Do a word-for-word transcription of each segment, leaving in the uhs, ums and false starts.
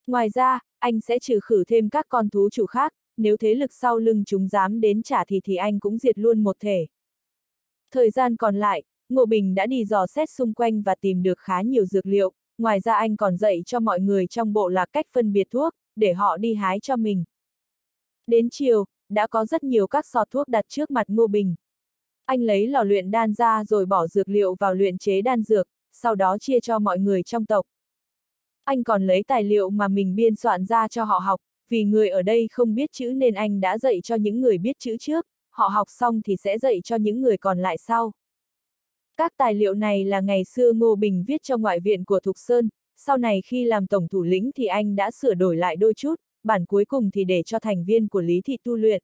Ngoài ra, anh sẽ trừ khử thêm các con thú chủ khác, nếu thế lực sau lưng chúng dám đến trả thì thì anh cũng diệt luôn một thể. Thời gian còn lại, Ngô Bình đã đi dò xét xung quanh và tìm được khá nhiều dược liệu, ngoài ra anh còn dạy cho mọi người trong bộ lạc cách phân biệt thuốc, để họ đi hái cho mình. Đến chiều, đã có rất nhiều các sọt thuốc đặt trước mặt Ngô Bình. Anh lấy lò luyện đan ra rồi bỏ dược liệu vào luyện chế đan dược, sau đó chia cho mọi người trong tộc. Anh còn lấy tài liệu mà mình biên soạn ra cho họ học, vì người ở đây không biết chữ nên anh đã dạy cho những người biết chữ trước, họ học xong thì sẽ dạy cho những người còn lại sau. Các tài liệu này là ngày xưa Ngô Bình viết cho ngoại viện của Thục Sơn, sau này khi làm tổng thủ lĩnh thì anh đã sửa đổi lại đôi chút, bản cuối cùng thì để cho thành viên của Lý Thị tu luyện.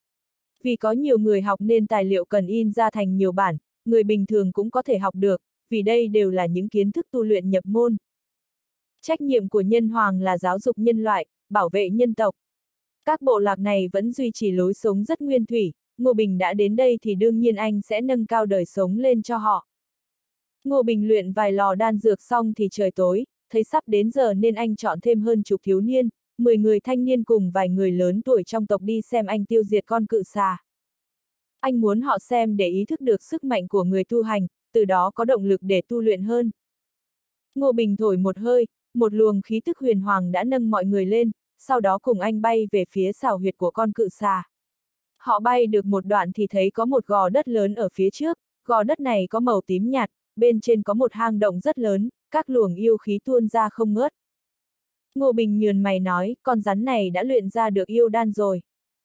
Vì có nhiều người học nên tài liệu cần in ra thành nhiều bản, người bình thường cũng có thể học được, vì đây đều là những kiến thức tu luyện nhập môn. Trách nhiệm của nhân hoàng là giáo dục nhân loại, bảo vệ nhân tộc. Các bộ lạc này vẫn duy trì lối sống rất nguyên thủy, Ngô Bình đã đến đây thì đương nhiên anh sẽ nâng cao đời sống lên cho họ. Ngô Bình luyện vài lò đan dược xong thì trời tối, thấy sắp đến giờ nên anh chọn thêm hơn chục thiếu niên, mười người thanh niên cùng vài người lớn tuổi trong tộc đi xem anh tiêu diệt con cự xà. Anh muốn họ xem để ý thức được sức mạnh của người tu hành, từ đó có động lực để tu luyện hơn. Ngô Bình thổi một hơi, một luồng khí tức huyền hoàng đã nâng mọi người lên, sau đó cùng anh bay về phía xào huyệt của con cự xà. Họ bay được một đoạn thì thấy có một gò đất lớn ở phía trước, gò đất này có màu tím nhạt, bên trên có một hang động rất lớn, các luồng yêu khí tuôn ra không ngớt. Ngô Bình nhườn mày nói, con rắn này đã luyện ra được yêu đan rồi.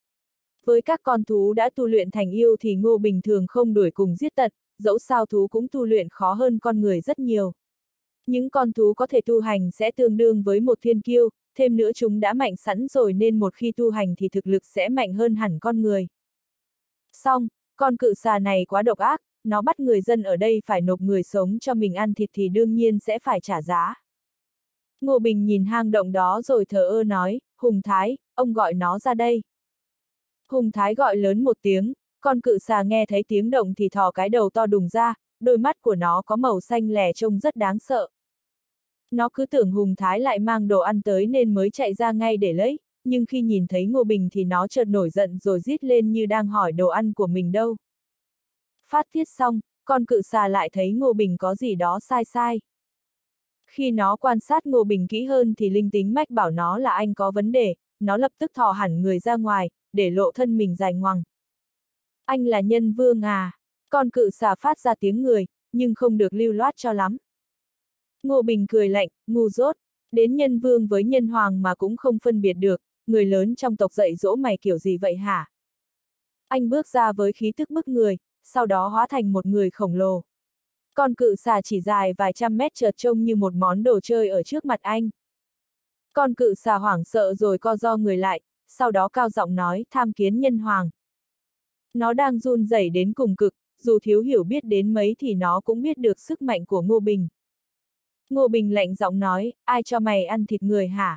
Với các con thú đã tu luyện thành yêu thì Ngô Bình thường không đuổi cùng giết tận, dẫu sao thú cũng tu luyện khó hơn con người rất nhiều. Những con thú có thể tu hành sẽ tương đương với một thiên kiêu, thêm nữa chúng đã mạnh sẵn rồi nên một khi tu hành thì thực lực sẽ mạnh hơn hẳn con người. Xong, con cự xà này quá độc ác, nó bắt người dân ở đây phải nộp người sống cho mình ăn thịt thì đương nhiên sẽ phải trả giá. Ngô Bình nhìn hang động đó rồi thờ ơ nói, Hùng Thái, ông gọi nó ra đây. Hùng Thái gọi lớn một tiếng, con cự xà nghe thấy tiếng động thì thò cái đầu to đùng ra, đôi mắt của nó có màu xanh lè trông rất đáng sợ. Nó cứ tưởng Hùng Thái lại mang đồ ăn tới nên mới chạy ra ngay để lấy, nhưng khi nhìn thấy Ngô Bình thì nó chợt nổi giận rồi rít lên như đang hỏi đồ ăn của mình đâu. Phát tiết xong, con cự xà lại thấy Ngô Bình có gì đó sai sai. Khi nó quan sát Ngô Bình kỹ hơn thì linh tính mách bảo nó là anh có vấn đề, nó lập tức thò hẳn người ra ngoài, để lộ thân mình dài ngoằng. Anh là nhân vương à? Con cự xà phát ra tiếng người, nhưng không được lưu loát cho lắm. Ngô Bình cười lạnh, ngu dốt, đến nhân vương với nhân hoàng mà cũng không phân biệt được, người lớn trong tộc dạy dỗ mày kiểu gì vậy hả? Anh bước ra với khí tức bức người, sau đó hóa thành một người khổng lồ. Con cự xà chỉ dài vài trăm mét chợt trông như một món đồ chơi ở trước mặt anh. Con cự xà hoảng sợ rồi co ro người lại, sau đó cao giọng nói, tham kiến nhân hoàng. Nó đang run rẩy đến cùng cực, dù thiếu hiểu biết đến mấy thì nó cũng biết được sức mạnh của Ngô Bình. Ngô Bình lạnh giọng nói, ai cho mày ăn thịt người hả?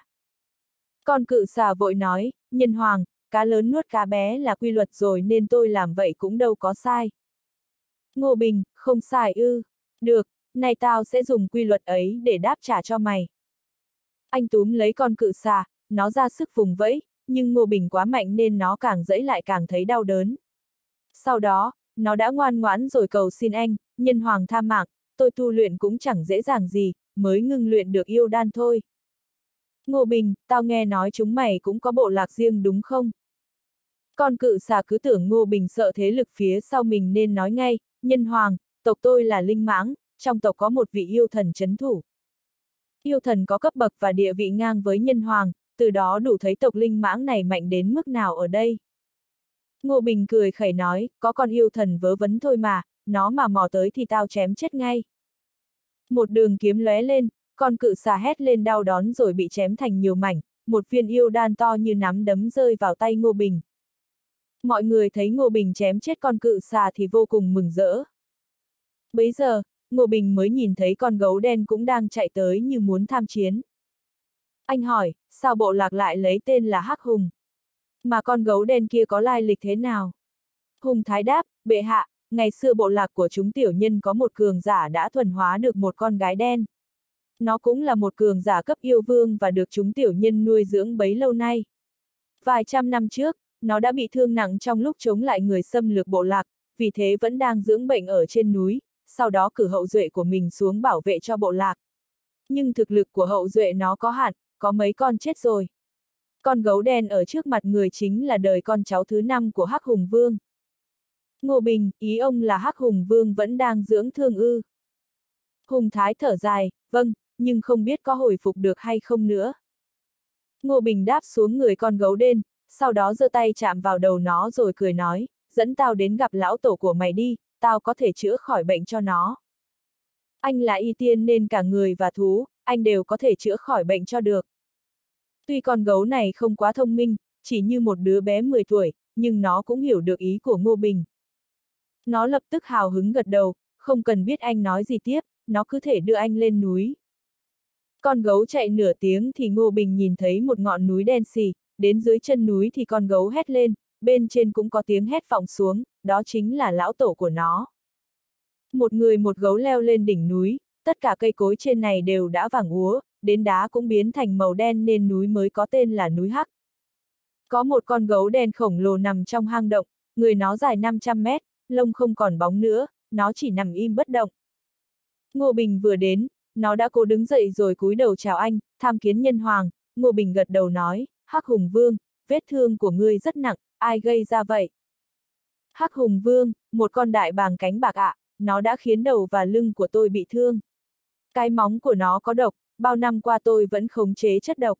Con cự xà vội nói, nhân hoàng, cá lớn nuốt cá bé là quy luật rồi nên tôi làm vậy cũng đâu có sai. Ngô Bình, không sai ư, được, nay tao sẽ dùng quy luật ấy để đáp trả cho mày. Anh túm lấy con cự xà, nó ra sức vùng vẫy, nhưng Ngô Bình quá mạnh nên nó càng giãy lại càng thấy đau đớn. Sau đó, nó đã ngoan ngoãn rồi cầu xin anh, nhân hoàng tha mạng, tôi tu luyện cũng chẳng dễ dàng gì, mới ngưng luyện được yêu đan thôi. Ngô Bình, tao nghe nói chúng mày cũng có bộ lạc riêng đúng không? Con cự xà cứ tưởng Ngô Bình sợ thế lực phía sau mình nên nói ngay, nhân hoàng, tộc tôi là linh mãng, trong tộc có một vị yêu thần trấn thủ. Yêu thần có cấp bậc và địa vị ngang với nhân hoàng, từ đó đủ thấy tộc linh mãng này mạnh đến mức nào ở đây. Ngô Bình cười khẩy nói, có con yêu thần vớ vẩn thôi mà, nó mà mò tới thì tao chém chết ngay. Một đường kiếm lóe lên, con cự xà hét lên đau đớn rồi bị chém thành nhiều mảnh, một viên yêu đan to như nắm đấm rơi vào tay Ngô Bình. Mọi người thấy Ngô Bình chém chết con cự xà thì vô cùng mừng rỡ. Bấy giờ, Ngô Bình mới nhìn thấy con gấu đen cũng đang chạy tới như muốn tham chiến. Anh hỏi, sao bộ lạc lại lấy tên là Hắc Hùng? Mà con gấu đen kia có lai lịch thế nào? Hùng Thái đáp, bệ hạ, ngày xưa bộ lạc của chúng tiểu nhân có một cường giả đã thuần hóa được một con gái đen. Nó cũng là một cường giả cấp yêu vương và được chúng tiểu nhân nuôi dưỡng bấy lâu nay. Vài trăm năm trước, nó đã bị thương nặng trong lúc chống lại người xâm lược bộ lạc, vì thế vẫn đang dưỡng bệnh ở trên núi, sau đó cử hậu duệ của mình xuống bảo vệ cho bộ lạc. Nhưng thực lực của hậu duệ nó có hạn, có mấy con chết rồi. Con gấu đen ở trước mặt người chính là đời con cháu thứ năm của Hắc Hùng Vương. Ngô Bình, ý ông là Hắc Hùng Vương vẫn đang dưỡng thương ư? Hùng Thái thở dài, vâng, nhưng không biết có hồi phục được hay không nữa. Ngô Bình đáp xuống người con gấu đen, sau đó giơ tay chạm vào đầu nó rồi cười nói, dẫn tao đến gặp lão tổ của mày đi, tao có thể chữa khỏi bệnh cho nó. Anh là y tiên nên cả người và thú, anh đều có thể chữa khỏi bệnh cho được. Tuy con gấu này không quá thông minh, chỉ như một đứa bé mười tuổi, nhưng nó cũng hiểu được ý của Ngô Bình. Nó lập tức hào hứng gật đầu, không cần biết anh nói gì tiếp, nó cứ thể đưa anh lên núi. Con gấu chạy nửa tiếng thì Ngô Bình nhìn thấy một ngọn núi đen xì, đến dưới chân núi thì con gấu hét lên, bên trên cũng có tiếng hét vọng xuống, đó chính là lão tổ của nó. Một người một gấu leo lên đỉnh núi, tất cả cây cối trên này đều đã vàng úa, đến đá cũng biến thành màu đen nên núi mới có tên là núi Hắc. Có một con gấu đen khổng lồ nằm trong hang động, người nó dài năm trăm mét, lông không còn bóng nữa, nó chỉ nằm im bất động. Ngô Bình vừa đến, nó đã cố đứng dậy rồi cúi đầu chào anh, tham kiến nhân hoàng. Ngô Bình gật đầu nói, Hắc Hùng Vương, vết thương của ngươi rất nặng, ai gây ra vậy? Hắc Hùng Vương, một con đại bàng cánh bạc ạ, à, nó đã khiến đầu và lưng của tôi bị thương. Cái móng của nó có độc, bao năm qua tôi vẫn khống chế chất độc.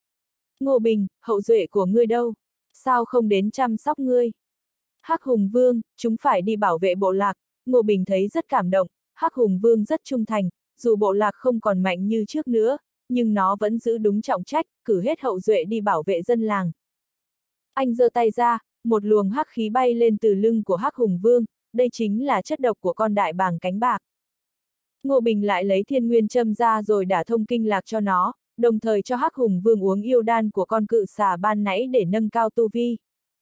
Ngô Bình, hậu duệ của ngươi đâu? Sao không đến chăm sóc ngươi? Hắc Hùng Vương, chúng phải đi bảo vệ bộ lạc. Ngô Bình thấy rất cảm động, Hắc Hùng Vương rất trung thành, dù bộ lạc không còn mạnh như trước nữa, nhưng nó vẫn giữ đúng trọng trách, cử hết hậu duệ đi bảo vệ dân làng. Anh giơ tay ra, một luồng hắc khí bay lên từ lưng của Hắc Hùng Vương, đây chính là chất độc của con đại bàng cánh bạc. Ngô Bình lại lấy thiên nguyên châm ra rồi đả thông kinh lạc cho nó, đồng thời cho Hắc Hùng Vương uống yêu đan của con cự xà ban nãy để nâng cao tu vi.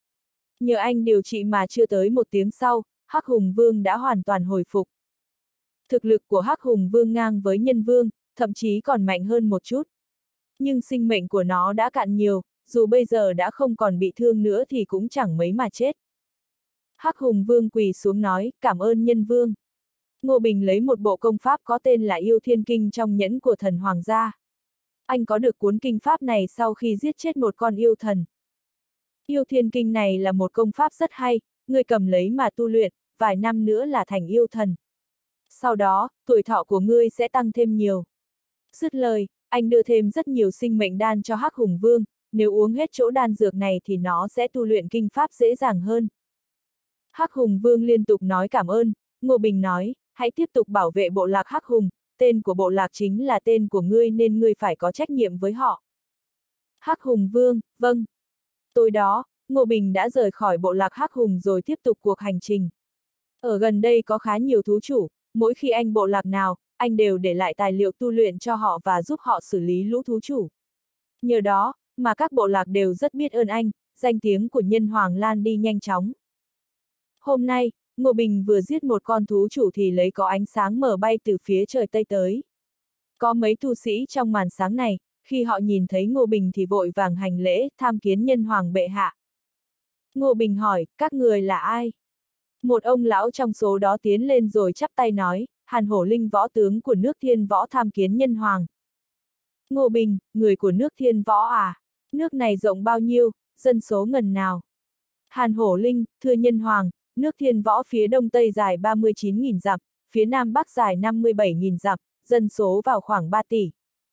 Nhờ anh điều trị mà chưa tới một tiếng sau, Hắc Hùng Vương đã hoàn toàn hồi phục. Thực lực của Hắc Hùng Vương ngang với Nhân Vương, thậm chí còn mạnh hơn một chút. Nhưng sinh mệnh của nó đã cạn nhiều, dù bây giờ đã không còn bị thương nữa thì cũng chẳng mấy mà chết. Hắc Hùng Vương quỳ xuống nói, cảm ơn Nhân Vương. Ngô Bình lấy một bộ công pháp có tên là Yêu Thiên Kinh trong nhẫn của thần hoàng gia. Anh có được cuốn kinh pháp này sau khi giết chết một con yêu thần. Yêu Thiên Kinh này là một công pháp rất hay, người cầm lấy mà tu luyện, vài năm nữa là thành yêu thần. Sau đó, tuổi thọ của ngươi sẽ tăng thêm nhiều. Dứt lời, anh đưa thêm rất nhiều sinh mệnh đan cho Hắc Hùng Vương, nếu uống hết chỗ đan dược này thì nó sẽ tu luyện kinh pháp dễ dàng hơn. Hắc Hùng Vương liên tục nói cảm ơn, Ngô Bình nói, hãy tiếp tục bảo vệ bộ lạc Hắc Hùng, tên của bộ lạc chính là tên của ngươi nên ngươi phải có trách nhiệm với họ. Hắc Hùng Vương, vâng. Tối đó, Ngô Bình đã rời khỏi bộ lạc Hắc Hùng rồi tiếp tục cuộc hành trình. Ở gần đây có khá nhiều thú chủ, mỗi khi anh bộ lạc nào, anh đều để lại tài liệu tu luyện cho họ và giúp họ xử lý lũ thú chủ. Nhờ đó, mà các bộ lạc đều rất biết ơn anh, danh tiếng của Nhân Hoàng lan đi nhanh chóng. Hôm nay, Ngô Bình vừa giết một con thú chủ thì lấy có ánh sáng mở bay từ phía trời Tây tới. Có mấy tu sĩ trong màn sáng này, khi họ nhìn thấy Ngô Bình thì vội vàng hành lễ, tham kiến Nhân Hoàng bệ hạ. Ngô Bình hỏi, các người là ai? Một ông lão trong số đó tiến lên rồi chắp tay nói, Hàn Hổ Linh võ tướng của nước Thiên Võ tham kiến Nhân Hoàng. Ngô Bình, người của nước Thiên Võ à? Nước này rộng bao nhiêu, dân số ngần nào? Hàn Hổ Linh, thưa Nhân Hoàng, nước Thiên Võ phía đông tây dài ba mươi chín nghìn dặm, phía nam bắc dài năm mươi bảy nghìn dặm, dân số vào khoảng ba tỷ.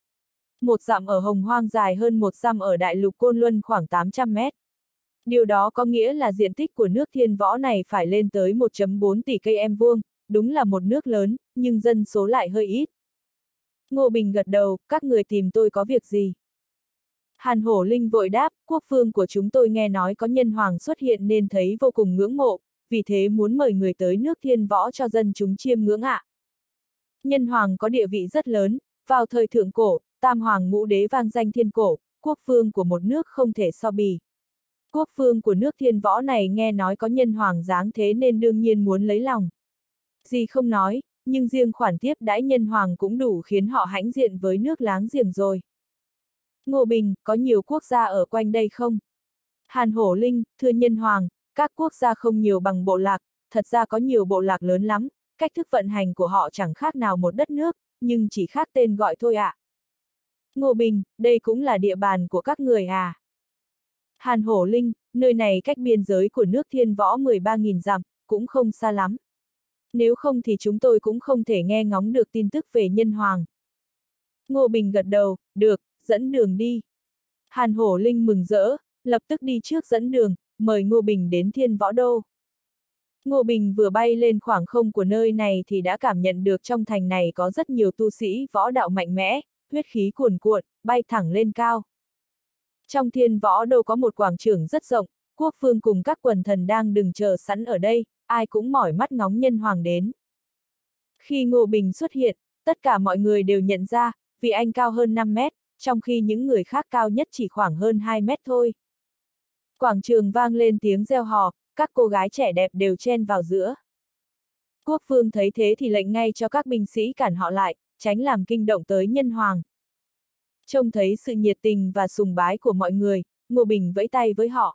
Một dặm ở Hồng Hoang dài hơn một dặm ở Đại lục Côn Luân khoảng tám trăm mét. Điều đó có nghĩa là diện tích của nước Thiên Võ này phải lên tới một phẩy bốn tỷ cây em vuông, đúng là một nước lớn, nhưng dân số lại hơi ít. Ngô Bình gật đầu, các người tìm tôi có việc gì? Hàn Hổ Linh vội đáp, quốc phương của chúng tôi nghe nói có Nhân Hoàng xuất hiện nên thấy vô cùng ngưỡng mộ, vì thế muốn mời người tới nước Thiên Võ cho dân chúng chiêm ngưỡng ạ. Nhân Hoàng có địa vị rất lớn, vào thời thượng cổ, Tam Hoàng Ngũ Đế vang danh thiên cổ, quốc phương của một nước không thể so bì. Quốc phương của nước Thiên Võ này nghe nói có Nhân Hoàng giáng thế nên đương nhiên muốn lấy lòng. Gì không nói, nhưng riêng khoản tiếp đãi nhân hoàng cũng đủ khiến họ hãnh diện với nước láng giềng rồi. Ngô Bình, có nhiều quốc gia ở quanh đây không? Hàn Hổ Linh, thưa nhân hoàng, các quốc gia không nhiều bằng bộ lạc, thật ra có nhiều bộ lạc lớn lắm, cách thức vận hành của họ chẳng khác nào một đất nước, nhưng chỉ khác tên gọi thôi ạ. À. Ngô Bình, đây cũng là địa bàn của các người à? Hàn Hổ Linh, nơi này cách biên giới của nước Thiên Võ mười ba nghìn dặm, cũng không xa lắm. Nếu không thì chúng tôi cũng không thể nghe ngóng được tin tức về nhân hoàng. Ngô Bình gật đầu, được, dẫn đường đi. Hàn Hổ Linh mừng rỡ, lập tức đi trước dẫn đường, mời Ngô Bình đến Thiên Võ Đô. Ngô Bình vừa bay lên khoảng không của nơi này thì đã cảm nhận được trong thành này có rất nhiều tu sĩ võ đạo mạnh mẽ, huyết khí cuồn cuộn, bay thẳng lên cao. Trong Thiên Võ Đô có một quảng trường rất rộng, quốc vương cùng các quần thần đang đứng chờ sẵn ở đây, ai cũng mỏi mắt ngóng nhân hoàng đến. Khi Ngô Bình xuất hiện, tất cả mọi người đều nhận ra, vì anh cao hơn năm mét, trong khi những người khác cao nhất chỉ khoảng hơn hai mét thôi. Quảng trường vang lên tiếng reo hò, các cô gái trẻ đẹp đều chen vào giữa. Quốc vương thấy thế thì lệnh ngay cho các binh sĩ cản họ lại, tránh làm kinh động tới nhân hoàng. Trông thấy sự nhiệt tình và sùng bái của mọi người, Ngô Bình vẫy tay với họ.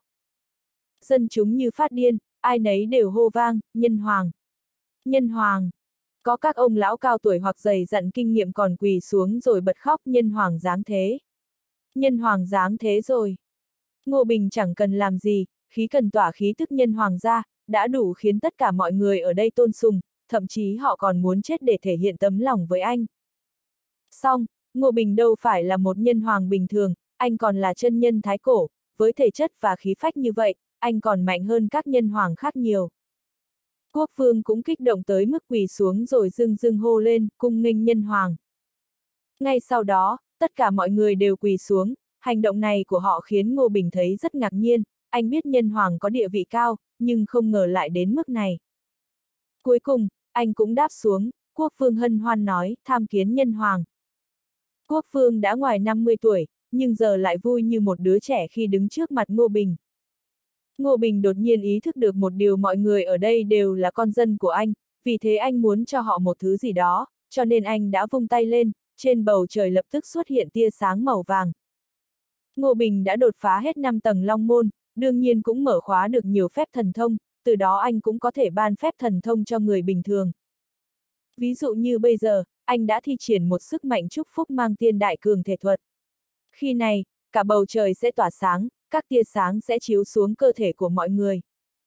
Dân chúng như phát điên, ai nấy đều hô vang, nhân hoàng. Nhân hoàng. Có các ông lão cao tuổi hoặc dày dặn kinh nghiệm còn quỳ xuống rồi bật khóc, nhân hoàng giáng thế. Nhân hoàng giáng thế rồi. Ngô Bình chẳng cần làm gì, khí cần tỏa khí tức nhân hoàng ra, đã đủ khiến tất cả mọi người ở đây tôn sùng, thậm chí họ còn muốn chết để thể hiện tấm lòng với anh. Xong, Ngô Bình đâu phải là một nhân hoàng bình thường, anh còn là chân nhân thái cổ, với thể chất và khí phách như vậy, anh còn mạnh hơn các nhân hoàng khác nhiều. Quốc vương cũng kích động tới mức quỳ xuống rồi dưng dưng hô lên, cung nghênh nhân hoàng. Ngay sau đó, tất cả mọi người đều quỳ xuống, hành động này của họ khiến Ngô Bình thấy rất ngạc nhiên, anh biết nhân hoàng có địa vị cao, nhưng không ngờ lại đến mức này. Cuối cùng, anh cũng đáp xuống, quốc vương hân hoan nói, tham kiến nhân hoàng. Quốc vương đã ngoài năm mươi tuổi, nhưng giờ lại vui như một đứa trẻ khi đứng trước mặt Ngô Bình. Ngô Bình đột nhiên ý thức được một điều, mọi người ở đây đều là con dân của anh, vì thế anh muốn cho họ một thứ gì đó, cho nên anh đã vung tay lên, trên bầu trời lập tức xuất hiện tia sáng màu vàng. Ngô Bình đã đột phá hết năm tầng long môn, đương nhiên cũng mở khóa được nhiều phép thần thông, từ đó anh cũng có thể ban phép thần thông cho người bình thường. Ví dụ như bây giờ, anh đã thi triển một sức mạnh chúc phúc mang tiên đại cường thể thuật. Khi này, cả bầu trời sẽ tỏa sáng, các tia sáng sẽ chiếu xuống cơ thể của mọi người.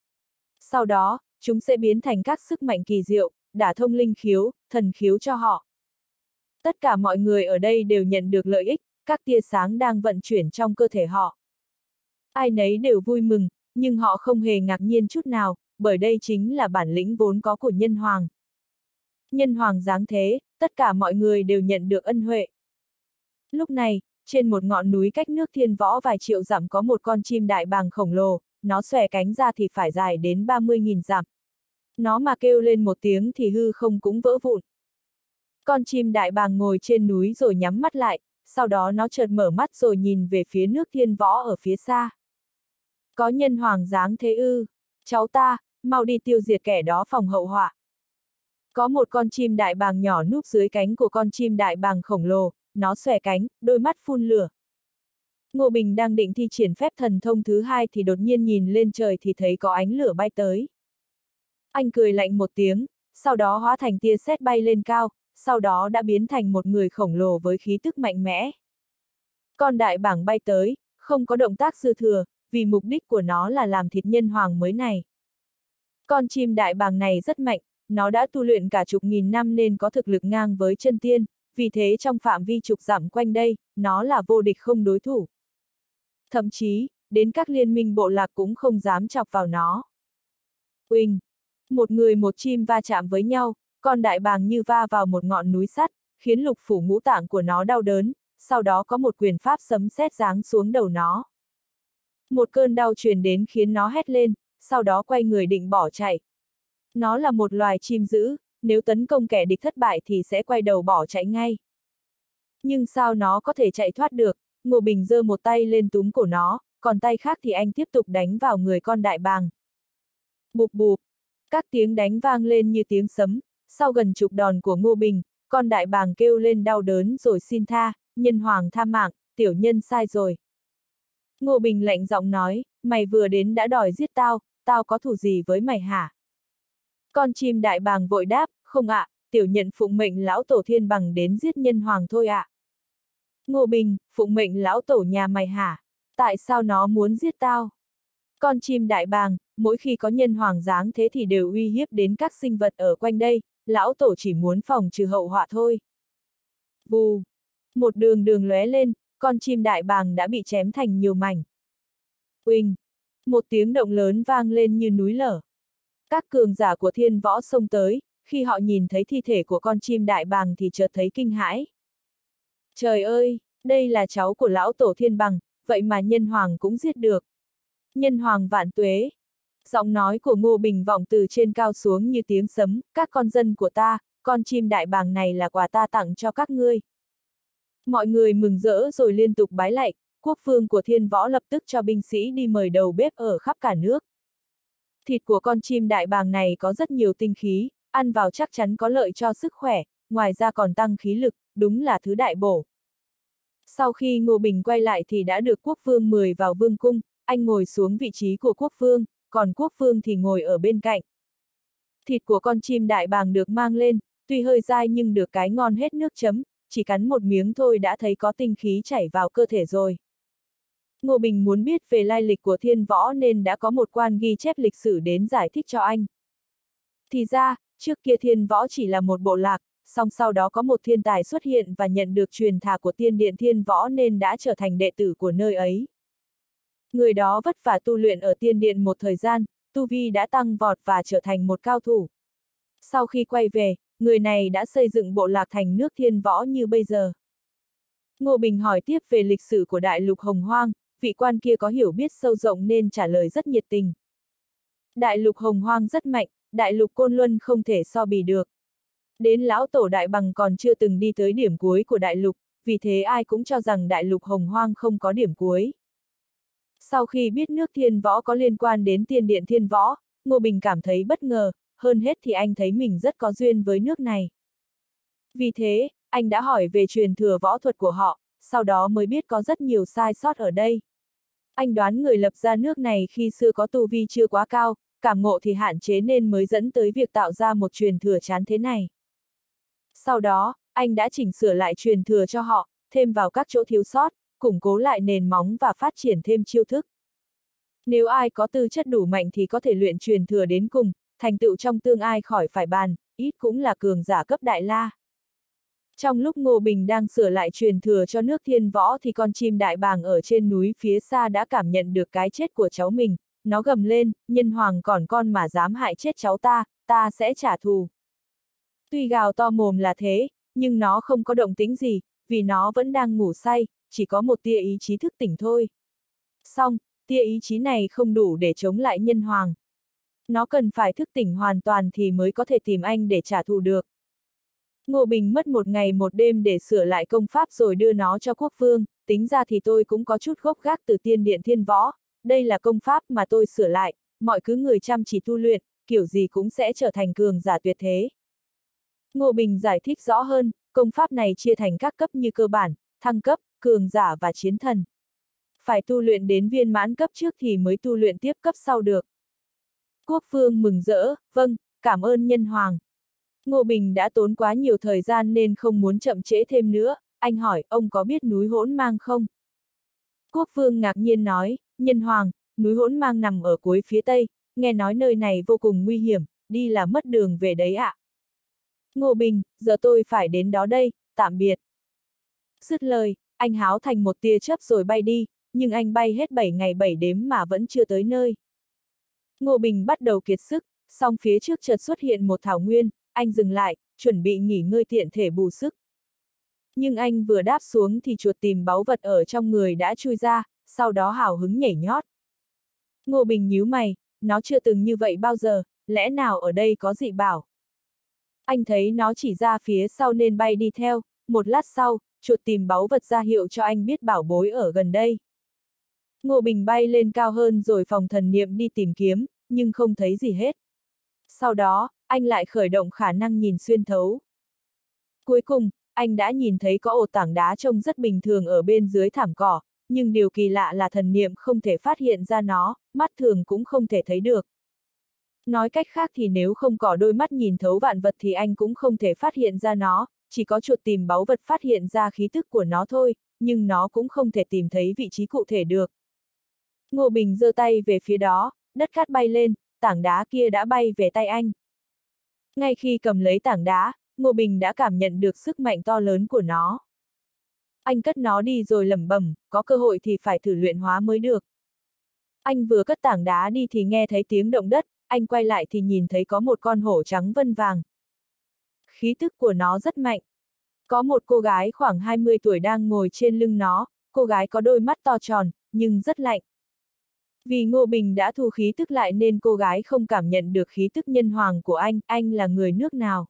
Sau đó, chúng sẽ biến thành các sức mạnh kỳ diệu, đả thông linh khiếu, thần khiếu cho họ. Tất cả mọi người ở đây đều nhận được lợi ích, các tia sáng đang vận chuyển trong cơ thể họ. Ai nấy đều vui mừng, nhưng họ không hề ngạc nhiên chút nào, bởi đây chính là bản lĩnh vốn có của nhân hoàng. Nhân hoàng giáng thế, tất cả mọi người đều nhận được ân huệ. Lúc này, trên một ngọn núi cách nước Thiên Võ vài triệu dặm có một con chim đại bàng khổng lồ, nó xòe cánh ra thì phải dài đến ba mươi nghìn dặm. Nó mà kêu lên một tiếng thì hư không cũng vỡ vụn. Con chim đại bàng ngồi trên núi rồi nhắm mắt lại, sau đó nó chợt mở mắt rồi nhìn về phía nước Thiên Võ ở phía xa. Có nhân hoàng giáng thế ư? Cháu ta, mau đi tiêu diệt kẻ đó phòng hậu họa. Có một con chim đại bàng nhỏ núp dưới cánh của con chim đại bàng khổng lồ, nó xòe cánh, đôi mắt phun lửa. Ngô Bình đang định thi triển phép thần thông thứ hai thì đột nhiên nhìn lên trời thì thấy có ánh lửa bay tới. Anh cười lạnh một tiếng, sau đó hóa thành tia sét bay lên cao, sau đó đã biến thành một người khổng lồ với khí tức mạnh mẽ. Con đại bàng bay tới, không có động tác dư thừa, vì mục đích của nó là làm thịt nhân hoàng mới này. Con chim đại bàng này rất mạnh, nó đã tu luyện cả chục nghìn năm nên có thực lực ngang với chân tiên, vì thế trong phạm vi chục dặm quanh đây, nó là vô địch không đối thủ. Thậm chí, đến các liên minh bộ lạc cũng không dám chọc vào nó. Uỳnh! Một người một chim va chạm với nhau, con đại bàng như va vào một ngọn núi sắt, khiến lục phủ ngũ tạng của nó đau đớn, sau đó có một quyền pháp sấm sét giáng xuống đầu nó. Một cơn đau truyền đến khiến nó hét lên, sau đó quay người định bỏ chạy. Nó là một loài chim dữ, nếu tấn công kẻ địch thất bại thì sẽ quay đầu bỏ chạy ngay. Nhưng sao nó có thể chạy thoát được? Ngô Bình giơ một tay lên túm cổ nó, còn tay khác thì anh tiếp tục đánh vào người con đại bàng. Bụp bụp, các tiếng đánh vang lên như tiếng sấm, sau gần chục đòn của Ngô Bình, con đại bàng kêu lên đau đớn rồi xin tha, nhân hoàng tha mạng, tiểu nhân sai rồi. Ngô Bình lạnh giọng nói, mày vừa đến đã đòi giết tao, tao có thù gì với mày hả? Con chim đại bàng vội đáp, không ạ, tiểu nhận phụng mệnh lão tổ thiên bằng đến giết nhân hoàng thôi ạ. Ngô Bình, phụng mệnh lão tổ nhà mày hả? Tại sao nó muốn giết tao? Con chim đại bàng, mỗi khi có nhân hoàng giáng thế thì đều uy hiếp đến các sinh vật ở quanh đây, lão tổ chỉ muốn phòng trừ hậu họa thôi. Vù! Một đường đường lóe lên, con chim đại bàng đã bị chém thành nhiều mảnh. Uỳnh! Một tiếng động lớn vang lên như núi lở. Các cường giả của thiên võ xông tới, khi họ nhìn thấy thi thể của con chim đại bàng thì chợt thấy kinh hãi. Trời ơi, đây là cháu của lão tổ thiên bằng, vậy mà nhân hoàng cũng giết được. Nhân hoàng vạn tuế. Giọng nói của Ngô Bình vọng từ trên cao xuống như tiếng sấm, các con dân của ta, con chim đại bàng này là quà ta tặng cho các ngươi. Mọi người mừng rỡ rồi liên tục bái lạy, quốc vương của thiên võ lập tức cho binh sĩ đi mời đầu bếp ở khắp cả nước. Thịt của con chim đại bàng này có rất nhiều tinh khí, ăn vào chắc chắn có lợi cho sức khỏe, ngoài ra còn tăng khí lực, đúng là thứ đại bổ. Sau khi Ngô Bình quay lại thì đã được quốc vương mời vào vương cung, anh ngồi xuống vị trí của quốc vương, còn quốc vương thì ngồi ở bên cạnh. Thịt của con chim đại bàng được mang lên, tuy hơi dai nhưng được cái ngon hết nước chấm, chỉ cắn một miếng thôi đã thấy có tinh khí chảy vào cơ thể rồi. Ngô Bình muốn biết về lai lịch của thiên võ nên đã có một quan ghi chép lịch sử đến giải thích cho anh. Thì ra, trước kia thiên võ chỉ là một bộ lạc, song sau đó có một thiên tài xuất hiện và nhận được truyền thà của tiên điện thiên võ nên đã trở thành đệ tử của nơi ấy. Người đó vất vả tu luyện ở tiên điện một thời gian, tu vi đã tăng vọt và trở thành một cao thủ. Sau khi quay về, người này đã xây dựng bộ lạc thành nước thiên võ như bây giờ. Ngô Bình hỏi tiếp về lịch sử của đại lục Hồng Hoang, vị quan kia có hiểu biết sâu rộng nên trả lời rất nhiệt tình. Đại lục Hồng Hoang rất mạnh, đại lục Côn Luân không thể so bì được. Đến lão tổ đại bằng còn chưa từng đi tới điểm cuối của đại lục, vì thế ai cũng cho rằng đại lục Hồng Hoang không có điểm cuối. Sau khi biết nước thiên võ có liên quan đến tiên điện thiên võ, Ngô Bình cảm thấy bất ngờ, hơn hết thì anh thấy mình rất có duyên với nước này. Vì thế, anh đã hỏi về truyền thừa võ thuật của họ, sau đó mới biết có rất nhiều sai sót ở đây. Anh đoán người lập ra nước này khi xưa có tu vi chưa quá cao, cảm ngộ thì hạn chế nên mới dẫn tới việc tạo ra một truyền thừa chán thế này. Sau đó, anh đã chỉnh sửa lại truyền thừa cho họ, thêm vào các chỗ thiếu sót, củng cố lại nền móng và phát triển thêm chiêu thức. Nếu ai có tư chất đủ mạnh thì có thể luyện truyền thừa đến cùng, thành tựu trong tương ai khỏi phải bàn, ít cũng là cường giả cấp đại la. Trong lúc Ngô Bình đang sửa lại truyền thừa cho nước thiên võ thì con chim đại bàng ở trên núi phía xa đã cảm nhận được cái chết của cháu mình, nó gầm lên, nhân hoàng còn con mà dám hại chết cháu ta, ta sẽ trả thù. Tuy gào to mồm là thế, nhưng nó không có động tĩnh gì, vì nó vẫn đang ngủ say, chỉ có một tia ý chí thức tỉnh thôi. Xong, tia ý chí này không đủ để chống lại nhân hoàng. Nó cần phải thức tỉnh hoàn toàn thì mới có thể tìm anh để trả thù được. Ngô Bình mất một ngày một đêm để sửa lại công pháp rồi đưa nó cho quốc vương, tính ra thì tôi cũng có chút gốc gác từ tiên điện thiên võ, đây là công pháp mà tôi sửa lại, mọi cứ người chăm chỉ tu luyện, kiểu gì cũng sẽ trở thành cường giả tuyệt thế. Ngô Bình giải thích rõ hơn, công pháp này chia thành các cấp như cơ bản, thăng cấp, cường giả và chiến thần. Phải tu luyện đến viên mãn cấp trước thì mới tu luyện tiếp cấp sau được. Quốc vương mừng rỡ, vâng, cảm ơn nhân hoàng. Ngô Bình đã tốn quá nhiều thời gian nên không muốn chậm trễ thêm nữa, anh hỏi, ông có biết núi Hỗn Mang không? Quốc vương ngạc nhiên nói, nhân hoàng, núi Hỗn Mang nằm ở cuối phía tây, nghe nói nơi này vô cùng nguy hiểm, đi là mất đường về đấy ạ. À? Ngô Bình, giờ tôi phải đến đó đây, tạm biệt. Dứt lời, anh háo thành một tia chớp rồi bay đi, nhưng anh bay hết bảy ngày bảy đêm mà vẫn chưa tới nơi. Ngô Bình bắt đầu kiệt sức, song phía trước chợt xuất hiện một thảo nguyên, anh dừng lại, chuẩn bị nghỉ ngơi tiện thể bù sức. Nhưng anh vừa đáp xuống thì chuột tìm báu vật ở trong người đã chui ra, sau đó hào hứng nhảy nhót. Ngô Bình nhíu mày, nó chưa từng như vậy bao giờ, lẽ nào ở đây có dị bảo? Anh thấy nó chỉ ra phía sau nên bay đi theo, một lát sau, chuột tìm báu vật ra hiệu cho anh biết bảo bối ở gần đây. Ngô Bình bay lên cao hơn rồi phòng thần niệm đi tìm kiếm, nhưng không thấy gì hết. Sau đó, anh lại khởi động khả năng nhìn xuyên thấu. Cuối cùng, anh đã nhìn thấy có ổ tảng đá trông rất bình thường ở bên dưới thảm cỏ, nhưng điều kỳ lạ là thần niệm không thể phát hiện ra nó, mắt thường cũng không thể thấy được. Nói cách khác thì nếu không có đôi mắt nhìn thấu vạn vật thì anh cũng không thể phát hiện ra nó, chỉ có chuột tìm báu vật phát hiện ra khí tức của nó thôi, nhưng nó cũng không thể tìm thấy vị trí cụ thể được. Ngô Bình giơ tay về phía đó, đất cát bay lên, tảng đá kia đã bay về tay anh. Ngay khi cầm lấy tảng đá, Ngô Bình đã cảm nhận được sức mạnh to lớn của nó. Anh cất nó đi rồi lẩm bẩm, có cơ hội thì phải thử luyện hóa mới được. Anh vừa cất tảng đá đi thì nghe thấy tiếng động đất, anh quay lại thì nhìn thấy có một con hổ trắng vân vàng. Khí tức của nó rất mạnh. Có một cô gái khoảng hai mươi tuổi đang ngồi trên lưng nó, cô gái có đôi mắt to tròn, nhưng rất lạnh. Vì Ngô Bình đã thu khí tức lại nên cô gái không cảm nhận được khí tức nhân hoàng của anh, anh là người nước nào?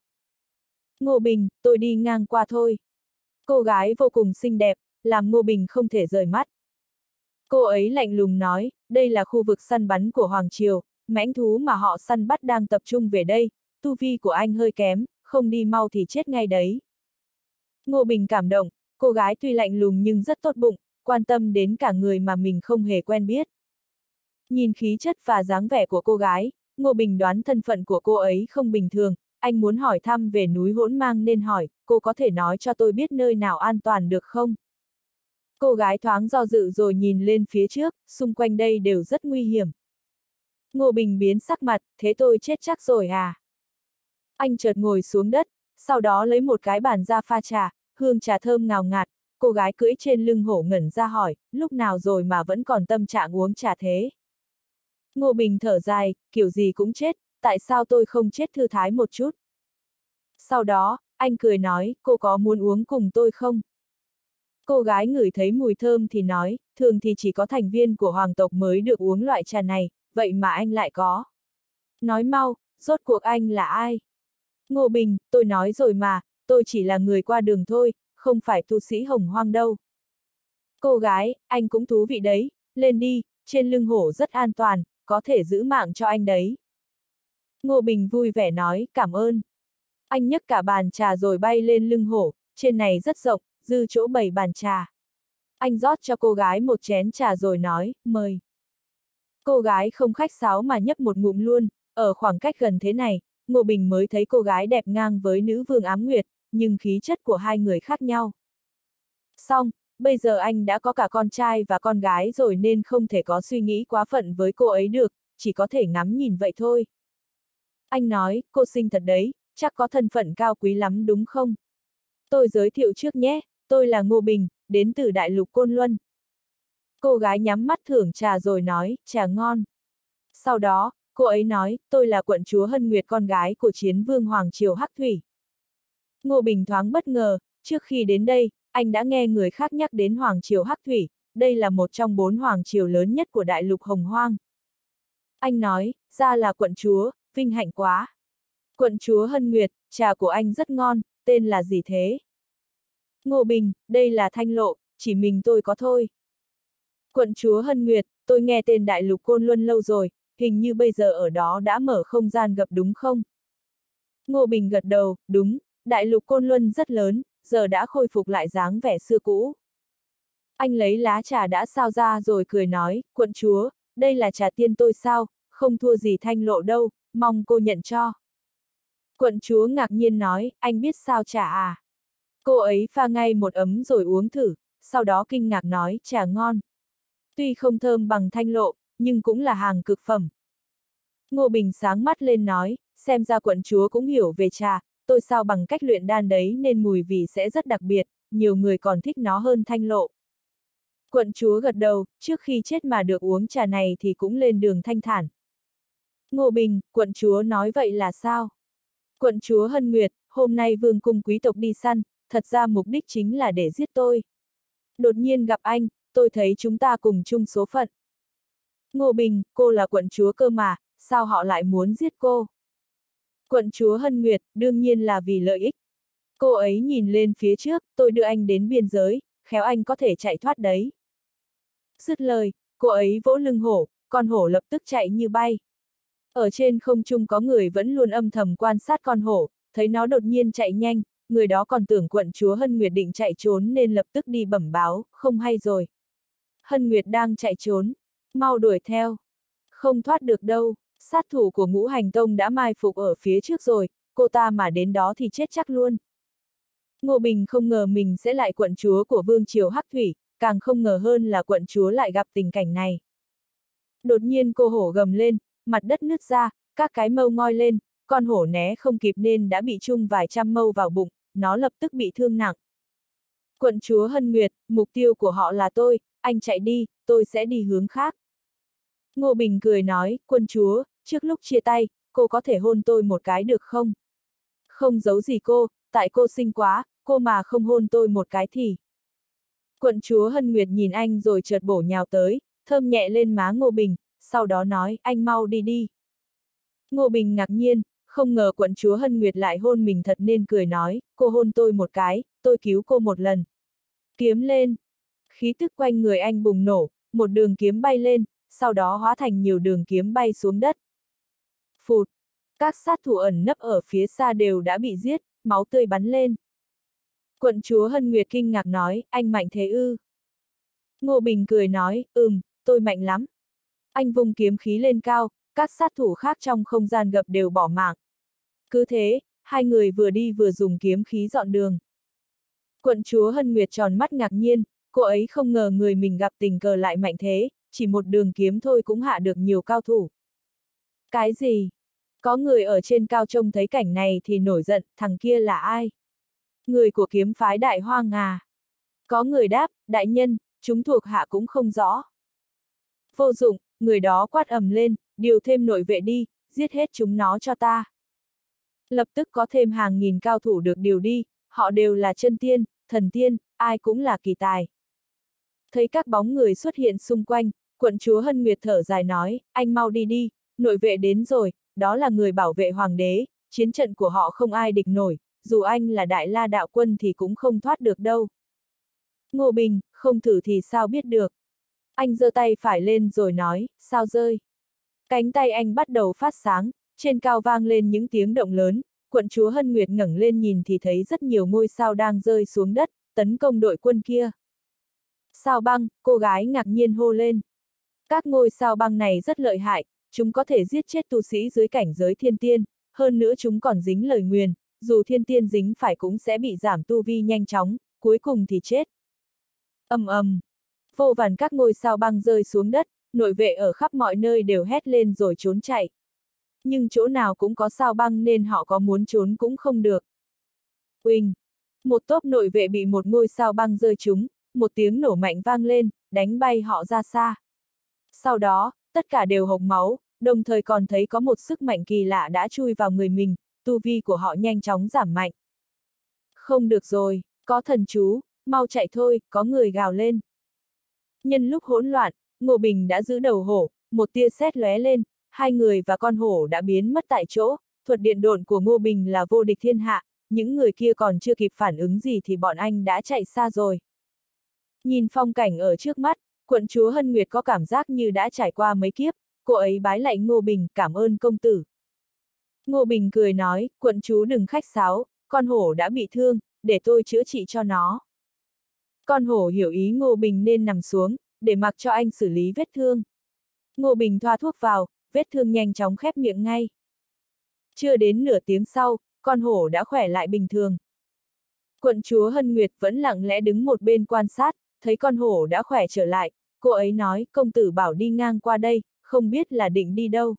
Ngô Bình, tôi đi ngang qua thôi. Cô gái vô cùng xinh đẹp, làm Ngô Bình không thể rời mắt. Cô ấy lạnh lùng nói, đây là khu vực săn bắn của Hoàng Triều, mãnh thú mà họ săn bắt đang tập trung về đây, tu vi của anh hơi kém, không đi mau thì chết ngay đấy. Ngô Bình cảm động, cô gái tuy lạnh lùng nhưng rất tốt bụng, quan tâm đến cả người mà mình không hề quen biết. Nhìn khí chất và dáng vẻ của cô gái, Ngô Bình đoán thân phận của cô ấy không bình thường, anh muốn hỏi thăm về núi Hỗn Mang nên hỏi, cô có thể nói cho tôi biết nơi nào an toàn được không? Cô gái thoáng do dự rồi nhìn lên phía trước, xung quanh đây đều rất nguy hiểm. Ngô Bình biến sắc mặt, thế tôi chết chắc rồi à? Anh chợt ngồi xuống đất, sau đó lấy một cái bàn ra pha trà, hương trà thơm ngào ngạt, cô gái cưỡi trên lưng hổ ngẩn ra hỏi, lúc nào rồi mà vẫn còn tâm trạng uống trà thế? Ngô Bình thở dài, kiểu gì cũng chết, tại sao tôi không chết thư thái một chút? Sau đó, anh cười nói, cô có muốn uống cùng tôi không? Cô gái ngửi thấy mùi thơm thì nói, thường thì chỉ có thành viên của hoàng tộc mới được uống loại trà này, vậy mà anh lại có. Nói mau, rốt cuộc anh là ai? Ngô Bình, tôi nói rồi mà, tôi chỉ là người qua đường thôi, không phải tu sĩ Hồng Hoang đâu. Cô gái, anh cũng thú vị đấy, lên đi, trên lưng hổ rất an toàn, có thể giữ mạng cho anh đấy. Ngô Bình vui vẻ nói, cảm ơn. Anh nhấc cả bàn trà rồi bay lên lưng hổ, trên này rất rộng, dư chỗ bày bàn trà. Anh rót cho cô gái một chén trà rồi nói, mời. Cô gái không khách sáo mà nhấp một ngụm luôn, ở khoảng cách gần thế này, Ngô Bình mới thấy cô gái đẹp ngang với nữ vương Ám Nguyệt, nhưng khí chất của hai người khác nhau. Xong, bây giờ anh đã có cả con trai và con gái rồi nên không thể có suy nghĩ quá phận với cô ấy được, chỉ có thể ngắm nhìn vậy thôi. Anh nói, cô xinh thật đấy, chắc có thân phận cao quý lắm đúng không? Tôi giới thiệu trước nhé, tôi là Ngô Bình, đến từ Đại Lục Côn Luân. Cô gái nhắm mắt thưởng trà rồi nói, trà ngon. Sau đó, cô ấy nói, tôi là quận chúa Hân Nguyệt, con gái của chiến vương Hoàng Triều Hắc Thủy. Ngô Bình thoáng bất ngờ, trước khi đến đây, anh đã nghe người khác nhắc đến Hoàng Triều Hắc Thủy, đây là một trong bốn Hoàng Triều lớn nhất của Đại Lục Hồng Hoang. Anh nói, ra là quận chúa, vinh hạnh quá. Quận chúa Hân Nguyệt, trà của anh rất ngon, tên là gì thế? Ngô Bình, đây là Thanh Lộ, chỉ mình tôi có thôi. Quận chúa Hân Nguyệt, tôi nghe tên Đại Lục Côn Luân lâu rồi, hình như bây giờ ở đó đã mở không gian gặp đúng không? Ngô Bình gật đầu, đúng, Đại Lục Côn Luân rất lớn, giờ đã khôi phục lại dáng vẻ xưa cũ. Anh lấy lá trà đã sao ra rồi cười nói, quận chúa, đây là trà tiên tôi sao, không thua gì Thanh Lộ đâu, mong cô nhận cho. Quận chúa ngạc nhiên nói, anh biết sao trà à? Cô ấy pha ngay một ấm rồi uống thử, sau đó kinh ngạc nói, trà ngon. Tuy không thơm bằng Thanh Lộ, nhưng cũng là hàng cực phẩm. Ngô Bình sáng mắt lên nói, xem ra quận chúa cũng hiểu về trà, tôi sao bằng cách luyện đan đấy nên mùi vị sẽ rất đặc biệt, nhiều người còn thích nó hơn Thanh Lộ. Quận chúa gật đầu, trước khi chết mà được uống trà này thì cũng lên đường thanh thản. Ngô Bình, quận chúa nói vậy là sao? Quận chúa Hân Nguyệt, hôm nay vương cung quý tộc đi săn, thật ra mục đích chính là để giết tôi. Đột nhiên gặp anh, tôi thấy chúng ta cùng chung số phận. Ngô Bình, cô là quận chúa cơ mà, sao họ lại muốn giết cô? Quận chúa Hân Nguyệt, đương nhiên là vì lợi ích. Cô ấy nhìn lên phía trước, tôi đưa anh đến biên giới, khéo anh có thể chạy thoát đấy. Dứt lời, cô ấy vỗ lưng hổ, con hổ lập tức chạy như bay. Ở trên không trung có người vẫn luôn âm thầm quan sát con hổ, thấy nó đột nhiên chạy nhanh, người đó còn tưởng quận chúa Hân Nguyệt định chạy trốn nên lập tức đi bẩm báo, không hay rồi. Hân Nguyệt đang chạy trốn, mau đuổi theo. Không thoát được đâu, sát thủ của Ngũ Hành Tông đã mai phục ở phía trước rồi, cô ta mà đến đó thì chết chắc luôn. Ngô Bình không ngờ mình sẽ lại quận chúa của Vương Triều Hắc Thủy, càng không ngờ hơn là quận chúa lại gặp tình cảnh này. Đột nhiên cô hổ gầm lên, mặt đất nứt ra, các cái mâu ngoi lên, con hổ né không kịp nên đã bị chung vài trăm mâu vào bụng, nó lập tức bị thương nặng. Quận chúa Hân Nguyệt, mục tiêu của họ là tôi, anh chạy đi, tôi sẽ đi hướng khác. Ngô Bình cười nói, quân chúa, trước lúc chia tay, cô có thể hôn tôi một cái được không? Không giấu gì cô, tại cô xinh quá, cô mà không hôn tôi một cái thì. Quận chúa Hân Nguyệt nhìn anh rồi chợt bổ nhào tới, thơm nhẹ lên má Ngô Bình, sau đó nói, anh mau đi đi. Ngô Bình ngạc nhiên, không ngờ quận chúa Hân Nguyệt lại hôn mình thật nên cười nói, cô hôn tôi một cái, tôi cứu cô một lần. Kiếm lên. Khí tức quanh người anh bùng nổ, một đường kiếm bay lên, sau đó hóa thành nhiều đường kiếm bay xuống đất. Phụt. Các sát thủ ẩn nấp ở phía xa đều đã bị giết, máu tươi bắn lên. Quận chúa Hân Nguyệt kinh ngạc nói, anh mạnh thế ư? Ngô Bình cười nói, ừm, tôi mạnh lắm. Anh vung kiếm khí lên cao, các sát thủ khác trong không gian gập đều bỏ mạng. Cứ thế, hai người vừa đi vừa dùng kiếm khí dọn đường. Quận chúa Hân Nguyệt tròn mắt ngạc nhiên, cô ấy không ngờ người mình gặp tình cờ lại mạnh thế, chỉ một đường kiếm thôi cũng hạ được nhiều cao thủ. Cái gì? Có người ở trên cao trông thấy cảnh này thì nổi giận, thằng kia là ai? Người của kiếm phái Đại Hoang à? Có người đáp, đại nhân, chúng thuộc hạ cũng không rõ. Vô dụng, người đó quát ầm lên, điều thêm nội vệ đi, giết hết chúng nó cho ta. Lập tức có thêm hàng nghìn cao thủ được điều đi, họ đều là chân tiên, thần tiên, ai cũng là kỳ tài. Thấy các bóng người xuất hiện xung quanh, quận chúa Hân Nguyệt thở dài nói, anh mau đi đi, nội vệ đến rồi, đó là người bảo vệ hoàng đế, chiến trận của họ không ai địch nổi, dù anh là đại la đạo quân thì cũng không thoát được đâu. Ngô Bình, không thử thì sao biết được. Anh giơ tay phải lên rồi nói, sao rơi. Cánh tay anh bắt đầu phát sáng, trên cao vang lên những tiếng động lớn, quận chúa Hân Nguyệt ngẩng lên nhìn thì thấy rất nhiều ngôi sao đang rơi xuống đất, tấn công đội quân kia. Sao băng, cô gái ngạc nhiên hô lên. Các ngôi sao băng này rất lợi hại, chúng có thể giết chết tu sĩ dưới cảnh giới thiên tiên, hơn nữa chúng còn dính lời nguyền, dù thiên tiên dính phải cũng sẽ bị giảm tu vi nhanh chóng, cuối cùng thì chết. Ầm ầm, vô vàn các ngôi sao băng rơi xuống đất, nội vệ ở khắp mọi nơi đều hét lên rồi trốn chạy. Nhưng chỗ nào cũng có sao băng nên họ có muốn trốn cũng không được. Uỳnh, một tốp nội vệ bị một ngôi sao băng rơi trúng, một tiếng nổ mạnh vang lên, đánh bay họ ra xa. Sau đó, tất cả đều hộc máu, đồng thời còn thấy có một sức mạnh kỳ lạ đã chui vào người mình, tu vi của họ nhanh chóng giảm mạnh. Không được rồi, có thần chú, mau chạy thôi, có người gào lên. Nhân lúc hỗn loạn, Ngô Bình đã giữ đầu hổ, một tia sét lóe lên, hai người và con hổ đã biến mất tại chỗ, thuật điện độn của Ngô Bình là vô địch thiên hạ, những người kia còn chưa kịp phản ứng gì thì bọn anh đã chạy xa rồi. Nhìn phong cảnh ở trước mắt, quận chúa Hân Nguyệt có cảm giác như đã trải qua mấy kiếp, cô ấy bái lạy Ngô Bình, cảm ơn công tử. Ngô Bình cười nói, quận chúa đừng khách sáo, con hổ đã bị thương, để tôi chữa trị cho nó. Con hổ hiểu ý Ngô Bình nên nằm xuống, để mặc cho anh xử lý vết thương. Ngô Bình thoa thuốc vào, vết thương nhanh chóng khép miệng ngay. Chưa đến nửa tiếng sau, con hổ đã khỏe lại bình thường. Quận chúa Hân Nguyệt vẫn lặng lẽ đứng một bên quan sát, thấy con hổ đã khỏe trở lại, cô ấy nói, công tử bảo đi ngang qua đây, không biết là định đi đâu.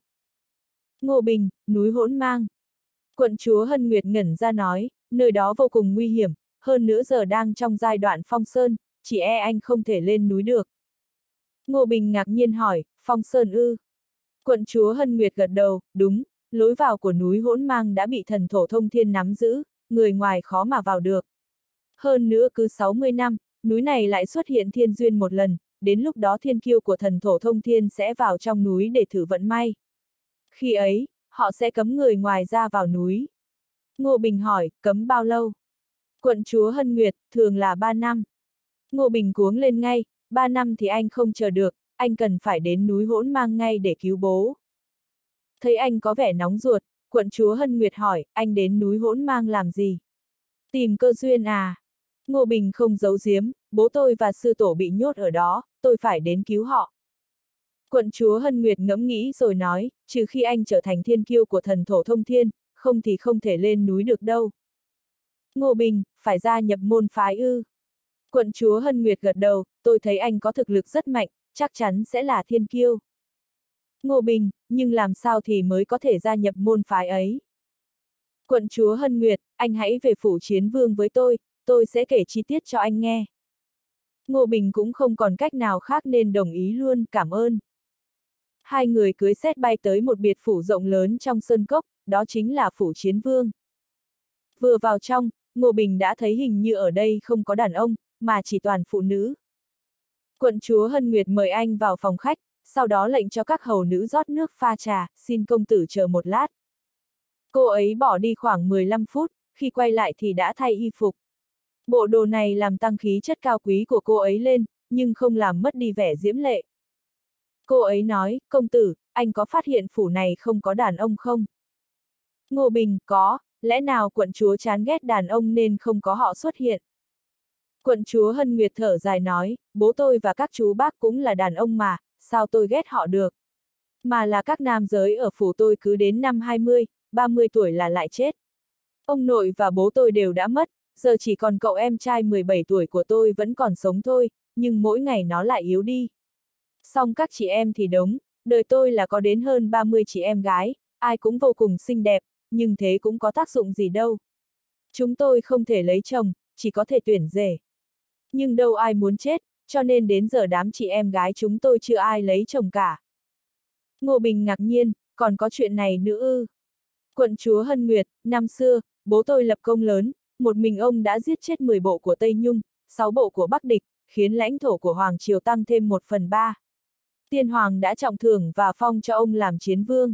Ngô Bình, núi Hỗn Mang. Quận chúa Hân Nguyệt ngẩn ra nói, nơi đó vô cùng nguy hiểm, hơn nữa giờ đang trong giai đoạn phong sơn, chỉ e anh không thể lên núi được. Ngô Bình ngạc nhiên hỏi, phong sơn ư? Quận chúa Hân Nguyệt gật đầu, đúng, lối vào của núi Hỗn Mang đã bị thần thổ thông thiên nắm giữ, người ngoài khó mà vào được. Hơn nữa cứ sáu mươi năm, núi này lại xuất hiện thiên duyên một lần, đến lúc đó thiên kiêu của thần thổ thông thiên sẽ vào trong núi để thử vận may. Khi ấy, họ sẽ cấm người ngoài ra vào núi. Ngô Bình hỏi, cấm bao lâu? Quận chúa Hân Nguyệt, thường là ba năm. Ngô Bình cuống lên ngay, ba năm thì anh không chờ được, anh cần phải đến núi Hỗn Mang ngay để cứu bố. Thấy anh có vẻ nóng ruột, quận chúa Hân Nguyệt hỏi, anh đến núi Hỗn Mang làm gì? Tìm cơ duyên à? Ngô Bình không giấu giếm, bố tôi và sư tổ bị nhốt ở đó, tôi phải đến cứu họ. Quận chúa Hân Nguyệt ngẫm nghĩ rồi nói, trừ khi anh trở thành thiên kiêu của thần thổ thông thiên, không thì không thể lên núi được đâu. Ngô Bình, phải gia nhập môn phái ư? Quận chúa Hân Nguyệt gật đầu, tôi thấy anh có thực lực rất mạnh, chắc chắn sẽ là thiên kiêu. Ngô Bình, nhưng làm sao thì mới có thể gia nhập môn phái ấy? Quận chúa Hân Nguyệt, anh hãy về phủ chiến vương với tôi, tôi sẽ kể chi tiết cho anh nghe. Ngô Bình cũng không còn cách nào khác nên đồng ý luôn, cảm ơn. Hai người cưới sét bay tới một biệt phủ rộng lớn trong sơn cốc, đó chính là phủ chiến vương. Vừa vào trong, Ngô Bình đã thấy hình như ở đây không có đàn ông, mà chỉ toàn phụ nữ. Quận chúa Hân Nguyệt mời anh vào phòng khách, sau đó lệnh cho các hầu nữ rót nước pha trà, xin công tử chờ một lát. Cô ấy bỏ đi khoảng mười lăm phút, khi quay lại thì đã thay y phục. Bộ đồ này làm tăng khí chất cao quý của cô ấy lên, nhưng không làm mất đi vẻ diễm lệ. Cô ấy nói, công tử, anh có phát hiện phủ này không có đàn ông không? Ngô Bình, có, lẽ nào quận chúa chán ghét đàn ông nên không có họ xuất hiện? Quận chúa Hân Nguyệt thở dài nói, bố tôi và các chú bác cũng là đàn ông mà, sao tôi ghét họ được? Mà là các nam giới ở phủ tôi cứ đến năm hai mươi, ba mươi tuổi là lại chết. Ông nội và bố tôi đều đã mất, giờ chỉ còn cậu em trai mười bảy tuổi của tôi vẫn còn sống thôi, nhưng mỗi ngày nó lại yếu đi. Song các chị em thì đúng, đời tôi là có đến hơn ba mươi chị em gái, ai cũng vô cùng xinh đẹp, nhưng thế cũng có tác dụng gì đâu. Chúng tôi không thể lấy chồng, chỉ có thể tuyển rể. Nhưng đâu ai muốn chết, cho nên đến giờ đám chị em gái chúng tôi chưa ai lấy chồng cả. Ngô Bình ngạc nhiên, còn có chuyện này nữa ư? Quận chúa Hân Nguyệt, năm xưa, bố tôi lập công lớn, một mình ông đã giết chết mười bộ của Tây Nhung, sáu bộ của Bắc Địch, khiến lãnh thổ của Hoàng Triều tăng thêm một phần ba. Tiên Hoàng đã trọng thưởng và phong cho ông làm chiến vương.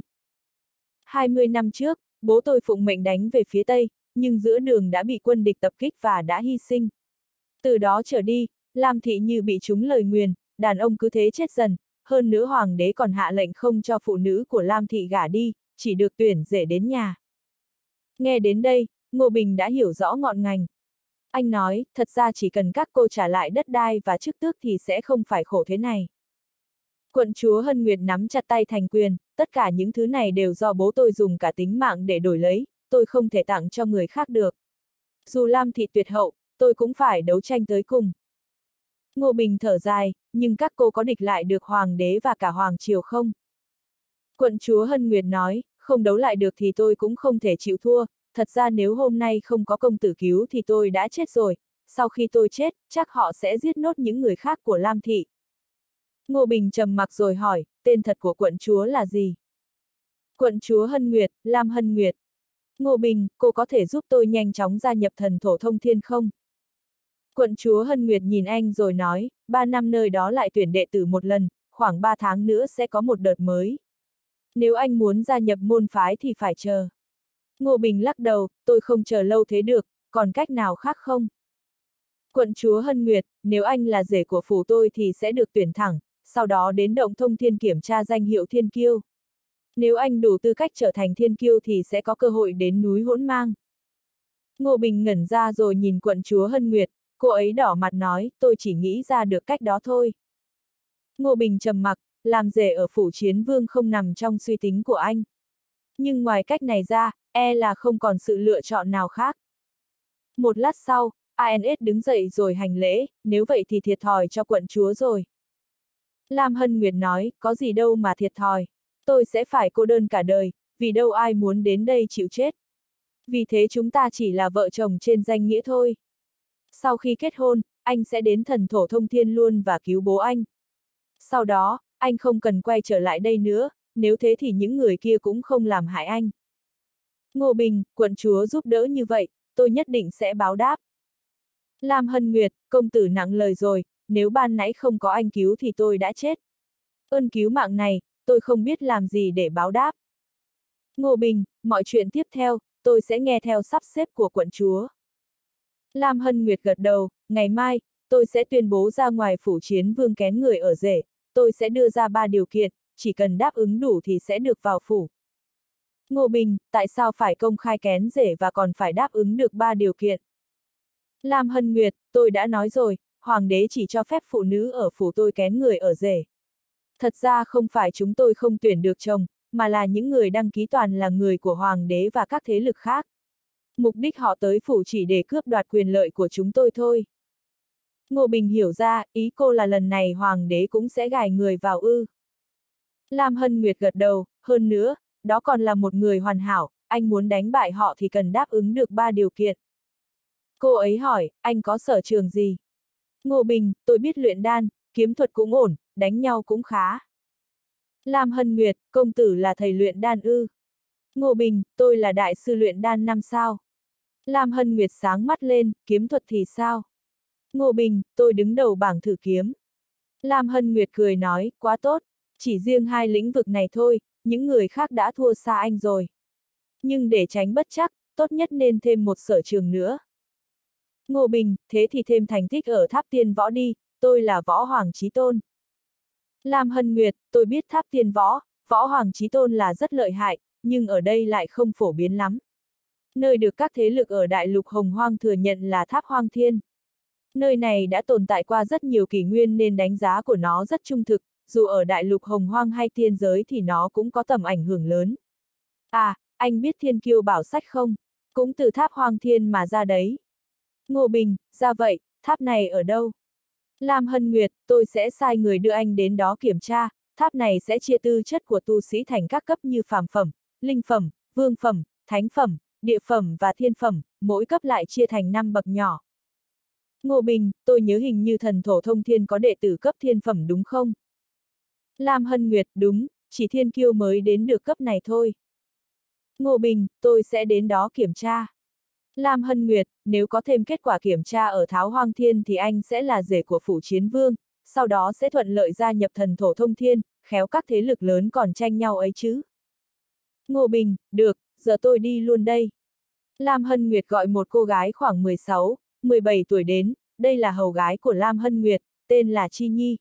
hai mươi năm trước, bố tôi phụng mệnh đánh về phía Tây, nhưng giữa đường đã bị quân địch tập kích và đã hy sinh. Từ đó trở đi, Lam Thị như bị trúng lời nguyền, đàn ông cứ thế chết dần, hơn nữa Hoàng đế còn hạ lệnh không cho phụ nữ của Lam Thị gả đi, chỉ được tuyển rể đến nhà. Nghe đến đây, Ngô Bình đã hiểu rõ ngọn ngành. Anh nói, thật ra chỉ cần các cô trả lại đất đai và chức tước thì sẽ không phải khổ thế này. Quận chúa Hân Nguyệt nắm chặt tay thành quyền, tất cả những thứ này đều do bố tôi dùng cả tính mạng để đổi lấy, tôi không thể tặng cho người khác được. Dù Lam Thị tuyệt hậu, tôi cũng phải đấu tranh tới cùng. Ngô Bình thở dài, nhưng các cô có địch lại được Hoàng đế và cả Hoàng Triều không? Quận chúa Hân Nguyệt nói, không đấu lại được thì tôi cũng không thể chịu thua, thật ra nếu hôm nay không có công tử cứu thì tôi đã chết rồi, sau khi tôi chết, chắc họ sẽ giết nốt những người khác của Lam Thị. Ngô Bình trầm mặc rồi hỏi, tên thật của quận chúa là gì? Quận chúa Hân Nguyệt, Lam Hân Nguyệt. Ngô Bình, cô có thể giúp tôi nhanh chóng gia nhập thần thổ thông thiên không? Quận chúa Hân Nguyệt nhìn anh rồi nói, ba năm nơi đó lại tuyển đệ tử một lần, khoảng ba tháng nữa sẽ có một đợt mới. Nếu anh muốn gia nhập môn phái thì phải chờ. Ngô Bình lắc đầu, tôi không chờ lâu thế được, còn cách nào khác không? Quận chúa Hân Nguyệt, nếu anh là rể của phủ tôi thì sẽ được tuyển thẳng, sau đó đến động thông thiên kiểm tra danh hiệu thiên kiêu. Nếu anh đủ tư cách trở thành thiên kiêu thì sẽ có cơ hội đến núi Hỗn Mang. Ngô Bình ngẩn ra rồi nhìn quận chúa Hân Nguyệt, cô ấy đỏ mặt nói, tôi chỉ nghĩ ra được cách đó thôi. Ngô Bình trầm mặc, làm rể ở phủ chiến vương không nằm trong suy tính của anh. Nhưng ngoài cách này ra, e là không còn sự lựa chọn nào khác. Một lát sau, a en ét đứng dậy rồi hành lễ, nếu vậy thì thiệt thòi cho quận chúa rồi. Lam Hân Nguyệt nói, có gì đâu mà thiệt thòi, tôi sẽ phải cô đơn cả đời, vì đâu ai muốn đến đây chịu chết. Vì thế chúng ta chỉ là vợ chồng trên danh nghĩa thôi. Sau khi kết hôn, anh sẽ đến thần thổ thông thiên luôn và cứu bố anh. Sau đó, anh không cần quay trở lại đây nữa, nếu thế thì những người kia cũng không làm hại anh. Ngô Bình, quận chúa giúp đỡ như vậy, tôi nhất định sẽ báo đáp. Lam Hân Nguyệt, công tử nặng lời rồi, nếu ban nãy không có anh cứu thì tôi đã chết. Ơn cứu mạng này, tôi không biết làm gì để báo đáp. Ngô Bình, mọi chuyện tiếp theo, tôi sẽ nghe theo sắp xếp của quận chúa. Lam Hân Nguyệt gật đầu, ngày mai, tôi sẽ tuyên bố ra ngoài phủ chiến vương kén người ở rể, tôi sẽ đưa ra ba điều kiện, chỉ cần đáp ứng đủ thì sẽ được vào phủ. Ngô Bình, tại sao phải công khai kén rể và còn phải đáp ứng được ba điều kiện? Lam Hân Nguyệt, tôi đã nói rồi, hoàng đế chỉ cho phép phụ nữ ở phủ tôi kén người ở rể. Thật ra không phải chúng tôi không tuyển được chồng, mà là những người đăng ký toàn là người của hoàng đế và các thế lực khác. Mục đích họ tới phủ chỉ để cướp đoạt quyền lợi của chúng tôi thôi. Ngô Bình hiểu ra, ý cô là lần này hoàng đế cũng sẽ gài người vào ư. Lam Hân Nguyệt gật đầu, hơn nữa, đó còn là một người hoàn hảo, anh muốn đánh bại họ thì cần đáp ứng được ba điều kiện. Cô ấy hỏi, anh có sở trường gì? Ngô Bình, tôi biết luyện đan, kiếm thuật cũng ổn, đánh nhau cũng khá. Lam Hân Nguyệt, công tử là thầy luyện đan ư? Ngô Bình, tôi là đại sư luyện đan năm sao. Lam Hân Nguyệt sáng mắt lên, kiếm thuật thì sao? Ngô Bình, tôi đứng đầu bảng thử kiếm. Lam Hân Nguyệt cười nói, quá tốt, chỉ riêng hai lĩnh vực này thôi, những người khác đã thua xa anh rồi. Nhưng để tránh bất trắc, tốt nhất nên thêm một sở trường nữa. Ngô Bình, thế thì thêm thành tích ở Tháp Tiên Võ đi, tôi là Võ Hoàng Chí Tôn. Lam Hân Nguyệt, tôi biết Tháp Tiên Võ, Võ Hoàng Chí Tôn là rất lợi hại, nhưng ở đây lại không phổ biến lắm. Nơi được các thế lực ở Đại Lục Hồng Hoang thừa nhận là Tháp Hoang Thiên. Nơi này đã tồn tại qua rất nhiều kỷ nguyên nên đánh giá của nó rất trung thực, dù ở Đại Lục Hồng Hoang hay tiên giới thì nó cũng có tầm ảnh hưởng lớn. À, anh biết Thiên Kiêu Bảo Sách không? Cũng từ Tháp Hoang Thiên mà ra đấy. Ngô Bình, ra vậy, tháp này ở đâu? Lam Hân Nguyệt, tôi sẽ sai người đưa anh đến đó kiểm tra, tháp này sẽ chia tư chất của tu sĩ thành các cấp như phàm phẩm, linh phẩm, vương phẩm, thánh phẩm, địa phẩm và thiên phẩm, mỗi cấp lại chia thành năm bậc nhỏ. Ngô Bình, tôi nhớ hình như thần thổ thông thiên có đệ tử cấp thiên phẩm đúng không? Lam Hân Nguyệt, đúng, chỉ thiên kiêu mới đến được cấp này thôi. Ngô Bình, tôi sẽ đến đó kiểm tra. Lam Hân Nguyệt, nếu có thêm kết quả kiểm tra ở Tháo Hoang Thiên thì anh sẽ là rể của phủ chiến vương, sau đó sẽ thuận lợi gia nhập thần thổ thông thiên, khéo các thế lực lớn còn tranh nhau ấy chứ. Ngô Bình, được, giờ tôi đi luôn đây. Lam Hân Nguyệt gọi một cô gái khoảng mười sáu, mười bảy tuổi đến, đây là hầu gái của Lam Hân Nguyệt, tên là Chi Nhi.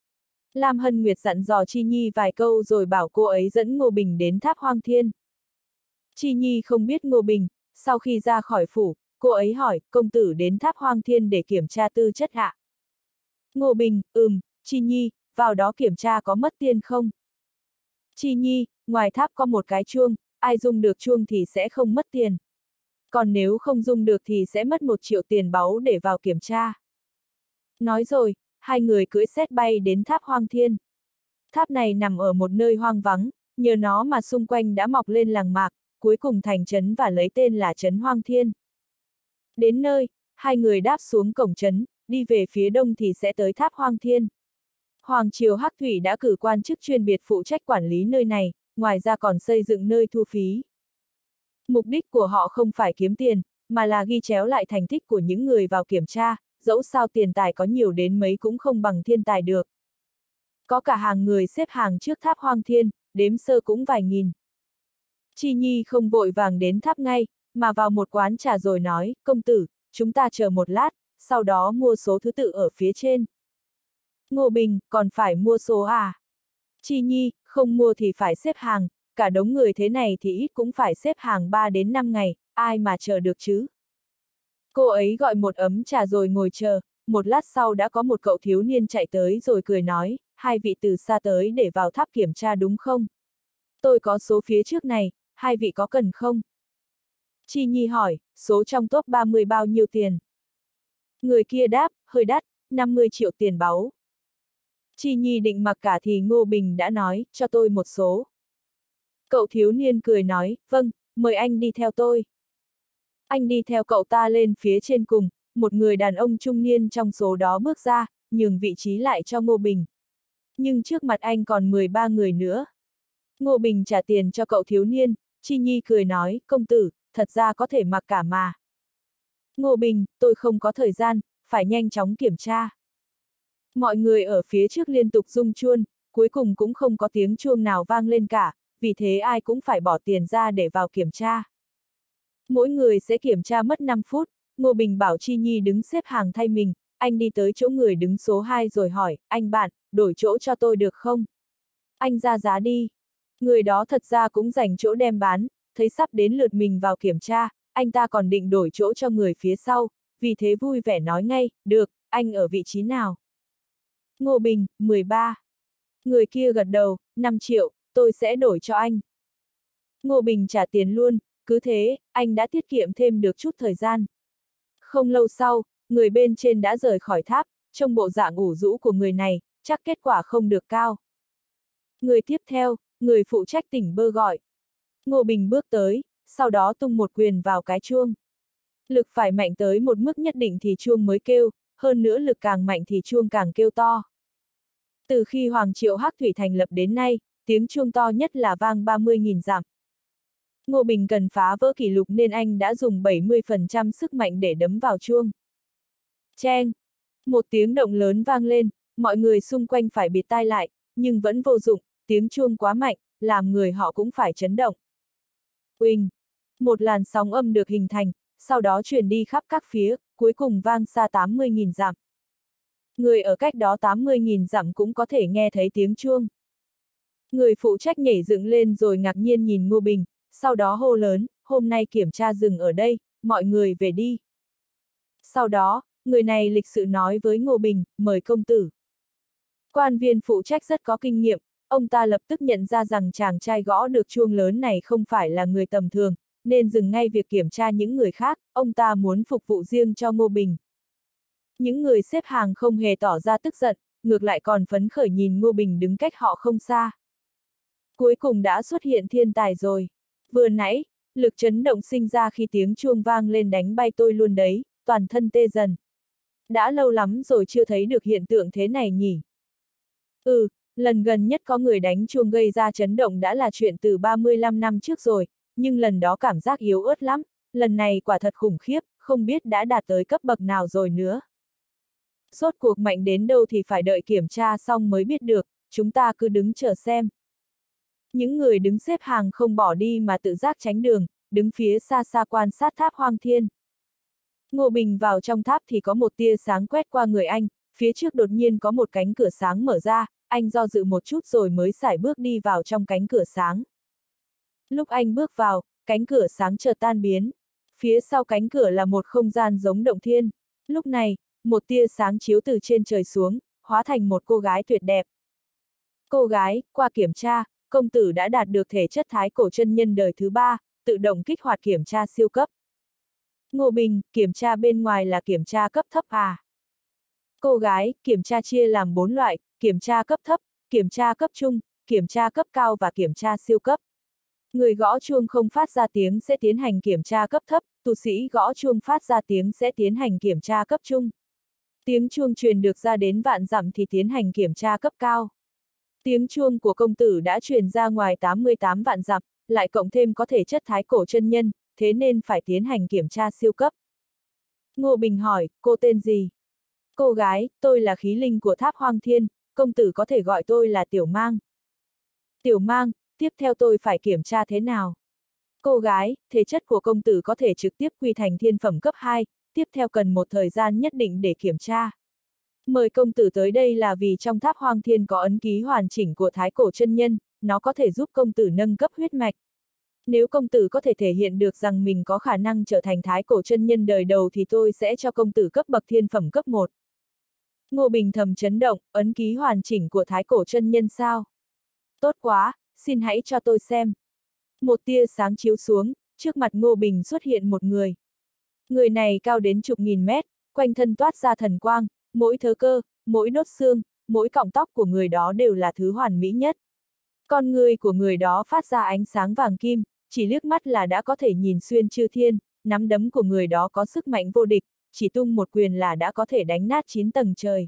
Lam Hân Nguyệt dặn dò Chi Nhi vài câu rồi bảo cô ấy dẫn Ngô Bình đến Tháp Hoang Thiên. Chi Nhi không biết Ngô Bình, sau khi ra khỏi phủ, cô ấy hỏi, công tử đến Tháp Hoang Thiên để kiểm tra tư chất ạ. Ngô Bình, ừm, Chi Nhi, vào đó kiểm tra có mất tiền không? Chi Nhi, ngoài tháp có một cái chuông, ai dùng được chuông thì sẽ không mất tiền. Còn nếu không dùng được thì sẽ mất một triệu tiền báu để vào kiểm tra. Nói rồi, hai người cưỡi sét bay đến Tháp Hoang Thiên. Tháp này nằm ở một nơi hoang vắng, nhờ nó mà xung quanh đã mọc lên làng mạc, cuối cùng thành trấn và lấy tên là trấn Hoang Thiên. Đến nơi, hai người đáp xuống cổng trấn, đi về phía đông thì sẽ tới Tháp Hoang Thiên. Hoàng triều Hắc Thủy đã cử quan chức chuyên biệt phụ trách quản lý nơi này, ngoài ra còn xây dựng nơi thu phí. Mục đích của họ không phải kiếm tiền, mà là ghi chéo lại thành tích của những người vào kiểm tra, dẫu sao tiền tài có nhiều đến mấy cũng không bằng thiên tài được. Có cả hàng người xếp hàng trước Tháp Hoang Thiên, đếm sơ cũng vài nghìn. Chi Nhi không vội vàng đến tháp ngay, mà vào một quán trà rồi nói, công tử, chúng ta chờ một lát, sau đó mua số thứ tự ở phía trên. Ngô Bình, còn phải mua số à? Chi Nhi, không mua thì phải xếp hàng, cả đống người thế này thì ít cũng phải xếp hàng ba đến năm ngày, ai mà chờ được chứ? Cô ấy gọi một ấm trà rồi ngồi chờ, một lát sau đã có một cậu thiếu niên chạy tới rồi cười nói, hai vị từ xa tới để vào tháp kiểm tra đúng không? Tôi có số phía trước này, hai vị có cần không? Chi Nhi hỏi, số trong top ba mươi bao nhiêu tiền? Người kia đáp, hơi đắt, năm mươi triệu tiền báu. Chi Nhi định mặc cả thì Ngô Bình đã nói, cho tôi một số. Cậu thiếu niên cười nói, vâng, mời anh đi theo tôi. Anh đi theo cậu ta lên phía trên cùng, một người đàn ông trung niên trong số đó bước ra, nhường vị trí lại cho Ngô Bình. Nhưng trước mặt anh còn mười ba người nữa. Ngô Bình trả tiền cho cậu thiếu niên, Chi Nhi cười nói, công tử, thật ra có thể mặc cả mà. Ngô Bình, tôi không có thời gian, phải nhanh chóng kiểm tra. Mọi người ở phía trước liên tục rung chuông, cuối cùng cũng không có tiếng chuông nào vang lên cả, vì thế ai cũng phải bỏ tiền ra để vào kiểm tra. Mỗi người sẽ kiểm tra mất năm phút, Ngô Bình bảo Chi Nhi đứng xếp hàng thay mình, anh đi tới chỗ người đứng số hai rồi hỏi, anh bạn, đổi chỗ cho tôi được không? Anh ra giá đi. Người đó thật ra cũng dành chỗ đem bán, thấy sắp đến lượt mình vào kiểm tra, anh ta còn định đổi chỗ cho người phía sau, vì thế vui vẻ nói ngay, được, anh ở vị trí nào? Ngô Bình, mười ba. Người kia gật đầu, năm triệu, tôi sẽ đổi cho anh. Ngô Bình trả tiền luôn, cứ thế, anh đã tiết kiệm thêm được chút thời gian. Không lâu sau, người bên trên đã rời khỏi tháp, trong bộ dạng ủ rũ của người này, chắc kết quả không được cao. Người tiếp theo, người phụ trách tỉnh bơ gọi. Ngô Bình bước tới, sau đó tung một quyền vào cái chuông. Lực phải mạnh tới một mức nhất định thì chuông mới kêu, hơn nữa lực càng mạnh thì chuông càng kêu to. Từ khi Hoàng Triệu Hắc Thủy thành lập đến nay, tiếng chuông to nhất là vang ba mươi nghìn dặm. Ngô Bình cần phá vỡ kỷ lục nên anh đã dùng bảy mươi phần trăm sức mạnh để đấm vào chuông. Cheng! Một tiếng động lớn vang lên, mọi người xung quanh phải bịt tai lại, nhưng vẫn vô dụng, tiếng chuông quá mạnh, làm người họ cũng phải chấn động. Uỳnh! Một làn sóng âm được hình thành, sau đó truyền đi khắp các phía, cuối cùng vang xa tám mươi nghìn dặm. Người ở cách đó tám mươi nghìn dặm cũng có thể nghe thấy tiếng chuông. Người phụ trách nhảy dựng lên rồi ngạc nhiên nhìn Ngô Bình, sau đó hô lớn, hôm nay kiểm tra dừng ở đây, mọi người về đi. Sau đó, người này lịch sự nói với Ngô Bình, mời công tử. Quan viên phụ trách rất có kinh nghiệm, ông ta lập tức nhận ra rằng chàng trai gõ được chuông lớn này không phải là người tầm thường, nên dừng ngay việc kiểm tra những người khác, ông ta muốn phục vụ riêng cho Ngô Bình. Những người xếp hàng không hề tỏ ra tức giận, ngược lại còn phấn khởi nhìn Ngô Bình đứng cách họ không xa. Cuối cùng đã xuất hiện thiên tài rồi. Vừa nãy, lực chấn động sinh ra khi tiếng chuông vang lên đánh bay tôi luôn đấy, toàn thân tê dần. Đã lâu lắm rồi chưa thấy được hiện tượng thế này nhỉ. Ừ, lần gần nhất có người đánh chuông gây ra chấn động đã là chuyện từ ba mươi lăm năm trước rồi, nhưng lần đó cảm giác yếu ớt lắm, lần này quả thật khủng khiếp, không biết đã đạt tới cấp bậc nào rồi nữa. Rốt cuộc mạnh đến đâu thì phải đợi kiểm tra xong mới biết được, chúng ta cứ đứng chờ xem. Những người đứng xếp hàng không bỏ đi mà tự giác tránh đường, đứng phía xa xa quan sát tháp Hoang Thiên. Ngô Bình vào trong tháp thì có một tia sáng quét qua người anh, phía trước đột nhiên có một cánh cửa sáng mở ra, anh do dự một chút rồi mới sải bước đi vào trong cánh cửa sáng. Lúc anh bước vào, cánh cửa sáng chợt tan biến. Phía sau cánh cửa là một không gian giống động thiên. Lúc này, một tia sáng chiếu từ trên trời xuống, hóa thành một cô gái tuyệt đẹp. Cô gái, qua kiểm tra, công tử đã đạt được thể chất thái cổ chân nhân đời thứ ba, tự động kích hoạt kiểm tra siêu cấp. Ngô Bình, kiểm tra bên ngoài là kiểm tra cấp thấp à? Cô gái, kiểm tra chia làm bốn loại, kiểm tra cấp thấp, kiểm tra cấp trung, kiểm tra cấp cao và kiểm tra siêu cấp. Người gõ chuông không phát ra tiếng sẽ tiến hành kiểm tra cấp thấp, tu sĩ gõ chuông phát ra tiếng sẽ tiến hành kiểm tra cấp trung. Tiếng chuông truyền được ra đến vạn dặm thì tiến hành kiểm tra cấp cao. Tiếng chuông của công tử đã truyền ra ngoài tám mươi tám vạn dặm, lại cộng thêm có thể chất thái cổ chân nhân, thế nên phải tiến hành kiểm tra siêu cấp. Ngô Bình hỏi, cô tên gì? Cô gái, tôi là khí linh của tháp Hoang Thiên, công tử có thể gọi tôi là Tiểu Mang. Tiểu Mang, tiếp theo tôi phải kiểm tra thế nào? Cô gái, thể chất của công tử có thể trực tiếp quy thành thiên phẩm cấp hai, tiếp theo cần một thời gian nhất định để kiểm tra. Mời công tử tới đây là vì trong tháp Hoang Thiên có ấn ký hoàn chỉnh của thái cổ chân nhân, nó có thể giúp công tử nâng cấp huyết mạch. Nếu công tử có thể thể hiện được rằng mình có khả năng trở thành thái cổ chân nhân đời đầu thì tôi sẽ cho công tử cấp bậc thiên phẩm cấp một. Ngô Bình thầm chấn động, ấn ký hoàn chỉnh của thái cổ chân nhân sao? Tốt quá, xin hãy cho tôi xem. Một tia sáng chiếu xuống, trước mặt Ngô Bình xuất hiện một người. Người này cao đến chục nghìn mét, quanh thân toát ra thần quang, mỗi thớ cơ, mỗi đốt xương, mỗi cọng tóc của người đó đều là thứ hoàn mỹ nhất. Con người của người đó phát ra ánh sáng vàng kim, chỉ liếc mắt là đã có thể nhìn xuyên chư thiên, nắm đấm của người đó có sức mạnh vô địch, chỉ tung một quyền là đã có thể đánh nát chín tầng trời.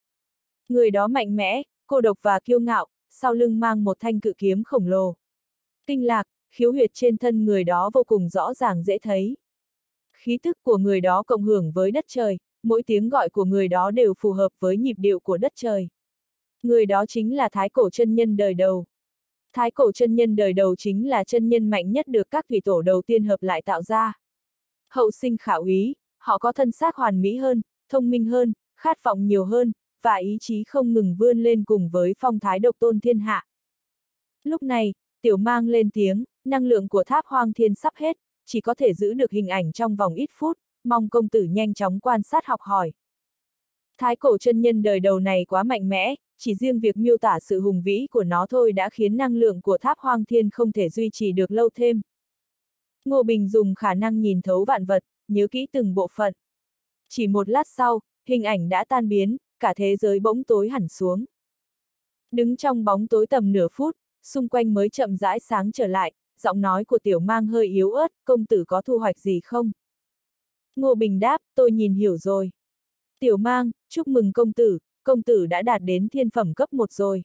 Người đó mạnh mẽ, cô độc và kiêu ngạo, sau lưng mang một thanh cự kiếm khổng lồ. Kinh lạc, khiếu huyệt trên thân người đó vô cùng rõ ràng dễ thấy. Khí tức của người đó cộng hưởng với đất trời, mỗi tiếng gọi của người đó đều phù hợp với nhịp điệu của đất trời. Người đó chính là thái cổ chân nhân đời đầu. Thái cổ chân nhân đời đầu chính là chân nhân mạnh nhất được các thủy tổ đầu tiên hợp lại tạo ra. Hậu sinh khả úy, họ có thân xác hoàn mỹ hơn, thông minh hơn, khát vọng nhiều hơn, và ý chí không ngừng vươn lên cùng với phong thái độc tôn thiên hạ. Lúc này, Tiểu Mang lên tiếng, năng lượng của tháp Hoang Thiên sắp hết, chỉ có thể giữ được hình ảnh trong vòng ít phút, mong công tử nhanh chóng quan sát học hỏi. Thái cổ chân nhân đời đầu này quá mạnh mẽ, chỉ riêng việc miêu tả sự hùng vĩ của nó thôi đã khiến năng lượng của tháp Hoang Thiên không thể duy trì được lâu thêm. Ngô Bình dùng khả năng nhìn thấu vạn vật, nhớ kỹ từng bộ phận. Chỉ một lát sau, hình ảnh đã tan biến, cả thế giới bỗng tối hẳn xuống. Đứng trong bóng tối tầm nửa phút, xung quanh mới chậm rãi sáng trở lại, giọng nói của Tiểu Mang hơi yếu ớt, công tử có thu hoạch gì không? Ngô Bình đáp, tôi nhìn hiểu rồi. Tiểu Mang, chúc mừng công tử, công tử đã đạt đến thiên phẩm cấp một rồi.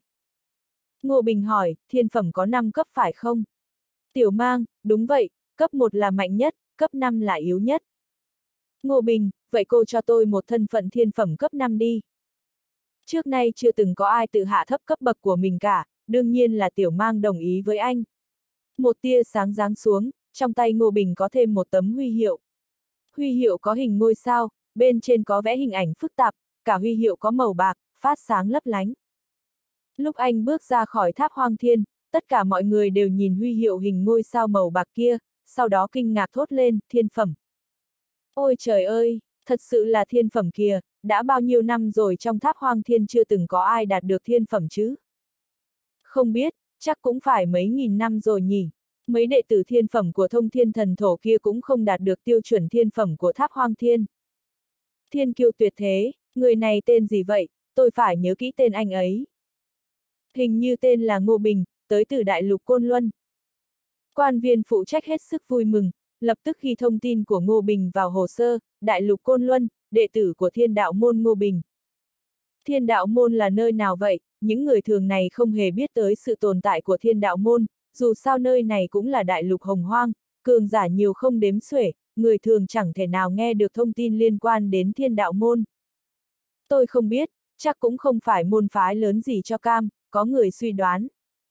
Ngô Bình hỏi, thiên phẩm có năm cấp phải không? Tiểu Mang, đúng vậy, cấp một là mạnh nhất, cấp năm là yếu nhất. Ngô Bình, vậy cô cho tôi một thân phận thiên phẩm cấp năm đi. Trước nay chưa từng có ai tự hạ thấp cấp bậc của mình cả, đương nhiên là Tiểu Mang đồng ý với anh. Một tia sáng giáng xuống, trong tay Ngô Bình có thêm một tấm huy hiệu. Huy hiệu có hình ngôi sao, bên trên có vẽ hình ảnh phức tạp, cả huy hiệu có màu bạc, phát sáng lấp lánh. Lúc anh bước ra khỏi tháp Hoang Thiên, tất cả mọi người đều nhìn huy hiệu hình ngôi sao màu bạc kia, sau đó kinh ngạc thốt lên, thiên phẩm. Ôi trời ơi, thật sự là thiên phẩm kìa, đã bao nhiêu năm rồi trong tháp Hoang Thiên chưa từng có ai đạt được thiên phẩm chứ? Không biết, chắc cũng phải mấy nghìn năm rồi nhỉ. Mấy đệ tử thiên phẩm của Thông Thiên Thần Thổ kia cũng không đạt được tiêu chuẩn thiên phẩm của tháp Hoang Thiên. Thiên kiêu tuyệt thế, người này tên gì vậy, tôi phải nhớ kỹ tên anh ấy. Hình như tên là Ngô Bình, tới từ Đại Lục Côn Luân. Quan viên phụ trách hết sức vui mừng, lập tức ghi thông tin của Ngô Bình vào hồ sơ, Đại Lục Côn Luân, đệ tử của Thiên Đạo Môn Ngô Bình. Thiên Đạo Môn là nơi nào vậy? Những người thường này không hề biết tới sự tồn tại của Thiên Đạo Môn, dù sao nơi này cũng là Đại Lục Hồng Hoang, cường giả nhiều không đếm xuể, người thường chẳng thể nào nghe được thông tin liên quan đến Thiên Đạo Môn. Tôi không biết, chắc cũng không phải môn phái lớn gì cho cam, có người suy đoán.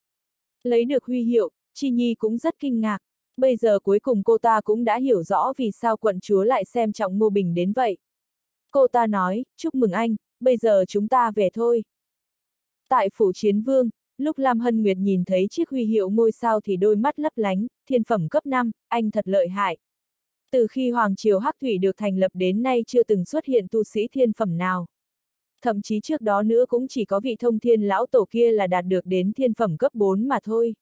Lấy được huy hiệu, Chi Nhi cũng rất kinh ngạc, bây giờ cuối cùng cô ta cũng đã hiểu rõ vì sao quận chúa lại xem trọng Ngô Bình đến vậy. Cô ta nói, chúc mừng anh, bây giờ chúng ta về thôi. Tại phủ Chiến Vương, lúc Lam Hân Nguyệt nhìn thấy chiếc huy hiệu ngôi sao thì đôi mắt lấp lánh, thiên phẩm cấp năm, anh thật lợi hại. Từ khi Hoàng Triều Hắc Thủy được thành lập đến nay chưa từng xuất hiện tu sĩ thiên phẩm nào. Thậm chí trước đó nữa cũng chỉ có vị Thông Thiên lão tổ kia là đạt được đến thiên phẩm cấp bốn mà thôi.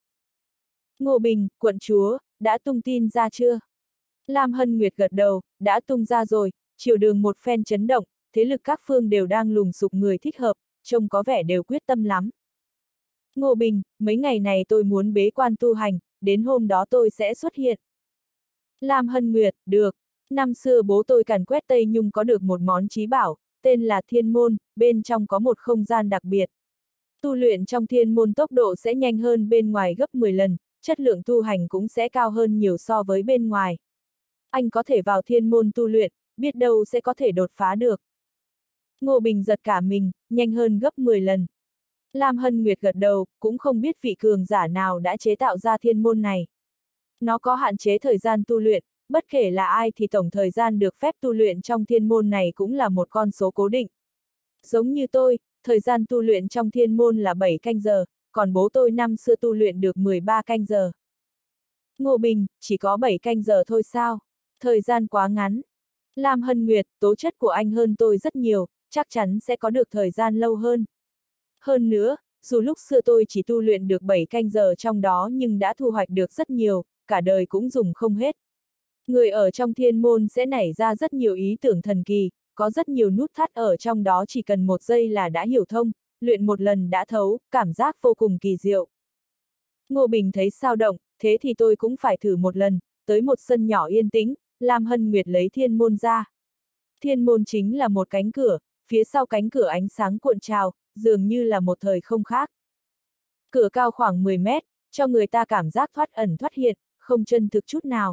Ngô Bình, quận chúa, đã tung tin ra chưa? Lam Hân Nguyệt gật đầu, đã tung ra rồi, triều đường một phen chấn động, thế lực các phương đều đang lùng sục người thích hợp, trông có vẻ đều quyết tâm lắm. Ngô Bình, mấy ngày này tôi muốn bế quan tu hành, đến hôm đó tôi sẽ xuất hiện. Lam Hân Nguyệt, được. Năm xưa bố tôi càn quét Tây Nhung có được một món trí bảo, tên là Thiên Môn, bên trong có một không gian đặc biệt. Tu luyện trong Thiên Môn tốc độ sẽ nhanh hơn bên ngoài gấp mười lần, chất lượng tu hành cũng sẽ cao hơn nhiều so với bên ngoài. Anh có thể vào Thiên Môn tu luyện, biết đâu sẽ có thể đột phá được. Ngô Bình giật cả mình, nhanh hơn gấp mười lần. Lam Hân Nguyệt gật đầu, cũng không biết vị cường giả nào đã chế tạo ra Thiên Môn này. Nó có hạn chế thời gian tu luyện, bất kể là ai thì tổng thời gian được phép tu luyện trong Thiên Môn này cũng là một con số cố định. Giống như tôi, thời gian tu luyện trong Thiên Môn là bảy canh giờ, còn bố tôi năm xưa tu luyện được mười ba canh giờ. Ngô Bình, chỉ có bảy canh giờ thôi sao? Thời gian quá ngắn. Lam Hân Nguyệt, tố chất của anh hơn tôi rất nhiều, chắc chắn sẽ có được thời gian lâu hơn. Hơn nữa, dù lúc xưa tôi chỉ tu luyện được bảy canh giờ trong đó nhưng đã thu hoạch được rất nhiều, cả đời cũng dùng không hết. Người ở trong Thiên Môn sẽ nảy ra rất nhiều ý tưởng thần kỳ, có rất nhiều nút thắt ở trong đó chỉ cần một giây là đã hiểu thông, luyện một lần đã thấu, cảm giác vô cùng kỳ diệu. Ngô Bình thấy sao động, thế thì tôi cũng phải thử một lần, tới một sân nhỏ yên tĩnh, Lam Hân Nguyệt lấy Thiên Môn ra. Thiên Môn chính là một cánh cửa, phía sau cánh cửa ánh sáng cuộn trào, dường như là một thời không khác. Cửa cao khoảng mười mét, cho người ta cảm giác thoát ẩn thoát hiện, không chân thực chút nào.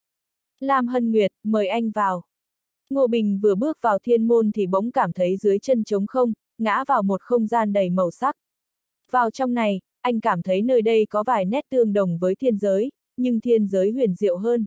Lam Hân Nguyệt, mời anh vào. Ngô Bình vừa bước vào Thiên Môn thì bỗng cảm thấy dưới chân trống không, ngã vào một không gian đầy màu sắc. Vào trong này, anh cảm thấy nơi đây có vài nét tương đồng với thiên giới, nhưng thiên giới huyền diệu hơn.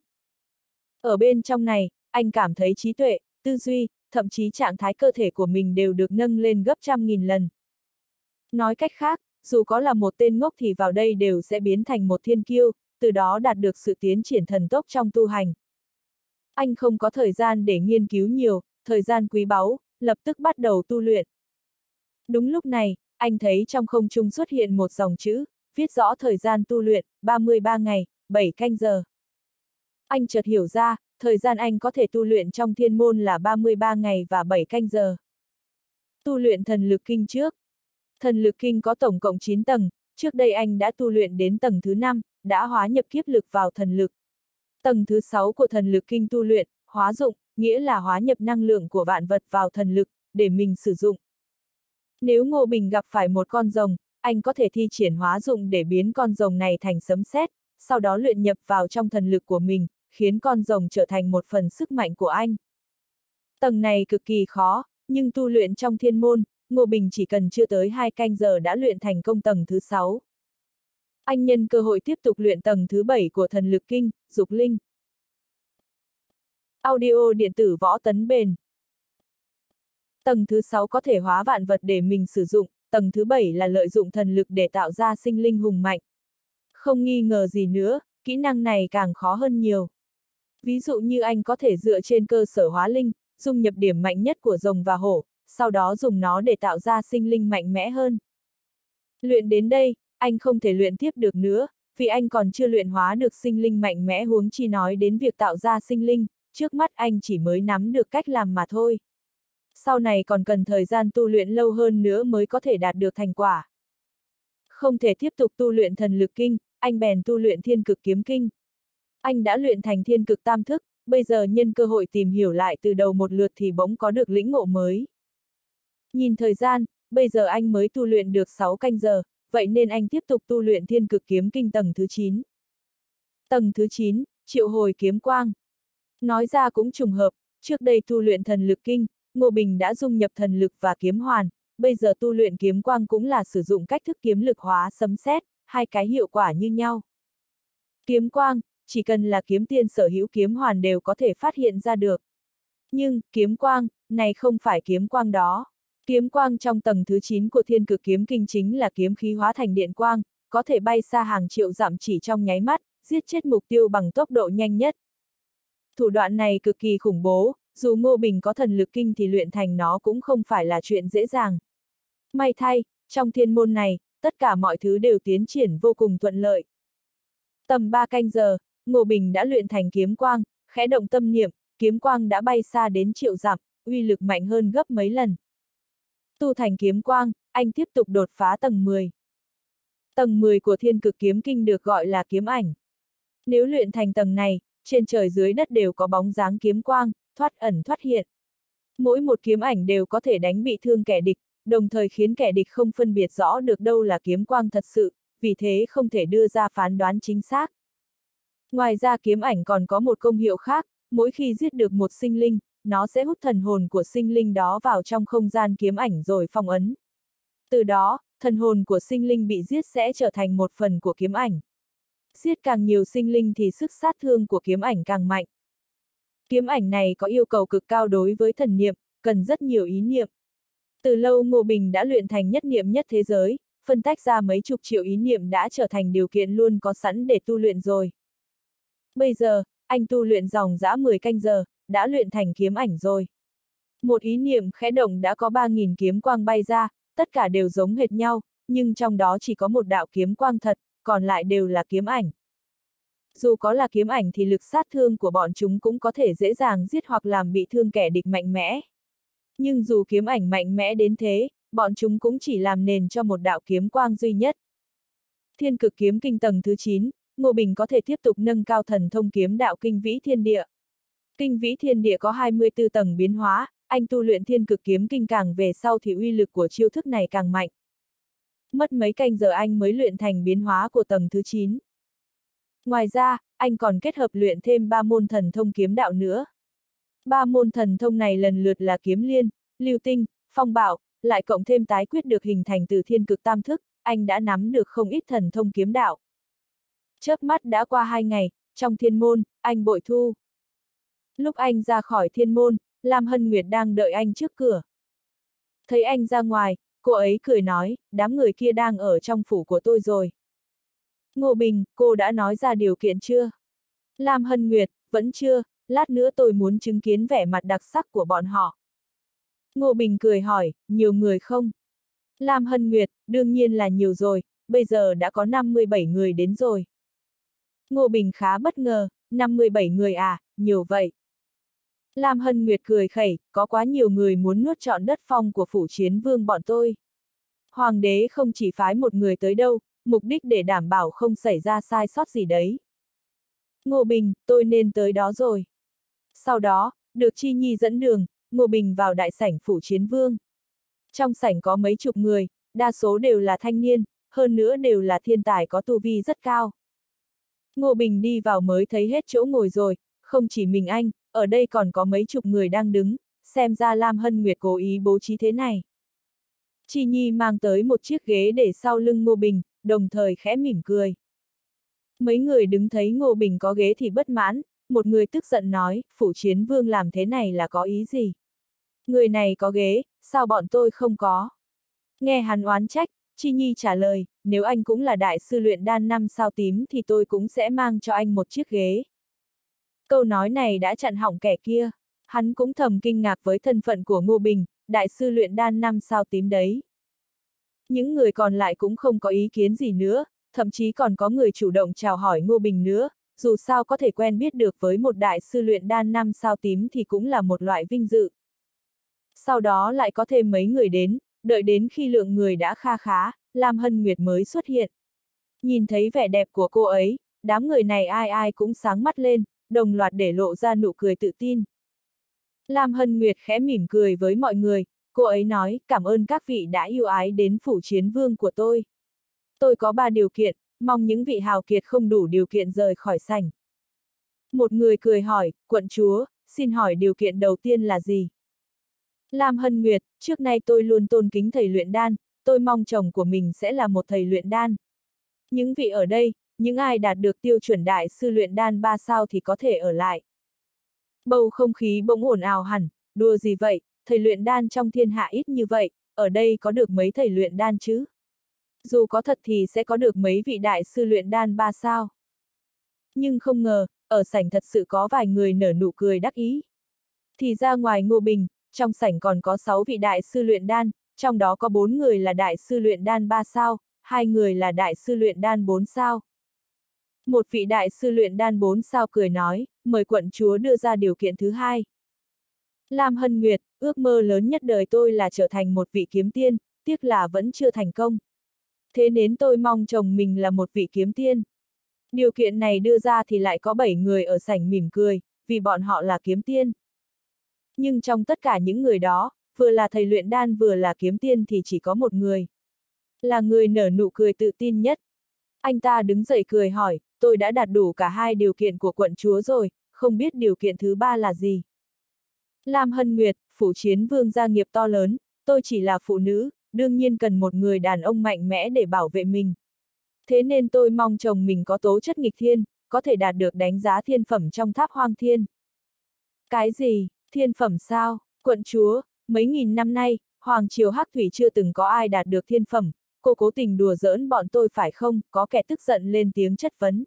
Ở bên trong này, anh cảm thấy trí tuệ, tư duy, thậm chí trạng thái cơ thể của mình đều được nâng lên gấp trăm nghìn lần. Nói cách khác, dù có là một tên ngốc thì vào đây đều sẽ biến thành một thiên kiêu, từ đó đạt được sự tiến triển thần tốc trong tu hành. Anh không có thời gian để nghiên cứu nhiều, thời gian quý báu, lập tức bắt đầu tu luyện. Đúng lúc này, anh thấy trong không trung xuất hiện một dòng chữ, viết rõ thời gian tu luyện, ba mươi ba ngày, bảy canh giờ. Anh chợt hiểu ra, thời gian anh có thể tu luyện trong thiên môn là ba mươi ba ngày và bảy canh giờ. Tu luyện thần lực kinh trước. Thần lực kinh có tổng cộng chín tầng, trước đây anh đã tu luyện đến tầng thứ năm, đã hóa nhập kiếp lực vào thần lực. Tầng thứ sáu của thần lực kinh tu luyện, hóa dụng, nghĩa là hóa nhập năng lượng của vạn vật vào thần lực, để mình sử dụng. Nếu Ngô Bình gặp phải một con rồng, anh có thể thi triển hóa dụng để biến con rồng này thành sấm sét, sau đó luyện nhập vào trong thần lực của mình, khiến con rồng trở thành một phần sức mạnh của anh. Tầng này cực kỳ khó, nhưng tu luyện trong thiên môn, Ngô Bình chỉ cần chưa tới hai canh giờ đã luyện thành công tầng thứ sáu. Anh nhân cơ hội tiếp tục luyện tầng thứ bảy của thần lực kinh, dục linh. Audio điện tử Võ Tấn Bền. Tầng thứ sáu có thể hóa vạn vật để mình sử dụng, tầng thứ bảy là lợi dụng thần lực để tạo ra sinh linh hùng mạnh. Không nghi ngờ gì nữa, kỹ năng này càng khó hơn nhiều. Ví dụ như anh có thể dựa trên cơ sở hóa linh, dung nhập điểm mạnh nhất của rồng và hổ, sau đó dùng nó để tạo ra sinh linh mạnh mẽ hơn. Luyện đến đây, anh không thể luyện tiếp được nữa, vì anh còn chưa luyện hóa được sinh linh mạnh mẽ, huống chi nói đến việc tạo ra sinh linh, trước mắt anh chỉ mới nắm được cách làm mà thôi. Sau này còn cần thời gian tu luyện lâu hơn nữa mới có thể đạt được thành quả. Không thể tiếp tục tu luyện thần lực kinh, anh bèn tu luyện thiên cực kiếm kinh. Anh đã luyện thành thiên cực tam thức, bây giờ nhân cơ hội tìm hiểu lại từ đầu một lượt thì bỗng có được lĩnh ngộ mới. Nhìn thời gian, bây giờ anh mới tu luyện được sáu canh giờ, vậy nên anh tiếp tục tu luyện thiên cực kiếm kinh tầng thứ chín. Tầng thứ chín, triệu hồi kiếm quang. Nói ra cũng trùng hợp, trước đây tu luyện thần lực kinh, Ngô Bình đã dung nhập thần lực và kiếm hoàn, bây giờ tu luyện kiếm quang cũng là sử dụng cách thức kiếm lực hóa sấm sét, hai cái hiệu quả như nhau. Kiếm quang, chỉ cần là kiếm tiên sở hữu kiếm hoàn đều có thể phát hiện ra được. Nhưng, kiếm quang, này không phải kiếm quang đó. Kiếm quang trong tầng thứ chín của thiên cực kiếm kinh chính là kiếm khí hóa thành điện quang, có thể bay xa hàng triệu dặm chỉ trong nháy mắt, giết chết mục tiêu bằng tốc độ nhanh nhất. Thủ đoạn này cực kỳ khủng bố, dù Ngô Bình có thần lực kinh thì luyện thành nó cũng không phải là chuyện dễ dàng. May thay, trong thiên môn này, tất cả mọi thứ đều tiến triển vô cùng thuận lợi. Tầm ba canh giờ, Ngô Bình đã luyện thành kiếm quang, khẽ động tâm niệm, kiếm quang đã bay xa đến triệu dặm, uy lực mạnh hơn gấp mấy lần. Tu thành kiếm quang, anh tiếp tục đột phá tầng mười. Tầng mười của thiên cực kiếm kinh được gọi là kiếm ảnh. Nếu luyện thành tầng này, trên trời dưới đất đều có bóng dáng kiếm quang, thoát ẩn thoát hiện. Mỗi một kiếm ảnh đều có thể đánh bị thương kẻ địch, đồng thời khiến kẻ địch không phân biệt rõ được đâu là kiếm quang thật sự, vì thế không thể đưa ra phán đoán chính xác. Ngoài ra kiếm ảnh còn có một công hiệu khác, mỗi khi giết được một sinh linh, nó sẽ hút thần hồn của sinh linh đó vào trong không gian kiếm ảnh rồi phong ấn. Từ đó, thần hồn của sinh linh bị giết sẽ trở thành một phần của kiếm ảnh. Giết càng nhiều sinh linh thì sức sát thương của kiếm ảnh càng mạnh. Kiếm ảnh này có yêu cầu cực cao đối với thần niệm, cần rất nhiều ý niệm. Từ lâu Ngô Bình đã luyện thành nhất niệm nhất thế giới, phân tách ra mấy chục triệu ý niệm đã trở thành điều kiện luôn có sẵn để tu luyện rồi. Bây giờ, anh tu luyện dòng dã mười canh giờ, đã luyện thành kiếm ảnh rồi. Một ý niệm khẽ động đã có ba nghìn kiếm quang bay ra, tất cả đều giống hệt nhau, nhưng trong đó chỉ có một đạo kiếm quang thật, còn lại đều là kiếm ảnh. Dù có là kiếm ảnh thì lực sát thương của bọn chúng cũng có thể dễ dàng giết hoặc làm bị thương kẻ địch mạnh mẽ. Nhưng dù kiếm ảnh mạnh mẽ đến thế, bọn chúng cũng chỉ làm nền cho một đạo kiếm quang duy nhất. Thiên cực kiếm kinh tầng thứ chín, Ngô Bình có thể tiếp tục nâng cao thần thông kiếm đạo kinh vĩ thiên địa. Kinh vĩ thiên địa có hai mươi tư tầng biến hóa, anh tu luyện thiên cực kiếm kinh càng về sau thì uy lực của chiêu thức này càng mạnh. Mất mấy canh giờ anh mới luyện thành biến hóa của tầng thứ chín. Ngoài ra, anh còn kết hợp luyện thêm ba môn thần thông kiếm đạo nữa. Ba môn thần thông này lần lượt là kiếm liên, lưu tinh, phong bạo, lại cộng thêm tái quyết được hình thành từ thiên cực tam thức, anh đã nắm được không ít thần thông kiếm đạo. Chớp mắt đã qua hai ngày, trong thiên môn, anh bội thu. Lúc anh ra khỏi thiên môn, Lam Hân Nguyệt đang đợi anh trước cửa. Thấy anh ra ngoài, cô ấy cười nói, đám người kia đang ở trong phủ của tôi rồi. Ngô Bình, cô đã nói ra điều kiện chưa? Lam Hân Nguyệt, vẫn chưa, lát nữa tôi muốn chứng kiến vẻ mặt đặc sắc của bọn họ. Ngô Bình cười hỏi, nhiều người không? Lam Hân Nguyệt, đương nhiên là nhiều rồi, bây giờ đã có năm mươi bảy người đến rồi. Ngô Bình khá bất ngờ, năm mươi bảy người à, nhiều vậy. Lam Hân Nguyệt cười khẩy, có quá nhiều người muốn nuốt trọn đất phong của phủ chiến vương bọn tôi. Hoàng đế không chỉ phái một người tới đâu, mục đích để đảm bảo không xảy ra sai sót gì đấy. Ngô Bình, tôi nên tới đó rồi. Sau đó, được Chi Nhi dẫn đường, Ngô Bình vào đại sảnh phủ chiến vương. Trong sảnh có mấy chục người, đa số đều là thanh niên, hơn nữa đều là thiên tài có tu vi rất cao. Ngô Bình đi vào mới thấy hết chỗ ngồi rồi, không chỉ mình anh, ở đây còn có mấy chục người đang đứng, xem ra Lam Hân Nguyệt cố ý bố trí thế này. Chi Nhi mang tới một chiếc ghế để sau lưng Ngô Bình, đồng thời khẽ mỉm cười. Mấy người đứng thấy Ngô Bình có ghế thì bất mãn, một người tức giận nói, phủ chiến vương làm thế này là có ý gì? Người này có ghế, sao bọn tôi không có? Nghe hắn oán trách, Chi Nhi trả lời, nếu anh cũng là đại sư luyện đan năm sao tím thì tôi cũng sẽ mang cho anh một chiếc ghế. Câu nói này đã chặn họng kẻ kia, hắn cũng thầm kinh ngạc với thân phận của Ngô Bình, đại sư luyện đan năm sao tím đấy. Những người còn lại cũng không có ý kiến gì nữa, thậm chí còn có người chủ động chào hỏi Ngô Bình nữa, dù sao có thể quen biết được với một đại sư luyện đan năm sao tím thì cũng là một loại vinh dự. Sau đó lại có thêm mấy người đến, đợi đến khi lượng người đã kha khá, Lam Hân Nguyệt mới xuất hiện. Nhìn thấy vẻ đẹp của cô ấy, đám người này ai ai cũng sáng mắt lên, đồng loạt để lộ ra nụ cười tự tin. Lam Hân Nguyệt khẽ mỉm cười với mọi người, cô ấy nói, cảm ơn các vị đã yêu ái đến phủ chiến vương của tôi. Tôi có ba điều kiện, mong những vị hào kiệt không đủ điều kiện rời khỏi sảnh. Một người cười hỏi, quận chúa, xin hỏi điều kiện đầu tiên là gì? Lam Hân Nguyệt, trước nay tôi luôn tôn kính thầy luyện đan, tôi mong chồng của mình sẽ là một thầy luyện đan. Những vị ở đây, những ai đạt được tiêu chuẩn đại sư luyện đan ba sao thì có thể ở lại. Bầu không khí bỗng ồn ào hẳn, đùa gì vậy, thầy luyện đan trong thiên hạ ít như vậy, ở đây có được mấy thầy luyện đan chứ? Dù có thật thì sẽ có được mấy vị đại sư luyện đan ba sao. Nhưng không ngờ, ở sảnh thật sự có vài người nở nụ cười đắc ý. Thì ra ngoài Ngô Bình, trong sảnh còn có sáu vị đại sư luyện đan, trong đó có bốn người là đại sư luyện đan ba sao, hai người là đại sư luyện đan bốn sao. Một vị đại sư luyện đan bốn sao cười nói, mời quận chúa đưa ra điều kiện thứ hai. Lam Hân Nguyệt, ước mơ lớn nhất đời tôi là trở thành một vị kiếm tiên, tiếc là vẫn chưa thành công. Thế nên tôi mong chồng mình là một vị kiếm tiên. Điều kiện này đưa ra thì lại có bảy người ở sảnh mỉm cười, vì bọn họ là kiếm tiên. Nhưng trong tất cả những người đó, vừa là thầy luyện đan vừa là kiếm tiên thì chỉ có một người. Là người nở nụ cười tự tin nhất. Anh ta đứng dậy cười hỏi, tôi đã đạt đủ cả hai điều kiện của quận chúa rồi, không biết điều kiện thứ ba là gì. Lam Hân Nguyệt, phủ chiến vương gia nghiệp to lớn, tôi chỉ là phụ nữ, đương nhiên cần một người đàn ông mạnh mẽ để bảo vệ mình. Thế nên tôi mong chồng mình có tố chất nghịch thiên, có thể đạt được đánh giá thiên phẩm trong tháp hoang thiên. Cái gì, thiên phẩm sao, quận chúa, mấy nghìn năm nay, Hoàng triều Hắc Thủy chưa từng có ai đạt được thiên phẩm, cô cố tình đùa giỡn bọn tôi phải không, có kẻ tức giận lên tiếng chất vấn.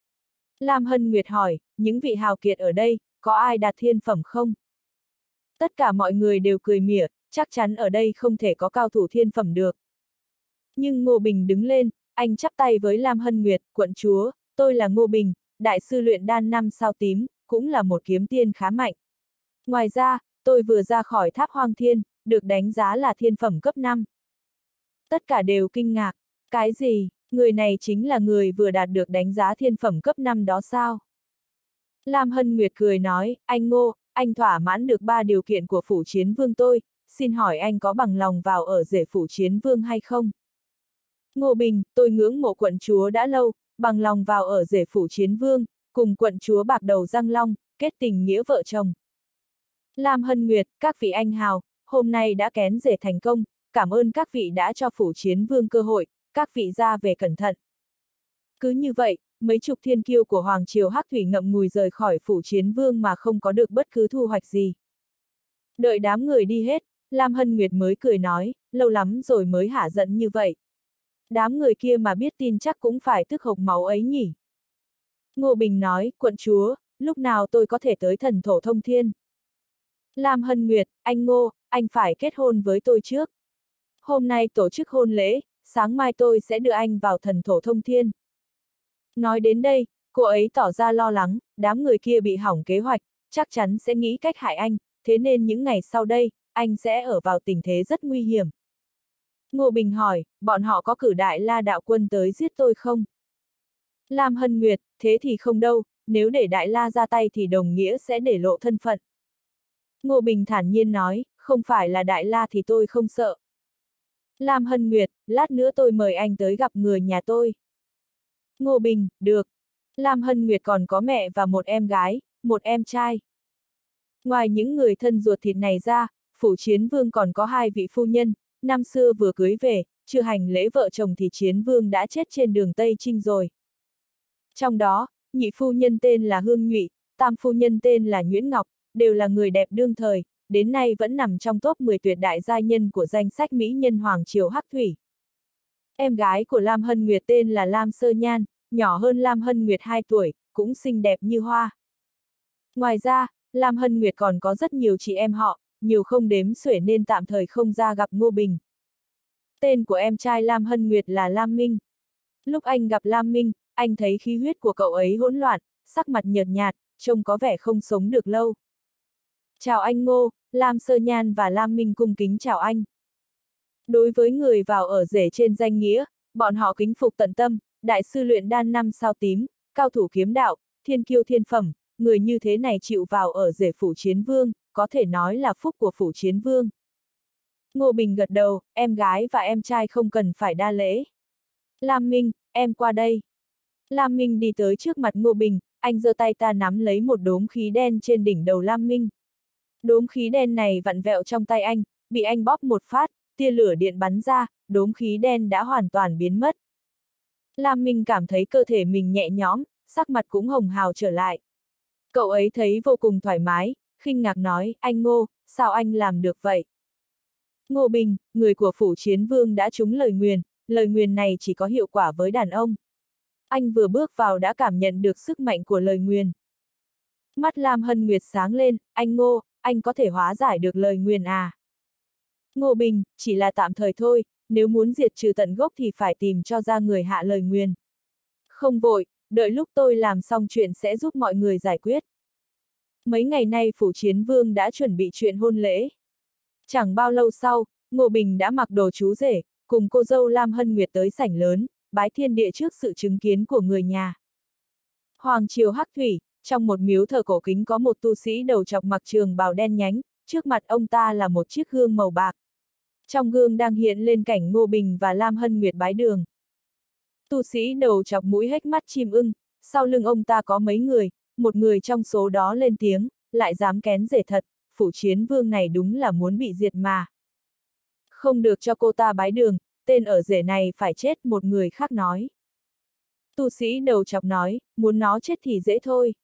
Lam Hân Nguyệt hỏi, những vị hào kiệt ở đây, có ai đạt thiên phẩm không? Tất cả mọi người đều cười mỉa, chắc chắn ở đây không thể có cao thủ thiên phẩm được. Nhưng Ngô Bình đứng lên, anh chắp tay với Lam Hân Nguyệt, quận chúa, tôi là Ngô Bình, đại sư luyện đan năm sao tím, cũng là một kiếm tiên khá mạnh. Ngoài ra, tôi vừa ra khỏi tháp hoang thiên, được đánh giá là thiên phẩm cấp năm. Tất cả đều kinh ngạc, cái gì, người này chính là người vừa đạt được đánh giá thiên phẩm cấp năm đó sao? Lam Hân Nguyệt cười nói, anh Ngô, anh thỏa mãn được ba điều kiện của phủ chiến vương tôi, xin hỏi anh có bằng lòng vào ở rể phủ chiến vương hay không? Ngô Bình, tôi ngưỡng mộ quận chúa đã lâu, bằng lòng vào ở rể phủ chiến vương, cùng quận chúa bạc đầu răng long, kết tình nghĩa vợ chồng. Lam Hân Nguyệt, các vị anh hào, hôm nay đã kén rể thành công, cảm ơn các vị đã cho phủ chiến vương cơ hội, các vị ra về cẩn thận. Cứ như vậy, mấy chục thiên kiêu của Hoàng triều Hắc Thủy ngậm ngùi rời khỏi phủ chiến vương mà không có được bất cứ thu hoạch gì. Đợi đám người đi hết, Lam Hân Nguyệt mới cười nói, lâu lắm rồi mới hả giận như vậy. Đám người kia mà biết tin chắc cũng phải tức hộc máu ấy nhỉ. Ngô Bình nói, quận chúa, lúc nào tôi có thể tới thần thổ thông thiên? Lam Hân Nguyệt, anh Ngô, anh phải kết hôn với tôi trước. Hôm nay tổ chức hôn lễ, sáng mai tôi sẽ đưa anh vào thần thổ thông thiên. Nói đến đây, cô ấy tỏ ra lo lắng, đám người kia bị hỏng kế hoạch, chắc chắn sẽ nghĩ cách hại anh, thế nên những ngày sau đây, anh sẽ ở vào tình thế rất nguy hiểm. Ngô Bình hỏi, bọn họ có cử Đại La đạo quân tới giết tôi không? Lam Hân Nguyệt, thế thì không đâu, nếu để Đại La ra tay thì đồng nghĩa sẽ để lộ thân phận. Ngô Bình thản nhiên nói, không phải là Đại La thì tôi không sợ. Lam Hân Nguyệt, lát nữa tôi mời anh tới gặp người nhà tôi. Ngô Bình, được. Lam Hân Nguyệt còn có mẹ và một em gái, một em trai. Ngoài những người thân ruột thịt này ra, phủ Chiến Vương còn có hai vị phu nhân, năm xưa vừa cưới về, chưa hành lễ vợ chồng thì Chiến Vương đã chết trên đường Tây Trinh rồi. Trong đó, nhị phu nhân tên là Hương Nhụy, tam phu nhân tên là Nhuyễn Ngọc, đều là người đẹp đương thời, đến nay vẫn nằm trong top mười tuyệt đại giai nhân của danh sách mỹ nhân Hoàng triều Hắc Thủy. Em gái của Lam Hân Nguyệt tên là Lam Sơ Nhan, nhỏ hơn Lam Hân Nguyệt hai tuổi, cũng xinh đẹp như hoa. Ngoài ra, Lam Hân Nguyệt còn có rất nhiều chị em họ, nhiều không đếm xuể nên tạm thời không ra gặp Ngô Bình. Tên của em trai Lam Hân Nguyệt là Lam Minh. Lúc anh gặp Lam Minh, anh thấy khí huyết của cậu ấy hỗn loạn, sắc mặt nhợt nhạt, trông có vẻ không sống được lâu. Chào anh Ngô, Lam Sơ Nhan và Lam Minh cung kính chào anh. Đối với người vào ở rể trên danh nghĩa, bọn họ kính phục tận tâm, đại sư luyện đan năm sao tím, cao thủ kiếm đạo, thiên kiêu thiên phẩm, người như thế này chịu vào ở rể phủ Chiến Vương, có thể nói là phúc của phủ Chiến Vương. Ngô Bình gật đầu, em gái và em trai không cần phải đa lễ. Lam Minh, em qua đây. Lam Minh đi tới trước mặt Ngô Bình, anh giơ tay ta nắm lấy một đốm khí đen trên đỉnh đầu Lam Minh. Đốm khí đen này vặn vẹo trong tay anh, bị anh bóp một phát, tia lửa điện bắn ra, đốm khí đen đã hoàn toàn biến mất. Lam Minh cảm thấy cơ thể mình nhẹ nhõm, sắc mặt cũng hồng hào trở lại. Cậu ấy thấy vô cùng thoải mái, khinh ngạc nói, anh Ngô, sao anh làm được vậy? Ngô Bình, người của phủ Chiến Vương đã trúng lời nguyền, lời nguyền này chỉ có hiệu quả với đàn ông. Anh vừa bước vào đã cảm nhận được sức mạnh của lời nguyền. Mắt Lam Hân Nguyệt sáng lên, anh Ngô, anh có thể hóa giải được lời nguyền à? Ngô Bình, chỉ là tạm thời thôi, nếu muốn diệt trừ tận gốc thì phải tìm cho ra người hạ lời nguyền. Không vội, đợi lúc tôi làm xong chuyện sẽ giúp mọi người giải quyết. Mấy ngày nay phủ Chiến Vương đã chuẩn bị chuyện hôn lễ. Chẳng bao lâu sau, Ngô Bình đã mặc đồ chú rể, cùng cô dâu Lam Hân Nguyệt tới sảnh lớn, bái thiên địa trước sự chứng kiến của người nhà. Hoàng triều Hắc Thủy, trong một miếu thờ cổ kính có một tu sĩ đầu trọc mặc trường bào đen nhánh, trước mặt ông ta là một chiếc gương màu bạc. Trong gương đang hiện lên cảnh Ngô Bình và Lam Hân Nguyệt bái đường. Tu sĩ đầu trọc mũi hếch mắt chim ưng, sau lưng ông ta có mấy người, một người trong số đó lên tiếng, lại dám kén rể thật, phủ Chiến Vương này đúng là muốn bị diệt mà. Không được cho cô ta bái đường, tên ở rể này phải chết, một người khác nói. Tu sĩ đầu trọc nói, muốn nó chết thì dễ thôi.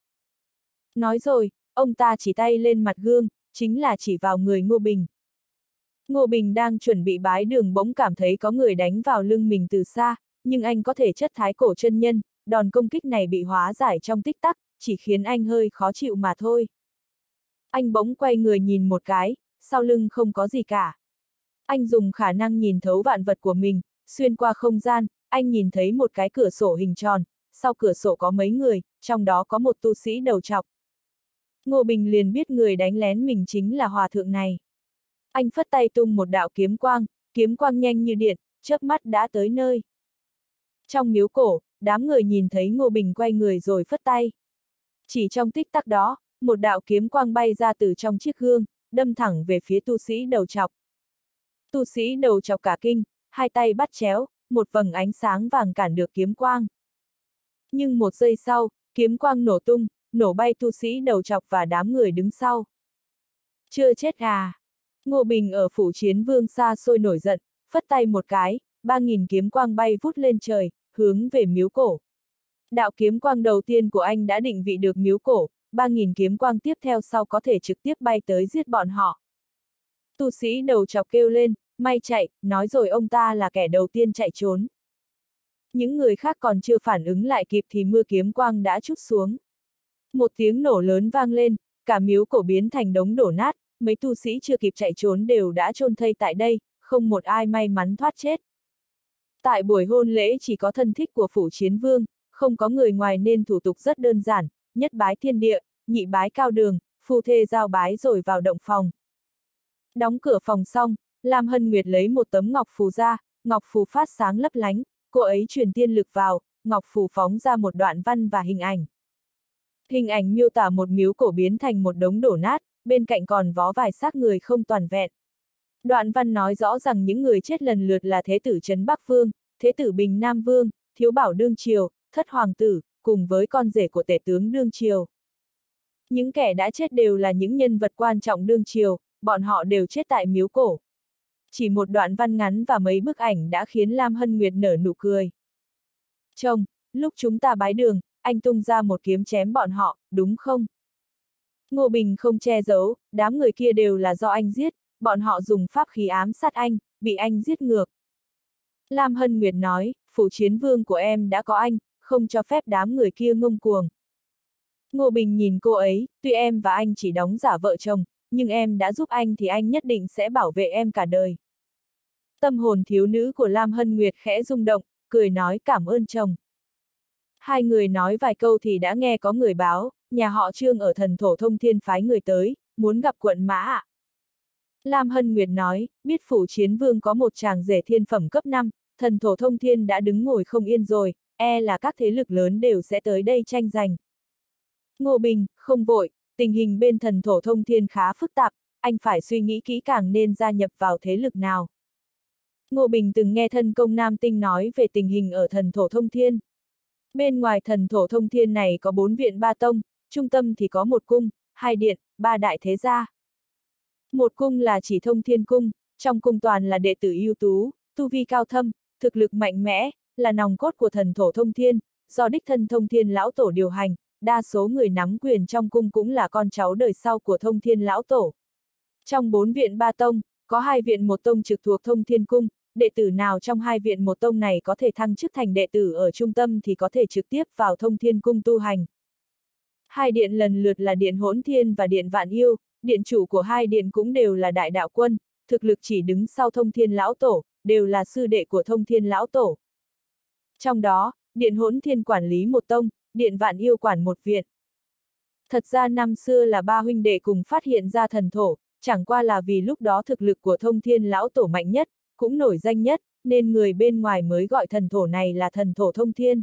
Nói rồi, ông ta chỉ tay lên mặt gương, chính là chỉ vào người Ngô Bình. Ngô Bình đang chuẩn bị bái đường bỗng cảm thấy có người đánh vào lưng mình từ xa, nhưng anh có thể chất thái cổ chân nhân, đòn công kích này bị hóa giải trong tích tắc, chỉ khiến anh hơi khó chịu mà thôi. Anh bỗng quay người nhìn một cái, sau lưng không có gì cả. Anh dùng khả năng nhìn thấu vạn vật của mình, xuyên qua không gian, anh nhìn thấy một cái cửa sổ hình tròn, sau cửa sổ có mấy người, trong đó có một tu sĩ đầu trọc. Ngô Bình liền biết người đánh lén mình chính là hòa thượng này. Anh phất tay tung một đạo kiếm quang, kiếm quang nhanh như điện, chớp mắt đã tới nơi. Trong miếu cổ, đám người nhìn thấy Ngô Bình quay người rồi phất tay. Chỉ trong tích tắc đó, một đạo kiếm quang bay ra từ trong chiếc gương, đâm thẳng về phía tu sĩ đầu trọc. Tu sĩ đầu trọc cả kinh, hai tay bắt chéo, một vầng ánh sáng vàng cản được kiếm quang. Nhưng một giây sau, kiếm quang nổ tung, nổ bay tu sĩ đầu trọc và đám người đứng sau. Chưa chết à? Ngô Bình ở phủ Chiến Vương xa xôi nổi giận, phất tay một cái, ba nghìn kiếm quang bay vút lên trời, hướng về miếu cổ. Đạo kiếm quang đầu tiên của anh đã định vị được miếu cổ, ba nghìn kiếm quang tiếp theo sau có thể trực tiếp bay tới giết bọn họ. Tu sĩ đầu chọc kêu lên, may chạy, nói rồi ông ta là kẻ đầu tiên chạy trốn. Những người khác còn chưa phản ứng lại kịp thì mưa kiếm quang đã trút xuống. Một tiếng nổ lớn vang lên, cả miếu cổ biến thành đống đổ nát, mấy tu sĩ chưa kịp chạy trốn đều đã chôn thây tại đây, không một ai may mắn thoát chết. Tại buổi hôn lễ chỉ có thân thích của phủ chiến vương, không có người ngoài nên thủ tục rất đơn giản, nhất bái thiên địa, nhị bái cao đường, phu thê giao bái rồi vào động phòng. Đóng cửa phòng xong, Lam Hân Nguyệt lấy một tấm ngọc phù ra, ngọc phù phát sáng lấp lánh, cô ấy truyền tiên lực vào, ngọc phù phóng ra một đoạn văn và hình ảnh. Hình ảnh miêu tả một miếu cổ biến thành một đống đổ nát, bên cạnh còn vó vài xác người không toàn vẹn. Đoạn văn nói rõ rằng những người chết lần lượt là Thế tử Trấn Bắc Vương, Thế tử Bình Nam Vương, Thiếu Bảo Đương Triều, Thất Hoàng tử, cùng với con rể của Tể tướng Đương Triều. Những kẻ đã chết đều là những nhân vật quan trọng Đương Triều, bọn họ đều chết tại miếu cổ. Chỉ một đoạn văn ngắn và mấy bức ảnh đã khiến Lam Hân Nguyệt nở nụ cười. Chồng, lúc chúng ta bái đường, anh tung ra một kiếm chém bọn họ, đúng không? Ngô Bình không che giấu, đám người kia đều là do anh giết, bọn họ dùng pháp khí ám sát anh, bị anh giết ngược. Lam Hân Nguyệt nói, phủ chiến vương của em đã có anh, không cho phép đám người kia ngông cuồng. Ngô Bình nhìn cô ấy, tuy em và anh chỉ đóng giả vợ chồng, nhưng em đã giúp anh thì anh nhất định sẽ bảo vệ em cả đời. Tâm hồn thiếu nữ của Lam Hân Nguyệt khẽ rung động, cười nói cảm ơn chồng. Hai người nói vài câu thì đã nghe có người báo, nhà họ Trương ở Thần Thổ Thông Thiên phái người tới, muốn gặp quận Mã ạ. Lam Hân Nguyệt nói, biết phủ chiến vương có một chàng rể thiên phẩm cấp năm, Thần Thổ Thông Thiên đã đứng ngồi không yên rồi, e là các thế lực lớn đều sẽ tới đây tranh giành. Ngô Bình, không vội, tình hình bên Thần Thổ Thông Thiên khá phức tạp, anh phải suy nghĩ kỹ càng nên gia nhập vào thế lực nào. Ngô Bình từng nghe thân công Nam Tinh nói về tình hình ở Thần Thổ Thông Thiên. Bên ngoài Thần Thổ Thông Thiên này có bốn viện ba tông, trung tâm thì có một cung, hai điện, ba đại thế gia. Một cung là chỉ Thông Thiên Cung, trong cung toàn là đệ tử ưu tú, tu vi cao thâm, thực lực mạnh mẽ, là nòng cốt của Thần Thổ Thông Thiên, do đích thân Thông Thiên Lão Tổ điều hành, đa số người nắm quyền trong cung cũng là con cháu đời sau của Thông Thiên Lão Tổ. Trong bốn viện ba tông, có hai viện một tông trực thuộc Thông Thiên Cung, đệ tử nào trong hai viện một tông này có thể thăng chức thành đệ tử ở trung tâm thì có thể trực tiếp vào Thông Thiên Cung tu hành. Hai điện lần lượt là Điện Hỗn Thiên và Điện Vạn Yêu, điện chủ của hai điện cũng đều là đại đạo quân, thực lực chỉ đứng sau Thông Thiên Lão Tổ, đều là sư đệ của Thông Thiên Lão Tổ. Trong đó, Điện Hỗn Thiên quản lý một tông, Điện Vạn Yêu quản một viện. Thật ra năm xưa là ba huynh đệ cùng phát hiện ra thần thổ, chẳng qua là vì lúc đó thực lực của Thông Thiên Lão Tổ mạnh nhất, cũng nổi danh nhất, nên người bên ngoài mới gọi thần thổ này là Thần Thổ Thông Thiên.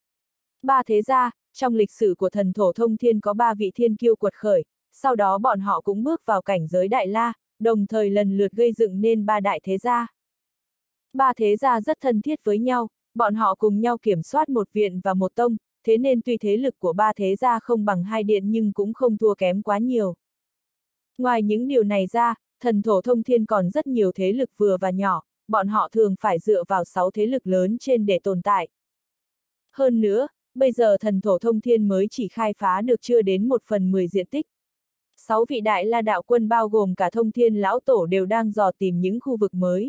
Ba thế gia, trong lịch sử của Thần Thổ Thông Thiên có ba vị thiên kiêu quật khởi, sau đó bọn họ cũng bước vào cảnh giới Đại La, đồng thời lần lượt gây dựng nên ba đại thế gia. Ba thế gia rất thân thiết với nhau, bọn họ cùng nhau kiểm soát một viện và một tông, thế nên tuy thế lực của ba thế gia không bằng hai điện nhưng cũng không thua kém quá nhiều. Ngoài những điều này ra, Thần Thổ Thông Thiên còn rất nhiều thế lực vừa và nhỏ, bọn họ thường phải dựa vào sáu thế lực lớn trên để tồn tại. Hơn nữa, bây giờ Thần Thổ Thông Thiên mới chỉ khai phá được chưa đến một phần mười diện tích. Sáu vị đại la đạo quân bao gồm cả Thông Thiên Lão Tổ đều đang dò tìm những khu vực mới.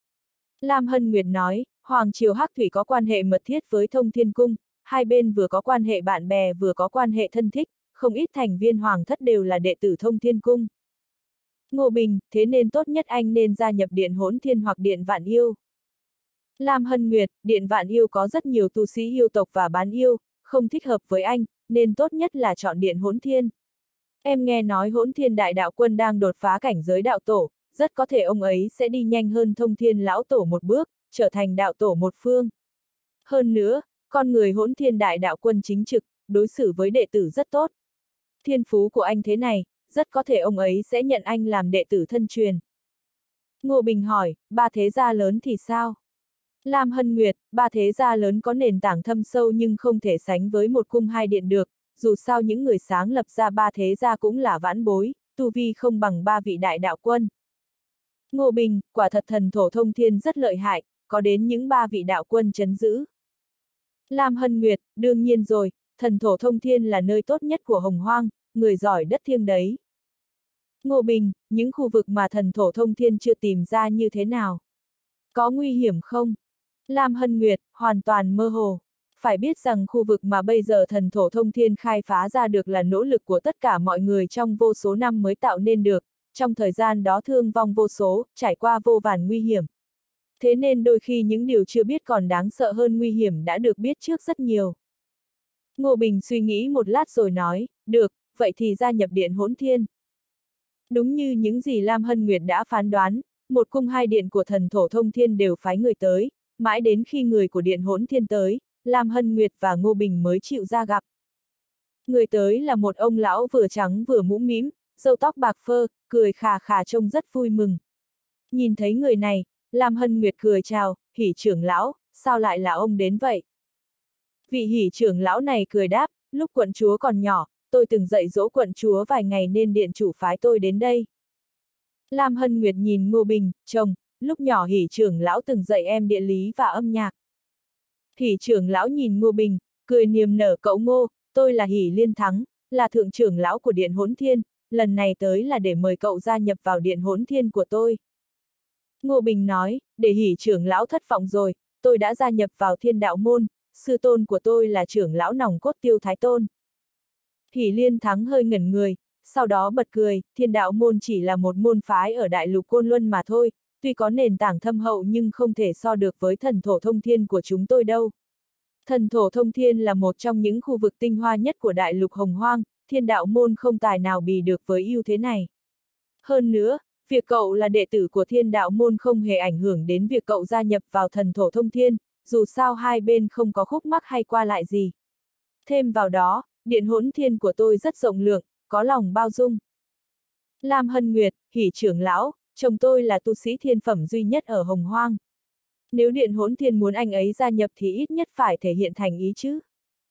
Lam Hân Nguyệt nói, Hoàng triều Hắc Thủy có quan hệ mật thiết với Thông Thiên Cung, hai bên vừa có quan hệ bạn bè vừa có quan hệ thân thích, không ít thành viên hoàng thất đều là đệ tử Thông Thiên Cung. Ngô Bình, thế nên tốt nhất anh nên gia nhập Điện Hỗn Thiên hoặc Điện Vạn Yêu. Lam Hân Nguyệt, Điện Vạn Yêu có rất nhiều tu sĩ yêu tộc và bán yêu, không thích hợp với anh, nên tốt nhất là chọn Điện Hỗn Thiên. Em nghe nói Hỗn Thiên Đại Đạo Quân đang đột phá cảnh giới đạo tổ, rất có thể ông ấy sẽ đi nhanh hơn Thông Thiên Lão Tổ một bước, trở thành đạo tổ một phương. Hơn nữa, con người Hỗn Thiên Đại Đạo Quân chính trực, đối xử với đệ tử rất tốt. Thiên phú của anh thế này, rất có thể ông ấy sẽ nhận anh làm đệ tử thân truyền. Ngô Bình hỏi, ba thế gia lớn thì sao? Lam Hân Nguyệt, ba thế gia lớn có nền tảng thâm sâu nhưng không thể sánh với một cung hai điện được, dù sao những người sáng lập ra ba thế gia cũng là vãn bối, tu vi không bằng ba vị đại đạo quân. Ngô Bình, quả thật Thần Thổ Thông Thiên rất lợi hại, có đến những ba vị đạo quân trấn giữ. Lam Hân Nguyệt, đương nhiên rồi, Thần Thổ Thông Thiên là nơi tốt nhất của Hồng Hoang, người giỏi đất thiêng đấy. Ngô Bình, những khu vực mà thần thổ thông thiên chưa tìm ra như thế nào? Có nguy hiểm không? Lam Hân Nguyệt, hoàn toàn mơ hồ. Phải biết rằng khu vực mà bây giờ thần thổ thông thiên khai phá ra được là nỗ lực của tất cả mọi người trong vô số năm mới tạo nên được, trong thời gian đó thương vong vô số, trải qua vô vàn nguy hiểm. Thế nên đôi khi những điều chưa biết còn đáng sợ hơn nguy hiểm đã được biết trước rất nhiều. Ngô Bình suy nghĩ một lát rồi nói, được, vậy thì gia nhập Điện Hỗn Thiên. Đúng như những gì Lam Hân Nguyệt đã phán đoán, một cung hai điện của thần thổ thông thiên đều phái người tới, mãi đến khi người của Điện Hỗn Thiên tới, Lam Hân Nguyệt và Ngô Bình mới chịu ra gặp. Người tới là một ông lão vừa trắng vừa mũm mĩm, râu tóc bạc phơ, cười khà khà trông rất vui mừng. Nhìn thấy người này, Lam Hân Nguyệt cười chào, Hỉ trưởng lão, sao lại là ông đến vậy? Vị Hỉ trưởng lão này cười đáp, lúc quận chúa còn nhỏ, tôi từng dạy dỗ quận chúa vài ngày nên điện chủ phái tôi đến đây. Lam Hân Nguyệt nhìn Ngô Bình, chồng, lúc nhỏ Hỉ trưởng lão từng dạy em địa lý và âm nhạc. Hỉ trưởng lão nhìn Ngô Bình, cười niềm nở, cậu Ngô, tôi là Hỉ Liên Thắng, là thượng trưởng lão của Điện Hỗn Thiên, lần này tới là để mời cậu gia nhập vào Điện Hỗn Thiên của tôi. Ngô Bình nói, để Hỉ trưởng lão thất vọng rồi, tôi đã gia nhập vào Thiên Đạo Môn, sư tôn của tôi là trưởng lão nòng cốt Tiêu Thái Tôn. Hỉ Liên Thắng hơi ngẩn người, sau đó bật cười, Thiên Đạo Môn chỉ là một môn phái ở Đại Lục Côn Luân mà thôi, tuy có nền tảng thâm hậu nhưng không thể so được với thần thổ thông thiên của chúng tôi đâu. Thần thổ thông thiên là một trong những khu vực tinh hoa nhất của Đại Lục Hồng Hoang, Thiên Đạo Môn không tài nào bì được với ưu thế này. Hơn nữa, việc cậu là đệ tử của Thiên Đạo Môn không hề ảnh hưởng đến việc cậu gia nhập vào thần thổ thông thiên, dù sao hai bên không có khúc mắc hay qua lại gì. Thêm vào đó, Điện Hỗn Thiên của tôi rất rộng lượng, có lòng bao dung. Lam Hân Nguyệt, Hỉ trưởng lão, chồng tôi là tu sĩ thiên phẩm duy nhất ở Hồng Hoang. Nếu Điện Hỗn Thiên muốn anh ấy gia nhập thì ít nhất phải thể hiện thành ý chứ.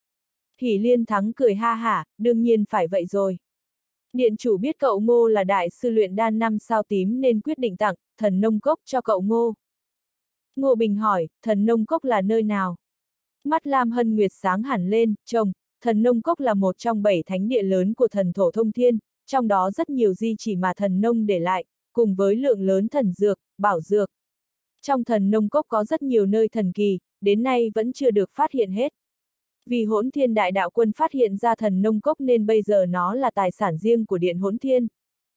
Hỉ Liên Thắng cười ha hả, đương nhiên phải vậy rồi. Điện chủ biết cậu Ngô là đại sư luyện đan năm sao tím nên quyết định tặng thần nông cốc cho cậu Ngô. Ngô Bình hỏi, thần nông cốc là nơi nào? Mắt Lam Hân Nguyệt sáng hẳn lên, chồng, thần nông cốc là một trong bảy thánh địa lớn của thần thổ thông thiên, trong đó rất nhiều di chỉ mà thần nông để lại, cùng với lượng lớn thần dược, bảo dược. Trong thần nông cốc có rất nhiều nơi thần kỳ, đến nay vẫn chưa được phát hiện hết. Vì Hỗn Thiên Đại Đạo Quân phát hiện ra thần nông cốc nên bây giờ nó là tài sản riêng của Điện Hỗn Thiên.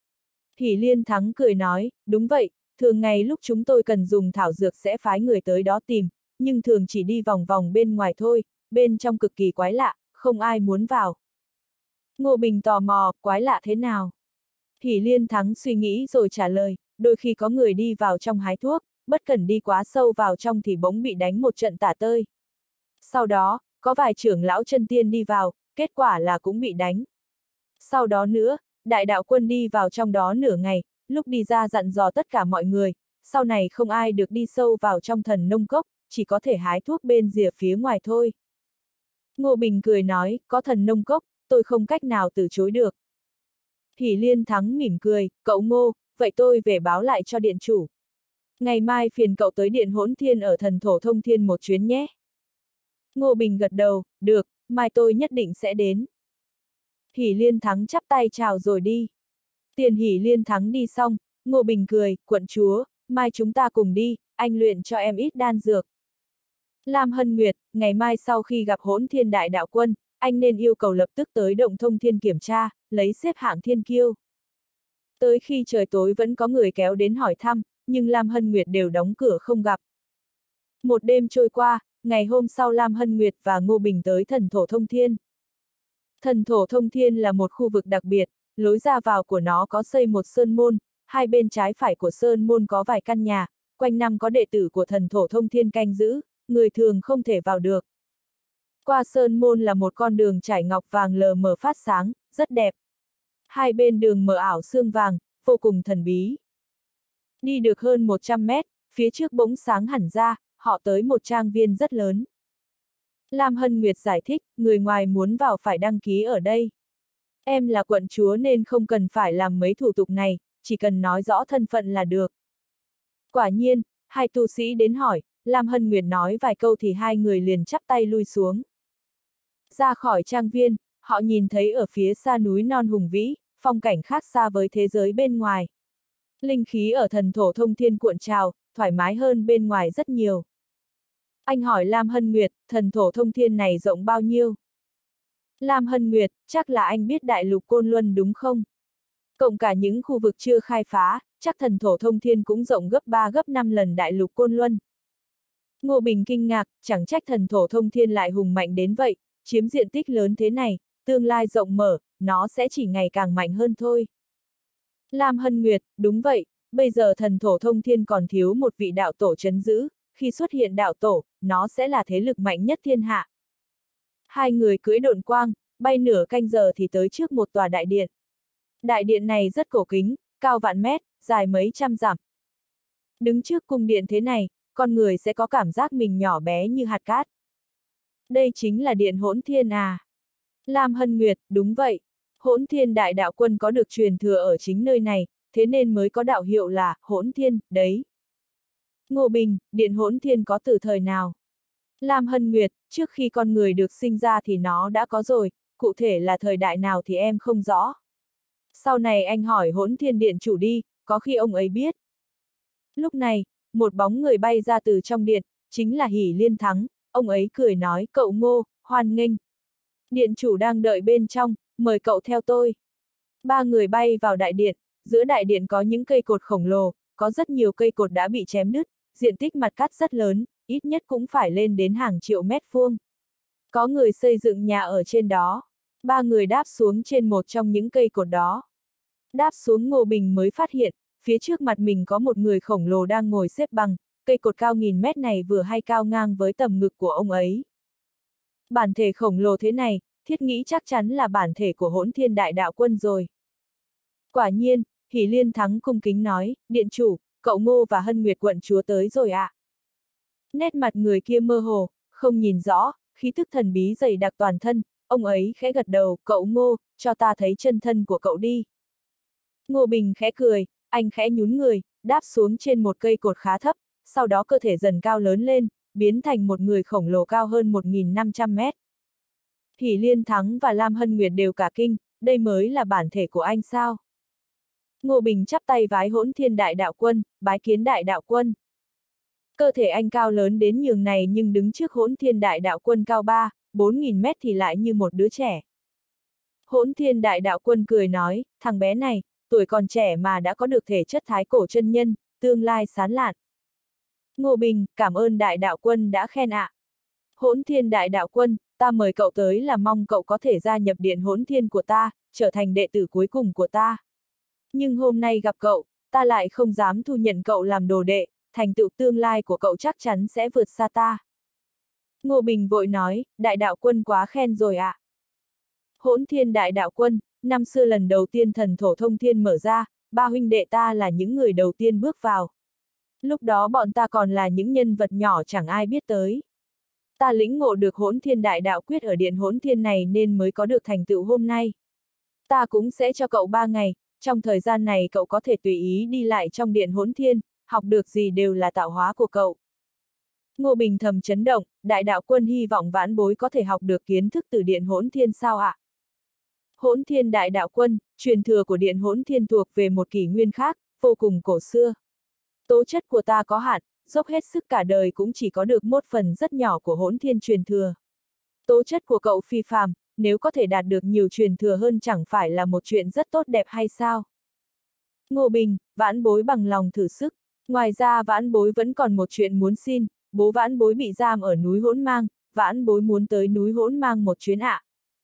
Hỉ Liên Thắng cười nói, đúng vậy, thường ngày lúc chúng tôi cần dùng thảo dược sẽ phái người tới đó tìm, nhưng thường chỉ đi vòng vòng bên ngoài thôi, bên trong cực kỳ quái lạ, không ai muốn vào. Ngô Bình tò mò, quái lạ thế nào? Hỉ Liên Thắng suy nghĩ rồi trả lời, đôi khi có người đi vào trong hái thuốc, bất cẩn đi quá sâu vào trong thì bỗng bị đánh một trận tả tơi. Sau đó, có vài trưởng lão chân tiên đi vào, kết quả là cũng bị đánh. Sau đó nữa, Đại Đạo Quân đi vào trong đó nửa ngày, lúc đi ra dặn dò tất cả mọi người, sau này không ai được đi sâu vào trong thần nông cốc, chỉ có thể hái thuốc bên rìa phía ngoài thôi. Ngô Bình cười nói, có thần nông cốc, tôi không cách nào từ chối được. Hỉ Liên Thắng mỉm cười, cậu Ngô, vậy tôi về báo lại cho điện chủ. Ngày mai phiền cậu tới Điện Hỗn Thiên ở thần thổ thông thiên một chuyến nhé. Ngô Bình gật đầu, được, mai tôi nhất định sẽ đến. Hỉ Liên Thắng chắp tay chào rồi đi. Tiền Hỉ Liên Thắng đi xong, Ngô Bình cười, quận chúa, mai chúng ta cùng đi, anh luyện cho em ít đan dược. Lam Hân Nguyệt, ngày mai sau khi gặp Hỗn Thiên Đại Đạo Quân, anh nên yêu cầu lập tức tới Động Thông Thiên kiểm tra, lấy xếp hạng thiên kiêu. Tới khi trời tối vẫn có người kéo đến hỏi thăm, nhưng Lam Hân Nguyệt đều đóng cửa không gặp. Một đêm trôi qua, ngày hôm sau Lam Hân Nguyệt và Ngô Bình tới thần thổ thông thiên. Thần thổ thông thiên là một khu vực đặc biệt, lối ra vào của nó có xây một sơn môn, hai bên trái phải của sơn môn có vài căn nhà, quanh năm có đệ tử của thần thổ thông thiên canh giữ, người thường không thể vào được. Qua sơn môn là một con đường trải ngọc vàng lờ mờ phát sáng, rất đẹp. Hai bên đường mờ ảo sương vàng, vô cùng thần bí. Đi được hơn một trăm mét, phía trước bỗng sáng hẳn ra, họ tới một trang viên rất lớn. Lam Hân Nguyệt giải thích, người ngoài muốn vào phải đăng ký ở đây. Em là quận chúa nên không cần phải làm mấy thủ tục này, chỉ cần nói rõ thân phận là được. Quả nhiên, hai tu sĩ đến hỏi, Lam Hân Nguyệt nói vài câu thì hai người liền chắp tay lui xuống. Ra khỏi trang viên, họ nhìn thấy ở phía xa núi non hùng vĩ, phong cảnh khác xa với thế giới bên ngoài. Linh khí ở thần thổ thông thiên cuộn trào, thoải mái hơn bên ngoài rất nhiều. Anh hỏi Lam Hân Nguyệt, thần thổ thông thiên này rộng bao nhiêu? Lam Hân Nguyệt, chắc là anh biết đại lục Côn Luân đúng không? Cộng cả những khu vực chưa khai phá, chắc thần thổ thông thiên cũng rộng gấp ba gấp năm lần đại lục Côn Luân. Ngô Bình kinh ngạc, chẳng trách thần thổ thông thiên lại hùng mạnh đến vậy, chiếm diện tích lớn thế này, tương lai rộng mở, nó sẽ chỉ ngày càng mạnh hơn thôi. Lam Hân Nguyệt, đúng vậy, bây giờ thần thổ thông thiên còn thiếu một vị đạo tổ trấn giữ, khi xuất hiện đạo tổ, nó sẽ là thế lực mạnh nhất thiên hạ. Hai người cưỡi độn quang, bay nửa canh giờ thì tới trước một tòa đại điện. Đại điện này rất cổ kính, cao vạn mét, dài mấy trăm dặm. Đứng trước cung điện thế này, con người sẽ có cảm giác mình nhỏ bé như hạt cát. Đây chính là điện Hỗn Thiên à? Lam Hân Nguyệt, đúng vậy. Hỗn Thiên Đại Đạo Quân có được truyền thừa ở chính nơi này, thế nên mới có đạo hiệu là Hỗn Thiên, đấy. Ngô Bình, điện Hỗn Thiên có từ thời nào? Lam Hân Nguyệt, trước khi con người được sinh ra thì nó đã có rồi, cụ thể là thời đại nào thì em không rõ. Sau này anh hỏi Hỗn Thiên Điện chủ đi, có khi ông ấy biết. Lúc này, một bóng người bay ra từ trong điện, chính là Hỷ Liên Thắng, ông ấy cười nói, cậu Ngô, hoan nghênh. Điện chủ đang đợi bên trong, mời cậu theo tôi. Ba người bay vào đại điện, giữa đại điện có những cây cột khổng lồ, có rất nhiều cây cột đã bị chém đứt, diện tích mặt cắt rất lớn, ít nhất cũng phải lên đến hàng triệu mét vuông. Có người xây dựng nhà ở trên đó. Ba người đáp xuống trên một trong những cây cột đó. Đáp xuống Ngô Bình mới phát hiện, phía trước mặt mình có một người khổng lồ đang ngồi xếp bằng, cây cột cao nghìn mét này vừa hay cao ngang với tầm ngực của ông ấy. Bản thể khổng lồ thế này, thiết nghĩ chắc chắn là bản thể của Hỗn Thiên Đại Đạo Quân rồi. Quả nhiên, Hỷ Liên Thắng cung kính nói, điện chủ, cậu Ngô và Hân Nguyệt quận chúa tới rồi ạ. À. Nét mặt người kia mơ hồ, không nhìn rõ, khí tức thần bí dày đặc toàn thân, ông ấy khẽ gật đầu, cậu Ngô, cho ta thấy chân thân của cậu đi. Ngô Bình khẽ cười, anh khẽ nhún người, đáp xuống trên một cây cột khá thấp, sau đó cơ thể dần cao lớn lên, biến thành một người khổng lồ cao hơn một nghìn năm trăm mét. Hỷ Liên Thắng và Lam Hân Nguyệt đều cả kinh, đây mới là bản thể của anh sao? Ngô Bình chắp tay vái Hỗn Thiên Đại Đạo Quân, bái kiến Đại Đạo Quân. Cơ thể anh cao lớn đến nhường này nhưng đứng trước Hỗn Thiên Đại Đạo Quân cao ba, bốn nghìn mét thì lại như một đứa trẻ. Hỗn Thiên Đại Đạo Quân cười nói, thằng bé này, tuổi còn trẻ mà đã có được thể chất thái cổ chân nhân, tương lai sáng lạn. Ngô Bình, cảm ơn Đại Đạo Quân đã khen ạ. À. Hỗn Thiên Đại Đạo Quân, ta mời cậu tới là mong cậu có thể gia nhập điện Hỗn Thiên của ta, trở thành đệ tử cuối cùng của ta. Nhưng hôm nay gặp cậu, ta lại không dám thu nhận cậu làm đồ đệ, thành tựu tương lai của cậu chắc chắn sẽ vượt xa ta. Ngô Bình vội nói, Đại Đạo Quân quá khen rồi ạ. À. Hỗn Thiên Đại Đạo Quân, năm xưa lần đầu tiên thần thổ thông thiên mở ra, ba huynh đệ ta là những người đầu tiên bước vào. Lúc đó bọn ta còn là những nhân vật nhỏ chẳng ai biết tới. Ta lĩnh ngộ được Hỗn Thiên Đại Đạo Quyết ở điện Hỗn Thiên này nên mới có được thành tựu hôm nay. Ta cũng sẽ cho cậu ba ngày, trong thời gian này cậu có thể tùy ý đi lại trong điện Hỗn Thiên, học được gì đều là tạo hóa của cậu. Ngô Bình thầm chấn động, Đại Đạo Quân hy vọng vãn bối có thể học được kiến thức từ điện Hỗn Thiên sao ạ? À? Hỗn Thiên Đại Đạo Quân, truyền thừa của điện Hỗn Thiên thuộc về một kỷ nguyên khác, vô cùng cổ xưa. Tố chất của ta có hạn, dốc hết sức cả đời cũng chỉ có được một phần rất nhỏ của Hỗn Thiên truyền thừa. Tố chất của cậu phi phàm, nếu có thể đạt được nhiều truyền thừa hơn chẳng phải là một chuyện rất tốt đẹp hay sao? Ngô Bình, vãn bối bằng lòng thử sức. Ngoài ra vãn bối vẫn còn một chuyện muốn xin, bố vãn bối bị giam ở núi Hỗn Mang, vãn bối muốn tới núi Hỗn Mang một chuyến ạ. À.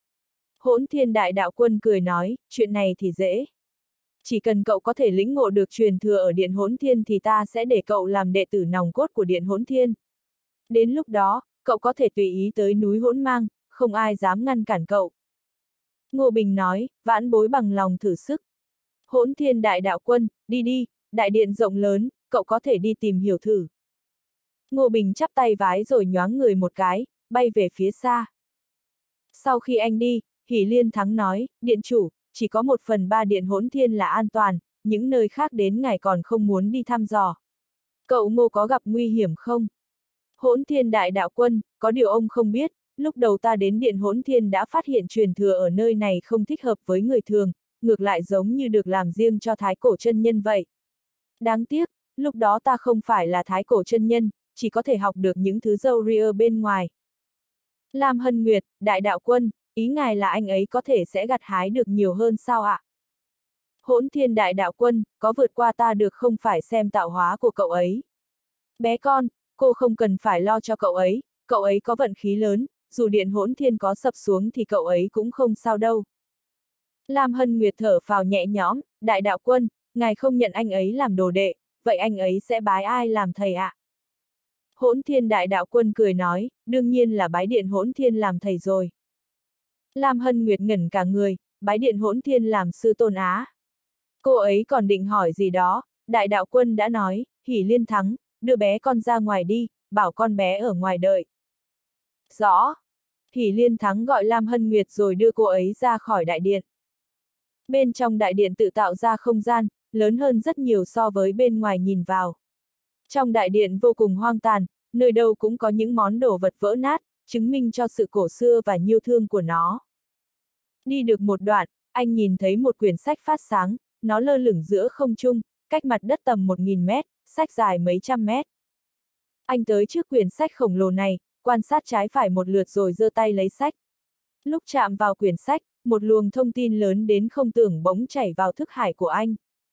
Hỗn Thiên Đại Đạo Quân cười nói, chuyện này thì dễ. Chỉ cần cậu có thể lĩnh ngộ được truyền thừa ở điện Hỗn Thiên thì ta sẽ để cậu làm đệ tử nòng cốt của điện Hỗn Thiên. Đến lúc đó, cậu có thể tùy ý tới núi Hỗn Mang, không ai dám ngăn cản cậu. Ngô Bình nói, vãn bối bằng lòng thử sức. Hỗn Thiên Đại Đạo Quân, đi đi, đại điện rộng lớn, cậu có thể đi tìm hiểu thử. Ngô Bình chắp tay vái rồi nhoáng người một cái, bay về phía xa. Sau khi anh đi, Hỷ Liên Thắng nói, điện chủ, chỉ có một phần ba điện Hỗn Thiên là an toàn, những nơi khác đến ngài còn không muốn đi thăm dò. Cậu Ngô có gặp nguy hiểm không? Hỗn Thiên Đại Đạo Quân, có điều ông không biết, lúc đầu ta đến điện Hỗn Thiên đã phát hiện truyền thừa ở nơi này không thích hợp với người thường, ngược lại giống như được làm riêng cho Thái Cổ chân nhân vậy. Đáng tiếc, lúc đó ta không phải là Thái Cổ chân nhân, chỉ có thể học được những thứ râu ria bên ngoài. Lam Hân Nguyệt, đại đạo quân, ý ngài là anh ấy có thể sẽ gặt hái được nhiều hơn sao ạ? Hỗn Thiên đại đạo quân, có vượt qua ta được không phải xem tạo hóa của cậu ấy. Bé con, cô không cần phải lo cho cậu ấy, cậu ấy có vận khí lớn, dù điện hỗn thiên có sập xuống thì cậu ấy cũng không sao đâu. Lam Hân Nguyệt thở phào nhẹ nhõm, đại đạo quân, ngài không nhận anh ấy làm đồ đệ, vậy anh ấy sẽ bái ai làm thầy ạ? Hỗn Thiên đại đạo quân cười nói, đương nhiên là bái điện hỗn thiên làm thầy rồi. Lam Hân Nguyệt ngẩn cả người, bái điện hỗn thiên làm sư tôn á. Cô ấy còn định hỏi gì đó, đại đạo quân đã nói, Hỷ Liên Thắng, đưa bé con ra ngoài đi, bảo con bé ở ngoài đợi. Rõ. Hỷ Liên Thắng gọi Lam Hân Nguyệt rồi đưa cô ấy ra khỏi đại điện. Bên trong đại điện tự tạo ra không gian, lớn hơn rất nhiều so với bên ngoài nhìn vào. Trong đại điện vô cùng hoang tàn, nơi đâu cũng có những món đồ vật vỡ nát, chứng minh cho sự cổ xưa và nhiêu thương của nó. Đi được một đoạn, anh nhìn thấy một quyển sách phát sáng, nó lơ lửng giữa không trung, cách mặt đất tầm một nghìn mét, sách dài mấy trăm mét. Anh tới trước quyển sách khổng lồ này, quan sát trái phải một lượt rồi giơ tay lấy sách. Lúc chạm vào quyển sách, một luồng thông tin lớn đến không tưởng bỗng chảy vào thức hải của anh.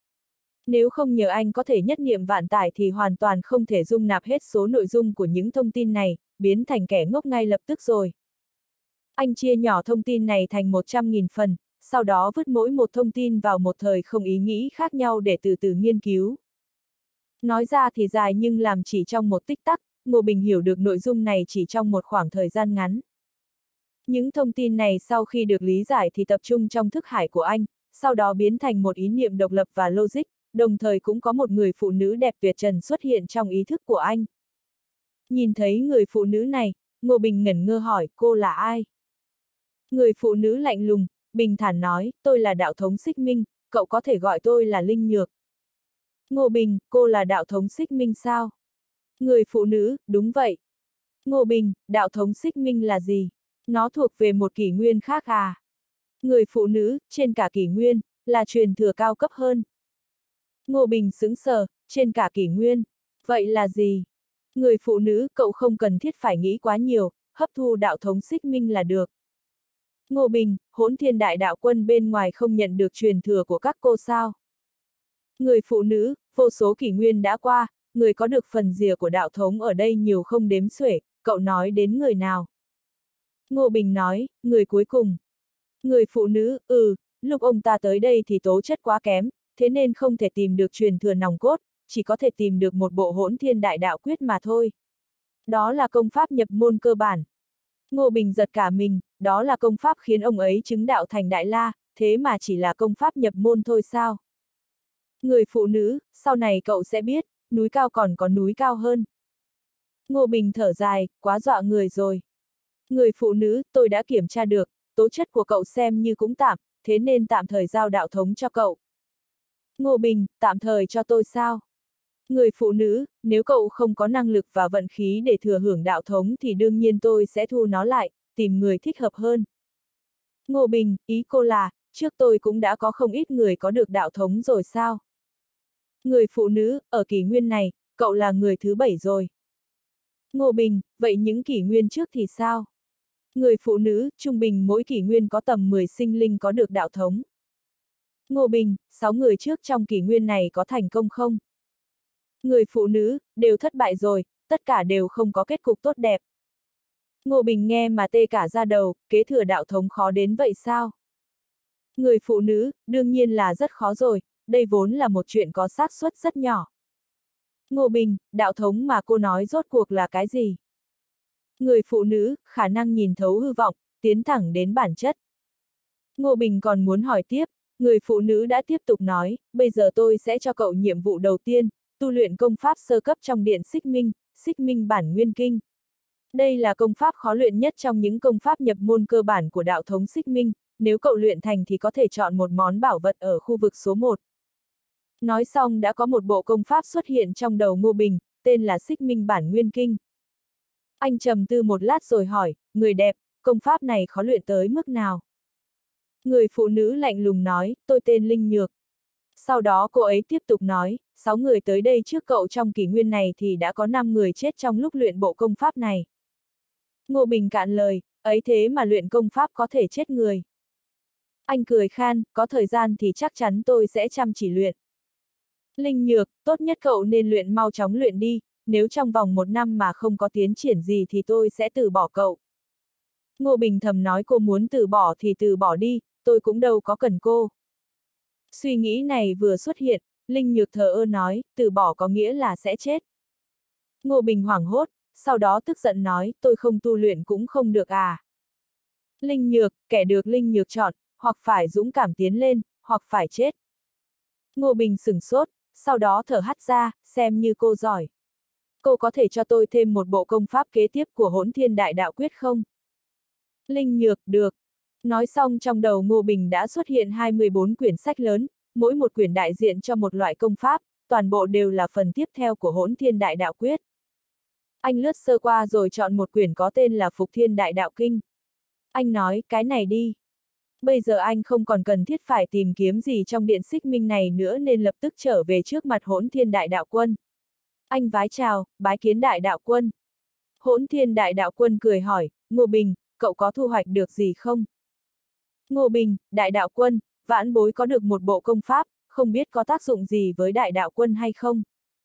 Nếu không nhờ anh có thể nhất niệm vạn tải thì hoàn toàn không thể dung nạp hết số nội dung của những thông tin này, biến thành kẻ ngốc ngay lập tức rồi. Anh chia nhỏ thông tin này thành một trăm nghìn phần, sau đó vứt mỗi một thông tin vào một thời không ý nghĩ khác nhau để từ từ nghiên cứu. Nói ra thì dài nhưng làm chỉ trong một tích tắc, Ngô Bình hiểu được nội dung này chỉ trong một khoảng thời gian ngắn. Những thông tin này sau khi được lý giải thì tập trung trong thức hải của anh, sau đó biến thành một ý niệm độc lập và logic, đồng thời cũng có một người phụ nữ đẹp tuyệt trần xuất hiện trong ý thức của anh. Nhìn thấy người phụ nữ này, Ngô Bình ngẩn ngơ hỏi cô là ai? Người phụ nữ lạnh lùng, bình thản nói, tôi là đạo thống Xích Minh, cậu có thể gọi tôi là Linh Nhược. Ngô Bình, cô là đạo thống Xích Minh sao? Người phụ nữ, đúng vậy. Ngô Bình, đạo thống Xích Minh là gì? Nó thuộc về một kỷ nguyên khác à? Người phụ nữ, trên cả kỷ nguyên, là truyền thừa cao cấp hơn. Ngô Bình sững sờ, trên cả kỷ nguyên. Vậy là gì? Người phụ nữ, cậu không cần thiết phải nghĩ quá nhiều, hấp thu đạo thống Xích Minh là được. Ngô Bình, Hỗn Thiên đại đạo quân bên ngoài không nhận được truyền thừa của các cô sao? Người phụ nữ, vô số kỷ nguyên đã qua, người có được phần rìa của đạo thống ở đây nhiều không đếm xuể, cậu nói đến người nào? Ngô Bình nói, người cuối cùng. Người phụ nữ, ừ, lúc ông ta tới đây thì tố chất quá kém, thế nên không thể tìm được truyền thừa nòng cốt, chỉ có thể tìm được một bộ Hỗn Thiên đại đạo quyết mà thôi. Đó là công pháp nhập môn cơ bản. Ngô Bình giật cả mình, đó là công pháp khiến ông ấy chứng đạo thành Đại La, thế mà chỉ là công pháp nhập môn thôi sao? Người phụ nữ, sau này cậu sẽ biết, núi cao còn có núi cao hơn. Ngô Bình thở dài, quá dọa người rồi. Người phụ nữ, tôi đã kiểm tra được, tố chất của cậu xem như cũng tạm, thế nên tạm thời giao đạo thống cho cậu. Ngô Bình, tạm thời cho tôi sao? Người phụ nữ, nếu cậu không có năng lực và vận khí để thừa hưởng đạo thống thì đương nhiên tôi sẽ thu nó lại, tìm người thích hợp hơn. Ngô Bình, ý cô là, trước tôi cũng đã có không ít người có được đạo thống rồi sao? Người phụ nữ, ở kỷ nguyên này, cậu là người thứ bảy rồi. Ngô Bình, vậy những kỷ nguyên trước thì sao? Người phụ nữ, trung bình mỗi kỷ nguyên có tầm mười sinh linh có được đạo thống. Ngô Bình, sáu người trước trong kỷ nguyên này có thành công không? Người phụ nữ, đều thất bại rồi, tất cả đều không có kết cục tốt đẹp. Ngô Bình nghe mà tê cả da đầu, kế thừa đạo thống khó đến vậy sao? Người phụ nữ, đương nhiên là rất khó rồi, đây vốn là một chuyện có xác suất rất nhỏ. Ngô Bình, đạo thống mà cô nói rốt cuộc là cái gì? Người phụ nữ, khả năng nhìn thấu hư vọng, tiến thẳng đến bản chất. Ngô Bình còn muốn hỏi tiếp, người phụ nữ đã tiếp tục nói, bây giờ tôi sẽ cho cậu nhiệm vụ đầu tiên, tu luyện công pháp sơ cấp trong điện Xích Minh, Xích Minh bản nguyên kinh. Đây là công pháp khó luyện nhất trong những công pháp nhập môn cơ bản của đạo thống Xích Minh, nếu cậu luyện thành thì có thể chọn một món bảo vật ở khu vực số một. Nói xong đã có một bộ công pháp xuất hiện trong đầu Ngô Bình, tên là Xích Minh bản nguyên kinh. Anh trầm tư một lát rồi hỏi, người đẹp, công pháp này khó luyện tới mức nào? Người phụ nữ lạnh lùng nói, tôi tên Linh Nhược. Sau đó cô ấy tiếp tục nói, sáu người tới đây trước cậu trong kỷ nguyên này thì đã có năm người chết trong lúc luyện bộ công pháp này. Ngô Bình cạn lời, ấy thế mà luyện công pháp có thể chết người. Anh cười khan, có thời gian thì chắc chắn tôi sẽ chăm chỉ luyện. Linh Nhược, tốt nhất cậu nên luyện mau chóng luyện đi, nếu trong vòng một năm mà không có tiến triển gì thì tôi sẽ từ bỏ cậu. Ngô Bình thầm nói cô muốn từ bỏ thì từ bỏ đi, tôi cũng đâu có cần cô. Suy nghĩ này vừa xuất hiện, Linh Nhược thờ ơ nói, từ bỏ có nghĩa là sẽ chết. Ngô Bình hoảng hốt, sau đó tức giận nói, tôi không tu luyện cũng không được à. Linh Nhược, kẻ được Linh Nhược chọn, hoặc phải dũng cảm tiến lên, hoặc phải chết. Ngô Bình sửng sốt, sau đó thở hắt ra, xem như cô giỏi. Cô có thể cho tôi thêm một bộ công pháp kế tiếp của Hỗn Thiên Đại Đạo Quyết không? Linh Nhược, được. Nói xong trong đầu Ngô Bình đã xuất hiện hai mươi bốn quyển sách lớn, mỗi một quyển đại diện cho một loại công pháp, toàn bộ đều là phần tiếp theo của Hỗn Thiên Đại Đạo Quyết. Anh lướt sơ qua rồi chọn một quyển có tên là Phục Thiên Đại Đạo Kinh. Anh nói, cái này đi. Bây giờ anh không còn cần thiết phải tìm kiếm gì trong điện xích minh này nữa nên lập tức trở về trước mặt Hỗn Thiên Đại Đạo Quân. Anh vái chào, bái kiến Đại Đạo Quân. Hỗn Thiên Đại Đạo Quân cười hỏi, Ngô Bình, cậu có thu hoạch được gì không? Ngô Bình, Đại Đạo Quân, vãn bối có được một bộ công pháp, không biết có tác dụng gì với Đại Đạo Quân hay không?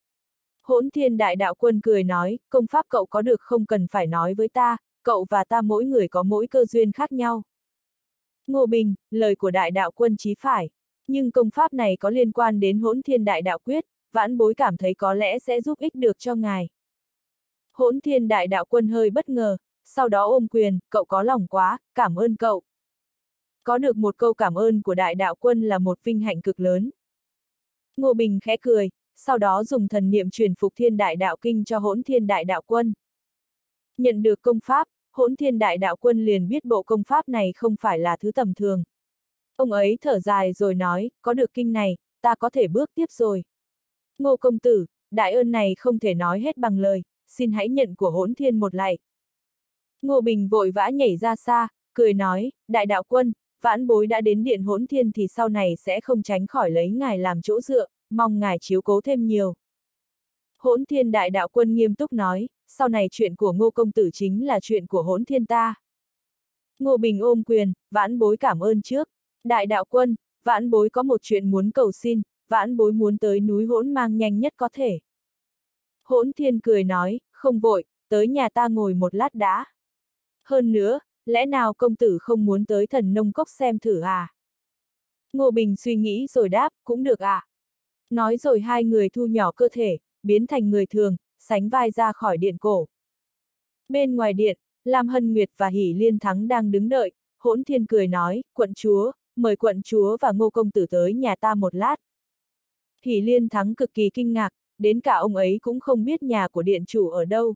Hỗn Thiên Đại Đạo Quân cười nói, công pháp cậu có được không cần phải nói với ta, cậu và ta mỗi người có mỗi cơ duyên khác nhau. Ngô Bình, lời của Đại Đạo Quân chí phải, nhưng công pháp này có liên quan đến Hỗn Thiên Đại Đạo Quyết, vãn bối cảm thấy có lẽ sẽ giúp ích được cho ngài. Hỗn Thiên Đại Đạo Quân hơi bất ngờ, sau đó ôm quyền, cậu có lòng quá, cảm ơn cậu. Có được một câu cảm ơn của Đại Đạo Quân là một vinh hạnh cực lớn. Ngô Bình khẽ cười, sau đó dùng thần niệm truyền Phục Thiên Đại Đạo Kinh cho Hỗn Thiên Đại Đạo Quân. Nhận được công pháp, Hỗn Thiên Đại Đạo Quân liền biết bộ công pháp này không phải là thứ tầm thường. Ông ấy thở dài rồi nói, có được kinh này, ta có thể bước tiếp rồi. Ngô công tử, đại ơn này không thể nói hết bằng lời, xin hãy nhận của Hỗn Thiên một lạy. Ngô Bình vội vã nhảy ra xa, cười nói, Đại Đạo Quân, vãn bối đã đến điện Hỗn Thiên thì sau này sẽ không tránh khỏi lấy ngài làm chỗ dựa, mong ngài chiếu cố thêm nhiều. Hỗn Thiên Đại Đạo Quân nghiêm túc nói, sau này chuyện của Ngô công tử chính là chuyện của Hỗn Thiên ta. Ngô Bình ôm quyền, vãn bối cảm ơn trước. Đại Đạo Quân, vãn bối có một chuyện muốn cầu xin, vãn bối muốn tới núi Hỗn Mang nhanh nhất có thể. Hỗn Thiên cười nói, không vội, tới nhà ta ngồi một lát đã. Hơn nữa, lẽ nào công tử không muốn tới Thần Nông Cốc xem thử à? Ngô Bình suy nghĩ rồi đáp, cũng được à. Nói rồi hai người thu nhỏ cơ thể, biến thành người thường, sánh vai ra khỏi điện cổ. Bên ngoài điện, Lam Hân Nguyệt và Hỷ Liên Thắng đang đứng đợi, Hỗn Thiên cười nói, quận chúa, mời quận chúa và Ngô công tử tới nhà ta một lát. Hỷ Liên Thắng cực kỳ kinh ngạc, đến cả ông ấy cũng không biết nhà của điện chủ ở đâu.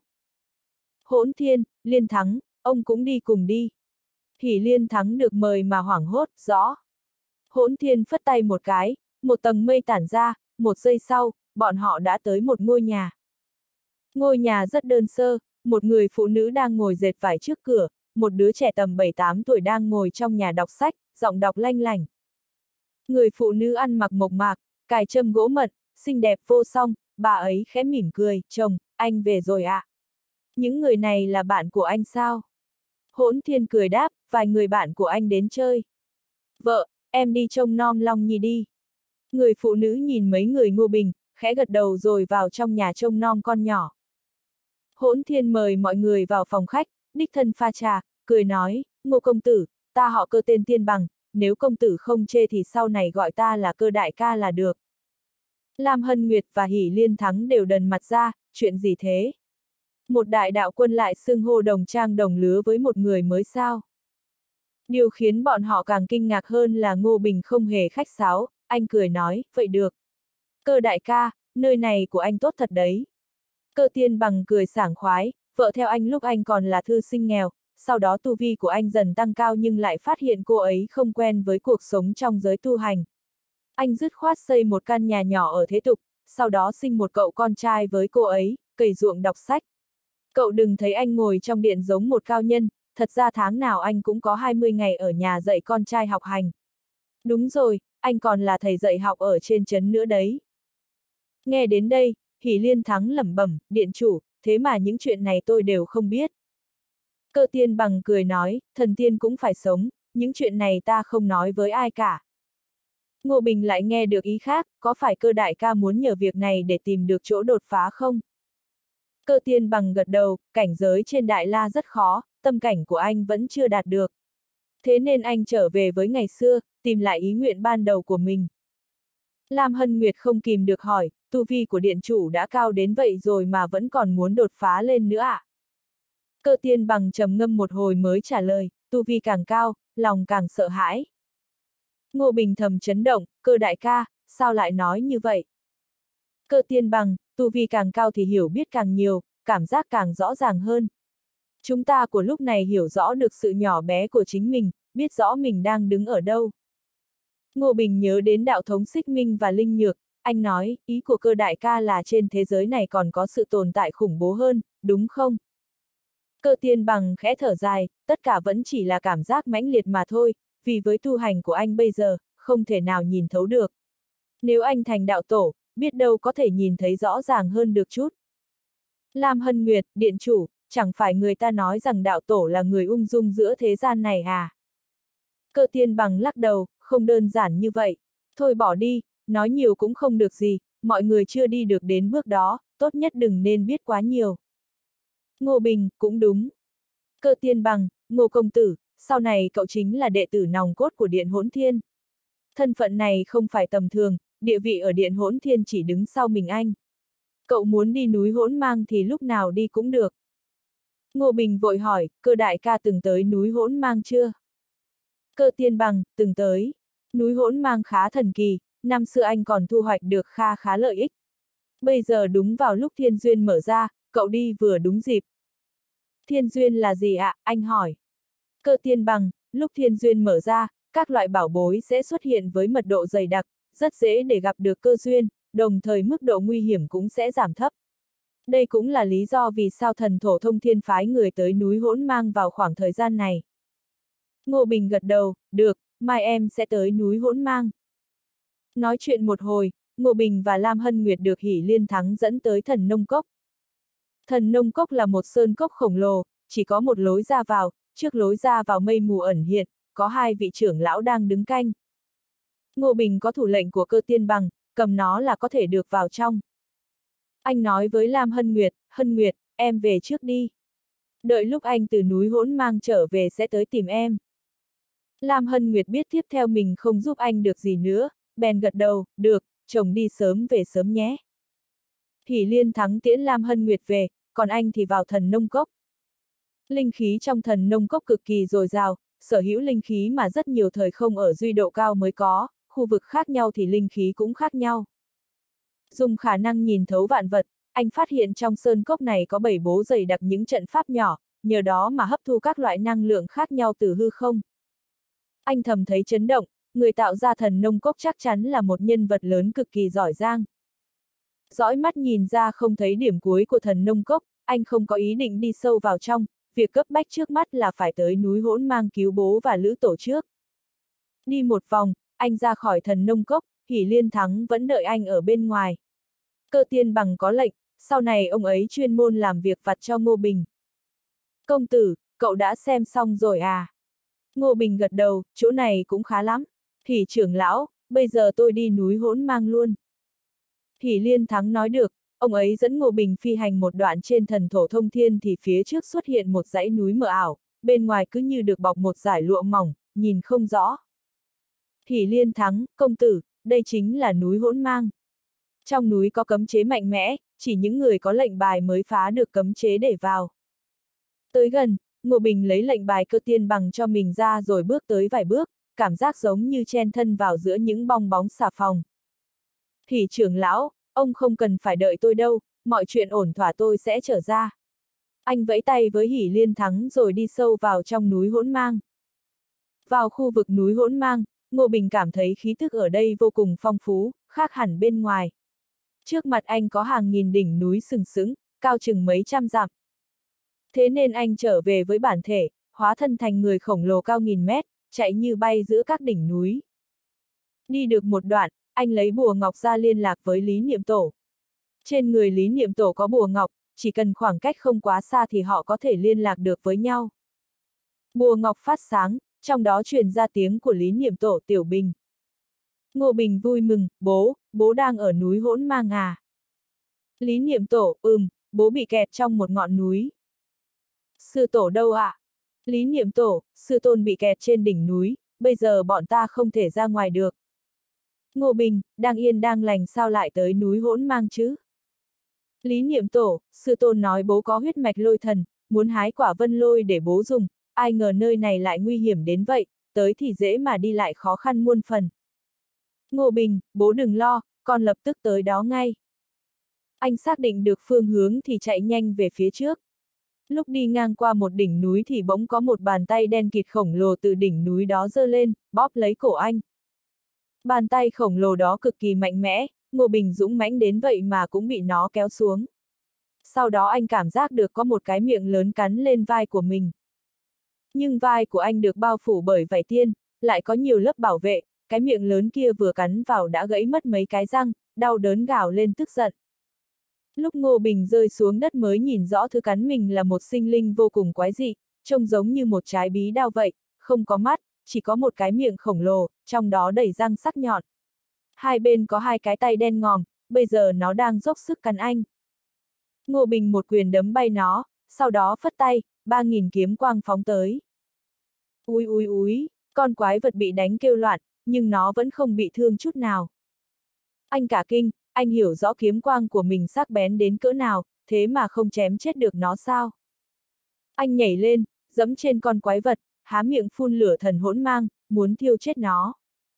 Hỗn Thiên, Liên Thắng, ông cũng đi cùng đi. Hỷ Liên Thắng được mời mà hoảng hốt, rõ. Hỗn Thiên phất tay một cái, một tầng mây tản ra, một giây sau, bọn họ đã tới một ngôi nhà. Ngôi nhà rất đơn sơ, một người phụ nữ đang ngồi dệt vải trước cửa, một đứa trẻ tầm bảy tám tuổi đang ngồi trong nhà đọc sách, giọng đọc lanh lảnh. Người phụ nữ ăn mặc mộc mạc, cài châm gỗ mận, xinh đẹp vô song, bà ấy khẽ mỉm cười, chồng, anh về rồi ạ. À? Những người này là bạn của anh sao? Hỗn Thiên cười đáp, vài người bạn của anh đến chơi. Vợ, em đi trông nom Long Nhi đi. Người phụ nữ nhìn mấy người Ngô Bình, khẽ gật đầu rồi vào trong nhà trông nom con nhỏ. Hỗn Thiên mời mọi người vào phòng khách, đích thân pha trà, cười nói, Ngô công tử, ta họ Cơ tên Tiên Bằng, nếu công tử không chê thì sau này gọi ta là Cơ đại ca là được. Lam Hân Nguyệt và Hỷ Liên Thắng đều đần mặt ra, chuyện gì thế? Một Đại Đạo Quân lại xưng hô đồng trang đồng lứa với một người mới sao? Điều khiến bọn họ càng kinh ngạc hơn là Ngô Bình không hề khách sáo, anh cười nói, vậy được. Cơ đại ca, nơi này của anh tốt thật đấy. Cơ Tiên Bằng cười sảng khoái, vợ theo anh lúc anh còn là thư sinh nghèo, sau đó tu vi của anh dần tăng cao nhưng lại phát hiện cô ấy không quen với cuộc sống trong giới tu hành. Anh dứt khoát xây một căn nhà nhỏ ở thế tục, sau đó sinh một cậu con trai với cô ấy, cày ruộng đọc sách. Cậu đừng thấy anh ngồi trong điện giống một cao nhân, thật ra tháng nào anh cũng có hai mươi ngày ở nhà dạy con trai học hành. Đúng rồi, anh còn là thầy dạy học ở trên trấn nữa đấy. Nghe đến đây, Hỷ Liên Thắng lẩm bẩm, điện chủ, thế mà những chuyện này tôi đều không biết. Cơ Tiên Bằng cười nói, thần tiên cũng phải sống, những chuyện này ta không nói với ai cả. Ngô Bình lại nghe được ý khác, có phải Cơ đại ca muốn nhờ việc này để tìm được chỗ đột phá không? Cơ Tiên Bằng gật đầu, cảnh giới trên Đại La rất khó, tâm cảnh của anh vẫn chưa đạt được. Thế nên anh trở về với ngày xưa, tìm lại ý nguyện ban đầu của mình. Lam Hân Nguyệt không kìm được hỏi, tu vi của điện chủ đã cao đến vậy rồi mà vẫn còn muốn đột phá lên nữa ạ? À? Cơ Tiên Bằng trầm ngâm một hồi mới trả lời, tu vi càng cao, lòng càng sợ hãi. Ngô Bình thầm chấn động, Cơ đại ca, sao lại nói như vậy? Cơ Tiên Bằng, tu vi càng cao thì hiểu biết càng nhiều, cảm giác càng rõ ràng hơn. Chúng ta của lúc này hiểu rõ được sự nhỏ bé của chính mình, biết rõ mình đang đứng ở đâu. Ngô Bình nhớ đến đạo thống Xích Minh và Linh Nhược, anh nói, ý của Cơ đại ca là trên thế giới này còn có sự tồn tại khủng bố hơn, đúng không? Cơ Tiên Bằng khẽ thở dài, tất cả vẫn chỉ là cảm giác mãnh liệt mà thôi, vì với tu hành của anh bây giờ, không thể nào nhìn thấu được. Nếu anh thành đạo tổ, biết đâu có thể nhìn thấy rõ ràng hơn được chút. Lam Hân Nguyệt, điện chủ, chẳng phải người ta nói rằng đạo tổ là người ung dung giữa thế gian này à? Cơ Tiên Bằng lắc đầu, không đơn giản như vậy. Thôi bỏ đi, nói nhiều cũng không được gì, mọi người chưa đi được đến bước đó, tốt nhất đừng nên biết quá nhiều. Ngô Bình, cũng đúng. Cơ Tiên Bằng, Ngô công tử, sau này cậu chính là đệ tử nòng cốt của Điện Hỗn Thiên. Thân phận này không phải tầm thường, địa vị ở Điện Hỗn Thiên chỉ đứng sau mình anh. Cậu muốn đi núi Hỗn Mang thì lúc nào đi cũng được. Ngô Bình vội hỏi, Cơ đại ca từng tới núi Hỗn Mang chưa? Cơ Tiên Bằng, từng tới. Núi Hỗn Mang khá thần kỳ, năm xưa anh còn thu hoạch được kha khá lợi ích. Bây giờ đúng vào lúc thiên duyên mở ra, cậu đi vừa đúng dịp. Thiên duyên là gì ạ, anh hỏi. Cơ Tiên Bằng, lúc thiên duyên mở ra, các loại bảo bối sẽ xuất hiện với mật độ dày đặc, rất dễ để gặp được cơ duyên, đồng thời mức độ nguy hiểm cũng sẽ giảm thấp. Đây cũng là lý do vì sao thần thổ thông thiên phái người tới núi Hỗn Mang vào khoảng thời gian này. Ngô Bình gật đầu, được, mai em sẽ tới núi Hỗn Mang. Nói chuyện một hồi, Ngô Bình và Lam Hân Nguyệt được Hỷ Liên Thắng dẫn tới Thần Nông Cốc. Thần Nông Cốc là một sơn cốc khổng lồ, chỉ có một lối ra vào, trước lối ra vào mây mù ẩn hiện, có hai vị trưởng lão đang đứng canh. Ngô Bình có thủ lệnh của Cơ Tiên Bằng, cầm nó là có thể được vào trong. Anh nói với Lam Hân Nguyệt, Hân Nguyệt, em về trước đi. Đợi lúc anh từ núi Hỗn Mang trở về sẽ tới tìm em. Lam Hân Nguyệt biết tiếp theo mình không giúp anh được gì nữa, bèn gật đầu, được, chồng đi sớm về sớm nhé. Hỷ Liên Thắng tiễn Lam Hân Nguyệt về, còn anh thì vào Thần Nông Cốc. Linh khí trong Thần Nông Cốc cực kỳ dồi dào, sở hữu linh khí mà rất nhiều thời không ở duy độ cao mới có, khu vực khác nhau thì linh khí cũng khác nhau. Dùng khả năng nhìn thấu vạn vật, anh phát hiện trong sơn cốc này có bảy bố dày đặc những trận pháp nhỏ, nhờ đó mà hấp thu các loại năng lượng khác nhau từ hư không. Anh thầm thấy chấn động, người tạo ra Thần Nông Cốc chắc chắn là một nhân vật lớn cực kỳ giỏi giang. Dõi mắt nhìn ra không thấy điểm cuối của Thần Nông Cốc, anh không có ý định đi sâu vào trong, việc cấp bách trước mắt là phải tới núi Hỗn Mang cứu bố và lữ tổ trước. Đi một vòng, anh ra khỏi Thần Nông Cốc, Hỷ Liên Thắng vẫn đợi anh ở bên ngoài. Cơ Tiên Bằng có lệnh, sau này ông ấy chuyên môn làm việc vặt cho Ngô Bình. Công tử, cậu đã xem xong rồi à? Ngô Bình gật đầu, chỗ này cũng khá lắm. Hỷ trưởng lão, bây giờ tôi đi núi Hỗn Mang luôn. Hỷ Liên Thắng nói được, ông ấy dẫn Ngô Bình phi hành một đoạn trên thần thổ thông thiên thì phía trước xuất hiện một dãy núi mờ ảo, bên ngoài cứ như được bọc một dải lụa mỏng, nhìn không rõ. Hỷ Liên Thắng, công tử, đây chính là núi Hỗn Mang. Trong núi có cấm chế mạnh mẽ, chỉ những người có lệnh bài mới phá được cấm chế để vào. Tới gần, Ngô Bình lấy lệnh bài Cơ Tiên Bằng cho mình ra rồi bước tới vài bước, cảm giác giống như chen thân vào giữa những bong bóng xà phòng. Hỷ trưởng lão, ông không cần phải đợi tôi đâu, mọi chuyện ổn thỏa tôi sẽ trở ra. Anh vẫy tay với Hỷ Liên Thắng rồi đi sâu vào trong núi Hỗn Mang. Vào khu vực núi Hỗn Mang, Ngô Bình cảm thấy khí tức ở đây vô cùng phong phú, khác hẳn bên ngoài. Trước mặt anh có hàng nghìn đỉnh núi sừng sững, cao chừng mấy trăm dặm. Thế nên anh trở về với bản thể, hóa thân thành người khổng lồ cao nghìn mét, chạy như bay giữa các đỉnh núi. Đi được một đoạn, anh lấy bùa ngọc ra liên lạc với Lý Niệm Tổ. Trên người Lý Niệm Tổ có bùa ngọc, chỉ cần khoảng cách không quá xa thì họ có thể liên lạc được với nhau. Bùa ngọc phát sáng, trong đó truyền ra tiếng của Lý Niệm Tổ: Tiểu Bình. Ngô Bình vui mừng: bố, bố đang ở núi Hỗn Mang à? Lý Niệm Tổ: ừm, bố bị kẹt trong một ngọn núi. Sư tổ đâu ạ? À? Lý Niệm Tổ: sư tôn bị kẹt trên đỉnh núi, bây giờ bọn ta không thể ra ngoài được. Ngô Bình: đang yên đang lành sao lại tới núi Hỗn Mang chứ? Lý Niệm Tổ: sư tôn nói bố có huyết mạch lôi thần, muốn hái quả vân lôi để bố dùng, ai ngờ nơi này lại nguy hiểm đến vậy, tới thì dễ mà đi lại khó khăn muôn phần. Ngô Bình: bố đừng lo, con lập tức tới đó ngay. Anh xác định được phương hướng thì chạy nhanh về phía trước. Lúc đi ngang qua một đỉnh núi thì bỗng có một bàn tay đen kịt khổng lồ từ đỉnh núi đó giơ lên, bóp lấy cổ anh. Bàn tay khổng lồ đó cực kỳ mạnh mẽ, Ngô Bình dũng mãnh đến vậy mà cũng bị nó kéo xuống. Sau đó anh cảm giác được có một cái miệng lớn cắn lên vai của mình. Nhưng vai của anh được bao phủ bởi vảy tiên, lại có nhiều lớp bảo vệ, cái miệng lớn kia vừa cắn vào đã gãy mất mấy cái răng, đau đớn gào lên tức giận. Lúc Ngô Bình rơi xuống đất mới nhìn rõ thứ cắn mình là một sinh linh vô cùng quái dị, trông giống như một trái bí đao vậy, không có mắt, chỉ có một cái miệng khổng lồ, trong đó đầy răng sắc nhọn. Hai bên có hai cái tay đen ngòm, bây giờ nó đang dốc sức cắn anh. Ngô Bình một quyền đấm bay nó, sau đó phất tay, ba nghìn kiếm quang phóng tới. Úi úi úi, con quái vật bị đánh kêu loạn, nhưng nó vẫn không bị thương chút nào. Anh cả kinh, anh hiểu rõ kiếm quang của mình sắc bén đến cỡ nào, thế mà không chém chết được nó sao? Anh nhảy lên, giẫm trên con quái vật, há miệng phun lửa thần hỗn mang, muốn thiêu chết nó.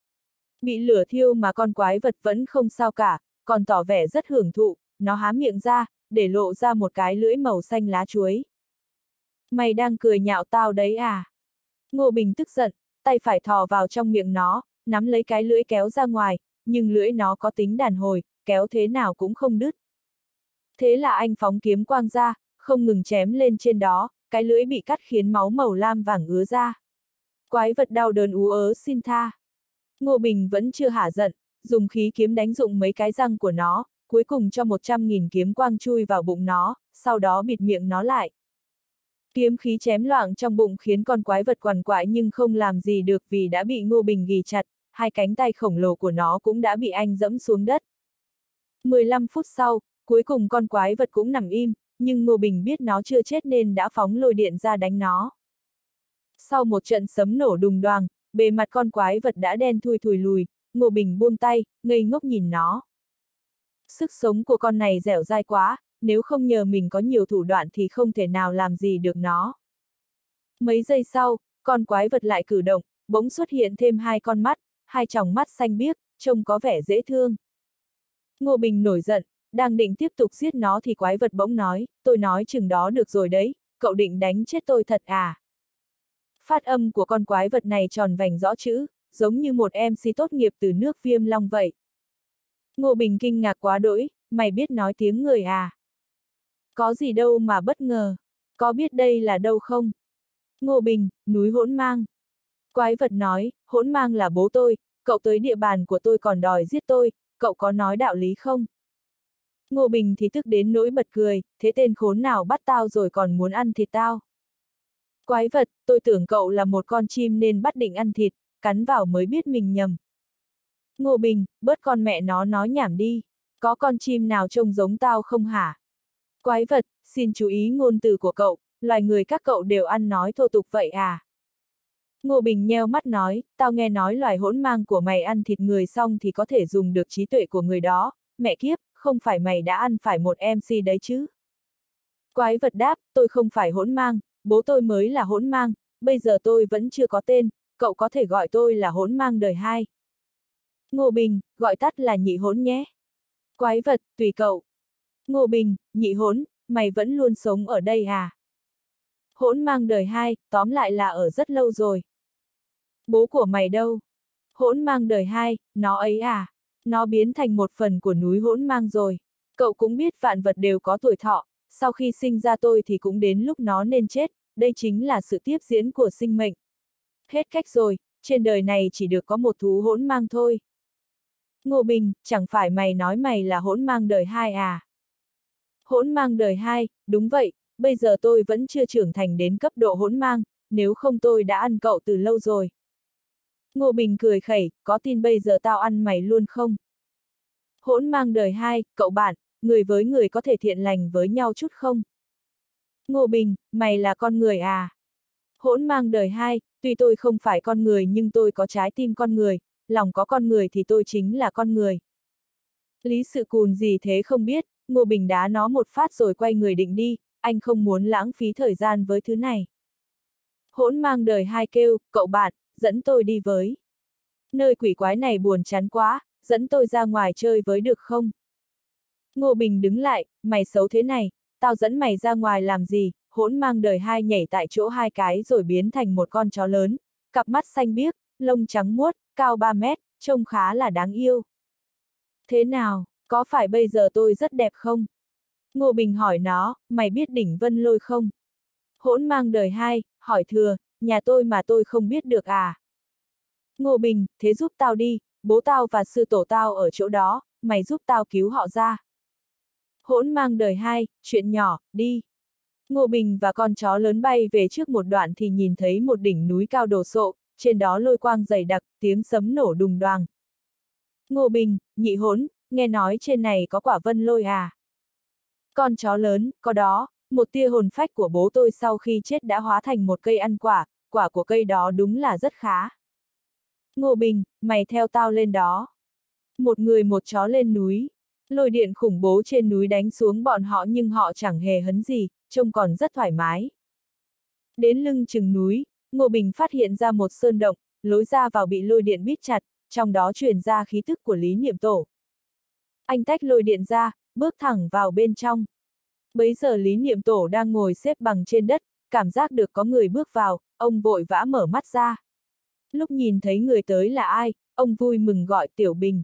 Bị lửa thiêu mà con quái vật vẫn không sao cả, còn tỏ vẻ rất hưởng thụ, nó há miệng ra, để lộ ra một cái lưỡi màu xanh lá chuối. Mày đang cười nhạo tao đấy à? Ngô Bình tức giận, tay phải thò vào trong miệng nó, nắm lấy cái lưỡi kéo ra ngoài, nhưng lưỡi nó có tính đàn hồi, kéo thế nào cũng không đứt. Thế là anh phóng kiếm quang ra, không ngừng chém lên trên đó, cái lưỡi bị cắt khiến máu màu lam vàng ứa ra. Quái vật đau đớn ú ớ xin tha. Ngô Bình vẫn chưa hả giận, dùng khí kiếm đánh dụng mấy cái răng của nó, cuối cùng cho một trăm nghìn kiếm quang chui vào bụng nó, sau đó bịt miệng nó lại. Kiếm khí chém loạng trong bụng khiến con quái vật quằn quại nhưng không làm gì được vì đã bị Ngô Bình ghì chặt, hai cánh tay khổng lồ của nó cũng đã bị anh dẫm xuống đất. mười lăm phút sau, cuối cùng con quái vật cũng nằm im, nhưng Ngô Bình biết nó chưa chết nên đã phóng lôi điện ra đánh nó. Sau một trận sấm nổ đùng đoàng, bề mặt con quái vật đã đen thui thùi lùi, Ngô Bình buông tay, ngây ngốc nhìn nó. Sức sống của con này dẻo dai quá, nếu không nhờ mình có nhiều thủ đoạn thì không thể nào làm gì được nó. Mấy giây sau, con quái vật lại cử động, bỗng xuất hiện thêm hai con mắt, hai tròng mắt xanh biếc, trông có vẻ dễ thương. Ngô Bình nổi giận, đang định tiếp tục giết nó thì quái vật bỗng nói, tôi nói chừng đó được rồi đấy, cậu định đánh chết tôi thật à? Phát âm của con quái vật này tròn vành rõ chữ, giống như một em xê tốt nghiệp từ nước Viêm Long vậy. Ngô Bình kinh ngạc quá đỗi, mày biết nói tiếng người à? Có gì đâu mà bất ngờ, có biết đây là đâu không? Ngô Bình, núi Hỗn Mang. Quái vật nói, Hỗn Mang là bố tôi, cậu tới địa bàn của tôi còn đòi giết tôi, cậu có nói đạo lý không? Ngô Bình thì tức đến nỗi bật cười, thế tên khốn nào bắt tao rồi còn muốn ăn thịt tao? Quái vật, tôi tưởng cậu là một con chim nên bắt định ăn thịt, cắn vào mới biết mình nhầm. Ngô Bình, bớt con mẹ nó nói nhảm đi, có con chim nào trông giống tao không hả? Quái vật, xin chú ý ngôn từ của cậu, loài người các cậu đều ăn nói thô tục vậy à? Ngô Bình nheo mắt nói, tao nghe nói loài hỗn mang của mày ăn thịt người xong thì có thể dùng được trí tuệ của người đó, mẹ kiếp, không phải mày đã ăn phải một em xê đấy chứ? Quái vật đáp, tôi không phải hỗn mang, bố tôi mới là hỗn mang, bây giờ tôi vẫn chưa có tên, cậu có thể gọi tôi là hỗn mang đời hai. Ngô Bình, gọi tắt là nhị hỗn nhé. Quái vật, tùy cậu. Ngô Bình, nhị hỗn, mày vẫn luôn sống ở đây à? Hỗn mang đời hai, tóm lại là ở rất lâu rồi. Bố của mày đâu? Hỗn mang đời hai, nó ấy à? Nó biến thành một phần của núi hỗn mang rồi. Cậu cũng biết vạn vật đều có tuổi thọ, sau khi sinh ra tôi thì cũng đến lúc nó nên chết, đây chính là sự tiếp diễn của sinh mệnh. Hết cách rồi, trên đời này chỉ được có một thú hỗn mang thôi. Ngô Bình, chẳng phải mày nói mày là hỗn mang đời hai à? Hỗn mang đời hai, đúng vậy, bây giờ tôi vẫn chưa trưởng thành đến cấp độ hỗn mang, nếu không tôi đã ăn cậu từ lâu rồi. Ngô Bình cười khẩy, có tin bây giờ tao ăn mày luôn không? Hỗn mang đời hai, cậu bạn, người với người có thể thiện lành với nhau chút không? Ngô Bình, mày là con người à? Hỗn mang đời hai, tuy tôi không phải con người nhưng tôi có trái tim con người, lòng có con người thì tôi chính là con người. Lý Sự Cùn gì thế không biết, Ngô Bình đá nó một phát rồi quay người định đi, anh không muốn lãng phí thời gian với thứ này. Hỗn mang đời hai kêu, cậu bạn, dẫn tôi đi với. Nơi quỷ quái này buồn chán quá, dẫn tôi ra ngoài chơi với được không? Ngô Bình đứng lại, mày xấu thế này, tao dẫn mày ra ngoài làm gì? Hỗn mang đời hai nhảy tại chỗ hai cái rồi biến thành một con chó lớn, cặp mắt xanh biếc, lông trắng muốt, cao ba mét, trông khá là đáng yêu. Thế nào, có phải bây giờ tôi rất đẹp không? Ngô Bình hỏi nó, mày biết đỉnh Vân Lôi không? Hỗn mang đời hai, hỏi thừa, nhà tôi mà tôi không biết được à? Ngô Bình, thế giúp tao đi, bố tao và sư tổ tao ở chỗ đó, mày giúp tao cứu họ ra. Hỗn mang đời hai, chuyện nhỏ, đi. Ngô Bình và con chó lớn bay về trước một đoạn thì nhìn thấy một đỉnh núi cao đồ sộ, trên đó lôi quang dày đặc, tiếng sấm nổ đùng đoàng. Ngô Bình, nhị hỗn, nghe nói trên này có quả vân lôi à? Con chó lớn, có đó, một tia hồn phách của bố tôi sau khi chết đã hóa thành một cây ăn quả, quả của cây đó đúng là rất khá. Ngô Bình, mày theo tao lên đó. Một người một chó lên núi. Lôi điện khủng bố trên núi đánh xuống bọn họ nhưng họ chẳng hề hấn gì, trông còn rất thoải mái. Đến lưng chừng núi, Ngô Bình phát hiện ra một sơn động, lối ra vào bị lôi điện bít chặt, trong đó truyền ra khí tức của Lý Niệm Tổ. Anh tách lôi điện ra, bước thẳng vào bên trong. Bấy giờ Lý Niệm Tổ đang ngồi xếp bằng trên đất, cảm giác được có người bước vào, ông vội vã mở mắt ra. Lúc nhìn thấy người tới là ai, ông vui mừng gọi Tiểu Bình.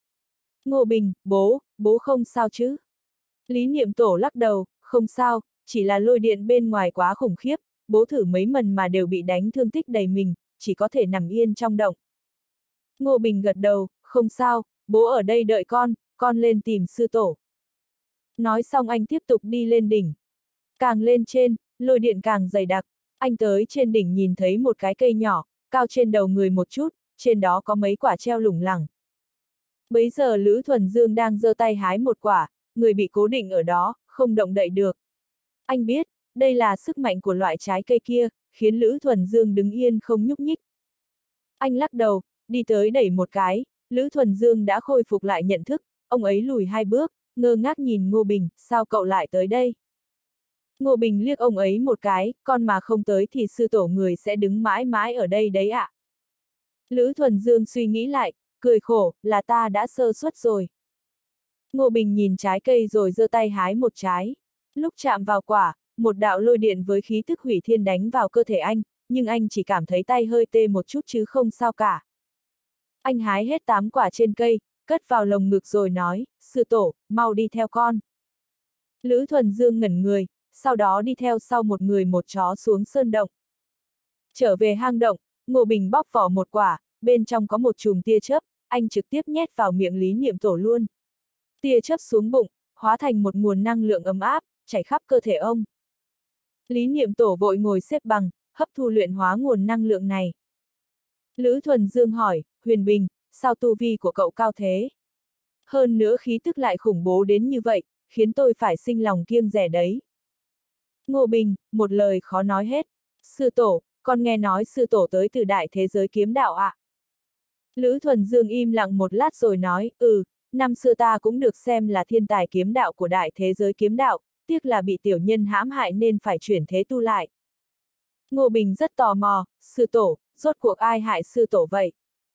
Ngô Bình, bố, bố không sao chứ? Lý Niệm Tổ lắc đầu, không sao, chỉ là lôi điện bên ngoài quá khủng khiếp, bố thử mấy lần mà đều bị đánh thương tích đầy mình, chỉ có thể nằm yên trong động. Ngô Bình gật đầu, không sao, bố ở đây đợi con, con lên tìm sư tổ. Nói xong anh tiếp tục đi lên đỉnh. Càng lên trên, lôi điện càng dày đặc, anh tới trên đỉnh nhìn thấy một cái cây nhỏ, cao trên đầu người một chút, trên đó có mấy quả treo lủng lẳng. Bấy giờ Lữ Thuần Dương đang giơ tay hái một quả, người bị cố định ở đó, không động đậy được. Anh biết, đây là sức mạnh của loại trái cây kia, khiến Lữ Thuần Dương đứng yên không nhúc nhích. Anh lắc đầu, đi tới đẩy một cái, Lữ Thuần Dương đã khôi phục lại nhận thức, ông ấy lùi hai bước, ngơ ngác nhìn Ngô Bình, sao cậu lại tới đây? Ngô Bình liếc ông ấy một cái, con mà không tới thì sư tổ người sẽ đứng mãi mãi ở đây đấy ạ. À? Lữ Thuần Dương suy nghĩ lại, cười khổ, là ta đã sơ suất rồi. Ngô Bình nhìn trái cây rồi giơ tay hái một trái. Lúc chạm vào quả, một đạo lôi điện với khí tức hủy thiên đánh vào cơ thể anh, nhưng anh chỉ cảm thấy tay hơi tê một chút chứ không sao cả. Anh hái hết tám quả trên cây, cất vào lồng ngực rồi nói, sư tổ, mau đi theo con. Lữ Thuần Dương ngẩn người, sau đó đi theo sau một người một chó xuống sơn động. Trở về hang động, Ngô Bình bóc vỏ một quả, bên trong có một chùm tia chớp, anh trực tiếp nhét vào miệng Lý Niệm Tổ luôn. Tia chớp xuống bụng, hóa thành một nguồn năng lượng ấm áp, chảy khắp cơ thể ông. Lý Niệm Tổ vội ngồi xếp bằng, hấp thu luyện hóa nguồn năng lượng này. Lữ Thuần Dương hỏi, Huyền Bình, sao tu vi của cậu cao thế? Hơn nữa khí tức lại khủng bố đến như vậy, khiến tôi phải sinh lòng kiêng dè đấy. Ngô Bình, một lời khó nói hết. Sư tổ, con nghe nói sư tổ tới từ đại thế giới kiếm đạo ạ. À? Lữ Thuần Dương im lặng một lát rồi nói, ừ, năm xưa ta cũng được xem là thiên tài kiếm đạo của đại thế giới kiếm đạo, tiếc là bị tiểu nhân hãm hại nên phải chuyển thế tu lại. Ngô Bình rất tò mò, sư tổ, rốt cuộc ai hại sư tổ vậy?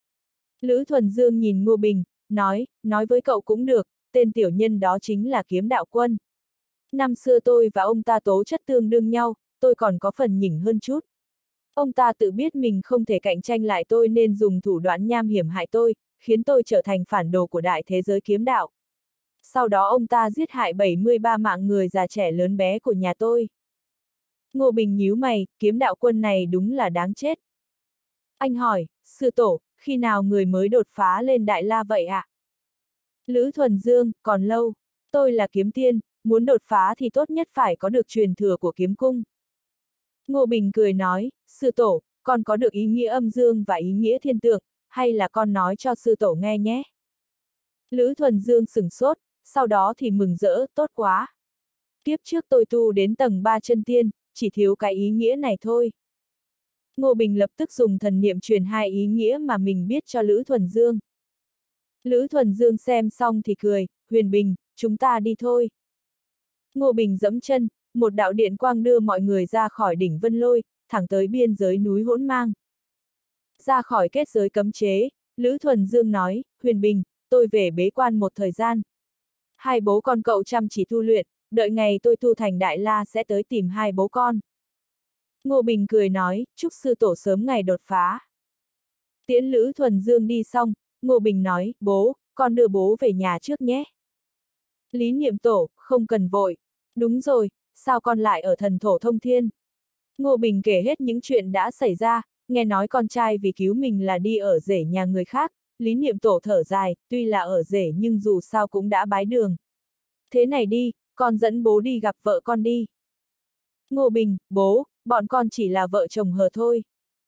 Lữ Thuần Dương nhìn Ngô Bình, nói, nói với cậu cũng được, tên tiểu nhân đó chính là Kiếm Đạo Quân. Năm xưa tôi và ông ta tố chất tương đương nhau, tôi còn có phần nhỉnh hơn chút. Ông ta tự biết mình không thể cạnh tranh lại tôi nên dùng thủ đoạn nham hiểm hại tôi, khiến tôi trở thành phản đồ của đại thế giới kiếm đạo. Sau đó ông ta giết hại bảy mươi ba mạng người già trẻ lớn bé của nhà tôi. Ngô Bình nhíu mày, kiếm đạo quân này đúng là đáng chết. Anh hỏi, sư tổ, khi nào người mới đột phá lên Đại La vậy ạ? Lữ Thuần Dương, còn lâu. Tôi là kiếm tiên, muốn đột phá thì tốt nhất phải có được truyền thừa của kiếm cung. Ngô Bình cười nói, sư tổ, con có được ý nghĩa âm dương và ý nghĩa thiên tượng, hay là con nói cho sư tổ nghe nhé? Lữ Thuần Dương sửng sốt, sau đó thì mừng rỡ, tốt quá. Kiếp trước tôi tu đến tầng ba chân tiên, chỉ thiếu cái ý nghĩa này thôi. Ngô Bình lập tức dùng thần niệm truyền hai ý nghĩa mà mình biết cho Lữ Thuần Dương. Lữ Thuần Dương xem xong thì cười, Huyền Bình, chúng ta đi thôi. Ngô Bình dẫm chân, một đạo điện quang đưa mọi người ra khỏi đỉnh Vân Lôi, thẳng tới biên giới núi Hỗn Mang. Ra khỏi kết giới cấm chế, Lữ Thuần Dương nói, Huyền Bình, tôi về bế quan một thời gian. Hai bố con cậu chăm chỉ tu luyện, đợi ngày tôi tu thành Đại La sẽ tới tìm hai bố con. Ngô Bình cười nói, chúc sư tổ sớm ngày đột phá. Tiễn Lữ Thuần Dương đi xong, Ngô Bình nói, bố, con đưa bố về nhà trước nhé. Lý Niệm Tổ, không cần vội. Đúng rồi, sao con lại ở thần thổ thông thiên? Ngô Bình kể hết những chuyện đã xảy ra, nghe nói con trai vì cứu mình là đi ở rể nhà người khác, Lý Niệm Tổ thở dài, tuy là ở rể nhưng dù sao cũng đã bái đường. Thế này đi, con dẫn bố đi gặp vợ con đi. Ngô Bình, bố, bọn con chỉ là vợ chồng hờ thôi.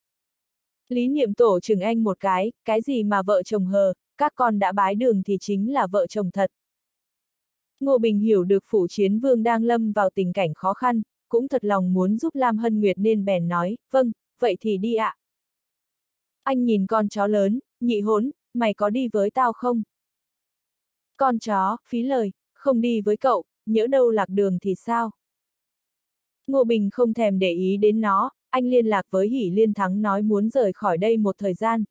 Lý Niệm Tổ chừng anh một cái, cái gì mà vợ chồng hờ, các con đã bái đường thì chính là vợ chồng thật. Ngô Bình hiểu được Phủ Chiến Vương đang lâm vào tình cảnh khó khăn, cũng thật lòng muốn giúp Lam Hân Nguyệt nên bèn nói, vâng, vậy thì đi ạ. Anh nhìn con chó lớn, nhị hỗn, mày có đi với tao không? Con chó, phí lời, không đi với cậu, nhỡ đâu lạc đường thì sao? Ngô Bình không thèm để ý đến nó, anh liên lạc với Hỷ Liên Thắng nói muốn rời khỏi đây một thời gian.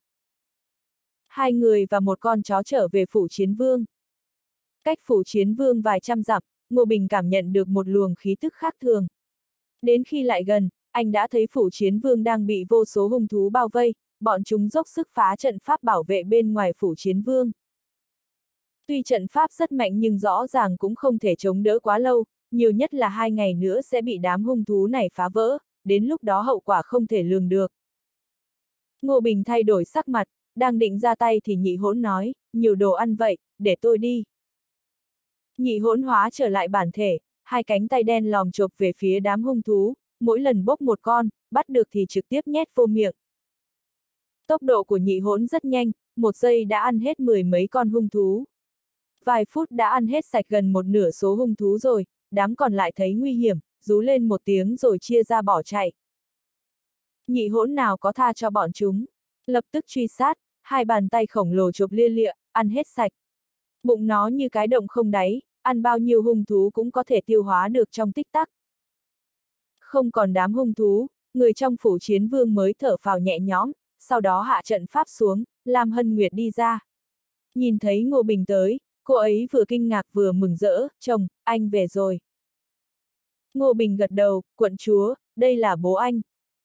Hai người và một con chó trở về Phủ Chiến Vương. Cách Phủ Chiến Vương vài trăm dặm, Ngô Bình cảm nhận được một luồng khí tức khác thường. Đến khi lại gần, anh đã thấy Phủ Chiến Vương đang bị vô số hung thú bao vây, bọn chúng dốc sức phá trận pháp bảo vệ bên ngoài Phủ Chiến Vương. Tuy trận pháp rất mạnh nhưng rõ ràng cũng không thể chống đỡ quá lâu, nhiều nhất là hai ngày nữa sẽ bị đám hung thú này phá vỡ, đến lúc đó hậu quả không thể lường được. Ngô Bình thay đổi sắc mặt, đang định ra tay thì nhị hỗn nói, nhiều đồ ăn vậy, để tôi đi. Nhị hỗn hóa trở lại bản thể, hai cánh tay đen lòm chộp về phía đám hung thú, mỗi lần bốc một con, bắt được thì trực tiếp nhét vô miệng. Tốc độ của nhị hỗn rất nhanh, một giây đã ăn hết mười mấy con hung thú. Vài phút đã ăn hết sạch gần một nửa số hung thú rồi, đám còn lại thấy nguy hiểm, rú lên một tiếng rồi chia ra bỏ chạy. Nhị hỗn nào có tha cho bọn chúng, lập tức truy sát, hai bàn tay khổng lồ chộp lia lịa, ăn hết sạch. Bụng nó như cái động không đáy, ăn bao nhiêu hung thú cũng có thể tiêu hóa được trong tích tắc. Không còn đám hung thú, người trong Phủ Chiến Vương mới thở phào nhẹ nhõm, sau đó hạ trận pháp xuống, Lam Hân Nguyệt đi ra. Nhìn thấy Ngô Bình tới, cô ấy vừa kinh ngạc vừa mừng rỡ, chồng, anh về rồi. Ngô Bình gật đầu, quận chúa, đây là bố anh.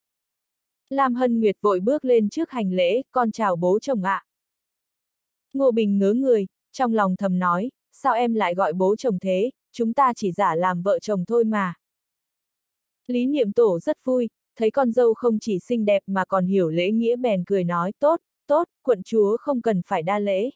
Lam Hân Nguyệt vội bước lên trước hành lễ, con chào bố chồng ạ. Ngô Bình ngớ người, trong lòng thầm nói, sao em lại gọi bố chồng thế, chúng ta chỉ giả làm vợ chồng thôi mà. Lý Niệm Tổ rất vui, thấy con dâu không chỉ xinh đẹp mà còn hiểu lễ nghĩa bèn cười nói, tốt, tốt, quận chúa không cần phải đa lễ.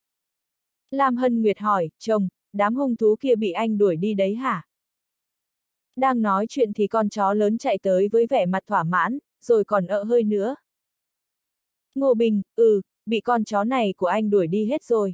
Lam Hân Nguyệt hỏi, chồng, đám hung thú kia bị anh đuổi đi đấy hả? Đang nói chuyện thì con chó lớn chạy tới với vẻ mặt thỏa mãn, rồi còn ợ hơi nữa. Ngô Bình, ừ, bị con chó này của anh đuổi đi hết rồi.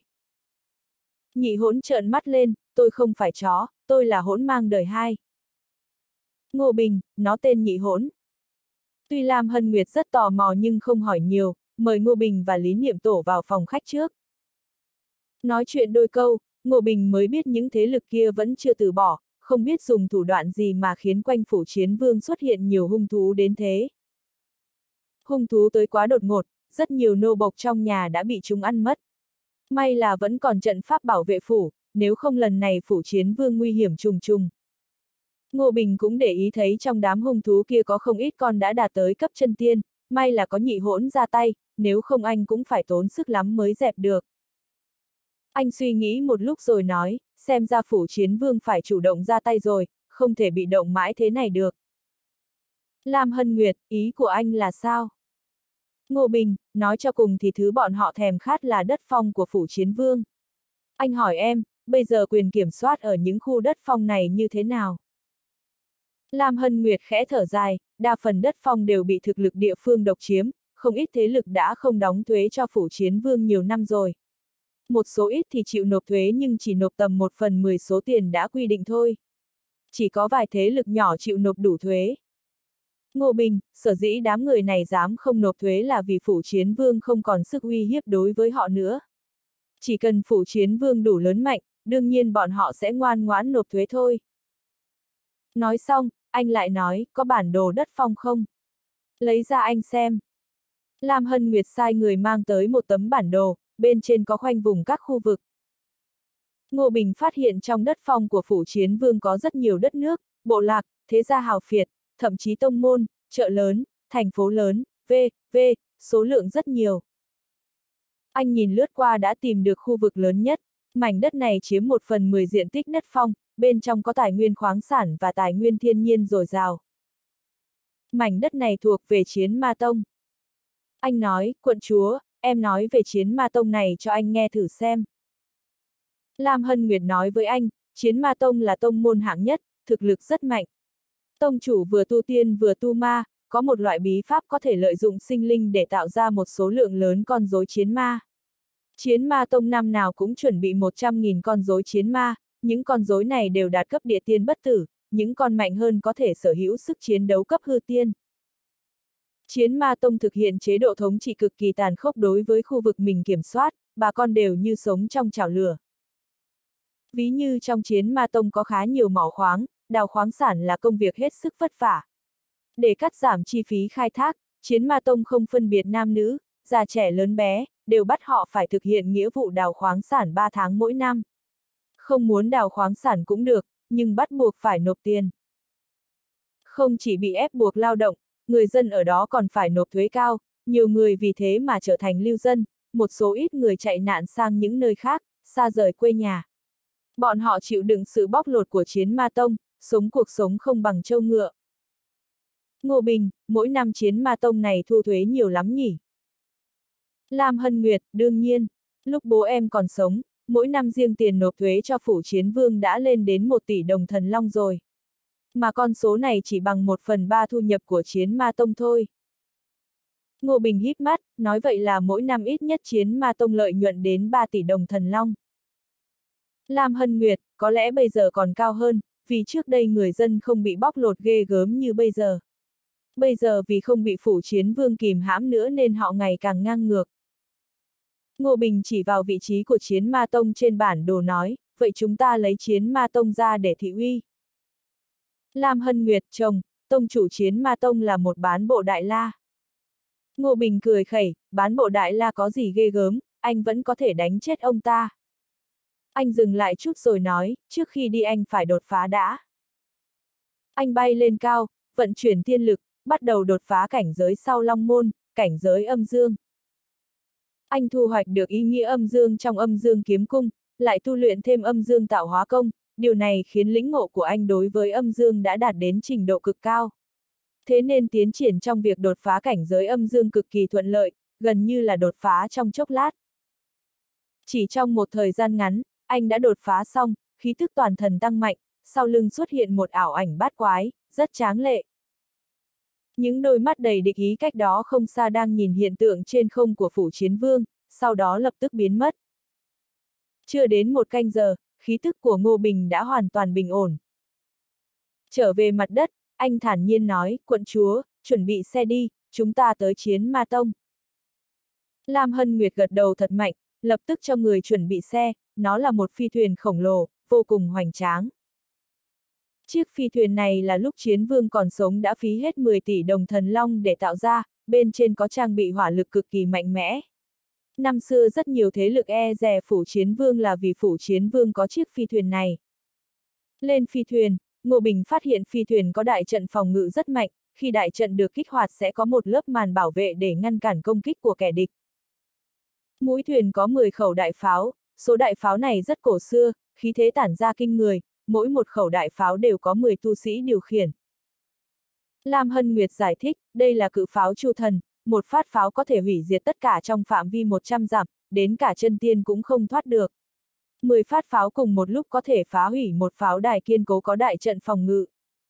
Nhị hỗn trợn mắt lên, tôi không phải chó, tôi là hỗn mang đời hai. Ngô Bình, nó tên nhị hỗn. Tuy Lam Hân Nguyệt rất tò mò nhưng không hỏi nhiều, mời Ngô Bình và Lý Niệm Tổ vào phòng khách trước. Nói chuyện đôi câu, Ngô Bình mới biết những thế lực kia vẫn chưa từ bỏ, không biết dùng thủ đoạn gì mà khiến quanh Phủ Chiến Vương xuất hiện nhiều hung thú đến thế. Hung thú tới quá đột ngột, rất nhiều nô bộc trong nhà đã bị chúng ăn mất. May là vẫn còn trận pháp bảo vệ phủ, nếu không lần này Phủ Chiến Vương nguy hiểm trùng trùng. Ngô Bình cũng để ý thấy trong đám hung thú kia có không ít con đã đạt tới cấp chân tiên, may là có nhị hỗn ra tay, nếu không anh cũng phải tốn sức lắm mới dẹp được. Anh suy nghĩ một lúc rồi nói, xem ra Phủ Chiến Vương phải chủ động ra tay rồi, không thể bị động mãi thế này được. Lam Hân Nguyệt, ý của anh là sao? Ngô Bình, nói cho cùng thì thứ bọn họ thèm khát là đất phong của Phủ Chiến Vương. Anh hỏi em, bây giờ quyền kiểm soát ở những khu đất phong này như thế nào? Lam Hân Nguyệt khẽ thở dài, đa phần đất phong đều bị thực lực địa phương độc chiếm, không ít thế lực đã không đóng thuế cho Phủ Chiến Vương nhiều năm rồi. Một số ít thì chịu nộp thuế nhưng chỉ nộp tầm một phần mười số tiền đã quy định thôi. Chỉ có vài thế lực nhỏ chịu nộp đủ thuế. Ngô Bình, sở dĩ đám người này dám không nộp thuế là vì Phủ Chiến Vương không còn sức uy hiếp đối với họ nữa. Chỉ cần Phủ Chiến Vương đủ lớn mạnh, đương nhiên bọn họ sẽ ngoan ngoãn nộp thuế thôi. Nói xong, anh lại nói, có bản đồ đất phong không? Lấy ra anh xem. Lam Hân Nguyệt sai người mang tới một tấm bản đồ, bên trên có khoanh vùng các khu vực. Ngô Bình phát hiện trong đất phong của Phủ Chiến Vương có rất nhiều đất nước, bộ lạc, thế gia hào phiệt, thậm chí tông môn, chợ lớn, thành phố lớn, v, v, số lượng rất nhiều. Anh nhìn lướt qua đã tìm được khu vực lớn nhất, mảnh đất này chiếm một phần mười diện tích đất phong, bên trong có tài nguyên khoáng sản và tài nguyên thiên nhiên dồi dào. Mảnh đất này thuộc về Chiến Ma Tông. Anh nói, quận chúa, em nói về Chiến Ma Tông này cho anh nghe thử xem. Lam Hân Nguyệt nói với anh, Chiến Ma Tông là tông môn hạng nhất, thực lực rất mạnh. Tông chủ vừa tu tiên vừa tu ma, có một loại bí pháp có thể lợi dụng sinh linh để tạo ra một số lượng lớn con rối chiến ma. Chiến Ma Tông năm nào cũng chuẩn bị một trăm nghìn con rối chiến ma, những con rối này đều đạt cấp địa tiên bất tử, những con mạnh hơn có thể sở hữu sức chiến đấu cấp hư tiên. Chiến Ma Tông thực hiện chế độ thống trị cực kỳ tàn khốc đối với khu vực mình kiểm soát, bà con đều như sống trong chảo lửa. Ví như trong Chiến Ma Tông có khá nhiều mỏ khoáng, đào khoáng sản là công việc hết sức vất vả. Để cắt giảm chi phí khai thác, Chiến Ma Tông không phân biệt nam nữ, già trẻ lớn bé, đều bắt họ phải thực hiện nghĩa vụ đào khoáng sản ba tháng mỗi năm. Không muốn đào khoáng sản cũng được, nhưng bắt buộc phải nộp tiền. Không chỉ bị ép buộc lao động, người dân ở đó còn phải nộp thuế cao, nhiều người vì thế mà trở thành lưu dân, một số ít người chạy nạn sang những nơi khác, xa rời quê nhà. Bọn họ chịu đựng sự bóc lột của Chiến Ma Tông, sống cuộc sống không bằng trâu ngựa. Ngô Bình, mỗi năm Chiến Ma Tông này thu thuế nhiều lắm nhỉ? Lam Hân Nguyệt, đương nhiên, lúc bố em còn sống, mỗi năm riêng tiền nộp thuế cho Phủ Chiến Vương đã lên đến một tỷ đồng thần long rồi. Mà con số này chỉ bằng một phần ba thu nhập của Chiến Ma Tông thôi. Ngô Bình híp mắt, nói vậy là mỗi năm ít nhất Chiến Ma Tông lợi nhuận đến ba tỷ đồng thần long. Lam Hân Nguyệt, có lẽ bây giờ còn cao hơn, vì trước đây người dân không bị bóc lột ghê gớm như bây giờ. Bây giờ vì không bị Phủ Chiến Vương kìm hãm nữa nên họ ngày càng ngang ngược. Ngô Bình chỉ vào vị trí của Chiến Ma Tông trên bản đồ nói, vậy chúng ta lấy Chiến Ma Tông ra để thị uy. Lam Hân Nguyệt, chồng, tông chủ Chiến Ma Tông là một bán bộ đại la. Ngô Bình cười khẩy, bán bộ đại la có gì ghê gớm, anh vẫn có thể đánh chết ông ta. Anh dừng lại chút rồi nói, trước khi đi anh phải đột phá đã. Anh bay lên cao, vận chuyển tiên lực, bắt đầu đột phá cảnh giới sau Long Môn, cảnh giới âm dương. Anh thu hoạch được ý nghĩa âm dương trong âm dương kiếm cung, lại tu luyện thêm âm dương tạo hóa công, điều này khiến lĩnh ngộ của anh đối với âm dương đã đạt đến trình độ cực cao. Thế nên tiến triển trong việc đột phá cảnh giới âm dương cực kỳ thuận lợi, gần như là đột phá trong chốc lát. Chỉ trong một thời gian ngắn, anh đã đột phá xong, khí thức toàn thần tăng mạnh, sau lưng xuất hiện một ảo ảnh bát quái, rất tráng lệ. Những đôi mắt đầy địch ý cách đó không xa đang nhìn hiện tượng trên không của Phủ Chiến Vương, sau đó lập tức biến mất. Chưa đến một canh giờ, khí tức của Ngô Bình đã hoàn toàn bình ổn. Trở về mặt đất, anh thản nhiên nói, quận chúa, chuẩn bị xe đi, chúng ta tới Chiến Ma Tông. Lam Hân Nguyệt gật đầu thật mạnh, lập tức cho người chuẩn bị xe, nó là một phi thuyền khổng lồ, vô cùng hoành tráng. Chiếc phi thuyền này là lúc Chiến Vương còn sống đã phí hết mười tỷ đồng thần long để tạo ra, bên trên có trang bị hỏa lực cực kỳ mạnh mẽ. Năm xưa rất nhiều thế lực e dè Phủ Chiến Vương là vì Phủ Chiến Vương có chiếc phi thuyền này. Lên phi thuyền, Ngô Bình phát hiện phi thuyền có đại trận phòng ngự rất mạnh, khi đại trận được kích hoạt sẽ có một lớp màn bảo vệ để ngăn cản công kích của kẻ địch. Mũi thuyền có mười khẩu đại pháo, số đại pháo này rất cổ xưa, khí thế tản ra kinh người, mỗi một khẩu đại pháo đều có mười tu sĩ điều khiển. Lam Hân Nguyệt giải thích, đây là cự pháo Chu Thần, một phát pháo có thể hủy diệt tất cả trong phạm vi một trăm dặm, đến cả chân tiên cũng không thoát được. mười phát pháo cùng một lúc có thể phá hủy một pháo đài kiên cố có đại trận phòng ngự.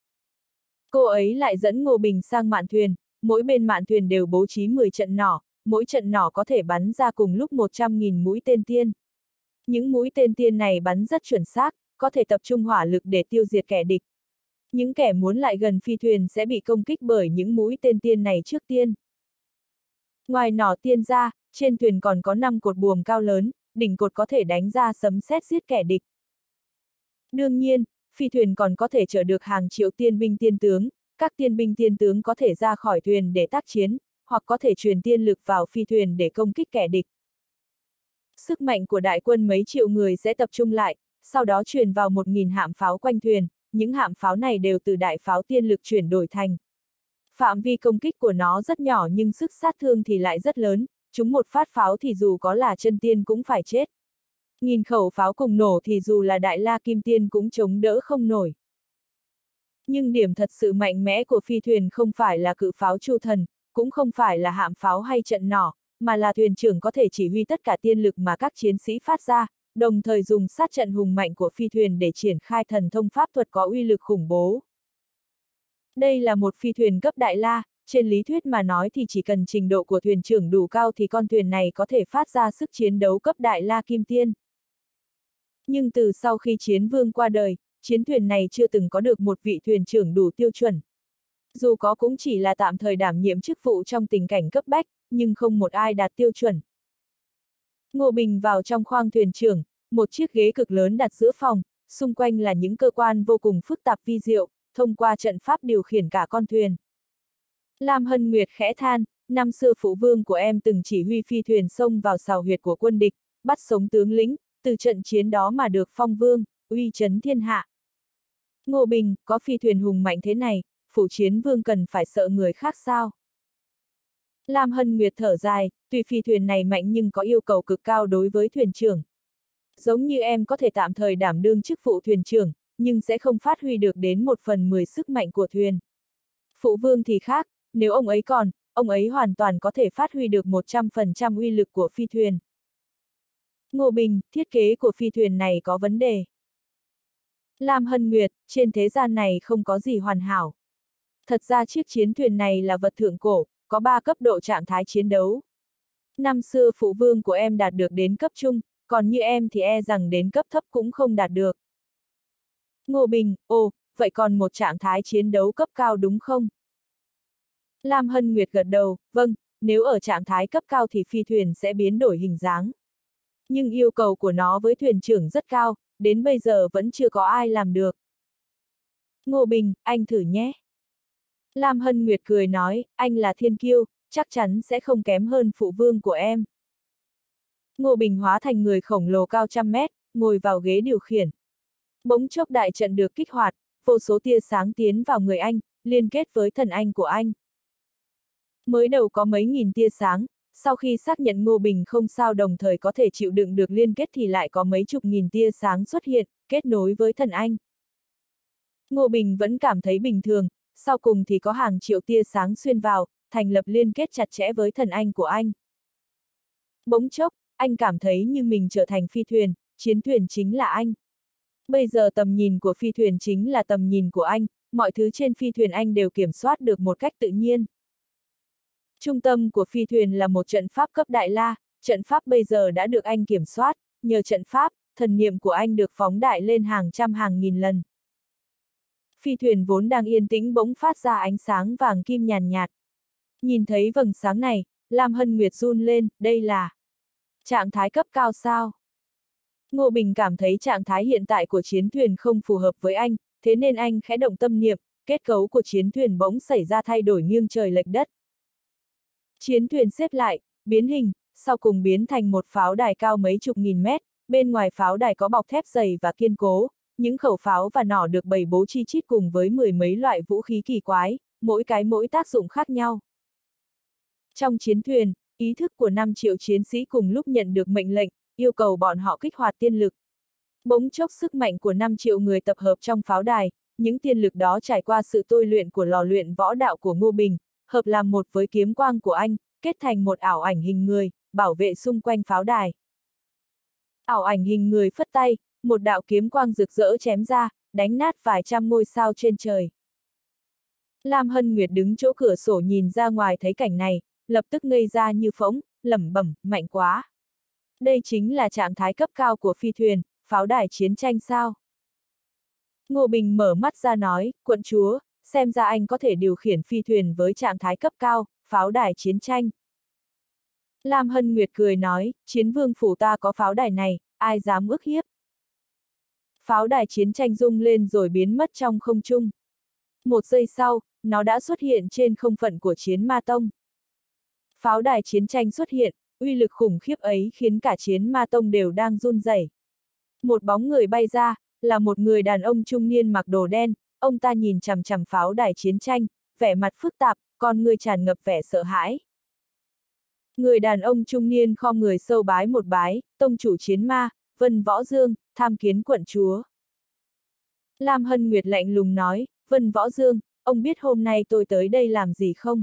Cô ấy lại dẫn Ngô Bình sang mạn thuyền, mỗi bên mạn thuyền đều bố trí mười trận nỏ, mỗi trận nỏ có thể bắn ra cùng lúc một trăm nghìn mũi tên tiên. Những mũi tên tiên này bắn rất chuẩn xác, có thể tập trung hỏa lực để tiêu diệt kẻ địch. Những kẻ muốn lại gần phi thuyền sẽ bị công kích bởi những mũi tên tiên này trước tiên. Ngoài nỏ tiên ra, trên thuyền còn có năm cột buồm cao lớn, đỉnh cột có thể đánh ra sấm sét giết kẻ địch. Đương nhiên, phi thuyền còn có thể chở được hàng triệu tiên binh tiên tướng, các tiên binh tiên tướng có thể ra khỏi thuyền để tác chiến, hoặc có thể truyền tiên lực vào phi thuyền để công kích kẻ địch. Sức mạnh của đại quân mấy triệu người sẽ tập trung lại, sau đó truyền vào một nghìn hạm pháo quanh thuyền, những hạm pháo này đều từ đại pháo tiên lực chuyển đổi thành. Phạm vi công kích của nó rất nhỏ nhưng sức sát thương thì lại rất lớn, chúng một phát pháo thì dù có là chân tiên cũng phải chết. Nghìn khẩu pháo cùng nổ thì dù là đại la kim tiên cũng chống đỡ không nổi. Nhưng điểm thật sự mạnh mẽ của phi thuyền không phải là cự pháo Chu Thần, cũng không phải là hạm pháo hay trận nỏ, mà là thuyền trưởng có thể chỉ huy tất cả tiên lực mà các chiến sĩ phát ra, đồng thời dùng sát trận hùng mạnh của phi thuyền để triển khai thần thông pháp thuật có uy lực khủng bố. Đây là một phi thuyền cấp đại la, trên lý thuyết mà nói thì chỉ cần trình độ của thuyền trưởng đủ cao thì con thuyền này có thể phát ra sức chiến đấu cấp đại la kim tiên. Nhưng từ sau khi chiến vương qua đời, chiến thuyền này chưa từng có được một vị thuyền trưởng đủ tiêu chuẩn. Dù có cũng chỉ là tạm thời đảm nhiệm chức vụ trong tình cảnh cấp bách, nhưng không một ai đạt tiêu chuẩn. Ngô Bình vào trong khoang thuyền trưởng, một chiếc ghế cực lớn đặt giữa phòng, xung quanh là những cơ quan vô cùng phức tạp vi diệu, thông qua trận pháp điều khiển cả con thuyền. Lam Hân Nguyệt khẽ than, năm xưa phụ vương của em từng chỉ huy phi thuyền xông vào sào huyệt của quân địch, bắt sống tướng lĩnh, từ trận chiến đó mà được phong vương, uy chấn thiên hạ. Ngô Bình, có phi thuyền hùng mạnh thế này, phủ chiến vương cần phải sợ người khác sao? Lam Hân Nguyệt thở dài, tuy phi thuyền này mạnh nhưng có yêu cầu cực cao đối với thuyền trưởng. Giống như em có thể tạm thời đảm đương chức vụ thuyền trưởng, nhưng sẽ không phát huy được đến một phần mười sức mạnh của thuyền. Phụ vương thì khác, nếu ông ấy còn, ông ấy hoàn toàn có thể phát huy được một trăm phần trăm uy lực của phi thuyền. Ngô Bình, thiết kế của phi thuyền này có vấn đề. Lam Hân Nguyệt, trên thế gian này không có gì hoàn hảo. Thật ra chiếc chiến thuyền này là vật thượng cổ, có ba cấp độ trạng thái chiến đấu. Năm xưa phụ vương của em đạt được đến cấp trung, còn như em thì e rằng đến cấp thấp cũng không đạt được. Ngô Bình, ồ, vậy còn một trạng thái chiến đấu cấp cao đúng không? Lam Hân Nguyệt gật đầu, vâng, nếu ở trạng thái cấp cao thì phi thuyền sẽ biến đổi hình dáng. Nhưng yêu cầu của nó với thuyền trưởng rất cao, đến bây giờ vẫn chưa có ai làm được. Ngô Bình, anh thử nhé. Lam Hân Nguyệt cười nói, anh là thiên kiêu, chắc chắn sẽ không kém hơn phụ vương của em. Ngô Bình hóa thành người khổng lồ cao trăm mét, ngồi vào ghế điều khiển. Bỗng chốc đại trận được kích hoạt, vô số tia sáng tiến vào người anh, liên kết với thần anh của anh. Mới đầu có mấy nghìn tia sáng, sau khi xác nhận Ngô Bình không sao đồng thời có thể chịu đựng được liên kết thì lại có mấy chục nghìn tia sáng xuất hiện, kết nối với thần anh. Ngô Bình vẫn cảm thấy bình thường, sau cùng thì có hàng triệu tia sáng xuyên vào, thành lập liên kết chặt chẽ với thần anh của anh. Bỗng chốc, anh cảm thấy như mình trở thành phi thuyền, chiến thuyền chính là anh. Bây giờ tầm nhìn của phi thuyền chính là tầm nhìn của anh, mọi thứ trên phi thuyền anh đều kiểm soát được một cách tự nhiên. Trung tâm của phi thuyền là một trận pháp cấp đại la, trận pháp bây giờ đã được anh kiểm soát, nhờ trận pháp, thần niệm của anh được phóng đại lên hàng trăm hàng nghìn lần. Phi thuyền vốn đang yên tĩnh bỗng phát ra ánh sáng vàng kim nhàn nhạt. Nhìn thấy vầng sáng này, Lam Hân Nguyệt run lên, đây là trạng thái cấp cao sao? Ngô Bình cảm thấy trạng thái hiện tại của chiến thuyền không phù hợp với anh, thế nên anh khẽ động tâm niệm, kết cấu của chiến thuyền bỗng xảy ra thay đổi nghiêng trời lệch đất. Chiến thuyền xếp lại, biến hình, sau cùng biến thành một pháo đài cao mấy chục nghìn mét, bên ngoài pháo đài có bọc thép dày và kiên cố, những khẩu pháo và nỏ được bày bố chi chít cùng với mười mấy loại vũ khí kỳ quái, mỗi cái mỗi tác dụng khác nhau. Trong chiến thuyền, ý thức của năm triệu chiến sĩ cùng lúc nhận được mệnh lệnh, yêu cầu bọn họ kích hoạt tiên lực. Bỗng chốc sức mạnh của năm triệu người tập hợp trong pháo đài, những tiên lực đó trải qua sự tôi luyện của lò luyện võ đạo của Ngô Bình, hợp làm một với kiếm quang của anh, kết thành một ảo ảnh hình người, bảo vệ xung quanh pháo đài. Ảo ảnh hình người phất tay, một đạo kiếm quang rực rỡ chém ra, đánh nát vài trăm ngôi sao trên trời. Lam Hân Nguyệt đứng chỗ cửa sổ nhìn ra ngoài thấy cảnh này, lập tức ngây ra như phỗng, lẩm bẩm, mạnh quá. Đây chính là trạng thái cấp cao của phi thuyền, pháo đài chiến tranh sao? Ngô Bình mở mắt ra nói, quận chúa, xem ra anh có thể điều khiển phi thuyền với trạng thái cấp cao, pháo đài chiến tranh. Lam Hân Nguyệt cười nói, chiến vương phủ ta có pháo đài này, ai dám ức hiếp. Pháo đài chiến tranh rung lên rồi biến mất trong không trung. Một giây sau, nó đã xuất hiện trên không phận của chiến ma tông. Pháo đài chiến tranh xuất hiện, uy lực khủng khiếp ấy khiến cả chiến ma tông đều đang run rẩy. Một bóng người bay ra, là một người đàn ông trung niên mặc đồ đen, ông ta nhìn chằm chằm pháo đài chiến tranh, vẻ mặt phức tạp, con người tràn ngập vẻ sợ hãi. Người đàn ông trung niên khom người sâu bái một bái, tông chủ chiến ma, Vân Võ Dương, tham kiến quận chúa. Lam Hân Nguyệt lạnh lùng nói, Vân Võ Dương, ông biết hôm nay tôi tới đây làm gì không?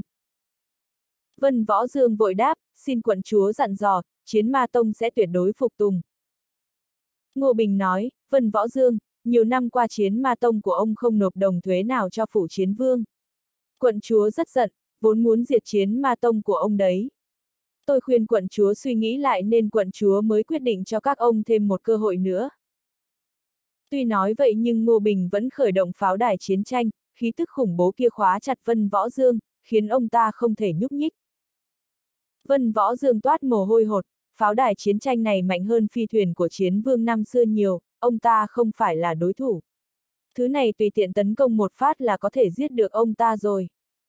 Vân Võ Dương vội đáp, xin quận chúa dặn dò, chiến ma tông sẽ tuyệt đối phục tùng. Ngô Bình nói, Vân Võ Dương, nhiều năm qua chiến ma tông của ông không nộp đồng thuế nào cho phủ chiến vương. Quận chúa rất giận, vốn muốn diệt chiến ma tông của ông đấy. Tôi khuyên quận chúa suy nghĩ lại nên quận chúa mới quyết định cho các ông thêm một cơ hội nữa. Tuy nói vậy nhưng Ngô Bình vẫn khởi động pháo đài chiến tranh, khí tức khủng bố kia khóa chặt Vân Võ Dương, khiến ông ta không thể nhúc nhích. Vân Võ Dương toát mồ hôi hột, pháo đài chiến tranh này mạnh hơn phi thuyền của chiến vương năm xưa nhiều, ông ta không phải là đối thủ. Thứ này tùy tiện tấn công một phát là có thể giết được ông ta rồi.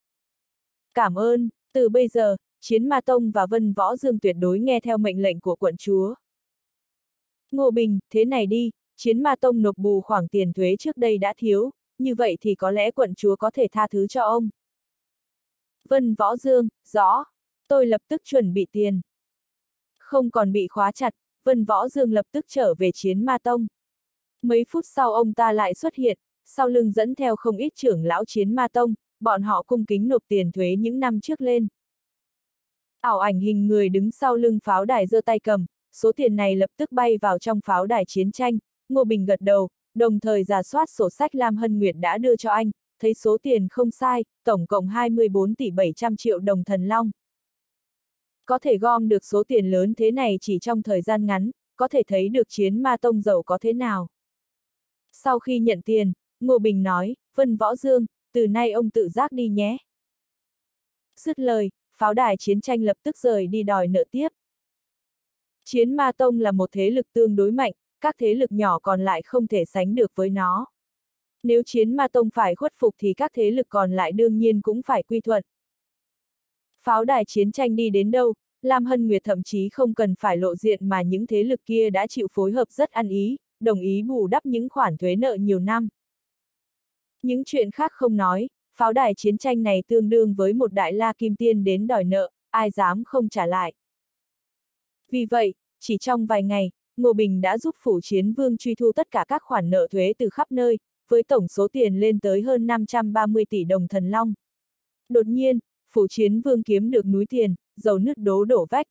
Cảm ơn, từ bây giờ, chiến ma tông và Vân Võ Dương tuyệt đối nghe theo mệnh lệnh của quận chúa. Ngô Bình, thế này đi, chiến ma tông nộp bù khoản tiền thuế trước đây đã thiếu, như vậy thì có lẽ quận chúa có thể tha thứ cho ông. Vân Võ Dương, rõ, tôi lập tức chuẩn bị tiền. Không còn bị khóa chặt, Vân Võ Dương lập tức trở về chiến ma tông. Mấy phút sau ông ta lại xuất hiện, sau lưng dẫn theo không ít trưởng lão chiến ma tông, bọn họ cung kính nộp tiền thuế những năm trước lên. Ảo ảnh hình người đứng sau lưng pháo đài giơ tay cầm, số tiền này lập tức bay vào trong pháo đài chiến tranh. Ngô Bình gật đầu, đồng thời rà soát sổ sách Lam Hân Nguyệt đã đưa cho anh, thấy số tiền không sai, tổng cộng hai mươi bốn tỷ bảy trăm triệu đồng thần long. Có thể gom được số tiền lớn thế này chỉ trong thời gian ngắn, có thể thấy được chiến ma tông giàu có thế nào. Sau khi nhận tiền, Ngô Bình nói, Vân Võ Dương, từ nay ông tự giác đi nhé. Dứt lời, pháo đài chiến tranh lập tức rời đi đòi nợ tiếp. Chiến ma tông là một thế lực tương đối mạnh, các thế lực nhỏ còn lại không thể sánh được với nó. Nếu chiến ma tông phải khuất phục thì các thế lực còn lại đương nhiên cũng phải quy thuận. Pháo đài chiến tranh đi đến đâu, Lam Hân Nguyệt thậm chí không cần phải lộ diện mà những thế lực kia đã chịu phối hợp rất ăn ý, đồng ý bù đắp những khoản thuế nợ nhiều năm. Những chuyện khác không nói, pháo đài chiến tranh này tương đương với một đại la kim tiên đến đòi nợ, ai dám không trả lại. Vì vậy, chỉ trong vài ngày, Ngô Bình đã giúp phủ chiến vương truy thu tất cả các khoản nợ thuế từ khắp nơi, với tổng số tiền lên tới hơn năm trăm ba mươi tỷ đồng thần long. Đột nhiên, phủ chiến vương kiếm được núi tiền, dầu nứt đố đổ vách.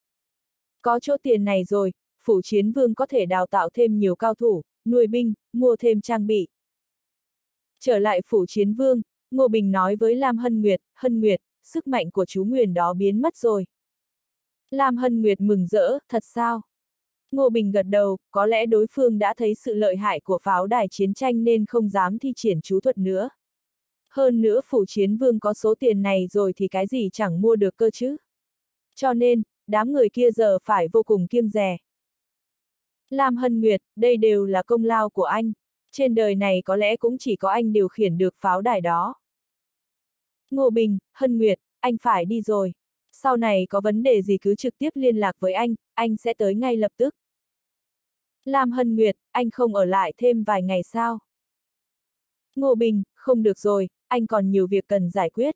Có chỗ tiền này rồi, phủ chiến vương có thể đào tạo thêm nhiều cao thủ, nuôi binh, mua thêm trang bị. Trở lại phủ chiến vương, Ngô Bình nói với Lam Hân Nguyệt, Hân Nguyệt, sức mạnh của chú Nguyền đó biến mất rồi. Lam Hân Nguyệt mừng rỡ, thật sao? Ngô Bình gật đầu, có lẽ đối phương đã thấy sự lợi hại của pháo đài chiến tranh nên không dám thi triển chú thuật nữa. Hơn nữa phủ chiến vương có số tiền này rồi thì cái gì chẳng mua được cơ chứ. Cho nên, đám người kia giờ phải vô cùng kiêng dè. Lam Hân Nguyệt, đây đều là công lao của anh. Trên đời này có lẽ cũng chỉ có anh điều khiển được pháo đài đó. Ngô Bình, Hân Nguyệt, anh phải đi rồi. Sau này có vấn đề gì cứ trực tiếp liên lạc với anh, anh sẽ tới ngay lập tức. Lam Hân Nguyệt, anh không ở lại thêm vài ngày sao? Ngô Bình, không được rồi, anh còn nhiều việc cần giải quyết.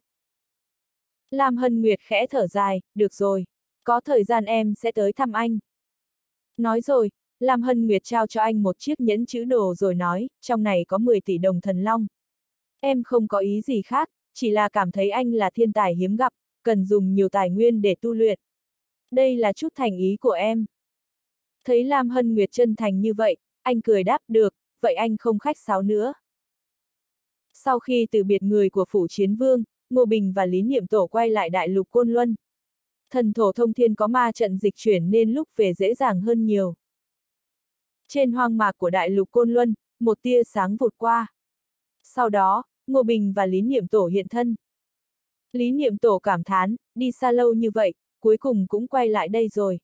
Lam Hân Nguyệt khẽ thở dài, được rồi, có thời gian em sẽ tới thăm anh. Nói rồi, Lam Hân Nguyệt trao cho anh một chiếc nhẫn chữ đồ rồi nói, trong này có mười tỷ đồng thần long. Em không có ý gì khác, chỉ là cảm thấy anh là thiên tài hiếm gặp, cần dùng nhiều tài nguyên để tu luyện. Đây là chút thành ý của em. Thấy Lam Hân Nguyệt chân thành như vậy, anh cười đáp được, vậy anh không khách sáo nữa. Sau khi từ biệt người của Phủ Chiến Vương, Ngô Bình và Lý Niệm Tổ quay lại đại lục Côn Luân. Thần thổ thông thiên có ma trận dịch chuyển nên lúc về dễ dàng hơn nhiều. Trên hoang mạc của đại lục Côn Luân, một tia sáng vụt qua. Sau đó, Ngô Bình và Lý Niệm Tổ hiện thân. Lý Niệm Tổ cảm thán, đi xa lâu như vậy, cuối cùng cũng quay lại đây rồi.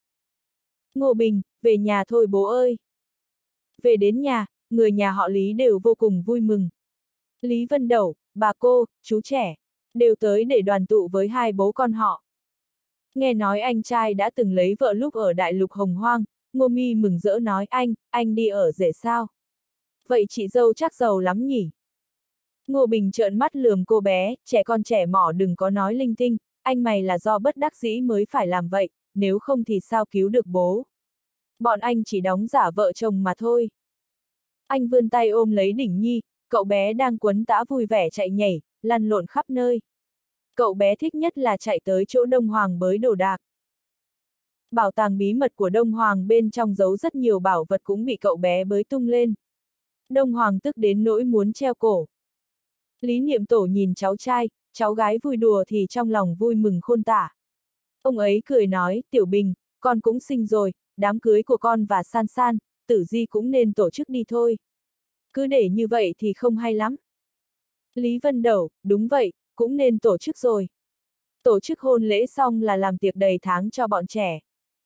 Ngô Bình, về nhà thôi bố ơi. Về đến nhà, người nhà họ Lý đều vô cùng vui mừng. Lý Vân Đẩu, bà cô, chú trẻ, đều tới để đoàn tụ với hai bố con họ. Nghe nói anh trai đã từng lấy vợ lúc ở đại lục Hồng Hoang, Ngô Mi mừng rỡ nói anh, anh đi ở rể sao? Vậy chị dâu chắc giàu lắm nhỉ? Ngô Bình trợn mắt lườm cô bé, trẻ con trẻ mỏ đừng có nói linh tinh, anh mày là do bất đắc dĩ mới phải làm vậy, nếu không thì sao cứu được bố? Bọn anh chỉ đóng giả vợ chồng mà thôi. Anh vươn tay ôm lấy Đỉnh Nhi, cậu bé đang quấn tã vui vẻ chạy nhảy, lăn lộn khắp nơi. Cậu bé thích nhất là chạy tới chỗ Đông Hoàng bới đồ đạc. Bảo tàng bí mật của Đông Hoàng bên trong giấu rất nhiều bảo vật cũng bị cậu bé bới tung lên. Đông Hoàng tức đến nỗi muốn treo cổ. Lý Niệm Tổ nhìn cháu trai, cháu gái vui đùa thì trong lòng vui mừng khôn tả. Ông ấy cười nói, Tiểu Bình, con cũng sinh rồi, đám cưới của con và San San, Tử Di cũng nên tổ chức đi thôi. Cứ để như vậy thì không hay lắm. Lý Vân Đẩu, đúng vậy, cũng nên tổ chức rồi. Tổ chức hôn lễ xong là làm tiệc đầy tháng cho bọn trẻ.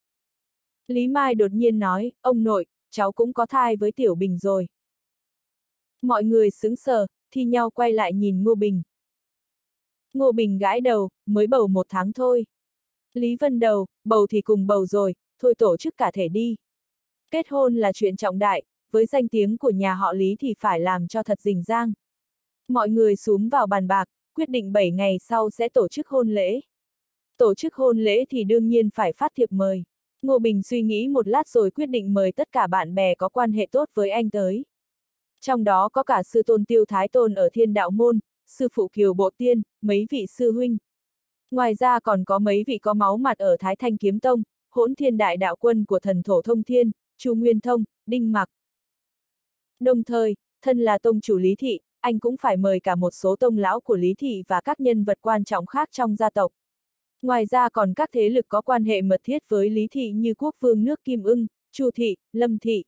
Lý Mai đột nhiên nói, ông nội, cháu cũng có thai với Tiểu Bình rồi. Mọi người sững sờ, thi nhau quay lại nhìn Ngô Bình. Ngô Bình gãi đầu, mới bầu một tháng thôi. Lý Vân Đẩu, bầu thì cùng bầu rồi, thôi tổ chức cả thể đi. Kết hôn là chuyện trọng đại, với danh tiếng của nhà họ Lý thì phải làm cho thật rình rang. Mọi người xúm vào bàn bạc, quyết định bảy ngày sau sẽ tổ chức hôn lễ. Tổ chức hôn lễ thì đương nhiên phải phát thiệp mời. Ngô Bình suy nghĩ một lát rồi quyết định mời tất cả bạn bè có quan hệ tốt với anh tới. Trong đó có cả sư tôn Tiêu Thái Tôn ở Thiên Đạo Môn, sư phụ Kiều Bộ Tiên, mấy vị sư huynh. Ngoài ra còn có mấy vị có máu mặt ở Thái Thanh Kiếm Tông, Hỗn Thiên Đại Đạo Quân của thần thổ thông thiên, Chu Nguyên Thông, Đinh Mặc. Đồng thời, thân là tông chủ Lý Thị, anh cũng phải mời cả một số tông lão của Lý Thị và các nhân vật quan trọng khác trong gia tộc. Ngoài ra còn các thế lực có quan hệ mật thiết với Lý Thị như Quốc Vương nước Kim Ưng, Chu Thị, Lâm Thị.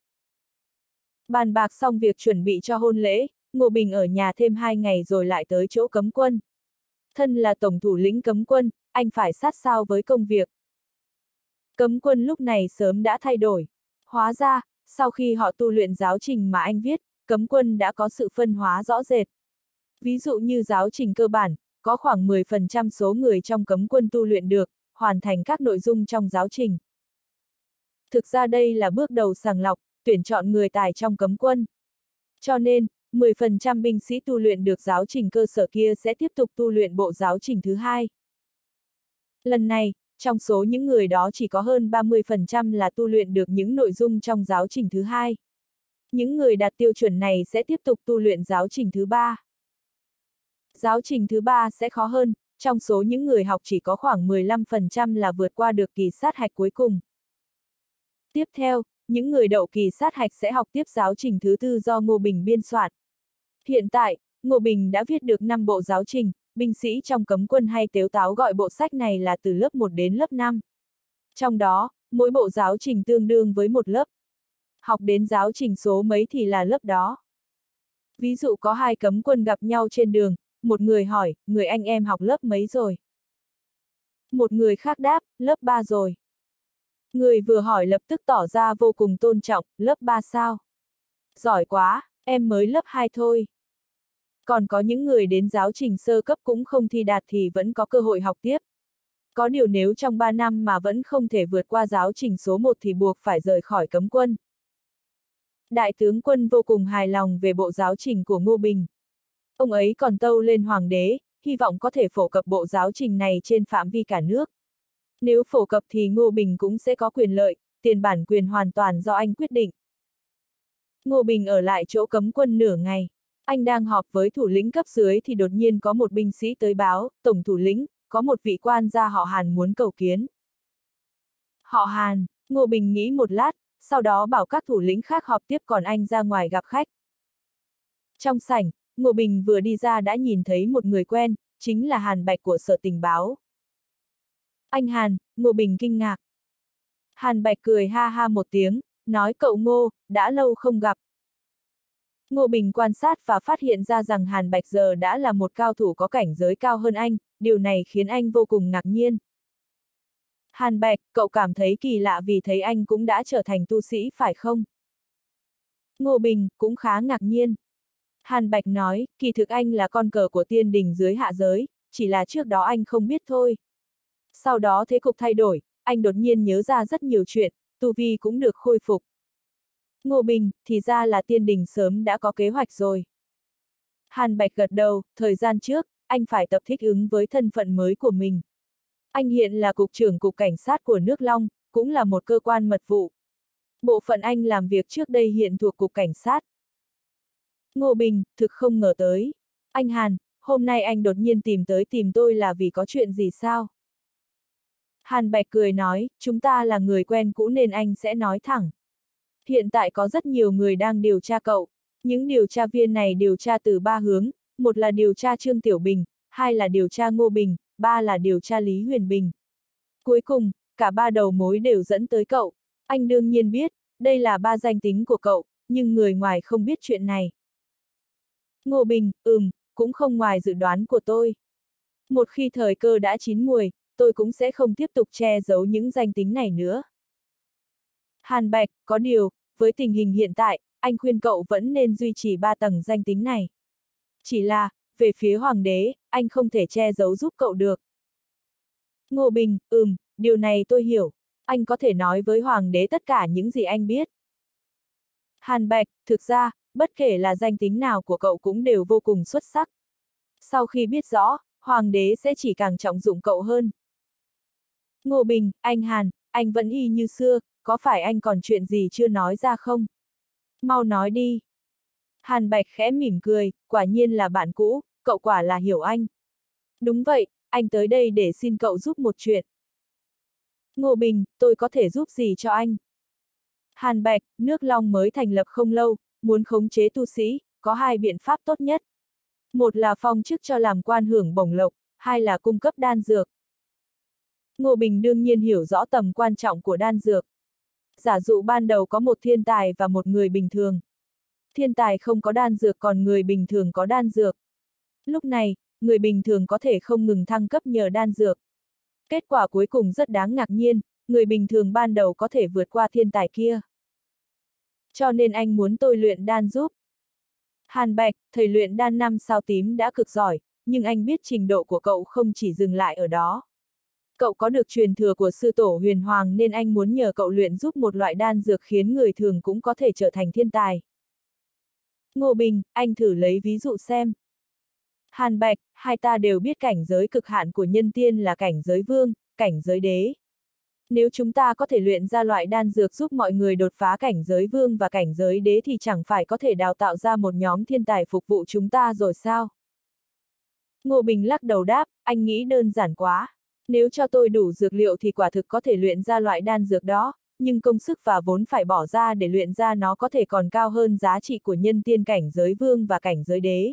Bàn bạc xong việc chuẩn bị cho hôn lễ, Ngô Bình ở nhà thêm hai ngày rồi lại tới chỗ cấm quân. Thân là tổng thủ lĩnh cấm quân, anh phải sát sao với công việc. Cấm quân lúc này sớm đã thay đổi. Hóa ra, sau khi họ tu luyện giáo trình mà anh viết, cấm quân đã có sự phân hóa rõ rệt. Ví dụ như giáo trình cơ bản, có khoảng mười phần trăm số người trong cấm quân tu luyện được, hoàn thành các nội dung trong giáo trình. Thực ra đây là bước đầu sàng lọc, tuyển chọn người tài trong cấm quân. Cho nên, mười phần trăm binh sĩ tu luyện được giáo trình cơ sở kia sẽ tiếp tục tu luyện bộ giáo trình thứ hai. Lần này, trong số những người đó chỉ có hơn ba mươi phần trăm là tu luyện được những nội dung trong giáo trình thứ hai. Những người đạt tiêu chuẩn này sẽ tiếp tục tu luyện giáo trình thứ ba. Giáo trình thứ ba sẽ khó hơn, trong số những người học chỉ có khoảng mười lăm phần trăm là vượt qua được kỳ sát hạch cuối cùng. Tiếp theo, những người đậu kỳ sát hạch sẽ học tiếp giáo trình thứ tư do Ngô Bình biên soạn. Hiện tại, Ngô Bình đã viết được năm bộ giáo trình, binh sĩ trong cấm quân hay tếu táo gọi bộ sách này là từ lớp một đến lớp năm. Trong đó, mỗi bộ giáo trình tương đương với một lớp. Học đến giáo trình số mấy thì là lớp đó. Ví dụ có hai cấm quân gặp nhau trên đường, một người hỏi, người anh em học lớp mấy rồi? Một người khác đáp, lớp ba rồi. Người vừa hỏi lập tức tỏ ra vô cùng tôn trọng, lớp ba sao? Giỏi quá, em mới lớp hai thôi. Còn có những người đến giáo trình sơ cấp cũng không thi đạt thì vẫn có cơ hội học tiếp. Có điều nếu trong ba năm mà vẫn không thể vượt qua giáo trình số một thì buộc phải rời khỏi cấm quân. Đại tướng quân vô cùng hài lòng về bộ giáo trình của Ngô Bình. Ông ấy còn tâu lên hoàng đế, hy vọng có thể phổ cập bộ giáo trình này trên phạm vi cả nước. Nếu phổ cập thì Ngô Bình cũng sẽ có quyền lợi, tiền bản quyền hoàn toàn do anh quyết định. Ngô Bình ở lại chỗ cấm quân nửa ngày. Anh đang họp với thủ lĩnh cấp dưới thì đột nhiên có một binh sĩ tới báo, tổng thủ lĩnh, có một vị quan gia họ Hàn muốn cầu kiến. Họ Hàn, Ngô Bình nghĩ một lát, sau đó bảo các thủ lĩnh khác họp tiếp còn anh ra ngoài gặp khách. Trong sảnh, Ngô Bình vừa đi ra đã nhìn thấy một người quen, chính là Hàn Bạch của Sở Tình báo. Anh Hàn, Ngô Bình kinh ngạc. Hàn Bạch cười ha ha một tiếng, nói cậu Ngô, đã lâu không gặp. Ngô Bình quan sát và phát hiện ra rằng Hàn Bạch giờ đã là một cao thủ có cảnh giới cao hơn anh, điều này khiến anh vô cùng ngạc nhiên. Hàn Bạch, cậu cảm thấy kỳ lạ vì thấy anh cũng đã trở thành tu sĩ phải không? Ngô Bình cũng khá ngạc nhiên. Hàn Bạch nói, kỳ thực anh là con cờ của tiên đình dưới hạ giới, chỉ là trước đó anh không biết thôi. Sau đó thế cục thay đổi, anh đột nhiên nhớ ra rất nhiều chuyện, tu vi cũng được khôi phục. Ngô Bình, thì ra là tiên đình sớm đã có kế hoạch rồi. Hàn Bạch gật đầu, thời gian trước, anh phải tập thích ứng với thân phận mới của mình. Anh hiện là cục trưởng cục cảnh sát của nước Long, cũng là một cơ quan mật vụ. Bộ phận anh làm việc trước đây hiện thuộc cục cảnh sát. Ngô Bình, thực không ngờ tới. Anh Hàn, hôm nay anh đột nhiên tìm tới tìm tôi là vì có chuyện gì sao? Hàn Bạch cười nói, chúng ta là người quen cũ nên anh sẽ nói thẳng. Hiện tại có rất nhiều người đang điều tra cậu. Những điều tra viên này điều tra từ ba hướng, một là điều tra Trương Tiểu Bình, hai là điều tra Ngô Bình, ba là điều tra Lý Huyền Bình. Cuối cùng, cả ba đầu mối đều dẫn tới cậu. Anh đương nhiên biết, đây là ba danh tính của cậu, nhưng người ngoài không biết chuyện này. Ngô Bình, ừm, cũng không ngoài dự đoán của tôi. Một khi thời cơ đã chín muồi, tôi cũng sẽ không tiếp tục che giấu những danh tính này nữa. Hàn Bạch, có điều, với tình hình hiện tại, anh khuyên cậu vẫn nên duy trì ba tầng danh tính này. Chỉ là, về phía Hoàng đế, anh không thể che giấu giúp cậu được. Ngô Bình, ừm, điều này tôi hiểu. Anh có thể nói với Hoàng đế tất cả những gì anh biết. Hàn Bạch, thực ra, bất kể là danh tính nào của cậu cũng đều vô cùng xuất sắc. Sau khi biết rõ, Hoàng đế sẽ chỉ càng trọng dụng cậu hơn. Ngô Bình, anh Hàn, anh vẫn y như xưa, có phải anh còn chuyện gì chưa nói ra không? Mau nói đi. Hàn Bạch khẽ mỉm cười, quả nhiên là bạn cũ, cậu quả là hiểu anh. Đúng vậy, anh tới đây để xin cậu giúp một chuyện. Ngô Bình, tôi có thể giúp gì cho anh? Hàn Bạch, nước Long mới thành lập không lâu, muốn khống chế tu sĩ, có hai biện pháp tốt nhất. Một là phong chức cho làm quan hưởng bổng lộc, hai là cung cấp đan dược. Ngô Bình đương nhiên hiểu rõ tầm quan trọng của đan dược. Giả dụ ban đầu có một thiên tài và một người bình thường. Thiên tài không có đan dược còn người bình thường có đan dược. Lúc này, người bình thường có thể không ngừng thăng cấp nhờ đan dược. Kết quả cuối cùng rất đáng ngạc nhiên, người bình thường ban đầu có thể vượt qua thiên tài kia. Cho nên anh muốn tôi luyện đan giúp. Hàn Bạch, thầy luyện đan năm sao tím đã cực giỏi, nhưng anh biết trình độ của cậu không chỉ dừng lại ở đó. Cậu có được truyền thừa của sư tổ Huyền Hoàng nên anh muốn nhờ cậu luyện giúp một loại đan dược khiến người thường cũng có thể trở thành thiên tài. Ngô Bình, anh thử lấy ví dụ xem. Hàn Bạch, hai ta đều biết cảnh giới cực hạn của nhân tiên là cảnh giới vương, cảnh giới đế. Nếu chúng ta có thể luyện ra loại đan dược giúp mọi người đột phá cảnh giới vương và cảnh giới đế thì chẳng phải có thể đào tạo ra một nhóm thiên tài phục vụ chúng ta rồi sao? Ngô Bình lắc đầu đáp, anh nghĩ đơn giản quá. Nếu cho tôi đủ dược liệu thì quả thực có thể luyện ra loại đan dược đó, nhưng công sức và vốn phải bỏ ra để luyện ra nó có thể còn cao hơn giá trị của nhân tiên cảnh giới vương và cảnh giới đế.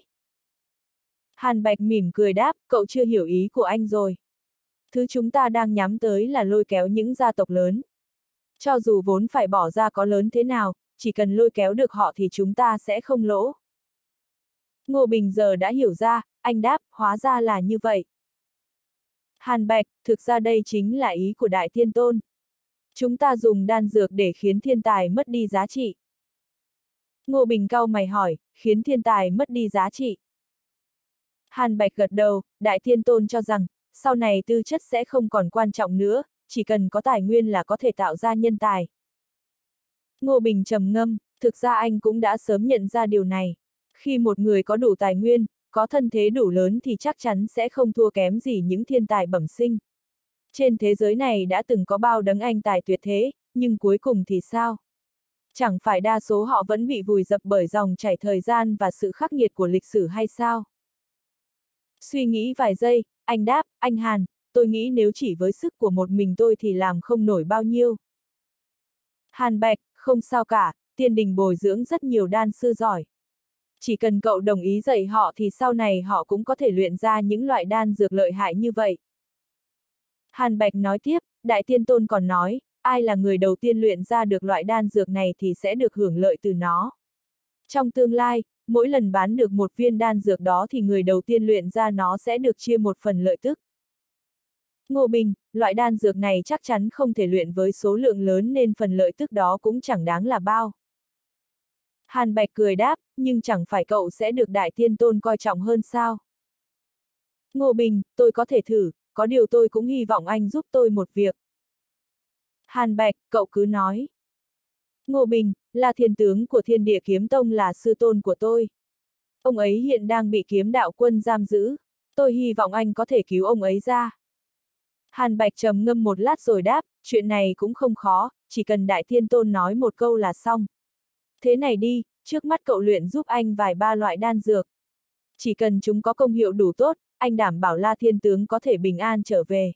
Hàn Bạch mỉm cười đáp, cậu chưa hiểu ý của anh rồi. Thứ chúng ta đang nhắm tới là lôi kéo những gia tộc lớn. Cho dù vốn phải bỏ ra có lớn thế nào, chỉ cần lôi kéo được họ thì chúng ta sẽ không lỗ. Ngô Bình giờ đã hiểu ra, anh đáp, hóa ra là như vậy. Hàn Bạch, thực ra đây chính là ý của Đại Thiên Tôn. Chúng ta dùng đan dược để khiến thiên tài mất đi giá trị. Ngô Bình cau mày hỏi, khiến thiên tài mất đi giá trị. Hàn Bạch gật đầu, Đại Thiên Tôn cho rằng, sau này tư chất sẽ không còn quan trọng nữa, chỉ cần có tài nguyên là có thể tạo ra nhân tài. Ngô Bình trầm ngâm, thực ra anh cũng đã sớm nhận ra điều này. Khi một người có đủ tài nguyên, có thân thế đủ lớn thì chắc chắn sẽ không thua kém gì những thiên tài bẩm sinh. Trên thế giới này đã từng có bao đấng anh tài tuyệt thế, nhưng cuối cùng thì sao? Chẳng phải đa số họ vẫn bị vùi dập bởi dòng chảy thời gian và sự khắc nghiệt của lịch sử hay sao? Suy nghĩ vài giây, anh đáp, anh Hàn, tôi nghĩ nếu chỉ với sức của một mình tôi thì làm không nổi bao nhiêu. Hàn Bạch, không sao cả, Tiên Đình bồi dưỡng rất nhiều đan sư giỏi. Chỉ cần cậu đồng ý dạy họ thì sau này họ cũng có thể luyện ra những loại đan dược lợi hại như vậy. Hàn Bạch nói tiếp, Đại Tiên Tôn còn nói, ai là người đầu tiên luyện ra được loại đan dược này thì sẽ được hưởng lợi từ nó. Trong tương lai, mỗi lần bán được một viên đan dược đó thì người đầu tiên luyện ra nó sẽ được chia một phần lợi tức. Ngô Bình, loại đan dược này chắc chắn không thể luyện với số lượng lớn nên phần lợi tức đó cũng chẳng đáng là bao. Hàn Bạch cười đáp, nhưng chẳng phải cậu sẽ được Đại Tiên Tôn coi trọng hơn sao? Ngô Bình, tôi có thể thử, có điều tôi cũng hy vọng anh giúp tôi một việc. Hàn Bạch, cậu cứ nói. Ngô Bình, là thiên tướng của Thiên Địa Kiếm Tông là sư tôn của tôi. Ông ấy hiện đang bị kiếm đạo quân giam giữ. Tôi hy vọng anh có thể cứu ông ấy ra. Hàn Bạch trầm ngâm một lát rồi đáp, chuyện này cũng không khó, chỉ cần Đại Tiên Tôn nói một câu là xong. Thế này đi, trước mắt cậu luyện giúp anh vài ba loại đan dược. Chỉ cần chúng có công hiệu đủ tốt, anh đảm bảo La Thiên Tướng có thể bình an trở về.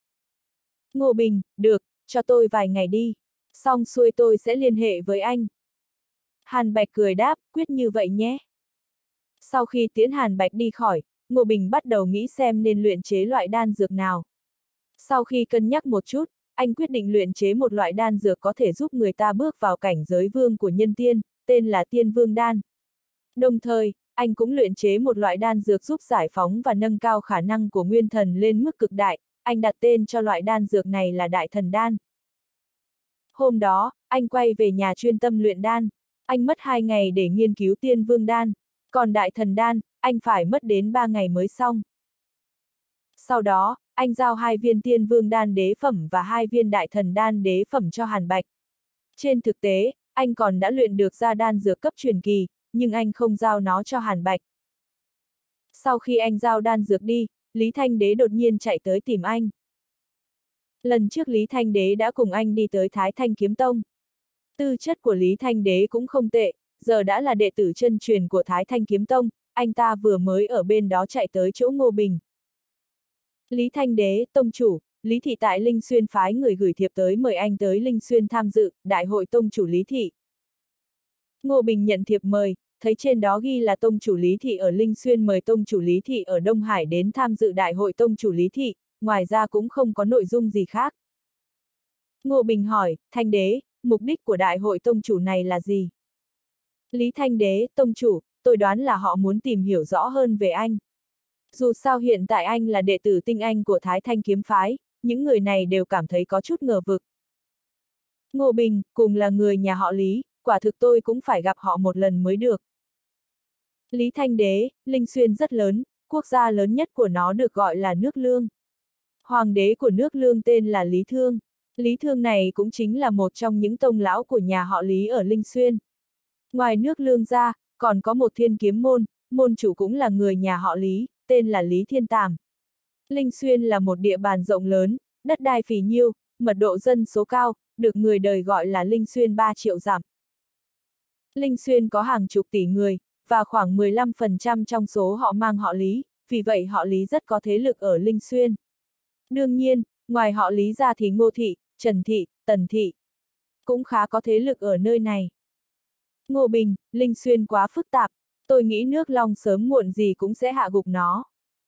Ngô Bình, được, cho tôi vài ngày đi. Xong xuôi tôi sẽ liên hệ với anh. Hàn Bạch cười đáp, quyết như vậy nhé. Sau khi tiễn Hàn Bạch đi khỏi, Ngô Bình bắt đầu nghĩ xem nên luyện chế loại đan dược nào. Sau khi cân nhắc một chút, anh quyết định luyện chế một loại đan dược có thể giúp người ta bước vào cảnh giới vương của nhân tiên, tên là Tiên Vương Đan. Đồng thời, anh cũng luyện chế một loại đan dược giúp giải phóng và nâng cao khả năng của nguyên thần lên mức cực đại, anh đặt tên cho loại đan dược này là Đại Thần Đan. Hôm đó, anh quay về nhà chuyên tâm luyện đan. Anh mất hai ngày để nghiên cứu Tiên Vương Đan, còn Đại Thần Đan, anh phải mất đến ba ngày mới xong. Sau đó, anh giao hai viên Tiên Vương Đan đế phẩm và hai viên Đại Thần Đan đế phẩm cho Hàn Bạch. Trên thực tế, anh còn đã luyện được ra đan dược cấp truyền kỳ, nhưng anh không giao nó cho Hàn Bạch. Sau khi anh giao đan dược đi, Lý Thanh Đế đột nhiên chạy tới tìm anh. Lần trước Lý Thanh Đế đã cùng anh đi tới Thái Thanh Kiếm Tông. Tư chất của Lý Thanh Đế cũng không tệ, giờ đã là đệ tử chân truyền của Thái Thanh Kiếm Tông, anh ta vừa mới ở bên đó chạy tới chỗ Ngô Bình. Lý Thanh Đế, tông chủ, Lý Thị tại Linh Xuyên phái người gửi thiệp tới mời anh tới Linh Xuyên tham dự, đại hội tông chủ Lý Thị. Ngô Bình nhận thiệp mời, thấy trên đó ghi là tông chủ Lý Thị ở Linh Xuyên mời tông chủ Lý Thị ở Đông Hải đến tham dự đại hội tông chủ Lý Thị, ngoài ra cũng không có nội dung gì khác. Ngô Bình hỏi, Thanh Đế, mục đích của đại hội tông chủ này là gì? Lý Thanh Đế, tông chủ, tôi đoán là họ muốn tìm hiểu rõ hơn về anh. Dù sao hiện tại anh là đệ tử tinh anh của Thái Thanh kiếm phái, những người này đều cảm thấy có chút ngờ vực. Ngô Bình, cùng là người nhà họ Lý, quả thực tôi cũng phải gặp họ một lần mới được. Lý Thanh Đế, Linh Xuyên rất lớn, quốc gia lớn nhất của nó được gọi là nước Lương. Hoàng đế của nước Lương tên là Lý Thương. Lý Thương này cũng chính là một trong những tông lão của nhà họ Lý ở Linh Xuyên. Ngoài nước Lương ra, còn có một thiên kiếm môn, môn chủ cũng là người nhà họ Lý, tên là Lý Thiên Tàm. Linh Xuyên là một địa bàn rộng lớn, đất đai phì nhiêu, mật độ dân số cao, được người đời gọi là Linh Xuyên ba triệu dặm. Linh Xuyên có hàng chục tỷ người, và khoảng mười lăm phần trăm trong số họ mang họ Lý, vì vậy họ Lý rất có thế lực ở Linh Xuyên. Đương nhiên, ngoài họ Lý ra thì Ngô Thị, Trần Thị, Tần Thị cũng khá có thế lực ở nơi này. Ngô Bình, Linh Xuyên quá phức tạp, tôi nghĩ nước Long sớm muộn gì cũng sẽ hạ gục nó.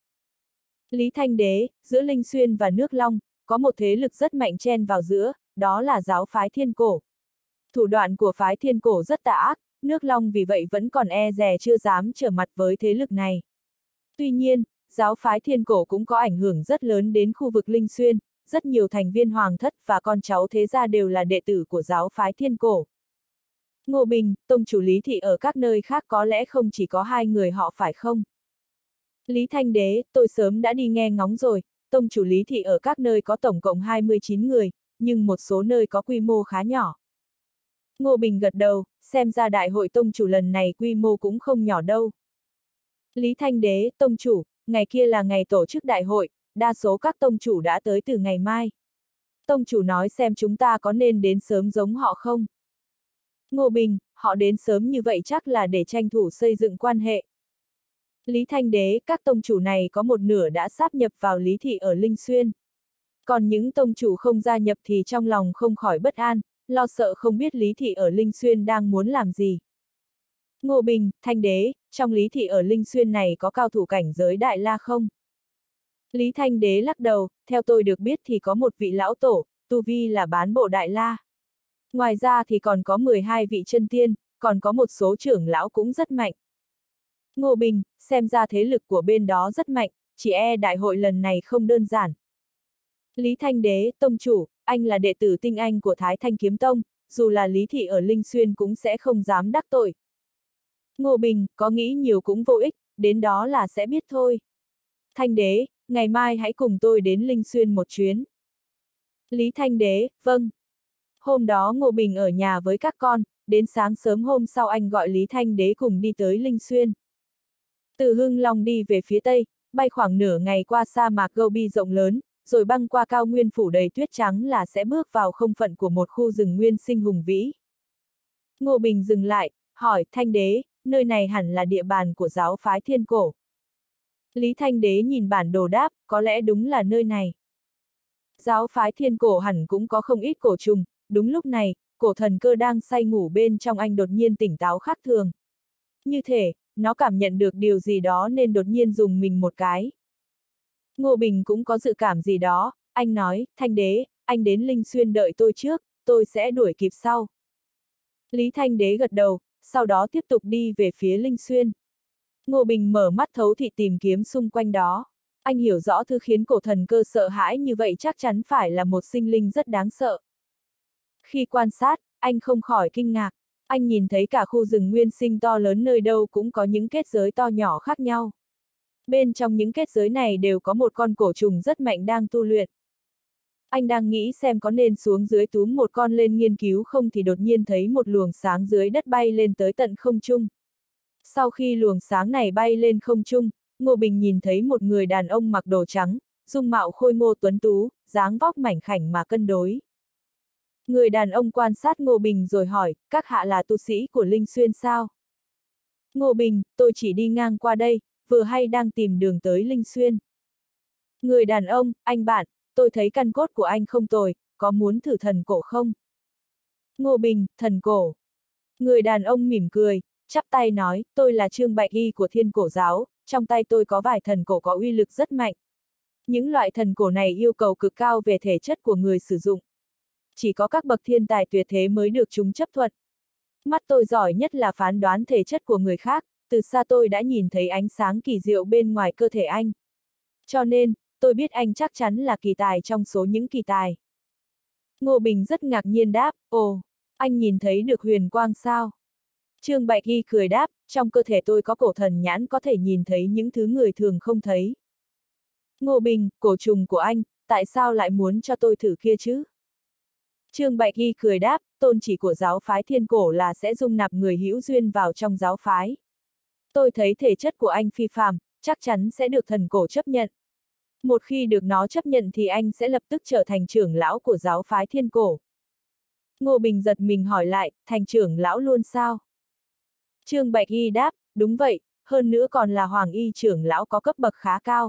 Lý Thanh Đế, giữa Linh Xuyên và nước Long, có một thế lực rất mạnh chen vào giữa, đó là giáo phái Thiên Cổ. Thủ đoạn của phái Thiên Cổ rất tà ác, nước Long vì vậy vẫn còn e dè chưa dám trở mặt với thế lực này. Tuy nhiên, giáo phái Thiên Cổ cũng có ảnh hưởng rất lớn đến khu vực Linh Xuyên, rất nhiều thành viên hoàng thất và con cháu thế gia đều là đệ tử của giáo phái Thiên Cổ. Ngô Bình, tông chủ Lý Thị ở các nơi khác có lẽ không chỉ có hai người họ phải không? Lý Thanh Đế, tôi sớm đã đi nghe ngóng rồi, tông chủ Lý Thị ở các nơi có tổng cộng hai mươi chín người, nhưng một số nơi có quy mô khá nhỏ. Ngô Bình gật đầu, xem ra đại hội tông chủ lần này quy mô cũng không nhỏ đâu. Lý Thanh Đế, tông chủ, ngày kia là ngày tổ chức đại hội, đa số các tông chủ đã tới từ ngày mai. Tông chủ nói xem chúng ta có nên đến sớm giống họ không? Ngô Bình, họ đến sớm như vậy chắc là để tranh thủ xây dựng quan hệ. Lý Thanh Đế, các tông chủ này có một nửa đã sáp nhập vào Lý Thị ở Linh Xuyên. Còn những tông chủ không gia nhập thì trong lòng không khỏi bất an, lo sợ không biết Lý Thị ở Linh Xuyên đang muốn làm gì. Ngô Bình, Thanh Đế, trong Lý Thị ở Linh Xuyên này có cao thủ cảnh giới Đại La không? Lý Thanh Đế lắc đầu, theo tôi được biết thì có một vị lão tổ, tu vi là bán bộ Đại La. Ngoài ra thì còn có mười hai vị chân tiên, còn có một số trưởng lão cũng rất mạnh. Ngô Bình, xem ra thế lực của bên đó rất mạnh, chỉ e đại hội lần này không đơn giản. Lý Thanh Đế, tông chủ, anh là đệ tử tinh anh của Thái Thanh Kiếm Tông, dù là Lý Thị ở Linh Xuyên cũng sẽ không dám đắc tội. Ngô Bình, có nghĩ nhiều cũng vô ích, đến đó là sẽ biết thôi. Thanh Đế, ngày mai hãy cùng tôi đến Linh Xuyên một chuyến. Lý Thanh Đế, vâng. Hôm đó Ngô Bình ở nhà với các con, đến sáng sớm hôm sau anh gọi Lý Thanh Đế cùng đi tới Linh Xuyên. Từ Hưng Long đi về phía tây, bay khoảng nửa ngày qua sa mạc Gobi rộng lớn, rồi băng qua cao nguyên phủ đầy tuyết trắng là sẽ bước vào không phận của một khu rừng nguyên sinh hùng vĩ. Ngô Bình dừng lại, hỏi Thanh Đế, nơi này hẳn là địa bàn của giáo phái Thiên Cổ. Lý Thanh Đế nhìn bản đồ đáp, có lẽ đúng là nơi này. Giáo phái Thiên Cổ hẳn cũng có không ít cổ trùng, đúng lúc này, cổ thần cơ đang say ngủ bên trong anh đột nhiên tỉnh táo khác thường. Như thể, nó cảm nhận được điều gì đó nên đột nhiên dùng mình một cái. Ngô Bình cũng có dự cảm gì đó, anh nói, Thanh Đế, anh đến Linh Xuyên đợi tôi trước, tôi sẽ đuổi kịp sau. Lý Thanh Đế gật đầu, sau đó tiếp tục đi về phía Linh Xuyên. Ngô Bình mở mắt thấu thị tìm kiếm xung quanh đó. Anh hiểu rõ thứ khiến cổ thần cơ sợ hãi như vậy chắc chắn phải là một sinh linh rất đáng sợ. Khi quan sát, anh không khỏi kinh ngạc. Anh nhìn thấy cả khu rừng nguyên sinh to lớn nơi đâu cũng có những kết giới to nhỏ khác nhau. Bên trong những kết giới này đều có một con cổ trùng rất mạnh đang tu luyện. Anh đang nghĩ xem có nên xuống dưới túm một con lên nghiên cứu không thì đột nhiên thấy một luồng sáng dưới đất bay lên tới tận không trung. Sau khi luồng sáng này bay lên không trung, Ngô Bình nhìn thấy một người đàn ông mặc đồ trắng, dung mạo khôi ngô tuấn tú, dáng vóc mảnh khảnh mà cân đối. Người đàn ông quan sát Ngô Bình rồi hỏi, các hạ là tu sĩ của Linh Xuyên sao? Ngô Bình, tôi chỉ đi ngang qua đây, vừa hay đang tìm đường tới Linh Xuyên. Người đàn ông, anh bạn, tôi thấy căn cốt của anh không tồi, có muốn thử thần cổ không? Ngô Bình, thần cổ. Người đàn ông mỉm cười, chắp tay nói, tôi là Trương Bạch Y của Thiên Cổ Giáo, trong tay tôi có vài thần cổ có uy lực rất mạnh. Những loại thần cổ này yêu cầu cực cao về thể chất của người sử dụng. Chỉ có các bậc thiên tài tuyệt thế mới được chúng chấp thuận. Mắt tôi giỏi nhất là phán đoán thể chất của người khác, từ xa tôi đã nhìn thấy ánh sáng kỳ diệu bên ngoài cơ thể anh. Cho nên, tôi biết anh chắc chắn là kỳ tài trong số những kỳ tài. Ngô Bình rất ngạc nhiên đáp, ồ, anh nhìn thấy được huyền quang sao? Trương Bạch Y cười đáp, trong cơ thể tôi có cổ thần nhãn có thể nhìn thấy những thứ người thường không thấy. Ngô Bình, cổ trùng của anh, tại sao lại muốn cho tôi thử kia chứ? Trương Bạch Y cười đáp, tôn chỉ của giáo phái Thiên Cổ là sẽ dung nạp người hữu duyên vào trong giáo phái. Tôi thấy thể chất của anh phi phàm, chắc chắn sẽ được thần cổ chấp nhận. Một khi được nó chấp nhận thì anh sẽ lập tức trở thành trưởng lão của giáo phái Thiên Cổ. Ngô Bình giật mình hỏi lại, thành trưởng lão luôn sao? Trương Bạch Y đáp, đúng vậy, hơn nữa còn là Hoàng Y trưởng lão có cấp bậc khá cao.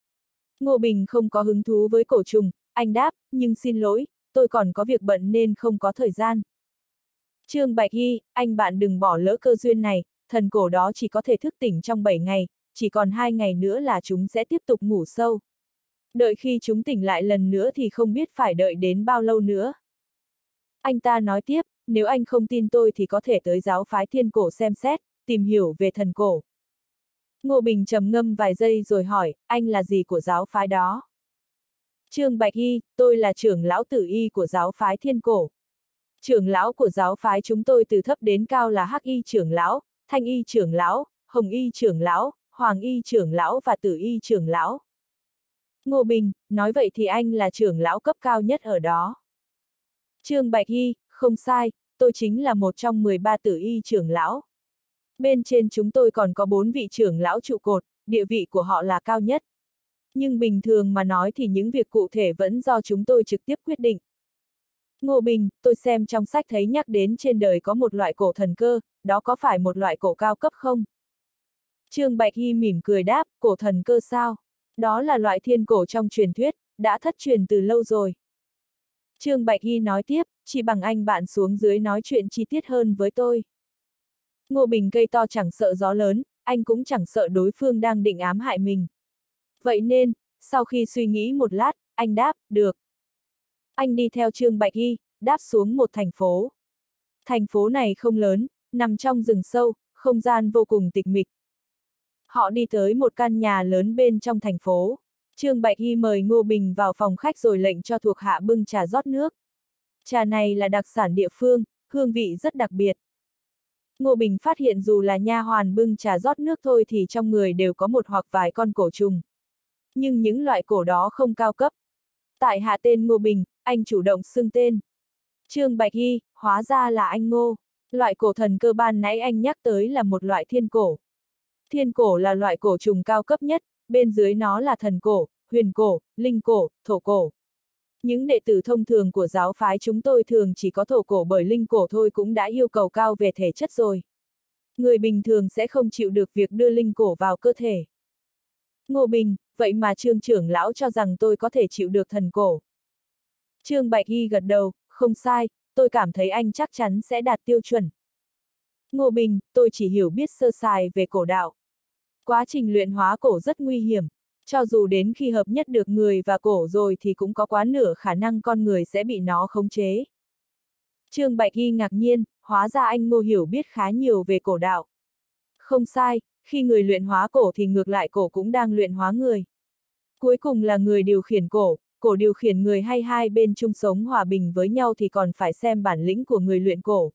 Ngô Bình không có hứng thú với cổ trùng, anh đáp, nhưng xin lỗi, tôi còn có việc bận nên không có thời gian. Trương Bạch Y, anh bạn đừng bỏ lỡ cơ duyên này, thần cổ đó chỉ có thể thức tỉnh trong bảy ngày, chỉ còn hai ngày nữa là chúng sẽ tiếp tục ngủ sâu. Đợi khi chúng tỉnh lại lần nữa thì không biết phải đợi đến bao lâu nữa. Anh ta nói tiếp, nếu anh không tin tôi thì có thể tới giáo phái Thiên Cổ xem xét, tìm hiểu về thần cổ. Ngô Bình trầm ngâm vài giây rồi hỏi, anh là gì của giáo phái đó? Trương Bạch Y, tôi là trưởng lão tử y của giáo phái Thiên Cổ. Trưởng lão của giáo phái chúng tôi từ thấp đến cao là Hắc Y trưởng lão, Thanh Y trưởng lão, Hồng Y trưởng lão, Hoàng Y trưởng lão và Tử Y trưởng lão. Ngô Bình, nói vậy thì anh là trưởng lão cấp cao nhất ở đó. Trương Bạch Y, không sai, tôi chính là một trong mười ba Tử Y trưởng lão. Bên trên chúng tôi còn có bốn vị trưởng lão trụ cột, địa vị của họ là cao nhất. Nhưng bình thường mà nói thì những việc cụ thể vẫn do chúng tôi trực tiếp quyết định. Ngô Bình, tôi xem trong sách thấy nhắc đến trên đời có một loại cổ thần cơ, đó có phải một loại cổ cao cấp không? Trương Bạch Hy mỉm cười đáp, cổ thần cơ sao? Đó là loại thiên cổ trong truyền thuyết, đã thất truyền từ lâu rồi. Trương Bạch Hy nói tiếp, chỉ bằng anh bạn xuống dưới nói chuyện chi tiết hơn với tôi. Ngô Bình cây to chẳng sợ gió lớn, anh cũng chẳng sợ đối phương đang định ám hại mình. Vậy nên, sau khi suy nghĩ một lát, anh đáp, được. Anh đi theo Trương Bạch Hy, đáp xuống một thành phố. Thành phố này không lớn, nằm trong rừng sâu, không gian vô cùng tịch mịch. Họ đi tới một căn nhà lớn bên trong thành phố. Trương Bạch Hy mời Ngô Bình vào phòng khách rồi lệnh cho thuộc hạ bưng trà rót nước. Trà này là đặc sản địa phương, hương vị rất đặc biệt. Ngô Bình phát hiện dù là nha hoàn bưng trà rót nước thôi thì trong người đều có một hoặc vài con cổ trùng. Nhưng những loại cổ đó không cao cấp. Tại hạ tên Ngô Bình, anh chủ động xưng tên. Trương Bạch Hy, hóa ra là anh Ngô. Loại cổ thần cơ ban nãy anh nhắc tới là một loại thiên cổ. Thiên cổ là loại cổ trùng cao cấp nhất, bên dưới nó là thần cổ, huyền cổ, linh cổ, thổ cổ. Những đệ tử thông thường của giáo phái chúng tôi thường chỉ có thổ cổ bởi linh cổ thôi cũng đã yêu cầu cao về thể chất rồi. Người bình thường sẽ không chịu được việc đưa linh cổ vào cơ thể. Ngô Bình, vậy mà Trương trưởng lão cho rằng tôi có thể chịu được thần cổ. Trương Bạch Hy gật đầu, không sai, tôi cảm thấy anh chắc chắn sẽ đạt tiêu chuẩn. Ngô Bình, tôi chỉ hiểu biết sơ sài về cổ đạo. Quá trình luyện hóa cổ rất nguy hiểm. Cho dù đến khi hợp nhất được người và cổ rồi thì cũng có quá nửa khả năng con người sẽ bị nó khống chế. Trương Bạch Hy ngạc nhiên, hóa ra anh Ngô hiểu biết khá nhiều về cổ đạo. Không sai, khi người luyện hóa cổ thì ngược lại cổ cũng đang luyện hóa người. Cuối cùng là người điều khiển cổ, cổ điều khiển người hay hai bên chung sống hòa bình với nhau thì còn phải xem bản lĩnh của người luyện cổ.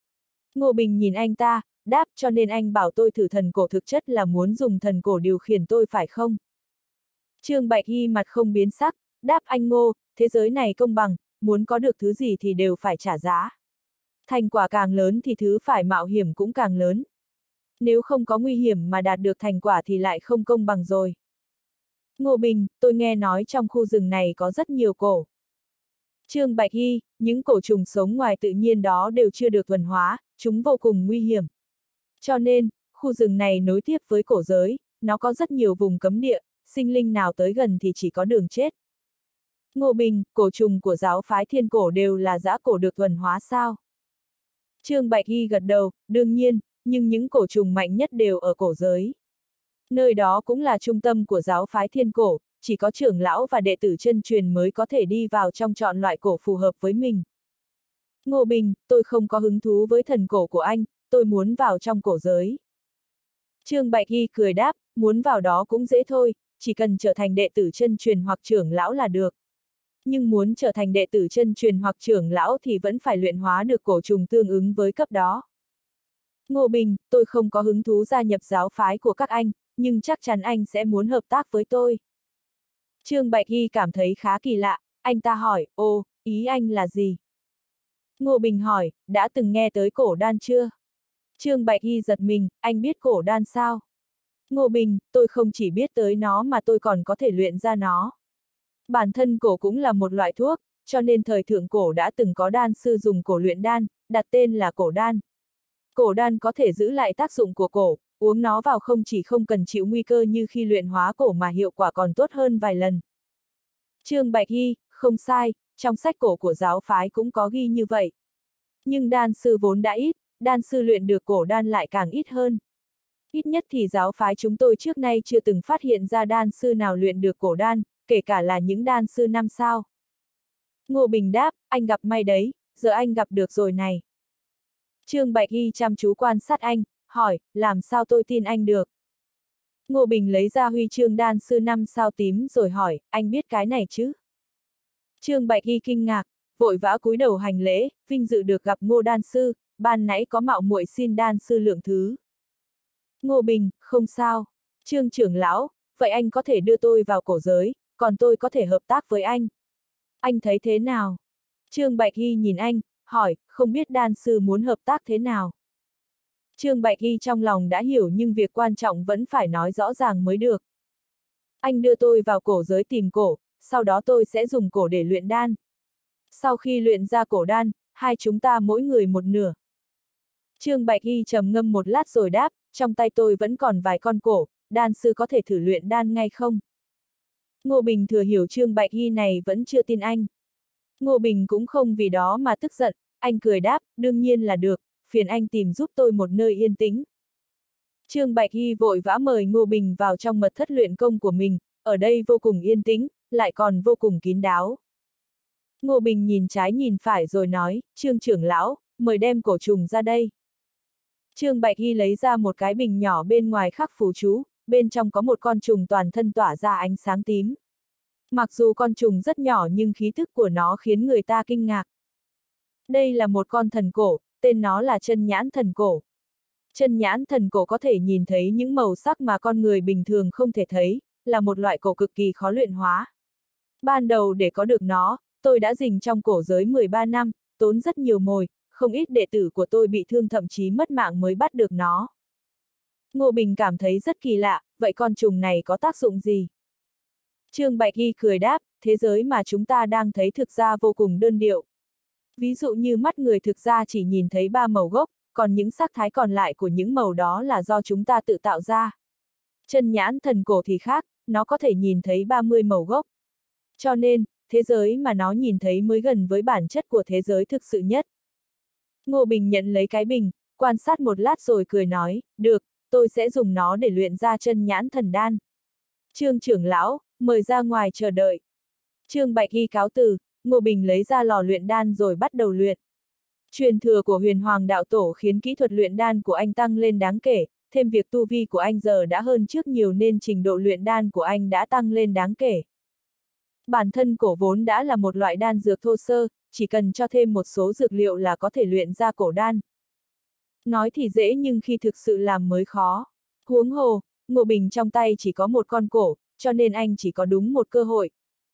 Ngô Bình nhìn anh ta, đáp cho nên anh bảo tôi thử thần cổ thực chất là muốn dùng thần cổ điều khiển tôi phải không? Trương Bạch Hy mặt không biến sắc, đáp anh Ngô, thế giới này công bằng, muốn có được thứ gì thì đều phải trả giá. Thành quả càng lớn thì thứ phải mạo hiểm cũng càng lớn. Nếu không có nguy hiểm mà đạt được thành quả thì lại không công bằng rồi. Ngô Bình, tôi nghe nói trong khu rừng này có rất nhiều cổ. Trương Bạch Hy, những cổ trùng sống ngoài tự nhiên đó đều chưa được thuần hóa, chúng vô cùng nguy hiểm. Cho nên, khu rừng này nối tiếp với cổ giới, nó có rất nhiều vùng cấm địa, sinh linh nào tới gần thì chỉ có đường chết. Ngô Bình, cổ trùng của giáo phái thiên cổ đều là dã cổ được thuần hóa sao? Trương Bạch Hy gật đầu, đương nhiên, nhưng những cổ trùng mạnh nhất đều ở cổ giới. Nơi đó cũng là trung tâm của giáo phái thiên cổ, chỉ có trưởng lão và đệ tử chân truyền mới có thể đi vào trong chọn loại cổ phù hợp với mình. Ngô Bình, tôi không có hứng thú với thần cổ của anh, tôi muốn vào trong cổ giới. Trương Bạch Hy cười đáp, muốn vào đó cũng dễ thôi, chỉ cần trở thành đệ tử chân truyền hoặc trưởng lão là được. Nhưng muốn trở thành đệ tử chân truyền hoặc trưởng lão thì vẫn phải luyện hóa được cổ trùng tương ứng với cấp đó. Ngô Bình, tôi không có hứng thú gia nhập giáo phái của các anh, nhưng chắc chắn anh sẽ muốn hợp tác với tôi. Trương Bạch Hy cảm thấy khá kỳ lạ, anh ta hỏi, ô, ý anh là gì? Ngô Bình hỏi, đã từng nghe tới cổ đan chưa? Trương Bạch Hy giật mình, anh biết cổ đan sao? Ngô Bình, tôi không chỉ biết tới nó mà tôi còn có thể luyện ra nó. Bản thân cổ cũng là một loại thuốc, cho nên thời thượng cổ đã từng có đan sư dùng cổ luyện đan, đặt tên là cổ đan. Cổ đan có thể giữ lại tác dụng của cổ, uống nó vào không chỉ không cần chịu nguy cơ như khi luyện hóa cổ mà hiệu quả còn tốt hơn vài lần. Trương Bạch Hy, không sai, trong sách cổ của giáo phái cũng có ghi như vậy. Nhưng đan sư vốn đã ít, đan sư luyện được cổ đan lại càng ít hơn. Ít nhất thì giáo phái chúng tôi trước nay chưa từng phát hiện ra đan sư nào luyện được cổ đan, kể cả là những đan sư năm sao. Ngô Bình đáp, anh gặp may đấy, giờ anh gặp được rồi này. Trương Bạch Hy chăm chú quan sát anh, hỏi, làm sao tôi tin anh được? Ngô Bình lấy ra huy chương đan sư năm sao tím rồi hỏi, anh biết cái này chứ? Trương Bạch Hy kinh ngạc, vội vã cúi đầu hành lễ, vinh dự được gặp Ngô đan sư, ban nãy có mạo muội xin đan sư lượng thứ. Ngô Bình, không sao. Trương trưởng lão, vậy anh có thể đưa tôi vào cổ giới, còn tôi có thể hợp tác với anh. Anh thấy thế nào? Trương Bạch Hy nhìn anh, hỏi, không biết đan sư muốn hợp tác thế nào? Trương Bạch Hy trong lòng đã hiểu nhưng việc quan trọng vẫn phải nói rõ ràng mới được. Anh đưa tôi vào cổ giới tìm cổ, sau đó tôi sẽ dùng cổ để luyện đan. Sau khi luyện ra cổ đan, hai chúng ta mỗi người một nửa. Trương Bạch Hy trầm ngâm một lát rồi đáp, trong tay tôi vẫn còn vài con cổ, đan sư có thể thử luyện đan ngay không? Ngô Bình thừa hiểu Trương Bạch Hy này vẫn chưa tin anh. Ngô Bình cũng không vì đó mà tức giận, anh cười đáp, đương nhiên là được, phiền anh tìm giúp tôi một nơi yên tĩnh. Trương Bạch Hy vội vã mời Ngô Bình vào trong mật thất luyện công của mình, ở đây vô cùng yên tĩnh, lại còn vô cùng kín đáo. Ngô Bình nhìn trái nhìn phải rồi nói, Trương trưởng lão, mời đem cổ trùng ra đây. Trương Bạch Hy lấy ra một cái bình nhỏ bên ngoài khắc phù chú, bên trong có một con trùng toàn thân tỏa ra ánh sáng tím. Mặc dù con trùng rất nhỏ nhưng khí thức của nó khiến người ta kinh ngạc. Đây là một con thần cổ, tên nó là chân nhãn thần cổ. Chân nhãn thần cổ có thể nhìn thấy những màu sắc mà con người bình thường không thể thấy, là một loại cổ cực kỳ khó luyện hóa. Ban đầu để có được nó, tôi đã rình trong cổ giới mười ba năm, tốn rất nhiều mồi, không ít đệ tử của tôi bị thương thậm chí mất mạng mới bắt được nó. Ngô Bình cảm thấy rất kỳ lạ, vậy con trùng này có tác dụng gì? Trương Bạch Hy cười đáp, thế giới mà chúng ta đang thấy thực ra vô cùng đơn điệu. Ví dụ như mắt người thực ra chỉ nhìn thấy ba màu gốc, còn những sắc thái còn lại của những màu đó là do chúng ta tự tạo ra. Chân nhãn thần cổ thì khác, nó có thể nhìn thấy ba mươi màu gốc. Cho nên, thế giới mà nó nhìn thấy mới gần với bản chất của thế giới thực sự nhất. Ngô Bình nhận lấy cái bình, quan sát một lát rồi cười nói, được, tôi sẽ dùng nó để luyện ra chân nhãn thần đan. Trương trưởng lão, mời ra ngoài chờ đợi. Trương Bạch Hy cáo từ, Ngô Bình lấy ra lò luyện đan rồi bắt đầu luyện. Truyền thừa của Huyền Hoàng đạo tổ khiến kỹ thuật luyện đan của anh tăng lên đáng kể, thêm việc tu vi của anh giờ đã hơn trước nhiều nên trình độ luyện đan của anh đã tăng lên đáng kể. Bản thân cổ vốn đã là một loại đan dược thô sơ, chỉ cần cho thêm một số dược liệu là có thể luyện ra cổ đan. Nói thì dễ nhưng khi thực sự làm mới khó. Huống hồ, Ngô Bình trong tay chỉ có một con cổ, cho nên anh chỉ có đúng một cơ hội.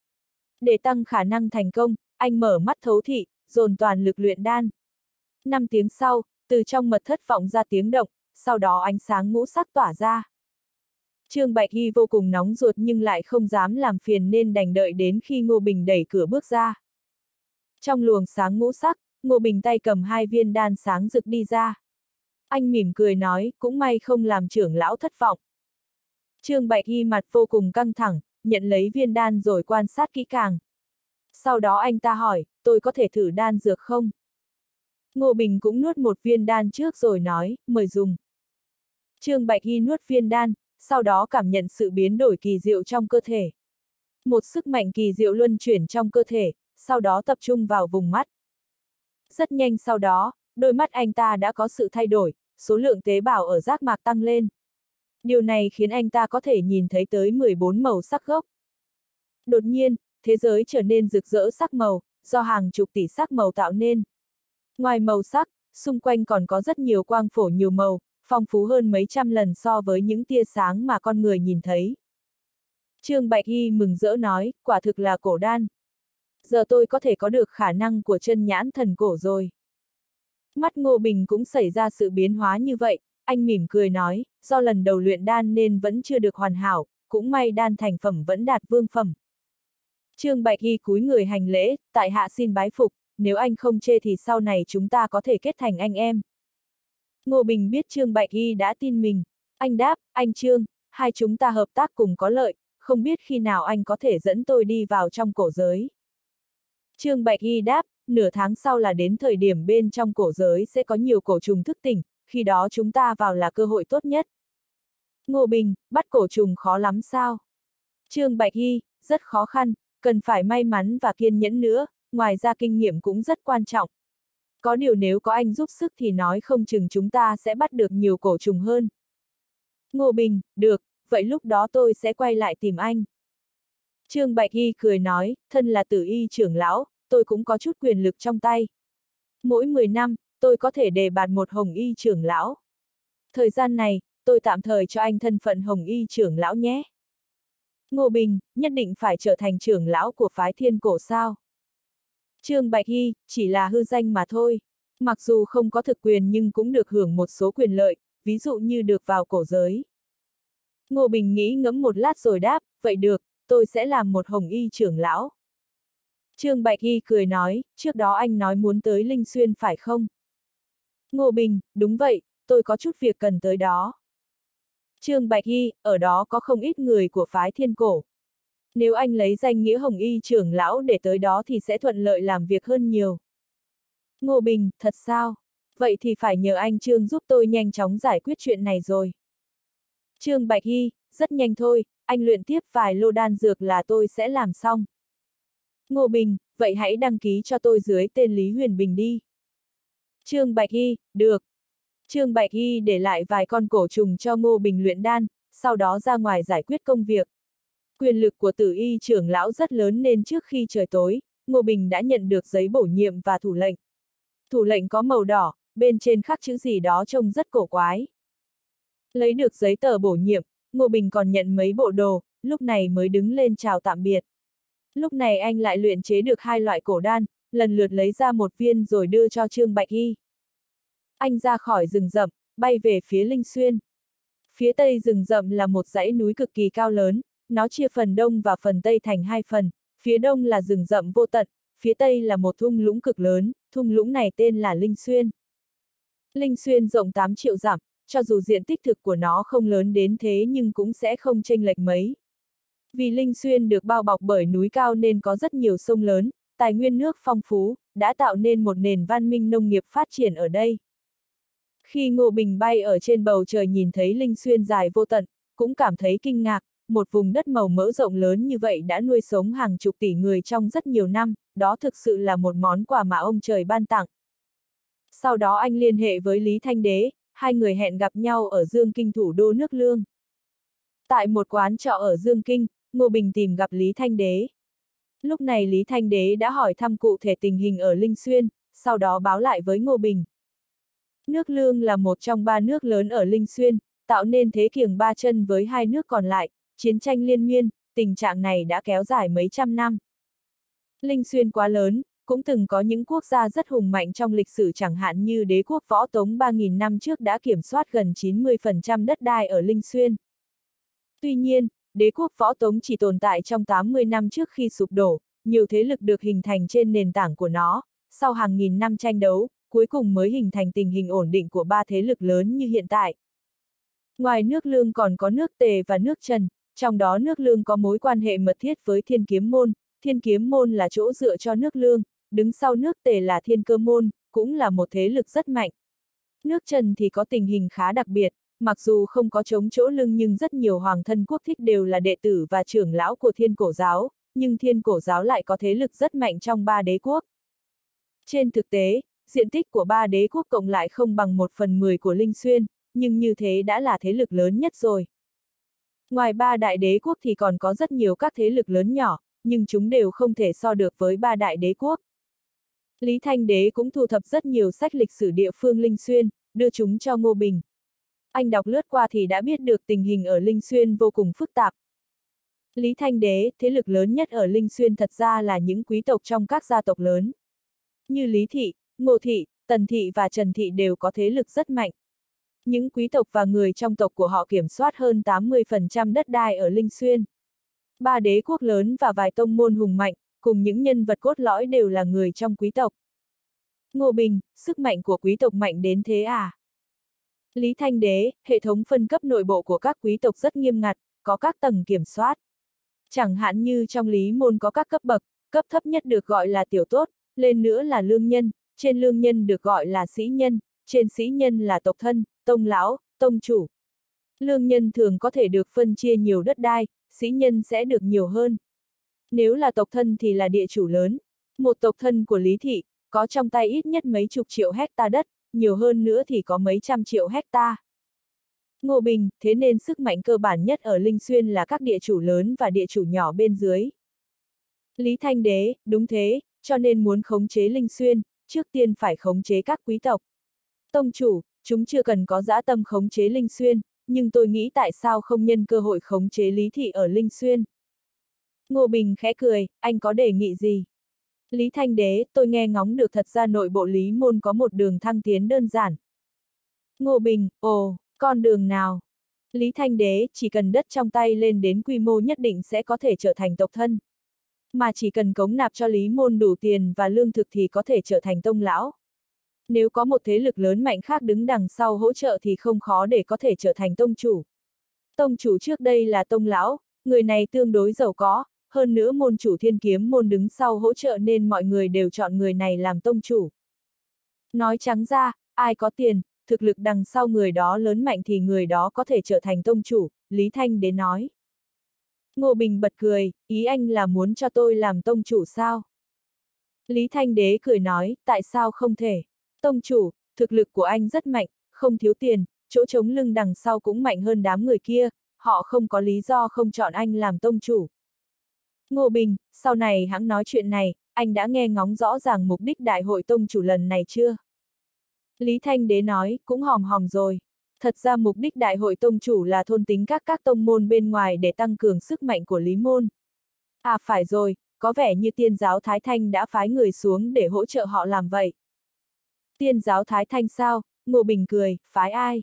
Để tăng khả năng thành công, anh mở mắt thấu thị, dồn toàn lực luyện đan. Năm tiếng sau, từ trong mật thất vọng ra tiếng động, sau đó ánh sáng ngũ sắc tỏa ra. Trương Bạch Hy vô cùng nóng ruột nhưng lại không dám làm phiền nên đành đợi đến khi Ngô Bình đẩy cửa bước ra. Trong luồng sáng ngũ sắc, Ngô Bình tay cầm hai viên đan sáng rực đi ra. Anh mỉm cười nói, cũng may không làm trưởng lão thất vọng. Trương Bạch Hy mặt vô cùng căng thẳng, nhận lấy viên đan rồi quan sát kỹ càng. Sau đó anh ta hỏi, tôi có thể thử đan dược không? Ngô Bình cũng nuốt một viên đan trước rồi nói, mời dùng. Trương Bạch Hy nuốt viên đan, sau đó cảm nhận sự biến đổi kỳ diệu trong cơ thể. Một sức mạnh kỳ diệu luân chuyển trong cơ thể, sau đó tập trung vào vùng mắt. Rất nhanh sau đó, đôi mắt anh ta đã có sự thay đổi, số lượng tế bào ở giác mạc tăng lên. Điều này khiến anh ta có thể nhìn thấy tới mười bốn màu sắc gốc. Đột nhiên, thế giới trở nên rực rỡ sắc màu, do hàng chục tỷ sắc màu tạo nên. Ngoài màu sắc, xung quanh còn có rất nhiều quang phổ nhiều màu, phong phú hơn mấy trăm lần so với những tia sáng mà con người nhìn thấy. Trương Bạch Hy mừng rỡ nói, quả thực là cổ đan. Giờ tôi có thể có được khả năng của chân nhãn thần cổ rồi. Mắt Ngô Bình cũng xảy ra sự biến hóa như vậy, anh mỉm cười nói, do lần đầu luyện đan nên vẫn chưa được hoàn hảo, cũng may đan thành phẩm vẫn đạt vương phẩm. Trương Bạch Hy cúi người hành lễ, tại hạ xin bái phục, nếu anh không chê thì sau này chúng ta có thể kết thành anh em. Ngô Bình biết Trương Bạch Hy đã tin mình. Anh đáp, anh Trương, hai chúng ta hợp tác cùng có lợi, không biết khi nào anh có thể dẫn tôi đi vào trong cổ giới. Trương Bạch Hy đáp, nửa tháng sau là đến thời điểm bên trong cổ giới sẽ có nhiều cổ trùng thức tỉnh, khi đó chúng ta vào là cơ hội tốt nhất. Ngô Bình, bắt cổ trùng khó lắm sao? Trương Bạch Hy, rất khó khăn, cần phải may mắn và kiên nhẫn nữa, ngoài ra kinh nghiệm cũng rất quan trọng. Có điều nếu có anh giúp sức thì nói không chừng chúng ta sẽ bắt được nhiều cổ trùng hơn. Ngô Bình, được, vậy lúc đó tôi sẽ quay lại tìm anh. Trương Bạch Hy cười nói, thân là Tử Y trưởng lão, tôi cũng có chút quyền lực trong tay. Mỗi mười năm, tôi có thể đề bạt một Hồng Y trưởng lão. Thời gian này, tôi tạm thời cho anh thân phận Hồng Y trưởng lão nhé. Ngô Bình, nhất định phải trở thành trưởng lão của phái Thiên Cổ sao? Trương Bạch Hy, chỉ là hư danh mà thôi. Mặc dù không có thực quyền nhưng cũng được hưởng một số quyền lợi, ví dụ như được vào cổ giới. Ngô Bình nghĩ ngẫm một lát rồi đáp, vậy được, tôi sẽ làm một hồng y trưởng lão. Trương Bạch Hy cười nói, trước đó anh nói muốn tới Linh Xuyên phải không? Ngô Bình, đúng vậy, tôi có chút việc cần tới đó. Trương Bạch Hy, ở đó có không ít người của phái Thiên Cổ. Nếu anh lấy danh nghĩa hồng y trưởng lão để tới đó thì sẽ thuận lợi làm việc hơn nhiều. Ngô Bình, thật sao? Vậy thì phải nhờ anh Trương giúp tôi nhanh chóng giải quyết chuyện này rồi. Trương Bạch Hy, rất nhanh thôi, anh luyện tiếp vài lô đan dược là tôi sẽ làm xong. Ngô Bình, vậy hãy đăng ký cho tôi dưới tên Lý Huyền Bình đi. Trương Bạch Hy, được. Trương Bạch Hy để lại vài con cổ trùng cho Ngô Bình luyện đan, sau đó ra ngoài giải quyết công việc. Quyền lực của Tử Y trưởng lão rất lớn nên trước khi trời tối, Ngô Bình đã nhận được giấy bổ nhiệm và thủ lệnh. Thủ lệnh có màu đỏ, bên trên khắc chữ gì đó trông rất cổ quái. Lấy được giấy tờ bổ nhiệm, Ngô Bình còn nhận mấy bộ đồ, lúc này mới đứng lên chào tạm biệt. Lúc này anh lại luyện chế được hai loại cổ đan, lần lượt lấy ra một viên rồi đưa cho Trương Bạch Hy. Anh ra khỏi rừng rậm, bay về phía Linh Xuyên. Phía tây rừng rậm là một dãy núi cực kỳ cao lớn, nó chia phần đông và phần tây thành hai phần, phía đông là rừng rậm vô tận, phía tây là một thung lũng cực lớn, thung lũng này tên là Linh Xuyên. Linh Xuyên rộng tám triệu dặm, cho dù diện tích thực của nó không lớn đến thế nhưng cũng sẽ không chênh lệch mấy. Vì Linh Xuyên được bao bọc bởi núi cao nên có rất nhiều sông lớn, tài nguyên nước phong phú, đã tạo nên một nền văn minh nông nghiệp phát triển ở đây. Khi Ngô Bình bay ở trên bầu trời nhìn thấy Linh Xuyên dài vô tận, cũng cảm thấy kinh ngạc, một vùng đất màu mỡ rộng lớn như vậy đã nuôi sống hàng chục tỷ người trong rất nhiều năm, đó thực sự là một món quà mà ông trời ban tặng. Sau đó anh liên hệ với Lý Thanh Đế, hai người hẹn gặp nhau ở Dương Kinh thủ đô nước Lương. Tại một quán trọ ở Dương Kinh, Ngô Bình tìm gặp Lý Thanh Đế. Lúc này Lý Thanh Đế đã hỏi thăm cụ thể tình hình ở Linh Xuyên, sau đó báo lại với Ngô Bình. Nước Lương là một trong ba nước lớn ở Linh Xuyên, tạo nên thế kiềng ba chân với hai nước còn lại, chiến tranh liên miên, tình trạng này đã kéo dài mấy trăm năm. Linh Xuyên quá lớn, cũng từng có những quốc gia rất hùng mạnh trong lịch sử chẳng hạn như đế quốc Võ Tống ba nghìn năm trước đã kiểm soát gần chín mươi phần trăm đất đai ở Linh Xuyên. Tuy nhiên, đế quốc Võ Tống chỉ tồn tại trong tám mươi năm trước khi sụp đổ, nhiều thế lực được hình thành trên nền tảng của nó, sau hàng nghìn năm tranh đấu, cuối cùng mới hình thành tình hình ổn định của ba thế lực lớn như hiện tại. Ngoài nước Lương còn có nước Tề và nước Trần, trong đó nước Lương có mối quan hệ mật thiết với Thiên Kiếm Môn, Thiên Kiếm Môn là chỗ dựa cho nước Lương, đứng sau nước Tề là Thiên Cơ Môn, cũng là một thế lực rất mạnh. Nước Trần thì có tình hình khá đặc biệt, mặc dù không có chống chỗ lưng nhưng rất nhiều hoàng thân quốc thích đều là đệ tử và trưởng lão của Thiên Cổ Giáo, nhưng Thiên Cổ Giáo lại có thế lực rất mạnh trong ba đế quốc. Trên thực tế, diện tích của ba đế quốc cộng lại không bằng một phần mười của Linh Xuyên, nhưng như thế đã là thế lực lớn nhất rồi. Ngoài ba đại đế quốc thì còn có rất nhiều các thế lực lớn nhỏ, nhưng chúng đều không thể so được với ba đại đế quốc. Lý Thanh Đế cũng thu thập rất nhiều sách lịch sử địa phương Linh Xuyên, đưa chúng cho Ngô Bình. Anh đọc lướt qua thì đã biết được tình hình ở Linh Xuyên vô cùng phức tạp. Lý Thanh Đế, thế lực lớn nhất ở Linh Xuyên thật ra là những quý tộc trong các gia tộc lớn. Như Lý Thị, Ngô Thị, Tần Thị và Trần Thị đều có thế lực rất mạnh. Những quý tộc và người trong tộc của họ kiểm soát hơn tám mươi phần trăm đất đai ở Linh Xuyên. Ba đế quốc lớn và vài tông môn hùng mạnh, cùng những nhân vật cốt lõi đều là người trong quý tộc. Ngô Bình, sức mạnh của quý tộc mạnh đến thế à? Lý Thanh Đế, hệ thống phân cấp nội bộ của các quý tộc rất nghiêm ngặt, có các tầng kiểm soát. Chẳng hạn như trong Lý môn có các cấp bậc, cấp thấp nhất được gọi là tiểu tốt, lên nữa là lương nhân, trên lương nhân được gọi là sĩ nhân, trên sĩ nhân là tộc thân, tông lão, tông chủ. Lương nhân thường có thể được phân chia nhiều đất đai, sĩ nhân sẽ được nhiều hơn. Nếu là tộc thân thì là địa chủ lớn. Một tộc thân của Lý Thị, có trong tay ít nhất mấy chục triệu hecta đất, nhiều hơn nữa thì có mấy trăm triệu hecta. Ngô Bình, thế nên sức mạnh cơ bản nhất ở Linh Xuyên là các địa chủ lớn và địa chủ nhỏ bên dưới. Lý Thanh Đế, đúng thế, cho nên muốn khống chế Linh Xuyên, trước tiên phải khống chế các quý tộc. Tông chủ, chúng chưa cần có dã tâm khống chế Linh Xuyên, nhưng tôi nghĩ tại sao không nhân cơ hội khống chế Lý Thị ở Linh Xuyên. Ngô Bình khẽ cười, anh có đề nghị gì? Lý Thanh Đế, tôi nghe ngóng được thật ra nội bộ Lý môn có một đường thăng tiến đơn giản. Ngô Bình, ồ, con đường nào? Lý Thanh Đế, chỉ cần đất trong tay lên đến quy mô nhất định sẽ có thể trở thành tộc thân. Mà chỉ cần cống nạp cho Lý Môn đủ tiền và lương thực thì có thể trở thành tông lão. Nếu có một thế lực lớn mạnh khác đứng đằng sau hỗ trợ thì không khó để có thể trở thành tông chủ. Tông chủ trước đây là tông lão, người này tương đối giàu có, hơn nữa môn chủ Thiên Kiếm môn đứng sau hỗ trợ nên mọi người đều chọn người này làm tông chủ. Nói trắng ra, ai có tiền, thực lực đằng sau người đó lớn mạnh thì người đó có thể trở thành tông chủ, Lý Thanh Đế nói. Ngô Bình bật cười, ý anh là muốn cho tôi làm tông chủ sao? Lý Thanh Đế cười nói, tại sao không thể? Tông chủ, thực lực của anh rất mạnh, không thiếu tiền, chỗ trống lưng đằng sau cũng mạnh hơn đám người kia, họ không có lý do không chọn anh làm tông chủ. Ngô Bình, sau này hãng nói chuyện này, anh đã nghe ngóng rõ ràng mục đích đại hội tông chủ lần này chưa? Lý Thanh Đế nói, cũng hòm hòm rồi. Thật ra mục đích đại hội tông chủ là thôn tính các các tông môn bên ngoài để tăng cường sức mạnh của Lý môn. À phải rồi, có vẻ như Tiên giáo Thái Thanh đã phái người xuống để hỗ trợ họ làm vậy. Tiên giáo Thái Thanh sao? Ngô Bình cười, phái ai?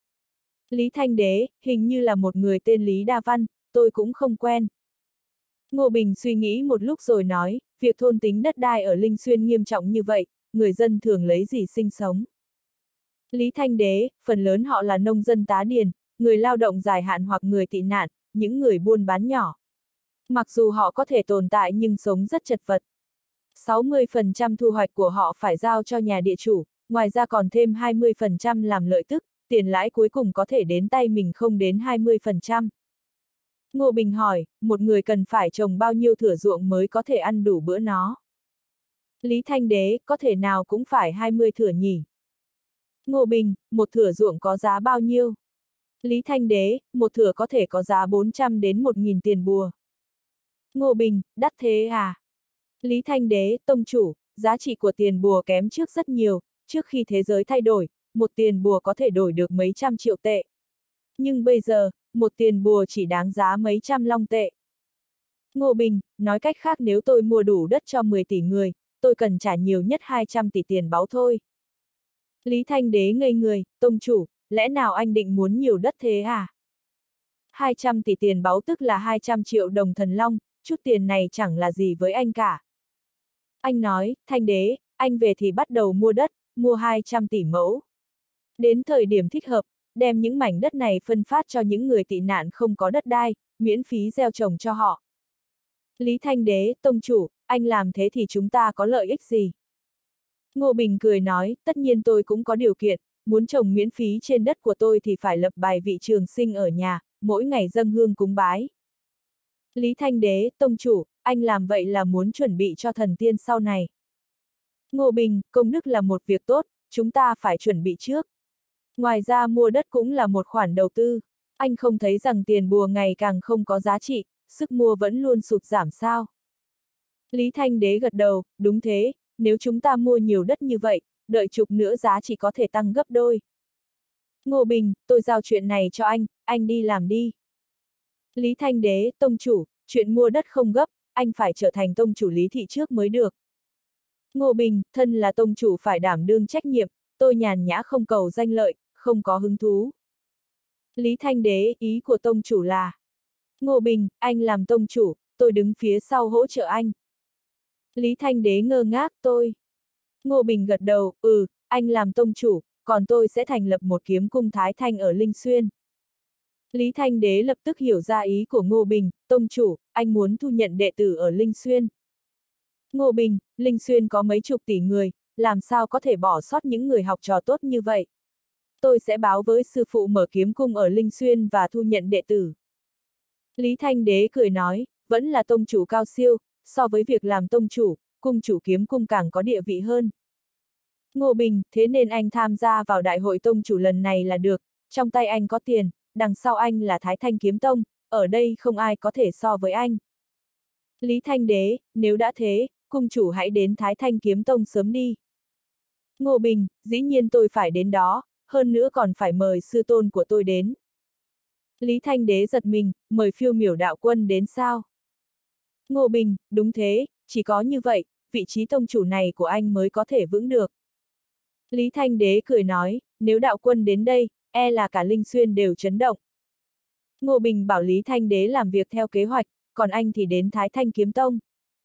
Lý Thanh Đế, hình như là một người tên Lý Đa Văn, tôi cũng không quen. Ngô Bình suy nghĩ một lúc rồi nói, việc thôn tính đất đai ở Linh Xuyên nghiêm trọng như vậy, người dân thường lấy gì sinh sống? Lý Thanh Đế, phần lớn họ là nông dân tá điền, người lao động dài hạn hoặc người tị nạn, những người buôn bán nhỏ. Mặc dù họ có thể tồn tại nhưng sống rất chật vật. sáu mươi phần trăm thu hoạch của họ phải giao cho nhà địa chủ, ngoài ra còn thêm hai mươi phần trăm làm lợi tức, tiền lãi cuối cùng có thể đến tay mình không đến hai mươi phần trăm. Ngô Bình hỏi, một người cần phải trồng bao nhiêu thửa ruộng mới có thể ăn đủ bữa nó? Lý Thanh Đế, có thể nào cũng phải hai mươi thửa nhỉ? Ngô Bình, một thửa ruộng có giá bao nhiêu? Lý Thanh Đế, một thửa có thể có giá bốn trăm đến một nghìn tiền bùa. Ngô Bình, đắt thế à? Lý Thanh Đế, tông chủ, giá trị của tiền bùa kém trước rất nhiều, trước khi thế giới thay đổi, một tiền bùa có thể đổi được mấy trăm triệu tệ. Nhưng bây giờ, một tiền bùa chỉ đáng giá mấy trăm long tệ. Ngô Bình, nói cách khác nếu tôi mua đủ đất cho mười tỷ người, tôi cần trả nhiều nhất hai trăm tỷ tiền báu thôi. Lý Thanh Đế ngây người, tông chủ, lẽ nào anh định muốn nhiều đất thế à? hai trăm tỷ tiền báu tức là hai trăm triệu đồng thần long, chút tiền này chẳng là gì với anh cả. Anh nói, Thanh Đế, anh về thì bắt đầu mua đất, mua hai trăm tỷ mẫu. Đến thời điểm thích hợp, đem những mảnh đất này phân phát cho những người tị nạn không có đất đai, miễn phí gieo trồng cho họ. Lý Thanh Đế, tông chủ, anh làm thế thì chúng ta có lợi ích gì? Ngô Bình cười nói, tất nhiên tôi cũng có điều kiện, muốn trồng miễn phí trên đất của tôi thì phải lập bài vị trường sinh ở nhà, mỗi ngày dâng hương cúng bái. Lý Thanh Đế, tông chủ, anh làm vậy là muốn chuẩn bị cho thần tiên sau này. Ngô Bình, công đức là một việc tốt, chúng ta phải chuẩn bị trước. Ngoài ra mua đất cũng là một khoản đầu tư. Anh không thấy rằng tiền bùa ngày càng không có giá trị, sức mua vẫn luôn sụt giảm sao? Lý Thanh Đế gật đầu, đúng thế, nếu chúng ta mua nhiều đất như vậy, đợi chục nữa giá trị có thể tăng gấp đôi. Ngô Bình, tôi giao chuyện này cho anh, anh đi làm đi. Lý Thanh Đế, tông chủ, chuyện mua đất không gấp, anh phải trở thành tông chủ Lý thị trước mới được. Ngô Bình, thân là tông chủ phải đảm đương trách nhiệm, tôi nhàn nhã không cầu danh lợi, không có hứng thú. Lý Thanh Đế, ý của tông chủ là. Ngô Bình, anh làm tông chủ, tôi đứng phía sau hỗ trợ anh. Lý Thanh Đế ngơ ngác, tôi. Ngô Bình gật đầu, ừ, anh làm tông chủ, còn tôi sẽ thành lập một kiếm cung Thái Thanh ở Linh Xuyên. Lý Thanh Đế lập tức hiểu ra ý của Ngô Bình, tông chủ, anh muốn thu nhận đệ tử ở Linh Xuyên. Ngô Bình, Linh Xuyên có mấy chục tỷ người, làm sao có thể bỏ sót những người học trò tốt như vậy? Tôi sẽ báo với sư phụ mở kiếm cung ở Linh Xuyên và thu nhận đệ tử. Lý Thanh Đế cười nói, vẫn là tông chủ cao siêu, so với việc làm tông chủ, cung chủ kiếm cung càng có địa vị hơn. Ngô Bình, thế nên anh tham gia vào đại hội tông chủ lần này là được, trong tay anh có tiền, đằng sau anh là Thái Thanh kiếm tông, ở đây không ai có thể so với anh. Lý Thanh Đế, nếu đã thế, cung chủ hãy đến Thái Thanh kiếm tông sớm đi. Ngô Bình, dĩ nhiên tôi phải đến đó, hơn nữa còn phải mời sư tôn của tôi đến. Lý Thanh Đế giật mình, mời Phiêu Miểu đạo quân đến sao? Ngô Bình, đúng thế, chỉ có như vậy, vị trí tông chủ này của anh mới có thể vững được. Lý Thanh Đế cười nói, nếu đạo quân đến đây, e là cả Linh Xuyên đều chấn động. Ngô Bình bảo Lý Thanh Đế làm việc theo kế hoạch, còn anh thì đến Thái Thanh Kiếm Tông.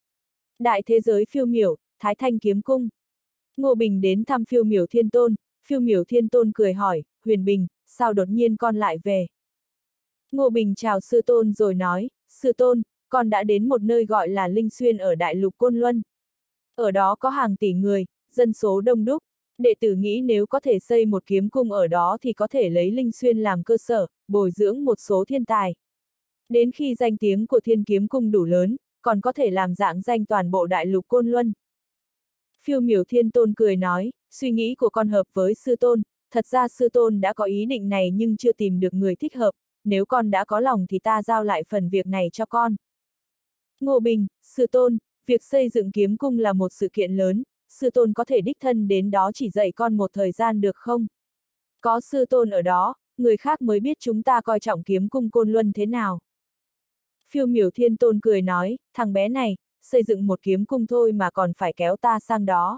Đại thế giới phiêu miểu, Thái Thanh Kiếm Cung. Ngô Bình đến thăm phiêu miểu thiên tôn, phiêu miểu thiên tôn cười hỏi, Huyền Bình, sao đột nhiên con lại về? Ngô Bình chào sư tôn rồi nói, sư tôn, con đã đến một nơi gọi là Linh Xuyên ở Đại Lục Côn Luân. Ở đó có hàng tỷ người, dân số đông đúc, đệ tử nghĩ nếu có thể xây một kiếm cung ở đó thì có thể lấy Linh Xuyên làm cơ sở, bồi dưỡng một số thiên tài. Đến khi danh tiếng của Thiên Kiếm Cung đủ lớn, còn có thể làm rạng danh toàn bộ Đại Lục Côn Luân. Phiêu miểu thiên tôn cười nói, suy nghĩ của con hợp với sư tôn, thật ra sư tôn đã có ý định này nhưng chưa tìm được người thích hợp, nếu con đã có lòng thì ta giao lại phần việc này cho con. Ngô Bình, sư tôn, việc xây dựng kiếm cung là một sự kiện lớn, sư tôn có thể đích thân đến đó chỉ dạy con một thời gian được không? Có sư tôn ở đó, người khác mới biết chúng ta coi trọng kiếm cung Côn Luân thế nào. Phiêu miểu thiên tôn cười nói, thằng bé này, xây dựng một kiếm cung thôi mà còn phải kéo ta sang đó.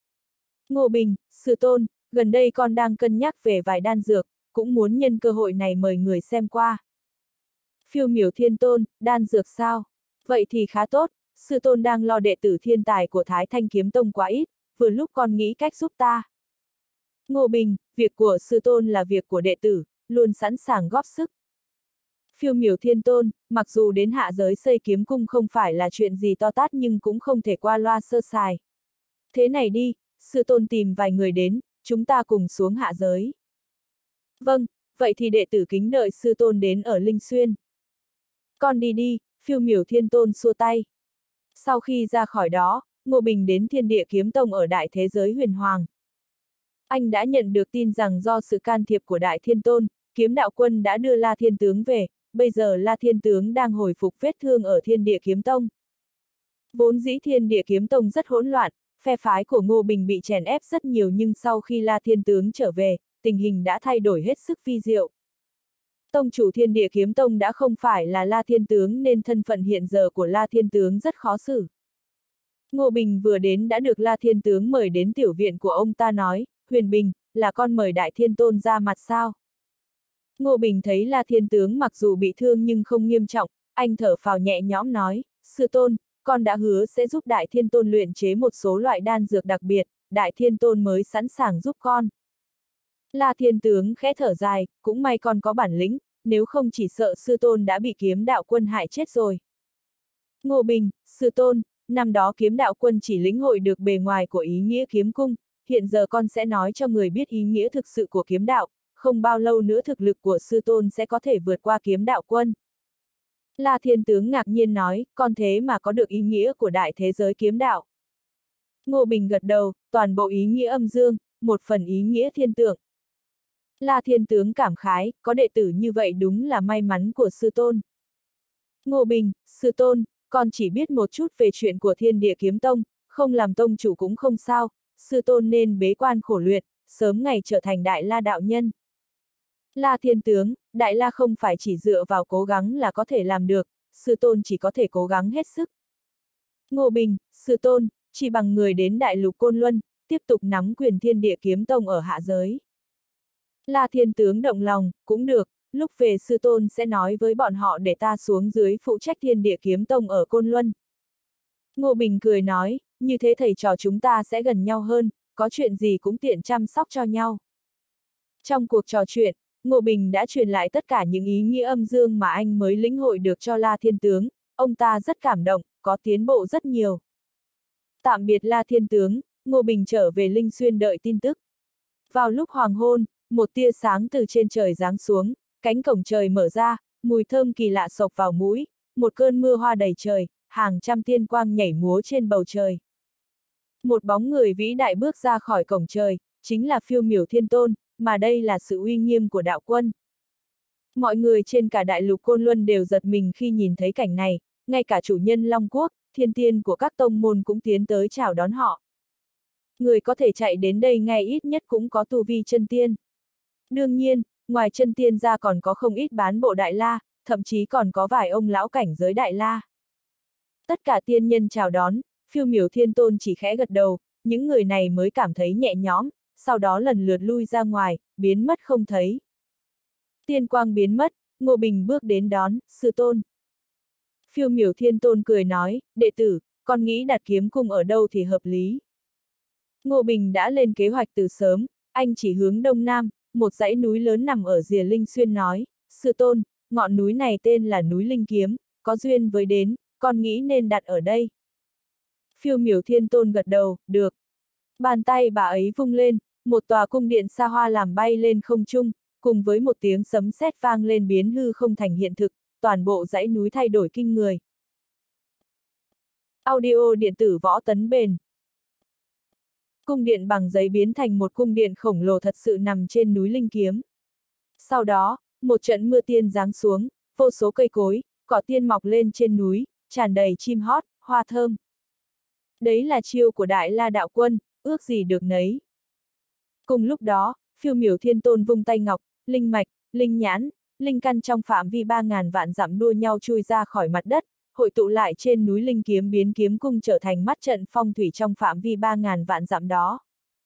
Ngô Bình, sư tôn, gần đây con đang cân nhắc về vài đan dược, cũng muốn nhân cơ hội này mời người xem qua. Phiêu miểu thiên tôn, đan dược sao? Vậy thì khá tốt, sư tôn đang lo đệ tử thiên tài của Thái Thanh Kiếm Tông quá ít, vừa lúc con nghĩ cách giúp ta. Ngô Bình, việc của sư tôn là việc của đệ tử, luôn sẵn sàng góp sức. Phiêu miểu thiên tôn, mặc dù đến hạ giới xây kiếm cung không phải là chuyện gì to tát nhưng cũng không thể qua loa sơ sài. Thế này đi, sư tôn tìm vài người đến, chúng ta cùng xuống hạ giới. Vâng, vậy thì đệ tử kính đợi sư tôn đến ở Linh Xuyên. Con đi đi, phiêu miểu thiên tôn xua tay. Sau khi ra khỏi đó, Ngô Bình đến Thiên Địa Kiếm Tông ở đại thế giới huyền hoàng. Anh đã nhận được tin rằng do sự can thiệp của Đại Thiên Tôn, Kiếm Đạo Quân đã đưa La Thiên Tướng về, bây giờ La Thiên Tướng đang hồi phục vết thương ở Thiên Địa Kiếm Tông. Vốn dĩ Thiên Địa Kiếm Tông rất hỗn loạn, phe phái của Ngô Bình bị chèn ép rất nhiều nhưng sau khi La Thiên Tướng trở về, tình hình đã thay đổi hết sức vi diệu. Tông chủ Thiên Địa Kiếm Tông đã không phải là La Thiên Tướng nên thân phận hiện giờ của La Thiên Tướng rất khó xử. Ngô Bình vừa đến đã được La Thiên Tướng mời đến tiểu viện của ông ta nói, Huyền Bình, là con mời Đại Thiên Tôn ra mặt sao? Ngô Bình thấy La Thiên Tướng mặc dù bị thương nhưng không nghiêm trọng, anh thở phào nhẹ nhõm nói, sư tôn, con đã hứa sẽ giúp Đại Thiên Tôn luyện chế một số loại đan dược đặc biệt, Đại Thiên Tôn mới sẵn sàng giúp con. La Thiên Tướng khẽ thở dài, cũng may con có bản lĩnh, nếu không chỉ sợ sư tôn đã bị Kiếm Đạo Quân hại chết rồi. Ngô Bình, sư tôn, năm đó Kiếm Đạo Quân chỉ lĩnh hội được bề ngoài của ý nghĩa kiếm cung, hiện giờ con sẽ nói cho người biết ý nghĩa thực sự của kiếm đạo, không bao lâu nữa thực lực của sư tôn sẽ có thể vượt qua Kiếm Đạo Quân. La Thiên Tướng ngạc nhiên nói, con thế mà có được ý nghĩa của đại thế giới kiếm đạo. Ngô Bình gật đầu, toàn bộ ý nghĩa âm dương, một phần ý nghĩa thiên tượng. La Thiên Tướng cảm khái, có đệ tử như vậy đúng là may mắn của sư tôn. Ngô Bình, sư tôn, con chỉ biết một chút về chuyện của Thiên Địa Kiếm Tông, không làm tông chủ cũng không sao, sư tôn nên bế quan khổ luyện, sớm ngày trở thành Đại La đạo nhân. La Thiên Tướng, Đại La không phải chỉ dựa vào cố gắng là có thể làm được, sư tôn chỉ có thể cố gắng hết sức. Ngô Bình, sư tôn, chỉ bằng người đến Đại Lục Côn Luân, tiếp tục nắm quyền Thiên Địa Kiếm Tông ở hạ giới. La Thiên Tướng động lòng, cũng được, lúc về sư tôn sẽ nói với bọn họ để ta xuống dưới phụ trách Thiên Địa Kiếm Tông ở Côn Luân. Ngô Bình cười nói, như thế thầy trò chúng ta sẽ gần nhau hơn, có chuyện gì cũng tiện chăm sóc cho nhau. Trong cuộc trò chuyện, Ngô Bình đã truyền lại tất cả những ý nghĩa âm dương mà anh mới lĩnh hội được cho La Thiên Tướng, ông ta rất cảm động, có tiến bộ rất nhiều. Tạm biệt La Thiên Tướng, Ngô Bình trở về Linh Xuyên đợi tin tức. Vào lúc hoàng hôn, một tia sáng từ trên trời giáng xuống, cánh cổng trời mở ra, mùi thơm kỳ lạ xộc vào mũi, một cơn mưa hoa đầy trời, hàng trăm tiên quang nhảy múa trên bầu trời. Một bóng người vĩ đại bước ra khỏi cổng trời, chính là Phiêu Miểu Thiên Tôn, mà đây là sự uy nghiêm của đạo quân. Mọi người trên cả đại lục Côn Luân đều giật mình khi nhìn thấy cảnh này, ngay cả chủ nhân Long Quốc, thiên tiên của các tông môn cũng tiến tới chào đón họ. Người có thể chạy đến đây ngay ít nhất cũng có tu vi chân tiên. Đương nhiên, ngoài chân tiên ra còn có không ít bán bộ Đại La, thậm chí còn có vài ông lão cảnh giới Đại La. Tất cả tiên nhân chào đón, Phiêu Miểu Thiên Tôn chỉ khẽ gật đầu, những người này mới cảm thấy nhẹ nhõm, sau đó lần lượt lui ra ngoài, biến mất không thấy. Tiên quang biến mất, Ngô Bình bước đến đón, sư tôn. Phiêu Miểu Thiên Tôn cười nói, đệ tử, con nghĩ đặt kiếm cung ở đâu thì hợp lý. Ngô Bình đã lên kế hoạch từ sớm, anh chỉ hướng đông nam, một dãy núi lớn nằm ở rìa Linh Xuyên nói, sư tôn, ngọn núi này tên là núi Linh Kiếm, có duyên với đến, con nghĩ nên đặt ở đây. Phiêu Miểu Thiên Tôn gật đầu, được. Bàn tay bà ấy vung lên, một tòa cung điện xa hoa làm bay lên không trung, cùng với một tiếng sấm sét vang lên biến hư không thành hiện thực, toàn bộ dãy núi thay đổi kinh người. Audio điện tử Võ Tấn Bền. Cung điện bằng giấy biến thành một cung điện khổng lồ thật sự nằm trên núi Linh Kiếm. Sau đó, một trận mưa tiên giáng xuống, vô số cây cối, cỏ tiên mọc lên trên núi, tràn đầy chim hót, hoa thơm. Đấy là chiêu của Đại La Đạo Quân, ước gì được nấy. Cùng lúc đó, Phiêu Miểu Thiên Tôn vung tay ngọc, linh mạch, linh nhãn, linh căn trong phạm vi ba ngàn vạn dặm đua nhau chui ra khỏi mặt đất, hội tụ lại trên núi Linh Kiếm biến kiếm cung trở thành mắt trận phong thủy trong phạm vi ba ngàn vạn dặm đó.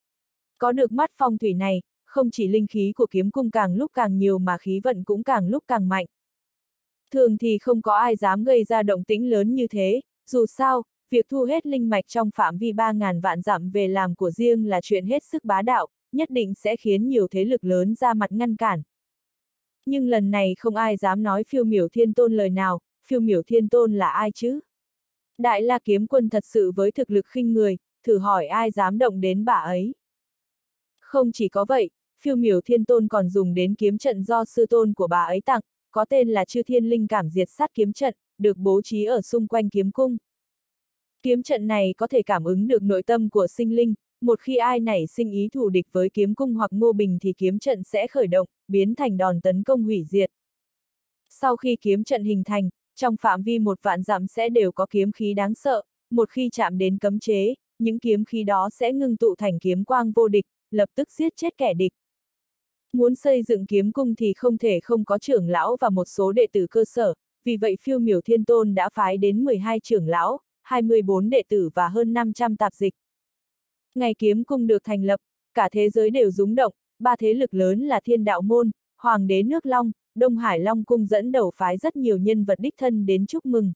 Có được mắt phong thủy này, không chỉ linh khí của kiếm cung càng lúc càng nhiều mà khí vận cũng càng lúc càng mạnh. Thường thì không có ai dám gây ra động tĩnh lớn như thế, dù sao, việc thu hết linh mạch trong phạm vi ba ngàn vạn dặm về làm của riêng là chuyện hết sức bá đạo, nhất định sẽ khiến nhiều thế lực lớn ra mặt ngăn cản. Nhưng lần này không ai dám nói Phiêu Miểu Thiên Tôn lời nào, Phiêu Miểu Thiên Tôn là ai chứ? Đại La Kiếm Quân thật sự với thực lực khinh người, thử hỏi ai dám động đến bà ấy. Không chỉ có vậy, Phiêu Miểu Thiên Tôn còn dùng đến kiếm trận do sư tôn của bà ấy tặng, có tên là Chư Thiên Linh Cảm Diệt Sát Kiếm Trận, được bố trí ở xung quanh kiếm cung. Kiếm trận này có thể cảm ứng được nội tâm của sinh linh, một khi ai nảy sinh ý thù địch với kiếm cung hoặc Ngô Bình thì kiếm trận sẽ khởi động, biến thành đòn tấn công hủy diệt. Sau khi kiếm trận hình thành, trong phạm vi một vạn dặm sẽ đều có kiếm khí đáng sợ, một khi chạm đến cấm chế, những kiếm khí đó sẽ ngưng tụ thành kiếm quang vô địch, lập tức giết chết kẻ địch. Muốn xây dựng kiếm cung thì không thể không có trưởng lão và một số đệ tử cơ sở, vì vậy Phiêu Miểu Thiên Tôn đã phái đến mười hai trưởng lão, hai mươi bốn đệ tử và hơn năm trăm tạp dịch. Ngày kiếm cung được thành lập, cả thế giới đều rúng động, ba thế lực lớn là Thiên Đạo Môn, Hoàng đế nước Long, Đông Hải Long Cung dẫn đầu phái rất nhiều nhân vật đích thân đến chúc mừng.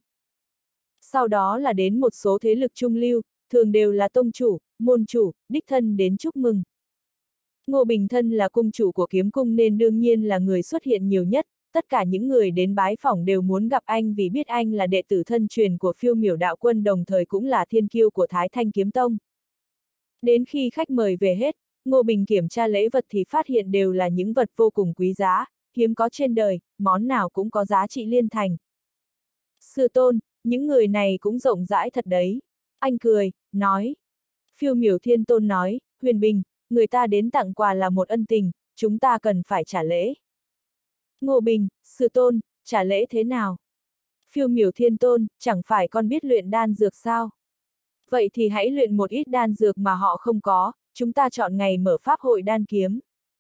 Sau đó là đến một số thế lực trung lưu, thường đều là tông chủ, môn chủ, đích thân đến chúc mừng. Ngô Bình thân là cung chủ của kiếm cung nên đương nhiên là người xuất hiện nhiều nhất, tất cả những người đến bái phỏng đều muốn gặp anh vì biết anh là đệ tử thân truyền của Phiêu Miểu Đạo Quân đồng thời cũng là thiên kiêu của Thái Thanh Kiếm Tông. Đến khi khách mời về hết, Ngô Bình kiểm tra lễ vật thì phát hiện đều là những vật vô cùng quý giá, hiếm có trên đời, món nào cũng có giá trị liên thành. Sư tôn, những người này cũng rộng rãi thật đấy. Anh cười, nói. Phiêu Miểu Thiên Tôn nói, Huyền Bình, người ta đến tặng quà là một ân tình, chúng ta cần phải trả lễ. Ngô Bình, sư tôn, trả lễ thế nào? Phiêu Miểu Thiên Tôn, chẳng phải con biết luyện đan dược sao? Vậy thì hãy luyện một ít đan dược mà họ không có, chúng ta chọn ngày mở pháp hội đan kiếm.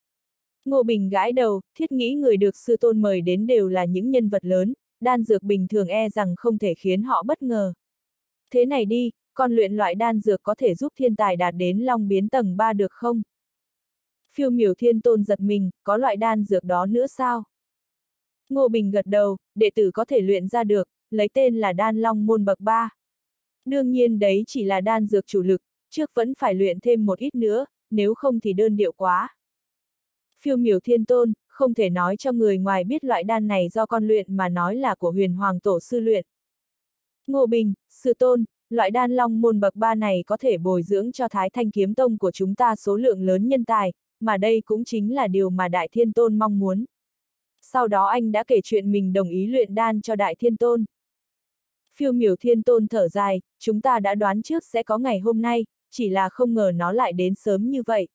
Ngô Bình gãi đầu, thiết nghĩ người được sư tôn mời đến đều là những nhân vật lớn, đan dược bình thường e rằng không thể khiến họ bất ngờ. Thế này đi, con luyện loại đan dược có thể giúp thiên tài đạt đến long biến tầng ba được không? Phiêu Miểu Thiên Tôn giật mình, có loại đan dược đó nữa sao? Ngô Bình gật đầu, đệ tử có thể luyện ra được, lấy tên là đan long môn bậc ba. Đương nhiên đấy chỉ là đan dược chủ lực, trước vẫn phải luyện thêm một ít nữa, nếu không thì đơn điệu quá. Phiêu Miểu Thiên Tôn, không thể nói cho người ngoài biết loại đan này do con luyện mà nói là của Huyền Hoàng Tổ sư luyện. Ngô Bình, sư tôn, loại đan long môn bậc ba này có thể bồi dưỡng cho Thái Thanh Kiếm Tông của chúng ta số lượng lớn nhân tài, mà đây cũng chính là điều mà Đại Thiên Tôn mong muốn. Sau đó anh đã kể chuyện mình đồng ý luyện đan cho Đại Thiên Tôn. Phiêu Miểu Thiên Tôn thở dài, chúng ta đã đoán trước sẽ có ngày hôm nay, chỉ là không ngờ nó lại đến sớm như vậy.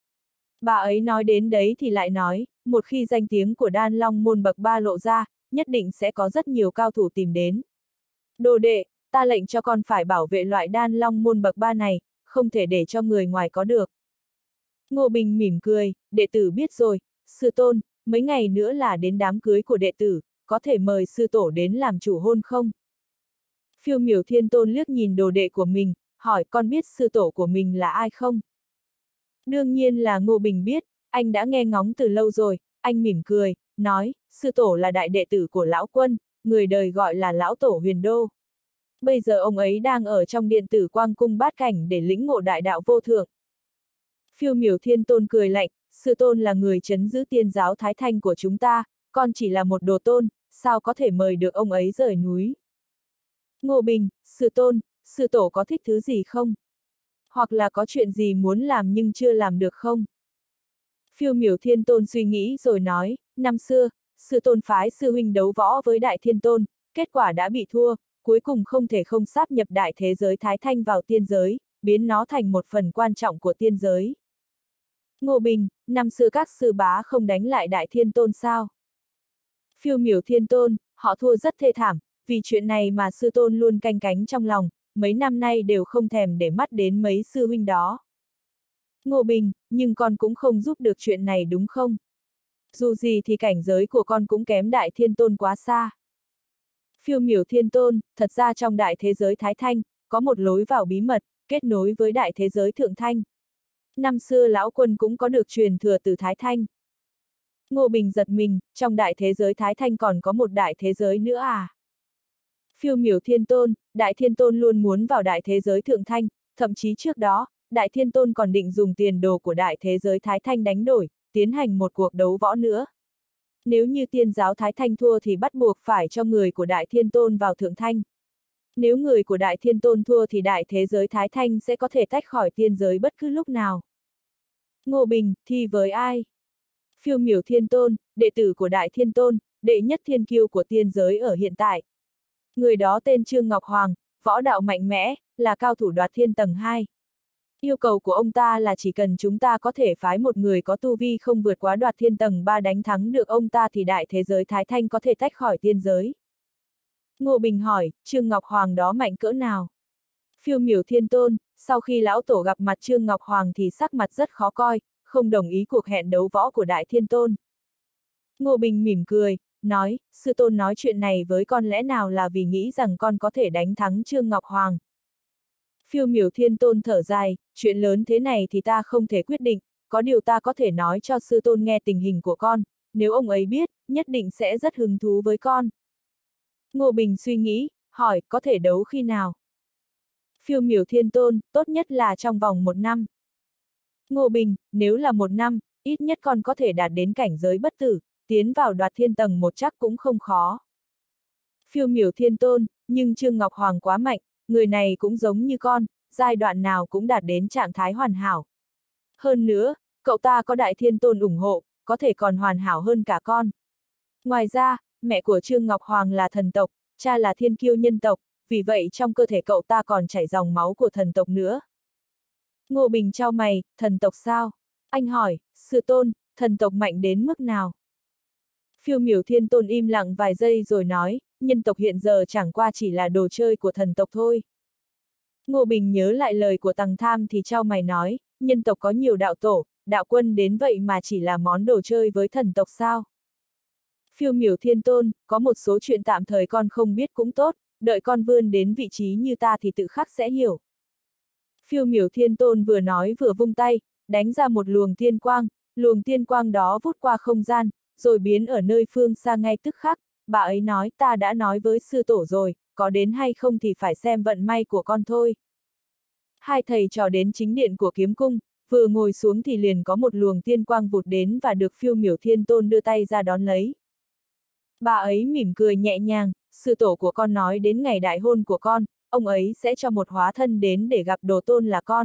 Bà ấy nói đến đấy thì lại nói, một khi danh tiếng của đan long môn bậc ba lộ ra, nhất định sẽ có rất nhiều cao thủ tìm đến. Đồ đệ, ta lệnh cho con phải bảo vệ loại đan long môn bậc ba này, không thể để cho người ngoài có được. Ngô Bình mỉm cười, đệ tử biết rồi, sư tôn, mấy ngày nữa là đến đám cưới của đệ tử, có thể mời sư tổ đến làm chủ hôn không? Phiêu Miểu Thiên Tôn liếc nhìn đồ đệ của mình, hỏi con biết sư tổ của mình là ai không? Đương nhiên là Ngô Bình biết, anh đã nghe ngóng từ lâu rồi, anh mỉm cười, nói, sư tổ là đại đệ tử của lão quân, người đời gọi là lão tổ Huyền Đô. Bây giờ ông ấy đang ở trong điện tử quang cung bát cảnh để lĩnh ngộ đại đạo vô thượng. Phiêu Miểu Thiên Tôn cười lạnh, sư tôn là người trấn giữ tiên giáo Thái Thanh của chúng ta, con chỉ là một đồ tôn, sao có thể mời được ông ấy rời núi. Ngô Bình, sư tôn, sư tổ có thích thứ gì không? Hoặc là có chuyện gì muốn làm nhưng chưa làm được không? Phiêu Miểu Thiên Tôn suy nghĩ rồi nói, năm xưa, sư tôn phái sư huynh đấu võ với Đại Thiên Tôn, kết quả đã bị thua, cuối cùng không thể không sáp nhập đại thế giới Thái Thanh vào tiên giới, biến nó thành một phần quan trọng của tiên giới. Ngô Bình, năm xưa các sư bá không đánh lại Đại Thiên Tôn sao? Phiêu Miểu Thiên Tôn, họ thua rất thê thảm, vì chuyện này mà sư tôn luôn canh cánh trong lòng, mấy năm nay đều không thèm để mắt đến mấy sư huynh đó. Ngô Bình, nhưng con cũng không giúp được chuyện này đúng không? Dù gì thì cảnh giới của con cũng kém Đại Thiên Tôn quá xa. Phiêu Miểu Thiên Tôn, thật ra trong đại thế giới Thái Thanh, có một lối vào bí mật, kết nối với đại thế giới Thượng Thanh. Năm xưa lão quân cũng có được truyền thừa từ Thái Thanh. Ngô Bình giật mình, trong đại thế giới Thái Thanh còn có một đại thế giới nữa à? Phiêu Miểu Thiên Tôn, Đại Thiên Tôn luôn muốn vào đại thế giới Thượng Thanh, thậm chí trước đó, Đại Thiên Tôn còn định dùng tiền đồ của đại thế giới Thái Thanh đánh đổi, tiến hành một cuộc đấu võ nữa. Nếu như tiên giáo Thái Thanh thua thì bắt buộc phải cho người của Đại Thiên Tôn vào Thượng Thanh. Nếu người của Đại Thiên Tôn thua thì đại thế giới Thái Thanh sẽ có thể tách khỏi tiên giới bất cứ lúc nào. Ngô Bình, thi với ai? Phiêu Miểu Thiên Tôn, đệ tử của Đại Thiên Tôn, đệ nhất thiên kiêu của tiên giới ở hiện tại. Người đó tên Trương Ngọc Hoàng, võ đạo mạnh mẽ, là cao thủ đoạt thiên tầng hai. Yêu cầu của ông ta là chỉ cần chúng ta có thể phái một người có tu vi không vượt quá đoạt thiên tầng ba đánh thắng được ông ta thì đại thế giới Thái Thanh có thể tách khỏi tiên giới. Ngô Bình hỏi, Trương Ngọc Hoàng đó mạnh cỡ nào? Phiêu Miểu Thiên Tôn, sau khi lão tổ gặp mặt Trương Ngọc Hoàng thì sắc mặt rất khó coi, không đồng ý cuộc hẹn đấu võ của Đại Thiên Tôn. Ngô Bình mỉm cười, nói, sư tôn nói chuyện này với con lẽ nào là vì nghĩ rằng con có thể đánh thắng Trương Ngọc Hoàng. Phiêu Miểu Thiên Tôn thở dài, chuyện lớn thế này thì ta không thể quyết định, có điều ta có thể nói cho sư tôn nghe tình hình của con, nếu ông ấy biết, nhất định sẽ rất hứng thú với con. Ngô Bình suy nghĩ, hỏi, có thể đấu khi nào? Phiêu Miểu Thiên Tôn, tốt nhất là trong vòng một năm. Ngô Bình, nếu là một năm, ít nhất con có thể đạt đến cảnh giới bất tử, tiến vào đoạt thiên tầng một chắc cũng không khó. Phiêu Miểu Thiên Tôn, nhưng Trương Ngọc Hoàng quá mạnh, người này cũng giống như con, giai đoạn nào cũng đạt đến trạng thái hoàn hảo. Hơn nữa, cậu ta có Đại Thiên Tôn ủng hộ, có thể còn hoàn hảo hơn cả con. Ngoài ra, mẹ của Trương Ngọc Hoàng là thần tộc, cha là thiên kiêu nhân tộc, vì vậy trong cơ thể cậu ta còn chảy dòng máu của thần tộc nữa. Ngô Bình chau mày, thần tộc sao? Anh hỏi, sư tôn, thần tộc mạnh đến mức nào? Phiêu Miểu Thiên Tôn im lặng vài giây rồi nói, nhân tộc hiện giờ chẳng qua chỉ là đồ chơi của thần tộc thôi. Ngô Bình nhớ lại lời của Tằng Tham thì chau mày nói, nhân tộc có nhiều đạo tổ, đạo quân đến vậy mà chỉ là món đồ chơi với thần tộc sao? Phiêu Miểu Thiên Tôn, có một số chuyện tạm thời con không biết cũng tốt, đợi con vươn đến vị trí như ta thì tự khắc sẽ hiểu. Phiêu Miểu Thiên Tôn vừa nói vừa vung tay, đánh ra một luồng tiên quang, luồng tiên quang đó vút qua không gian, rồi biến ở nơi phương xa ngay tức khắc, bà ấy nói ta đã nói với sư tổ rồi, có đến hay không thì phải xem vận may của con thôi. Hai thầy trò đến chính điện của kiếm cung, vừa ngồi xuống thì liền có một luồng tiên quang vụt đến và được Phiêu Miểu Thiên Tôn đưa tay ra đón lấy. Bà ấy mỉm cười nhẹ nhàng, sư tổ của con nói đến ngày đại hôn của con, ông ấy sẽ cho một hóa thân đến để gặp đồ tôn là con.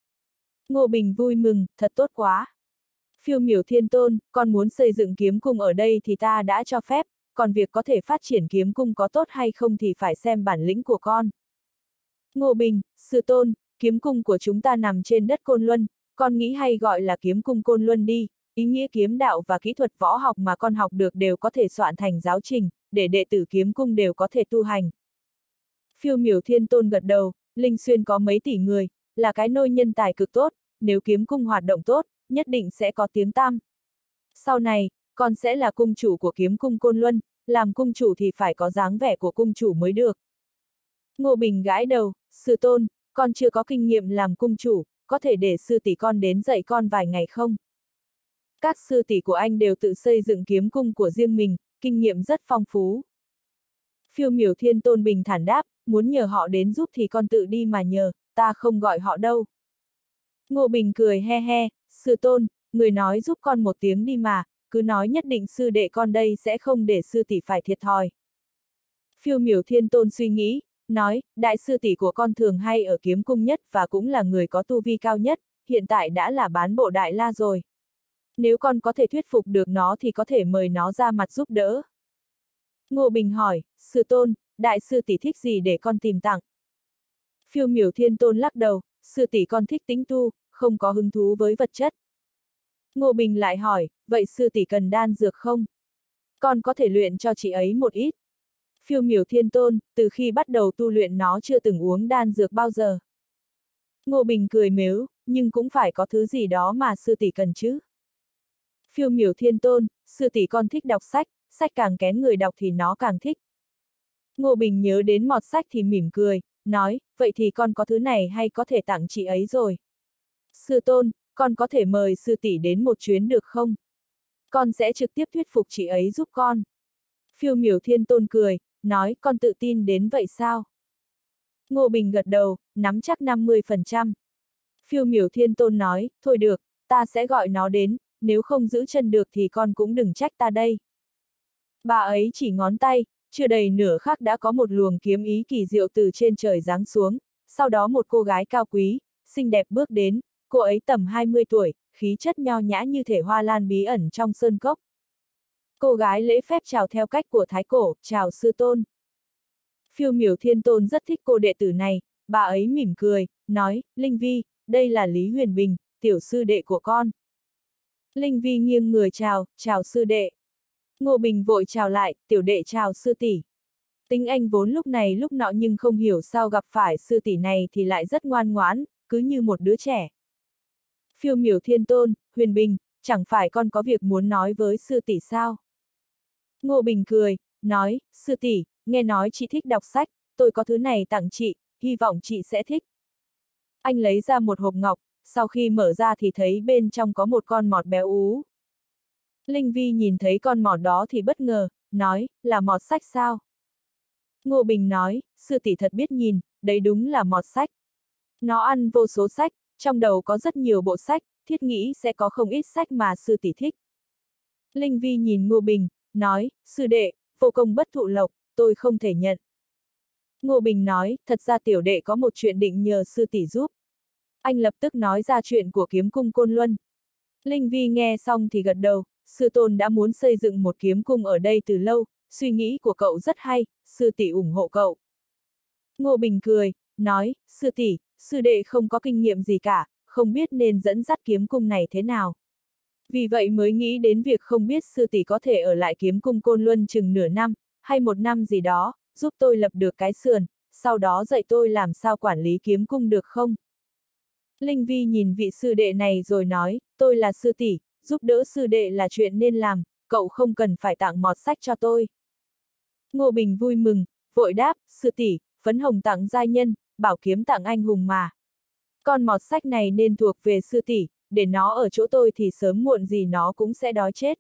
Ngô Bình vui mừng, thật tốt quá. Phiêu Miểu Thiên Tôn, con muốn xây dựng kiếm cung ở đây thì ta đã cho phép, còn việc có thể phát triển kiếm cung có tốt hay không thì phải xem bản lĩnh của con. Ngô Bình, sư tôn, kiếm cung của chúng ta nằm trên đất Côn Luân, con nghĩ hay gọi là kiếm cung Côn Luân đi, ý nghĩa kiếm đạo và kỹ thuật võ học mà con học được đều có thể soạn thành giáo trình, để đệ tử kiếm cung đều có thể tu hành. Phiêu Miểu Thiên Tôn gật đầu, Linh Xuyên có mấy tỷ người, là cái nôi nhân tài cực tốt, nếu kiếm cung hoạt động tốt, nhất định sẽ có tiếng tăm. Sau này, con sẽ là cung chủ của kiếm cung Côn Luân, làm cung chủ thì phải có dáng vẻ của cung chủ mới được. Ngô Bình gãi đầu, sư tôn, con chưa có kinh nghiệm làm cung chủ, có thể để sư tỷ con đến dạy con vài ngày không? Các sư tỷ của anh đều tự xây dựng kiếm cung của riêng mình, kinh nghiệm rất phong phú. Phiêu Miểu Thiên Tôn bình thản đáp, muốn nhờ họ đến giúp thì con tự đi mà nhờ, ta không gọi họ đâu. Ngô Bình cười he he, sư tôn, người nói giúp con một tiếng đi mà, cứ nói nhất định sư đệ con đây sẽ không để sư tỷ phải thiệt thòi. Phiêu Miểu Thiên Tôn suy nghĩ, nói, đại sư tỷ của con thường hay ở kiếm cung nhất và cũng là người có tu vi cao nhất, hiện tại đã là bán bộ đại la rồi. Nếu con có thể thuyết phục được nó thì có thể mời nó ra mặt giúp đỡ. Ngô Bình hỏi, sư tôn, đại sư tỷ thích gì để con tìm tặng? Phiêu Miểu Thiên Tôn lắc đầu, sư tỷ con thích tĩnh tu, không có hứng thú với vật chất. Ngô Bình lại hỏi, vậy sư tỷ cần đan dược không? Con có thể luyện cho chị ấy một ít. Phiêu Miểu Thiên Tôn, từ khi bắt đầu tu luyện nó chưa từng uống đan dược bao giờ. Ngô Bình cười mếu, nhưng cũng phải có thứ gì đó mà sư tỷ cần chứ. Phiêu Miểu Thiên Tôn, sư tỷ con thích đọc sách, sách càng kén người đọc thì nó càng thích. Ngô Bình nhớ đến mọt sách thì mỉm cười, nói, vậy thì con có thứ này hay có thể tặng chị ấy rồi. Sư tôn, con có thể mời sư tỷ đến một chuyến được không? Con sẽ trực tiếp thuyết phục chị ấy giúp con. Phiêu Miểu Thiên Tôn cười, nói, con tự tin đến vậy sao? Ngô Bình gật đầu, nắm chắc năm mươi phần trăm. Phiêu Miểu Thiên Tôn nói, thôi được, ta sẽ gọi nó đến, nếu không giữ chân được thì con cũng đừng trách ta đây. Bà ấy chỉ ngón tay, chưa đầy nửa khắc đã có một luồng kiếm ý kỳ diệu từ trên trời giáng xuống, sau đó một cô gái cao quý, xinh đẹp bước đến, cô ấy tầm hai mươi tuổi, khí chất nho nhã như thể hoa lan bí ẩn trong sơn cốc. Cô gái lễ phép chào theo cách của Thái Cổ, chào sư tôn. Phiêu Miểu Thiên Tôn rất thích cô đệ tử này, bà ấy mỉm cười, nói, Linh Vi, đây là Lý Huyền Bình, tiểu sư đệ của con. Linh Vi nghiêng người chào, chào sư đệ. Ngô Bình vội chào lại, tiểu đệ chào sư tỷ. Tính anh vốn lúc này lúc nọ nhưng không hiểu sao gặp phải sư tỷ này thì lại rất ngoan ngoãn, cứ như một đứa trẻ. Phiêu Miểu Thiên Tôn, Huyền Bình, chẳng phải con có việc muốn nói với sư tỷ sao? Ngô Bình cười, nói, sư tỷ, nghe nói chị thích đọc sách, tôi có thứ này tặng chị, hy vọng chị sẽ thích. Anh lấy ra một hộp ngọc, sau khi mở ra thì thấy bên trong có một con mọt béo ú. Linh Vi nhìn thấy con mọt đó thì bất ngờ, nói, là mọt sách sao? Ngô Bình nói, sư tỷ thật biết nhìn, đấy đúng là mọt sách. Nó ăn vô số sách, trong đầu có rất nhiều bộ sách, thiết nghĩ sẽ có không ít sách mà sư tỷ thích. Linh Vi nhìn Ngô Bình, nói, sư đệ, vô công bất thụ lộc, tôi không thể nhận. Ngô Bình nói, thật ra tiểu đệ có một chuyện định nhờ sư tỷ giúp. Anh lập tức nói ra chuyện của kiếm cung Côn Luân. Linh Vi nghe xong thì gật đầu, sư tôn đã muốn xây dựng một kiếm cung ở đây từ lâu, suy nghĩ của cậu rất hay, sư tỷ ủng hộ cậu. Ngô Bình cười, nói, sư tỷ, sư đệ không có kinh nghiệm gì cả, không biết nên dẫn dắt kiếm cung này thế nào. Vì vậy mới nghĩ đến việc không biết sư tỷ có thể ở lại kiếm cung Côn Luân chừng nửa năm, hay một năm gì đó, giúp tôi lập được cái sườn, sau đó dạy tôi làm sao quản lý kiếm cung được không? Linh Vi nhìn vị sư đệ này rồi nói, tôi là sư tỷ, giúp đỡ sư đệ là chuyện nên làm, cậu không cần phải tặng mọt sách cho tôi. Ngô Bình vui mừng, vội đáp, sư tỷ, phấn hồng tặng giai nhân, bảo kiếm tặng anh hùng mà. Con mọt sách này nên thuộc về sư tỷ, để nó ở chỗ tôi thì sớm muộn gì nó cũng sẽ đói chết.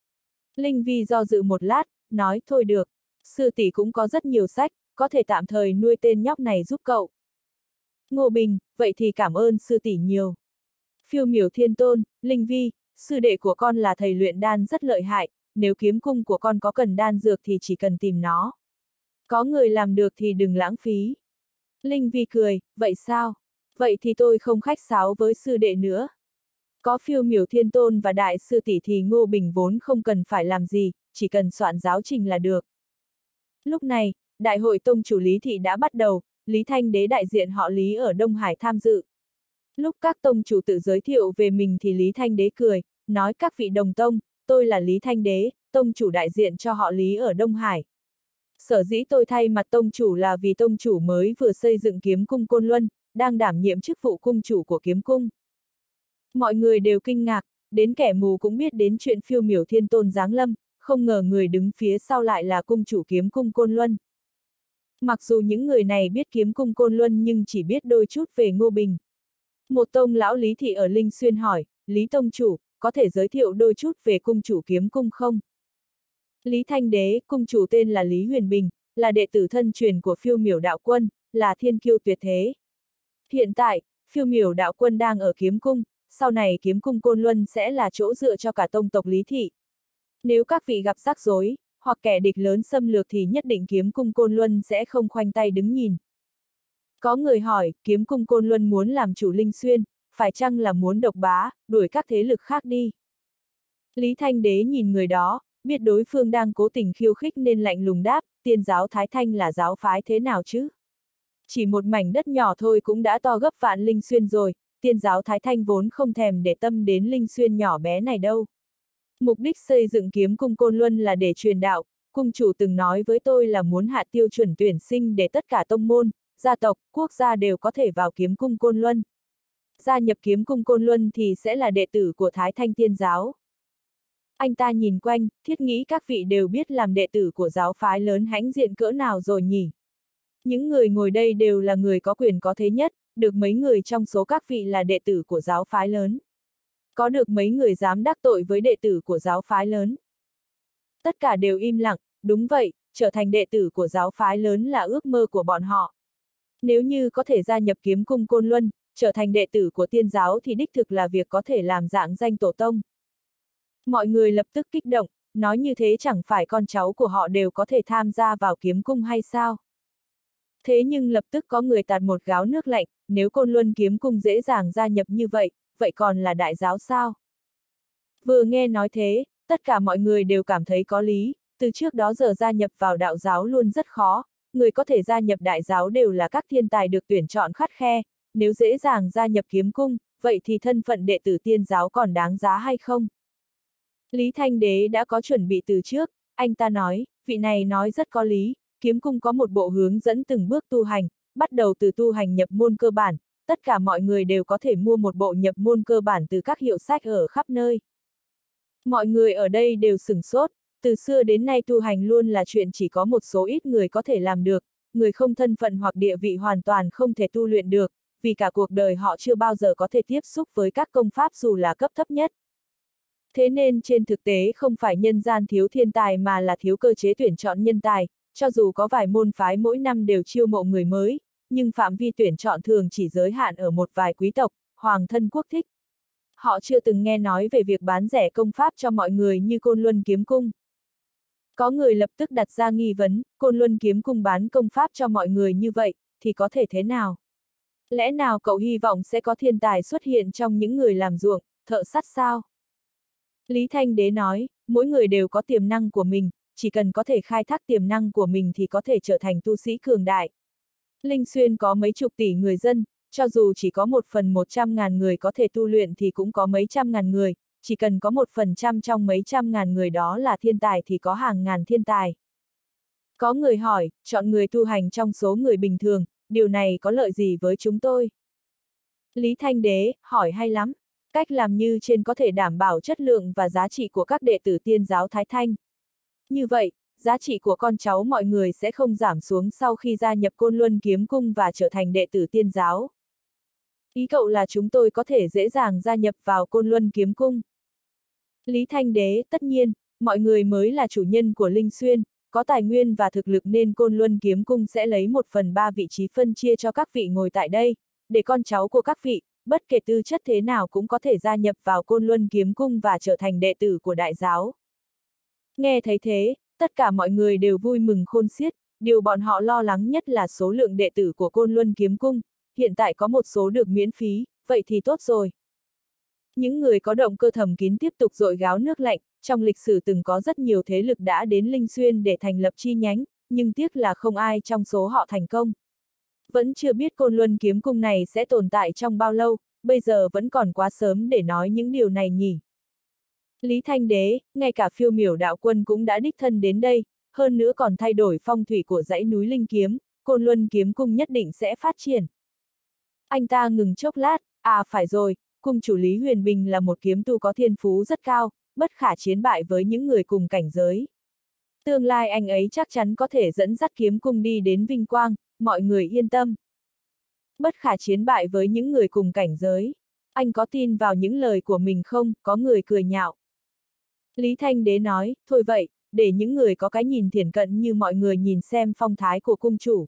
Linh Vi do dự một lát, nói thôi được, sư tỷ cũng có rất nhiều sách, có thể tạm thời nuôi tên nhóc này giúp cậu. Ngô Bình, vậy thì cảm ơn sư tỷ nhiều. Phiêu Miểu Thiên Tôn, Linh Vi, sư đệ của con là thầy luyện đan rất lợi hại, nếu kiếm cung của con có cần đan dược thì chỉ cần tìm nó. Có người làm được thì đừng lãng phí. Linh Vi cười, vậy sao? Vậy thì tôi không khách sáo với sư đệ nữa. Có Phiêu Miểu Thiên Tôn và đại sư tỷ thì Ngô Bình vốn không cần phải làm gì, chỉ cần soạn giáo trình là được. Lúc này, đại hội tông chủ Lý Thị đã bắt đầu, Lý Thanh Đế đại diện họ Lý ở Đông Hải tham dự. Lúc các tông chủ tự giới thiệu về mình thì Lý Thanh Đế cười, nói các vị đồng tông, tôi là Lý Thanh Đế, tông chủ đại diện cho họ Lý ở Đông Hải. Sở dĩ tôi thay mặt tông chủ là vì tông chủ mới vừa xây dựng kiếm cung Côn Luân, đang đảm nhiệm chức vụ cung chủ của kiếm cung. Mọi người đều kinh ngạc, đến kẻ mù cũng biết đến chuyện Phiêu Miểu Thiên Tôn giáng lâm, không ngờ người đứng phía sau lại là cung chủ kiếm cung Côn Luân. Mặc dù những người này biết kiếm cung Côn Luân nhưng chỉ biết đôi chút về Ngô Bình. Một tông lão Lý Thị ở Linh Xuyên hỏi, Lý tông chủ, có thể giới thiệu đôi chút về cung chủ kiếm cung không? Lý Thanh Đế, cung chủ tên là Lý Huyền Bình, là đệ tử thân truyền của Phiêu Miểu Đạo Quân, là thiên kiêu tuyệt thế. Hiện tại, Phiêu Miểu Đạo Quân đang ở kiếm cung, sau này kiếm cung Côn Luân sẽ là chỗ dựa cho cả tông tộc Lý Thị. Nếu các vị gặp rắc rối, hoặc kẻ địch lớn xâm lược thì nhất định kiếm cung Côn Luân sẽ không khoanh tay đứng nhìn. Có người hỏi, kiếm cung Côn Luân muốn làm chủ Linh Xuyên, phải chăng là muốn độc bá, đuổi các thế lực khác đi? Lý Thanh Đế nhìn người đó, biết đối phương đang cố tình khiêu khích nên lạnh lùng đáp, Tiên giáo Thái Thanh là giáo phái thế nào chứ? Chỉ một mảnh đất nhỏ thôi cũng đã to gấp vạn Linh Xuyên rồi, Tiên giáo Thái Thanh vốn không thèm để tâm đến Linh Xuyên nhỏ bé này đâu. Mục đích xây dựng kiếm cung Côn Luân là để truyền đạo, cung chủ từng nói với tôi là muốn hạ tiêu chuẩn tuyển sinh để tất cả tông môn, gia tộc, quốc gia đều có thể vào kiếm cung Côn Luân. Gia nhập kiếm cung Côn Luân thì sẽ là đệ tử của Thái Thanh Tiên giáo. Anh ta nhìn quanh, thiết nghĩ các vị đều biết làm đệ tử của giáo phái lớn hãnh diện cỡ nào rồi nhỉ? Những người ngồi đây đều là người có quyền có thế nhất, được mấy người trong số các vị là đệ tử của giáo phái lớn. Có được mấy người dám đắc tội với đệ tử của giáo phái lớn? Tất cả đều im lặng, đúng vậy, trở thành đệ tử của giáo phái lớn là ước mơ của bọn họ. Nếu như có thể gia nhập kiếm cung Côn Luân, trở thành đệ tử của tiên giáo thì đích thực là việc có thể làm dạng danh tổ tông. Mọi người lập tức kích động, nói như thế chẳng phải con cháu của họ đều có thể tham gia vào kiếm cung hay sao? Thế nhưng lập tức có người tạt một gáo nước lạnh, nếu Côn Luân kiếm cung dễ dàng gia nhập như vậy, vậy còn là đại giáo sao? Vừa nghe nói thế, tất cả mọi người đều cảm thấy có lý, từ trước đó giờ gia nhập vào đạo giáo luôn rất khó, người có thể gia nhập đại giáo đều là các thiên tài được tuyển chọn khắt khe, nếu dễ dàng gia nhập kiếm cung, vậy thì thân phận đệ tử tiên giáo còn đáng giá hay không? Lý Thanh Đế đã có chuẩn bị từ trước, anh ta nói, vị này nói rất có lý, kiếm cung có một bộ hướng dẫn từng bước tu hành, bắt đầu từ tu hành nhập môn cơ bản, tất cả mọi người đều có thể mua một bộ nhập môn cơ bản từ các hiệu sách ở khắp nơi. Mọi người ở đây đều sửng sốt, từ xưa đến nay tu hành luôn là chuyện chỉ có một số ít người có thể làm được, người không thân phận hoặc địa vị hoàn toàn không thể tu luyện được, vì cả cuộc đời họ chưa bao giờ có thể tiếp xúc với các công pháp dù là cấp thấp nhất. Thế nên trên thực tế không phải nhân gian thiếu thiên tài mà là thiếu cơ chế tuyển chọn nhân tài, cho dù có vài môn phái mỗi năm đều chiêu mộ người mới, nhưng phạm vi tuyển chọn thường chỉ giới hạn ở một vài quý tộc, hoàng thân quốc thích. Họ chưa từng nghe nói về việc bán rẻ công pháp cho mọi người như Côn Luân kiếm cung. Có người lập tức đặt ra nghi vấn, Côn Luân kiếm cung bán công pháp cho mọi người như vậy, thì có thể thế nào? Lẽ nào cậu hy vọng sẽ có thiên tài xuất hiện trong những người làm ruộng, thợ sắt sao? Lý Thanh Đế nói, mỗi người đều có tiềm năng của mình, chỉ cần có thể khai thác tiềm năng của mình thì có thể trở thành tu sĩ cường đại. Linh Xuyên có mấy chục tỷ người dân, cho dù chỉ có một phần một trăm ngàn người có thể tu luyện thì cũng có mấy trăm ngàn người, chỉ cần có một phần trăm trong mấy trăm ngàn người đó là thiên tài thì có hàng ngàn thiên tài. Có người hỏi, chọn người tu hành trong số người bình thường, điều này có lợi gì với chúng tôi? Lý Thanh Đế, hỏi hay lắm. Cách làm như trên có thể đảm bảo chất lượng và giá trị của các đệ tử tiên giáo Thái Thanh. Như vậy, giá trị của con cháu mọi người sẽ không giảm xuống sau khi gia nhập Côn Luân kiếm cung và trở thành đệ tử tiên giáo. Ý cậu là chúng tôi có thể dễ dàng gia nhập vào Côn Luân kiếm cung. Lý Thanh Đế, tất nhiên, mọi người mới là chủ nhân của Linh Xuyên, có tài nguyên và thực lực nên Côn Luân kiếm cung sẽ lấy một phần ba vị trí phân chia cho các vị ngồi tại đây, để con cháu của các vị, bất kể tư chất thế nào cũng có thể gia nhập vào Côn Luân kiếm cung và trở thành đệ tử của đại giáo. Nghe thấy thế, tất cả mọi người đều vui mừng khôn xiết, điều bọn họ lo lắng nhất là số lượng đệ tử của Côn Luân kiếm cung, hiện tại có một số được miễn phí, vậy thì tốt rồi. Những người có động cơ thầm kín tiếp tục dội gáo nước lạnh, trong lịch sử từng có rất nhiều thế lực đã đến Linh Xuyên để thành lập chi nhánh, nhưng tiếc là không ai trong số họ thành công. Vẫn chưa biết Côn Luân kiếm cung này sẽ tồn tại trong bao lâu, bây giờ vẫn còn quá sớm để nói những điều này nhỉ. Lý Thanh Đế, ngay cả Phiêu Miểu Đạo Quân cũng đã đích thân đến đây, hơn nữa còn thay đổi phong thủy của dãy núi Linh Kiếm, Côn Luân kiếm cung nhất định sẽ phát triển. Anh ta ngừng chốc lát, à phải rồi, cung chủ Lý Huyền Bình là một kiếm tu có thiên phú rất cao, bất khả chiến bại với những người cùng cảnh giới. Tương lai anh ấy chắc chắn có thể dẫn dắt kiếm cung đi đến vinh quang, mọi người yên tâm. Bất khả chiến bại với những người cùng cảnh giới. Anh có tin vào những lời của mình không? Có người cười nhạo. Lý Thanh Đế nói, thôi vậy, để những người có cái nhìn thiển cận như mọi người nhìn xem phong thái của cung chủ.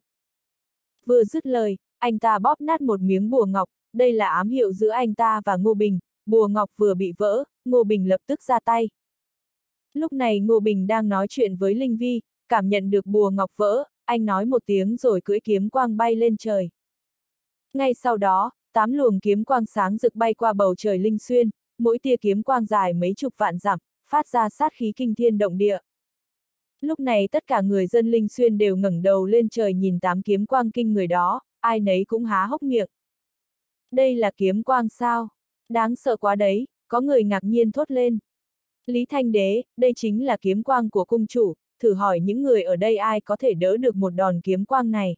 Vừa dứt lời, anh ta bóp nát một miếng bùa ngọc, đây là ám hiệu giữa anh ta và Ngô Bình, bùa ngọc vừa bị vỡ, Ngô Bình lập tức ra tay. Lúc này Ngô Bình đang nói chuyện với Linh Vi, cảm nhận được bùa ngọc vỡ, anh nói một tiếng rồi cưỡi kiếm quang bay lên trời. Ngay sau đó, tám luồng kiếm quang sáng rực bay qua bầu trời Linh Xuyên, mỗi tia kiếm quang dài mấy chục vạn dặm, phát ra sát khí kinh thiên động địa. Lúc này tất cả người dân Linh Xuyên đều ngẩng đầu lên trời nhìn tám kiếm quang kinh người đó, ai nấy cũng há hốc miệng. Đây là kiếm quang sao? Đáng sợ quá đấy, có người ngạc nhiên thốt lên. Lý Thanh Đế, đây chính là kiếm quang của cung chủ, thử hỏi những người ở đây ai có thể đỡ được một đòn kiếm quang này.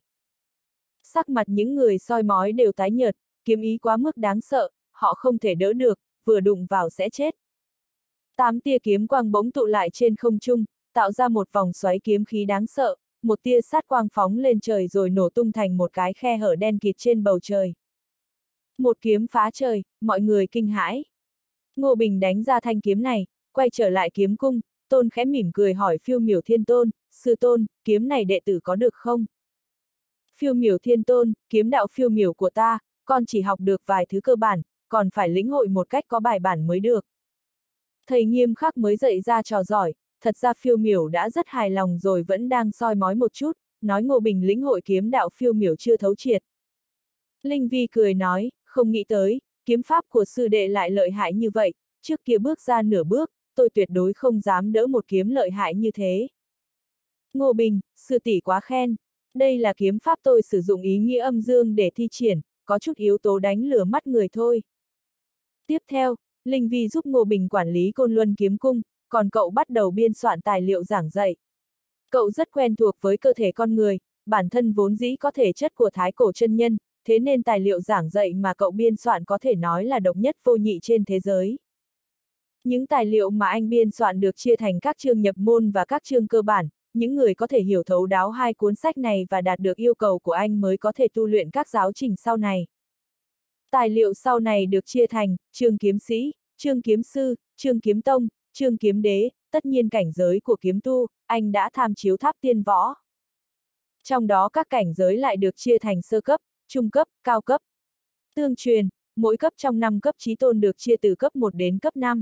Sắc mặt những người soi mói đều tái nhợt, kiếm ý quá mức đáng sợ, họ không thể đỡ được, vừa đụng vào sẽ chết. Tám tia kiếm quang bỗng tụ lại trên không trung, tạo ra một vòng xoáy kiếm khí đáng sợ, một tia sát quang phóng lên trời rồi nổ tung thành một cái khe hở đen kịt trên bầu trời. Một kiếm phá trời, mọi người kinh hãi. Ngô Bình đánh ra thanh kiếm này, quay trở lại kiếm cung, Tôn khẽ mỉm cười hỏi Phiêu Miểu Thiên Tôn, sư tôn, kiếm này đệ tử có được không? Phiêu Miểu Thiên Tôn, kiếm đạo phiêu miểu của ta, con chỉ học được vài thứ cơ bản, còn phải lĩnh hội một cách có bài bản mới được. Thầy nghiêm khắc mới dạy ra trò giỏi, thật ra Phiêu Miểu đã rất hài lòng rồi vẫn đang soi mói một chút, nói Ngô Bình lĩnh hội kiếm đạo phiêu miểu chưa thấu triệt. Linh Vi cười nói, không nghĩ tới, kiếm pháp của sư đệ lại lợi hại như vậy, trước kia bước ra nửa bước, tôi tuyệt đối không dám đỡ một kiếm lợi hại như thế. Ngô Bình, sư tỷ quá khen, đây là kiếm pháp tôi sử dụng ý nghĩa âm dương để thi triển, có chút yếu tố đánh lừa mắt người thôi. Tiếp theo, Linh Vi giúp Ngô Bình quản lý Côn Luân kiếm cung, còn cậu bắt đầu biên soạn tài liệu giảng dạy. Cậu rất quen thuộc với cơ thể con người, bản thân vốn dĩ có thể chất của Thái Cổ chân nhân, thế nên tài liệu giảng dạy mà cậu biên soạn có thể nói là độc nhất vô nhị trên thế giới. Những tài liệu mà anh biên soạn được chia thành các chương nhập môn và các chương cơ bản, những người có thể hiểu thấu đáo hai cuốn sách này và đạt được yêu cầu của anh mới có thể tu luyện các giáo trình sau này. Tài liệu sau này được chia thành chương kiếm sĩ, chương kiếm sư, chương kiếm tông, chương kiếm đế, tất nhiên cảnh giới của kiếm tu, anh đã tham chiếu tháp tiên võ. Trong đó các cảnh giới lại được chia thành sơ cấp, trung cấp, cao cấp. Tương truyền, mỗi cấp trong năm cấp chí tôn được chia từ cấp một đến cấp năm.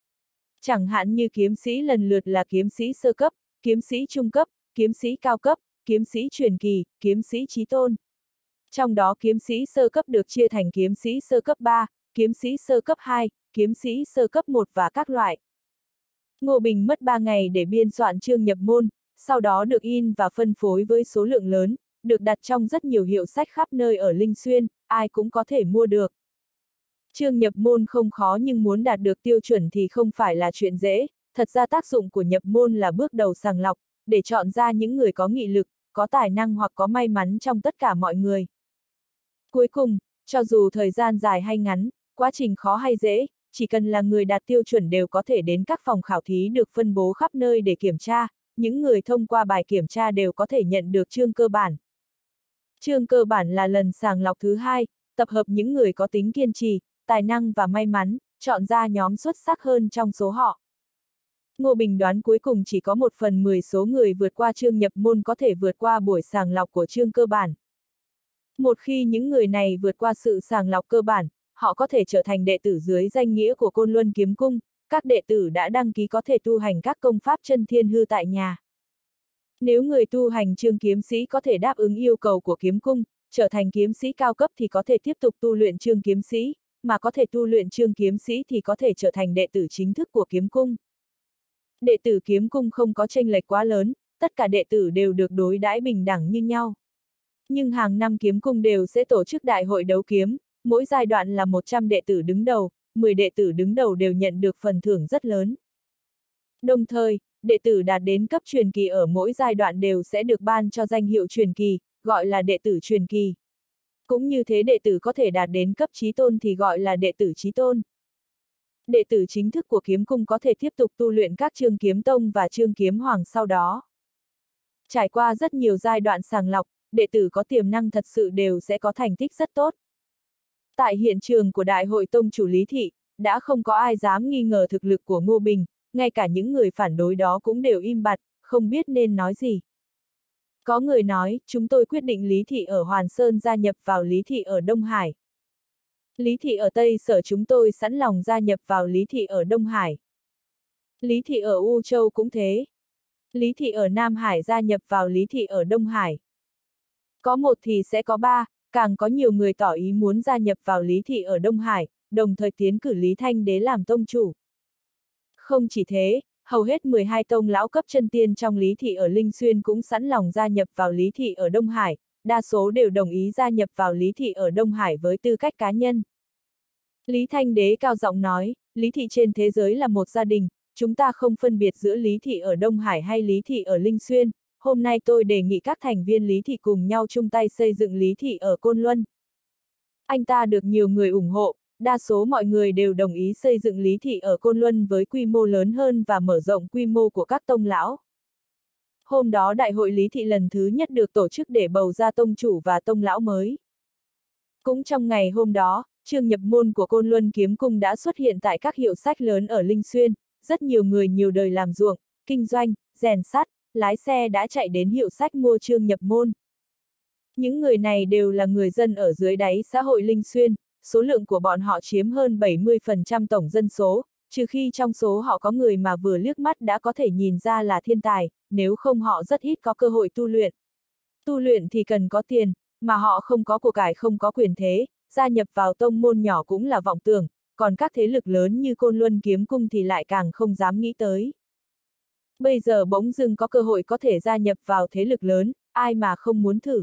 Chẳng hạn như kiếm sĩ lần lượt là kiếm sĩ sơ cấp, kiếm sĩ trung cấp, kiếm sĩ cao cấp, kiếm sĩ truyền kỳ, kiếm sĩ chí tôn. Trong đó kiếm sĩ sơ cấp được chia thành kiếm sĩ sơ cấp ba, kiếm sĩ sơ cấp hai, kiếm sĩ sơ cấp một và các loại. Ngô Bình mất ba ngày để biên soạn chương nhập môn, sau đó được in và phân phối với số lượng lớn, được đặt trong rất nhiều hiệu sách khắp nơi ở Linh Xuyên, ai cũng có thể mua được. Chương nhập môn không khó nhưng muốn đạt được tiêu chuẩn thì không phải là chuyện dễ, thật ra tác dụng của nhập môn là bước đầu sàng lọc, để chọn ra những người có nghị lực, có tài năng hoặc có may mắn trong tất cả mọi người. Cuối cùng, cho dù thời gian dài hay ngắn, quá trình khó hay dễ, chỉ cần là người đạt tiêu chuẩn đều có thể đến các phòng khảo thí được phân bố khắp nơi để kiểm tra, những người thông qua bài kiểm tra đều có thể nhận được chương cơ bản. Chương cơ bản là lần sàng lọc thứ hai, tập hợp những người có tính kiên trì, tài năng và may mắn, chọn ra nhóm xuất sắc hơn trong số họ. Ngô Bình đoán cuối cùng chỉ có một phần mười số người vượt qua chương nhập môn có thể vượt qua buổi sàng lọc của chương cơ bản. Một khi những người này vượt qua sự sàng lọc cơ bản, họ có thể trở thành đệ tử dưới danh nghĩa của Côn Luân Kiếm Cung, các đệ tử đã đăng ký có thể tu hành các công pháp chân thiên hư tại nhà. Nếu người tu hành chương kiếm sĩ có thể đáp ứng yêu cầu của kiếm cung, trở thành kiếm sĩ cao cấp thì có thể tiếp tục tu luyện chương kiếm sĩ, mà có thể tu luyện chương kiếm sĩ thì có thể trở thành đệ tử chính thức của kiếm cung. Đệ tử kiếm cung không có chênh lệch quá lớn, tất cả đệ tử đều được đối đãi bình đẳng như nhau. Nhưng hàng năm kiếm cung đều sẽ tổ chức đại hội đấu kiếm, mỗi giai đoạn là một trăm đệ tử đứng đầu, mười đệ tử đứng đầu đều nhận được phần thưởng rất lớn. Đồng thời, đệ tử đạt đến cấp truyền kỳ ở mỗi giai đoạn đều sẽ được ban cho danh hiệu truyền kỳ, gọi là đệ tử truyền kỳ. Cũng như thế đệ tử có thể đạt đến cấp chí tôn thì gọi là đệ tử chí tôn. Đệ tử chính thức của kiếm cung có thể tiếp tục tu luyện các chương kiếm tông và chương kiếm hoàng sau đó. Trải qua rất nhiều giai đoạn sàng lọc, đệ tử có tiềm năng thật sự đều sẽ có thành tích rất tốt. Tại hiện trường của Đại hội Tông chủ Lý Thị, đã không có ai dám nghi ngờ thực lực của Ngô Bình, ngay cả những người phản đối đó cũng đều im bặt, không biết nên nói gì. Có người nói, chúng tôi quyết định Lý Thị ở Hoàn Sơn gia nhập vào Lý Thị ở Đông Hải. Lý Thị ở Tây Sở chúng tôi sẵn lòng gia nhập vào Lý Thị ở Đông Hải. Lý Thị ở U Châu cũng thế. Lý Thị ở Nam Hải gia nhập vào Lý Thị ở Đông Hải. Có một thì sẽ có ba, càng có nhiều người tỏ ý muốn gia nhập vào Lý Thị ở Đông Hải, đồng thời tiến cử Lý Thanh Đế làm tông chủ. Không chỉ thế, hầu hết mười hai tông lão cấp chân tiên trong Lý Thị ở Linh Xuyên cũng sẵn lòng gia nhập vào Lý Thị ở Đông Hải, đa số đều đồng ý gia nhập vào Lý Thị ở Đông Hải với tư cách cá nhân. Lý Thanh Đế cao giọng nói, Lý Thị trên thế giới là một gia đình, chúng ta không phân biệt giữa Lý Thị ở Đông Hải hay Lý Thị ở Linh Xuyên, hôm nay tôi đề nghị các thành viên Lý Thị cùng nhau chung tay xây dựng Lý Thị ở Côn Luân. Anh ta được nhiều người ủng hộ, đa số mọi người đều đồng ý xây dựng Lý Thị ở Côn Luân với quy mô lớn hơn và mở rộng quy mô của các tông lão. Hôm đó Đại hội Lý Thị lần thứ nhất được tổ chức để bầu ra tông chủ và tông lão mới. Cũng trong ngày hôm đó, chương nhập môn của Côn Luân Kiếm Cung đã xuất hiện tại các hiệu sách lớn ở Linh Xuyên, rất nhiều người nhiều đời làm ruộng, kinh doanh, rèn sắt, lái xe đã chạy đến hiệu sách mua chương nhập môn. Những người này đều là người dân ở dưới đáy xã hội Linh Xuyên, số lượng của bọn họ chiếm hơn bảy mươi phần trăm tổng dân số, trừ khi trong số họ có người mà vừa liếc mắt đã có thể nhìn ra là thiên tài, nếu không họ rất ít có cơ hội tu luyện. Tu luyện thì cần có tiền, mà họ không có của cải không có quyền thế, gia nhập vào tông môn nhỏ cũng là vọng tưởng, còn các thế lực lớn như Côn Luân Kiếm Cung thì lại càng không dám nghĩ tới. Bây giờ bỗng dưng có cơ hội có thể gia nhập vào thế lực lớn, ai mà không muốn thử.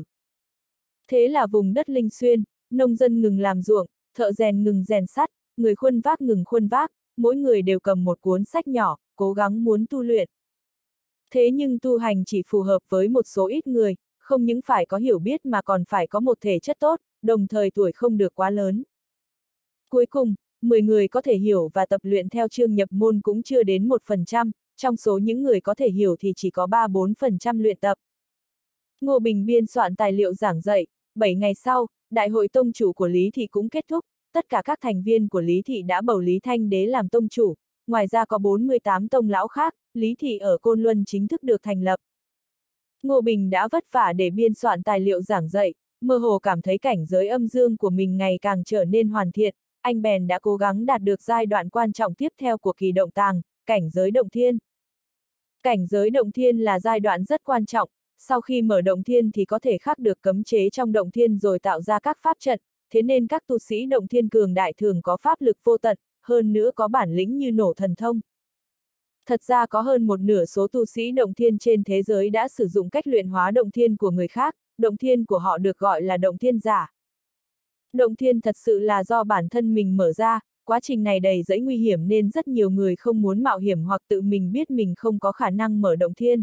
Thế là vùng đất Linh Xuyên, nông dân ngừng làm ruộng, thợ rèn ngừng rèn sắt, người khuân vác ngừng khuân vác, mỗi người đều cầm một cuốn sách nhỏ, cố gắng muốn tu luyện. Thế nhưng tu hành chỉ phù hợp với một số ít người, không những phải có hiểu biết mà còn phải có một thể chất tốt, đồng thời tuổi không được quá lớn. Cuối cùng, mười người có thể hiểu và tập luyện theo chương nhập môn cũng chưa đến một phần trăm, trong số những người có thể hiểu thì chỉ có ba đến bốn phần trăm luyện tập. Ngô Bình biên soạn tài liệu giảng dạy, bảy ngày sau, Đại hội Tông chủ của Lý Thị cũng kết thúc, tất cả các thành viên của Lý Thị đã bầu Lý Thanh Đế làm tông chủ, ngoài ra có bốn mươi tám tông lão khác, Lý Thị ở Côn Luân chính thức được thành lập. Ngô Bình đã vất vả để biên soạn tài liệu giảng dạy, mơ hồ cảm thấy cảnh giới âm dương của mình ngày càng trở nên hoàn thiện, anh bèn đã cố gắng đạt được giai đoạn quan trọng tiếp theo của kỳ động tàng, cảnh giới động thiên. Cảnh giới động thiên là giai đoạn rất quan trọng, sau khi mở động thiên thì có thể khắc được cấm chế trong động thiên rồi tạo ra các pháp trận, thế nên các tu sĩ động thiên cường đại thường có pháp lực vô tận, hơn nữa có bản lĩnh như nổ thần thông. Thật ra có hơn một nửa số tu sĩ động thiên trên thế giới đã sử dụng cách luyện hóa động thiên của người khác, động thiên của họ được gọi là động thiên giả. Động thiên thật sự là do bản thân mình mở ra, quá trình này đầy rẫy nguy hiểm nên rất nhiều người không muốn mạo hiểm hoặc tự mình biết mình không có khả năng mở động thiên.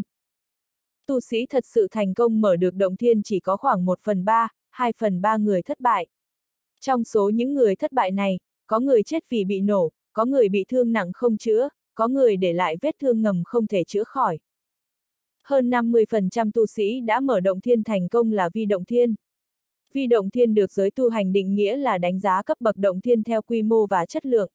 Tu sĩ thật sự thành công mở được động thiên chỉ có khoảng một phần ba, hai phần ba người thất bại. Trong số những người thất bại này, có người chết vì bị nổ, có người bị thương nặng không chữa, có người để lại vết thương ngầm không thể chữa khỏi. Hơn năm mươi phần trăm tu sĩ đã mở động thiên thành công là vi động thiên. Vi động thiên được giới tu hành định nghĩa là đánh giá cấp bậc động thiên theo quy mô và chất lượng.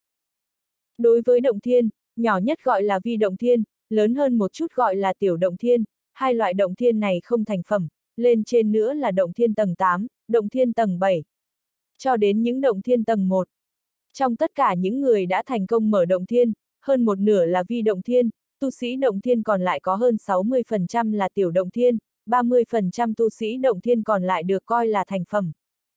Đối với động thiên, nhỏ nhất gọi là vi động thiên, lớn hơn một chút gọi là tiểu động thiên, hai loại động thiên này không thành phẩm, lên trên nữa là động thiên tầng tám, động thiên tầng bảy, cho đến những động thiên tầng một. Trong tất cả những người đã thành công mở động thiên, hơn một nửa là vi động thiên, tu sĩ động thiên còn lại có hơn sáu mươi phần trăm là tiểu động thiên, ba mươi phần trăm tu sĩ động thiên còn lại được coi là thành phẩm.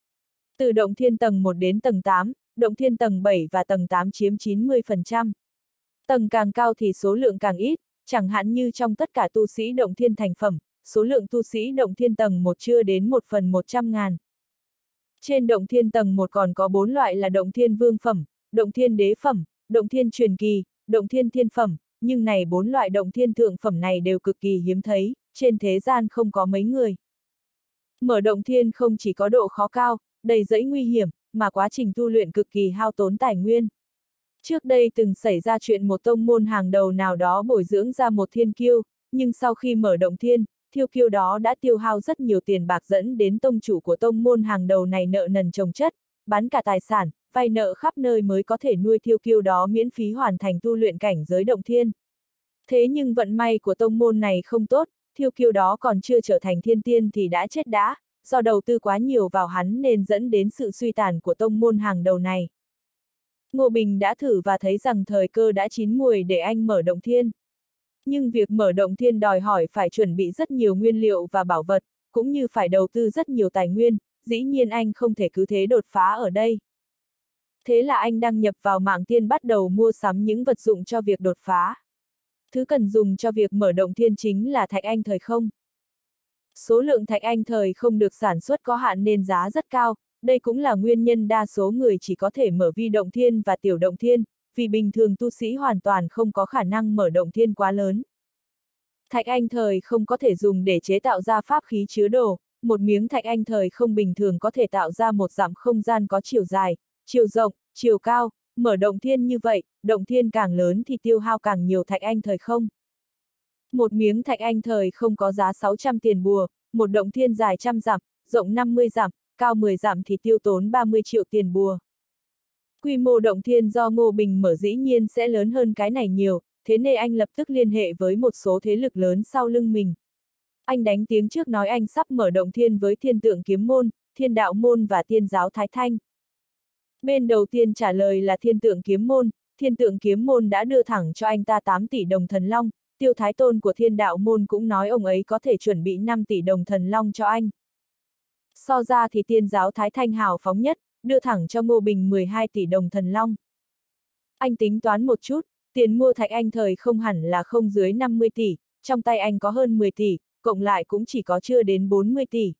Từ động thiên tầng một đến tầng tám, động thiên tầng bảy và tầng tám chiếm chín mươi phần trăm. Tầng càng cao thì số lượng càng ít, chẳng hạn như trong tất cả tu sĩ động thiên thành phẩm, số lượng tu sĩ động thiên tầng một chưa đến một phần một trăm ngàn. Trên động thiên tầng một còn có bốn loại là động thiên vương phẩm, động thiên đế phẩm, động thiên truyền kỳ, động thiên thiên phẩm, nhưng này bốn loại động thiên thượng phẩm này đều cực kỳ hiếm thấy, trên thế gian không có mấy người. Mở động thiên không chỉ có độ khó cao, đầy rẫy nguy hiểm, mà quá trình tu luyện cực kỳ hao tốn tài nguyên. Trước đây từng xảy ra chuyện một tông môn hàng đầu nào đó bồi dưỡng ra một thiên kiêu, nhưng sau khi mở động thiên, thiêu kiêu đó đã tiêu hao rất nhiều tiền bạc dẫn đến tông chủ của tông môn hàng đầu này nợ nần chồng chất, bán cả tài sản, vay nợ khắp nơi mới có thể nuôi thiêu kiêu đó miễn phí hoàn thành tu luyện cảnh giới động thiên. Thế nhưng vận may của tông môn này không tốt, thiêu kiêu đó còn chưa trở thành thiên tiên thì đã chết đã, do đầu tư quá nhiều vào hắn nên dẫn đến sự suy tàn của tông môn hàng đầu này. Ngô Bình đã thử và thấy rằng thời cơ đã chín muồi để anh mở động thiên. Nhưng việc mở động thiên đòi hỏi phải chuẩn bị rất nhiều nguyên liệu và bảo vật, cũng như phải đầu tư rất nhiều tài nguyên, dĩ nhiên anh không thể cứ thế đột phá ở đây. Thế là anh đăng nhập vào mạng tiên bắt đầu mua sắm những vật dụng cho việc đột phá. Thứ cần dùng cho việc mở động thiên chính là thạch anh thời không. Số lượng thạch anh thời không được sản xuất có hạn nên giá rất cao, đây cũng là nguyên nhân đa số người chỉ có thể mở vi động thiên và tiểu động thiên, vì bình thường tu sĩ hoàn toàn không có khả năng mở động thiên quá lớn. Thạch anh thời không có thể dùng để chế tạo ra pháp khí chứa đồ, một miếng thạch anh thời không bình thường có thể tạo ra một dặm không gian có chiều dài, chiều rộng, chiều cao, mở động thiên như vậy, động thiên càng lớn thì tiêu hao càng nhiều thạch anh thời không. Một miếng thạch anh thời không có giá sáu trăm tiền bùa, một động thiên dài trăm dặm, rộng năm mươi dặm, cao mười dặm thì tiêu tốn ba mươi triệu tiền bùa. Quy mô động thiên do Ngô Bình mở dĩ nhiên sẽ lớn hơn cái này nhiều, thế nên anh lập tức liên hệ với một số thế lực lớn sau lưng mình. Anh đánh tiếng trước nói anh sắp mở động thiên với Thiên Tượng Kiếm Môn, Thiên Đạo Môn và Tiên Giáo Thái Thanh. Bên đầu tiên trả lời là Thiên Tượng Kiếm Môn, Thiên Tượng Kiếm Môn đã đưa thẳng cho anh ta tám tỷ đồng thần long, Tiêu Thái Tôn của Thiên Đạo Môn cũng nói ông ấy có thể chuẩn bị năm tỷ đồng thần long cho anh. So ra thì Tiên Giáo Thái Thanh hào phóng nhất, đưa thẳng cho Ngô Bình mười hai tỷ đồng thần long. Anh tính toán một chút, tiền mua thạch anh thời không hẳn là không dưới năm mươi tỷ, trong tay anh có hơn mười tỷ, cộng lại cũng chỉ có chưa đến bốn mươi tỷ.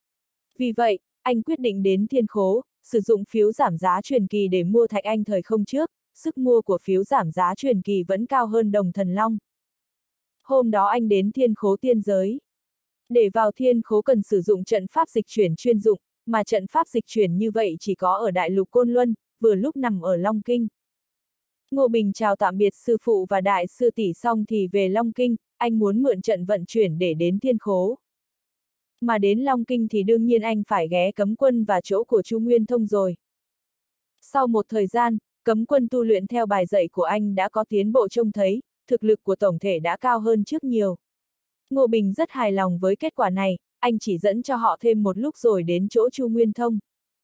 Vì vậy, anh quyết định đến Thiên Khố, sử dụng phiếu giảm giá truyền kỳ để mua thạch anh thời không trước, sức mua của phiếu giảm giá truyền kỳ vẫn cao hơn đồng thần long. Hôm đó anh đến Thiên Khố tiên giới. Để vào Thiên Khố cần sử dụng trận pháp dịch chuyển chuyên dụng, mà trận pháp dịch chuyển như vậy chỉ có ở Đại Lục Côn Luân, vừa lúc nằm ở Long Kinh. Ngô Bình chào tạm biệt sư phụ và đại sư tỷ xong thì về Long Kinh, anh muốn mượn trận vận chuyển để đến Thiên Khố. Mà đến Long Kinh thì đương nhiên anh phải ghé Cấm Quân và chỗ của Chu Nguyên Thông rồi. Sau một thời gian, Cấm Quân tu luyện theo bài dạy của anh đã có tiến bộ trông thấy, thực lực của tổng thể đã cao hơn trước nhiều. Ngô Bình rất hài lòng với kết quả này, anh chỉ dẫn cho họ thêm một lúc rồi đến chỗ Chu Nguyên Thông.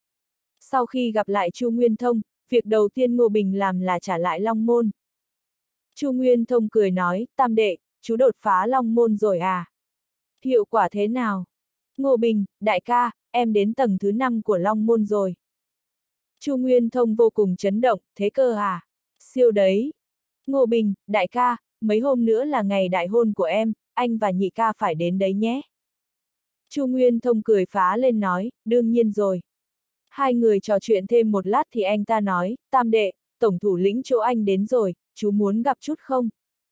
Sau khi gặp lại Chu Nguyên Thông, việc đầu tiên Ngô Bình làm là trả lại Long Môn. Chu Nguyên Thông cười nói, Tam đệ, chú đột phá Long Môn rồi à? Hiệu quả thế nào? Ngô Bình, đại ca, em đến tầng thứ năm của Long Môn rồi. Chu Nguyên Thông vô cùng chấn động, thế cơ à? Siêu đấy. Ngô Bình, đại ca, mấy hôm nữa là ngày đại hôn của em, anh và nhị ca phải đến đấy nhé. Chu Nguyên Thông cười phá lên nói, đương nhiên rồi. Hai người trò chuyện thêm một lát thì anh ta nói, Tam đệ, tổng thủ lĩnh chỗ anh đến rồi, chú muốn gặp chút không?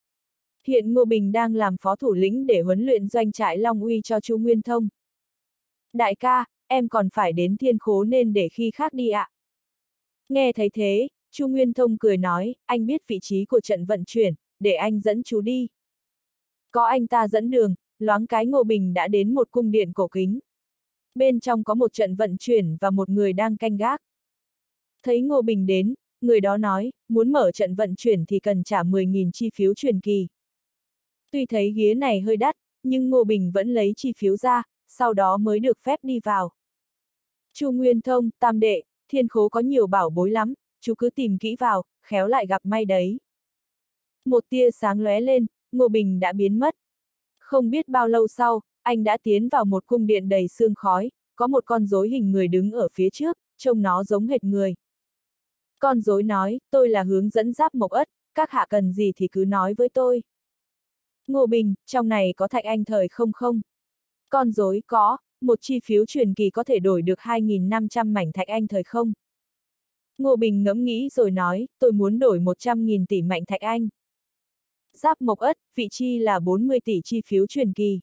Hiện Ngô Bình đang làm phó thủ lĩnh để huấn luyện doanh trại Long Uy cho Chu Nguyên Thông. Đại ca, em còn phải đến Thiên Khố nên để khi khác đi ạ. Nghe thấy thế, Chu Nguyên Thông cười nói, anh biết vị trí của trận vận chuyển, để anh dẫn chú đi. Có anh ta dẫn đường, loáng cái Ngô Bình đã đến một cung điện cổ kính. Bên trong có một trận vận chuyển và một người đang canh gác. Thấy Ngô Bình đến, người đó nói, muốn mở trận vận chuyển thì cần trả mười nghìn chi phiếu truyền kỳ. Tuy thấy ghế này hơi đắt, nhưng Ngô Bình vẫn lấy chi phiếu ra, sau đó mới được phép đi vào. Chu Nguyên Thông, Tam đệ, Thiên Khố có nhiều bảo bối lắm, chú cứ tìm kỹ vào, khéo lại gặp may đấy. Một tia sáng lóe lên, Ngô Bình đã biến mất. Không biết bao lâu sau, anh đã tiến vào một cung điện đầy sương khói, có một con rối hình người đứng ở phía trước, trông nó giống hệt người. Con rối nói, tôi là hướng dẫn Giáp Mộc Ất, các hạ cần gì thì cứ nói với tôi. Ngô Bình, trong này có thạch anh thời không không? Con rối có, một chi phiếu truyền kỳ có thể đổi được hai nghìn năm trăm mảnh thạch anh thời không? Ngô Bình ngẫm nghĩ rồi nói, tôi muốn đổi một trăm nghìn tỷ mảnh thạch anh. Giáp Mộc Ất, vị chi là bốn mươi tỷ chi phiếu truyền kỳ.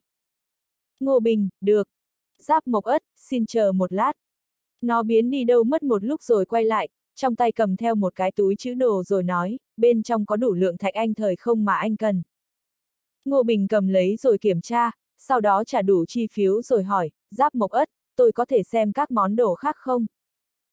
Ngô Bình, được. Giáp Mộc Ất, xin chờ một lát. Nó biến đi đâu mất một lúc rồi quay lại, trong tay cầm theo một cái túi trữ đồ rồi nói, bên trong có đủ lượng thạch anh thời không mà anh cần. Ngô Bình cầm lấy rồi kiểm tra, sau đó trả đủ chi phiếu rồi hỏi, Giáp Mộc Ất, tôi có thể xem các món đồ khác không?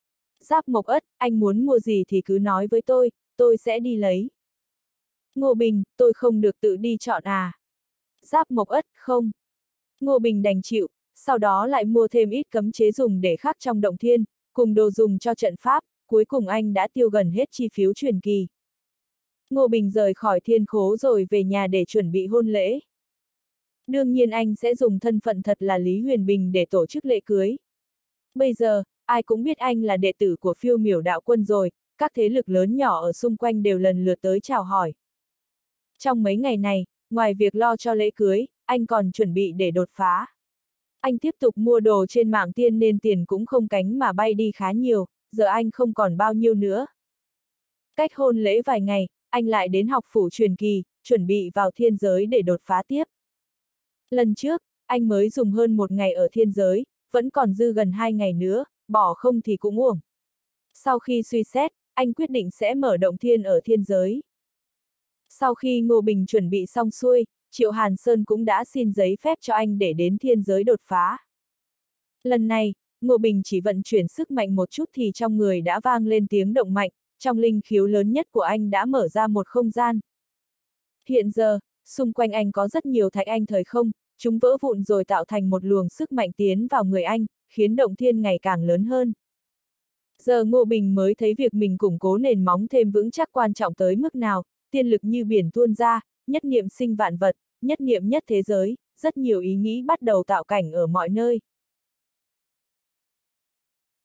Giáp Mộc Ất, anh muốn mua gì thì cứ nói với tôi, tôi sẽ đi lấy. Ngô Bình, tôi không được tự đi chọn à? Giáp Mộc Ất, không. Ngô Bình đành chịu, sau đó lại mua thêm ít cấm chế dùng để khắc trong động thiên, cùng đồ dùng cho trận pháp, cuối cùng anh đã tiêu gần hết chi phiếu truyền kỳ. Ngô Bình rời khỏi thiên khố rồi về nhà để chuẩn bị hôn lễ. Đương nhiên anh sẽ dùng thân phận thật là Lý Huyền Bình để tổ chức lễ cưới. Bây giờ, ai cũng biết anh là đệ tử của Phiêu Miểu Đạo Quân rồi, các thế lực lớn nhỏ ở xung quanh đều lần lượt tới chào hỏi. Trong mấy ngày này, ngoài việc lo cho lễ cưới, anh còn chuẩn bị để đột phá. Anh tiếp tục mua đồ trên mạng tiên nên tiền cũng không cánh mà bay đi khá nhiều, giờ anh không còn bao nhiêu nữa. Cách hôn lễ vài ngày, anh lại đến học phủ truyền kỳ, chuẩn bị vào thiên giới để đột phá tiếp. Lần trước, anh mới dùng hơn một ngày ở thiên giới, vẫn còn dư gần hai ngày nữa, bỏ không thì cũng uổng. Sau khi suy xét, anh quyết định sẽ mở động thiên ở thiên giới. Sau khi Ngô Bình chuẩn bị xong xuôi, Triệu Hàn Sơn cũng đã xin giấy phép cho anh để đến thiên giới đột phá. Lần này, Ngô Bình chỉ vận chuyển sức mạnh một chút thì trong người đã vang lên tiếng động mạnh, trong linh khiếu lớn nhất của anh đã mở ra một không gian. Hiện giờ, xung quanh anh có rất nhiều thạch anh thời không, chúng vỡ vụn rồi tạo thành một luồng sức mạnh tiến vào người anh, khiến động thiên ngày càng lớn hơn. Giờ Ngô Bình mới thấy việc mình củng cố nền móng thêm vững chắc quan trọng tới mức nào, tiên lực như biển tuôn ra, nhất niệm sinh vạn vật, nhất niệm nhất thế giới, rất nhiều ý nghĩ bắt đầu tạo cảnh ở mọi nơi.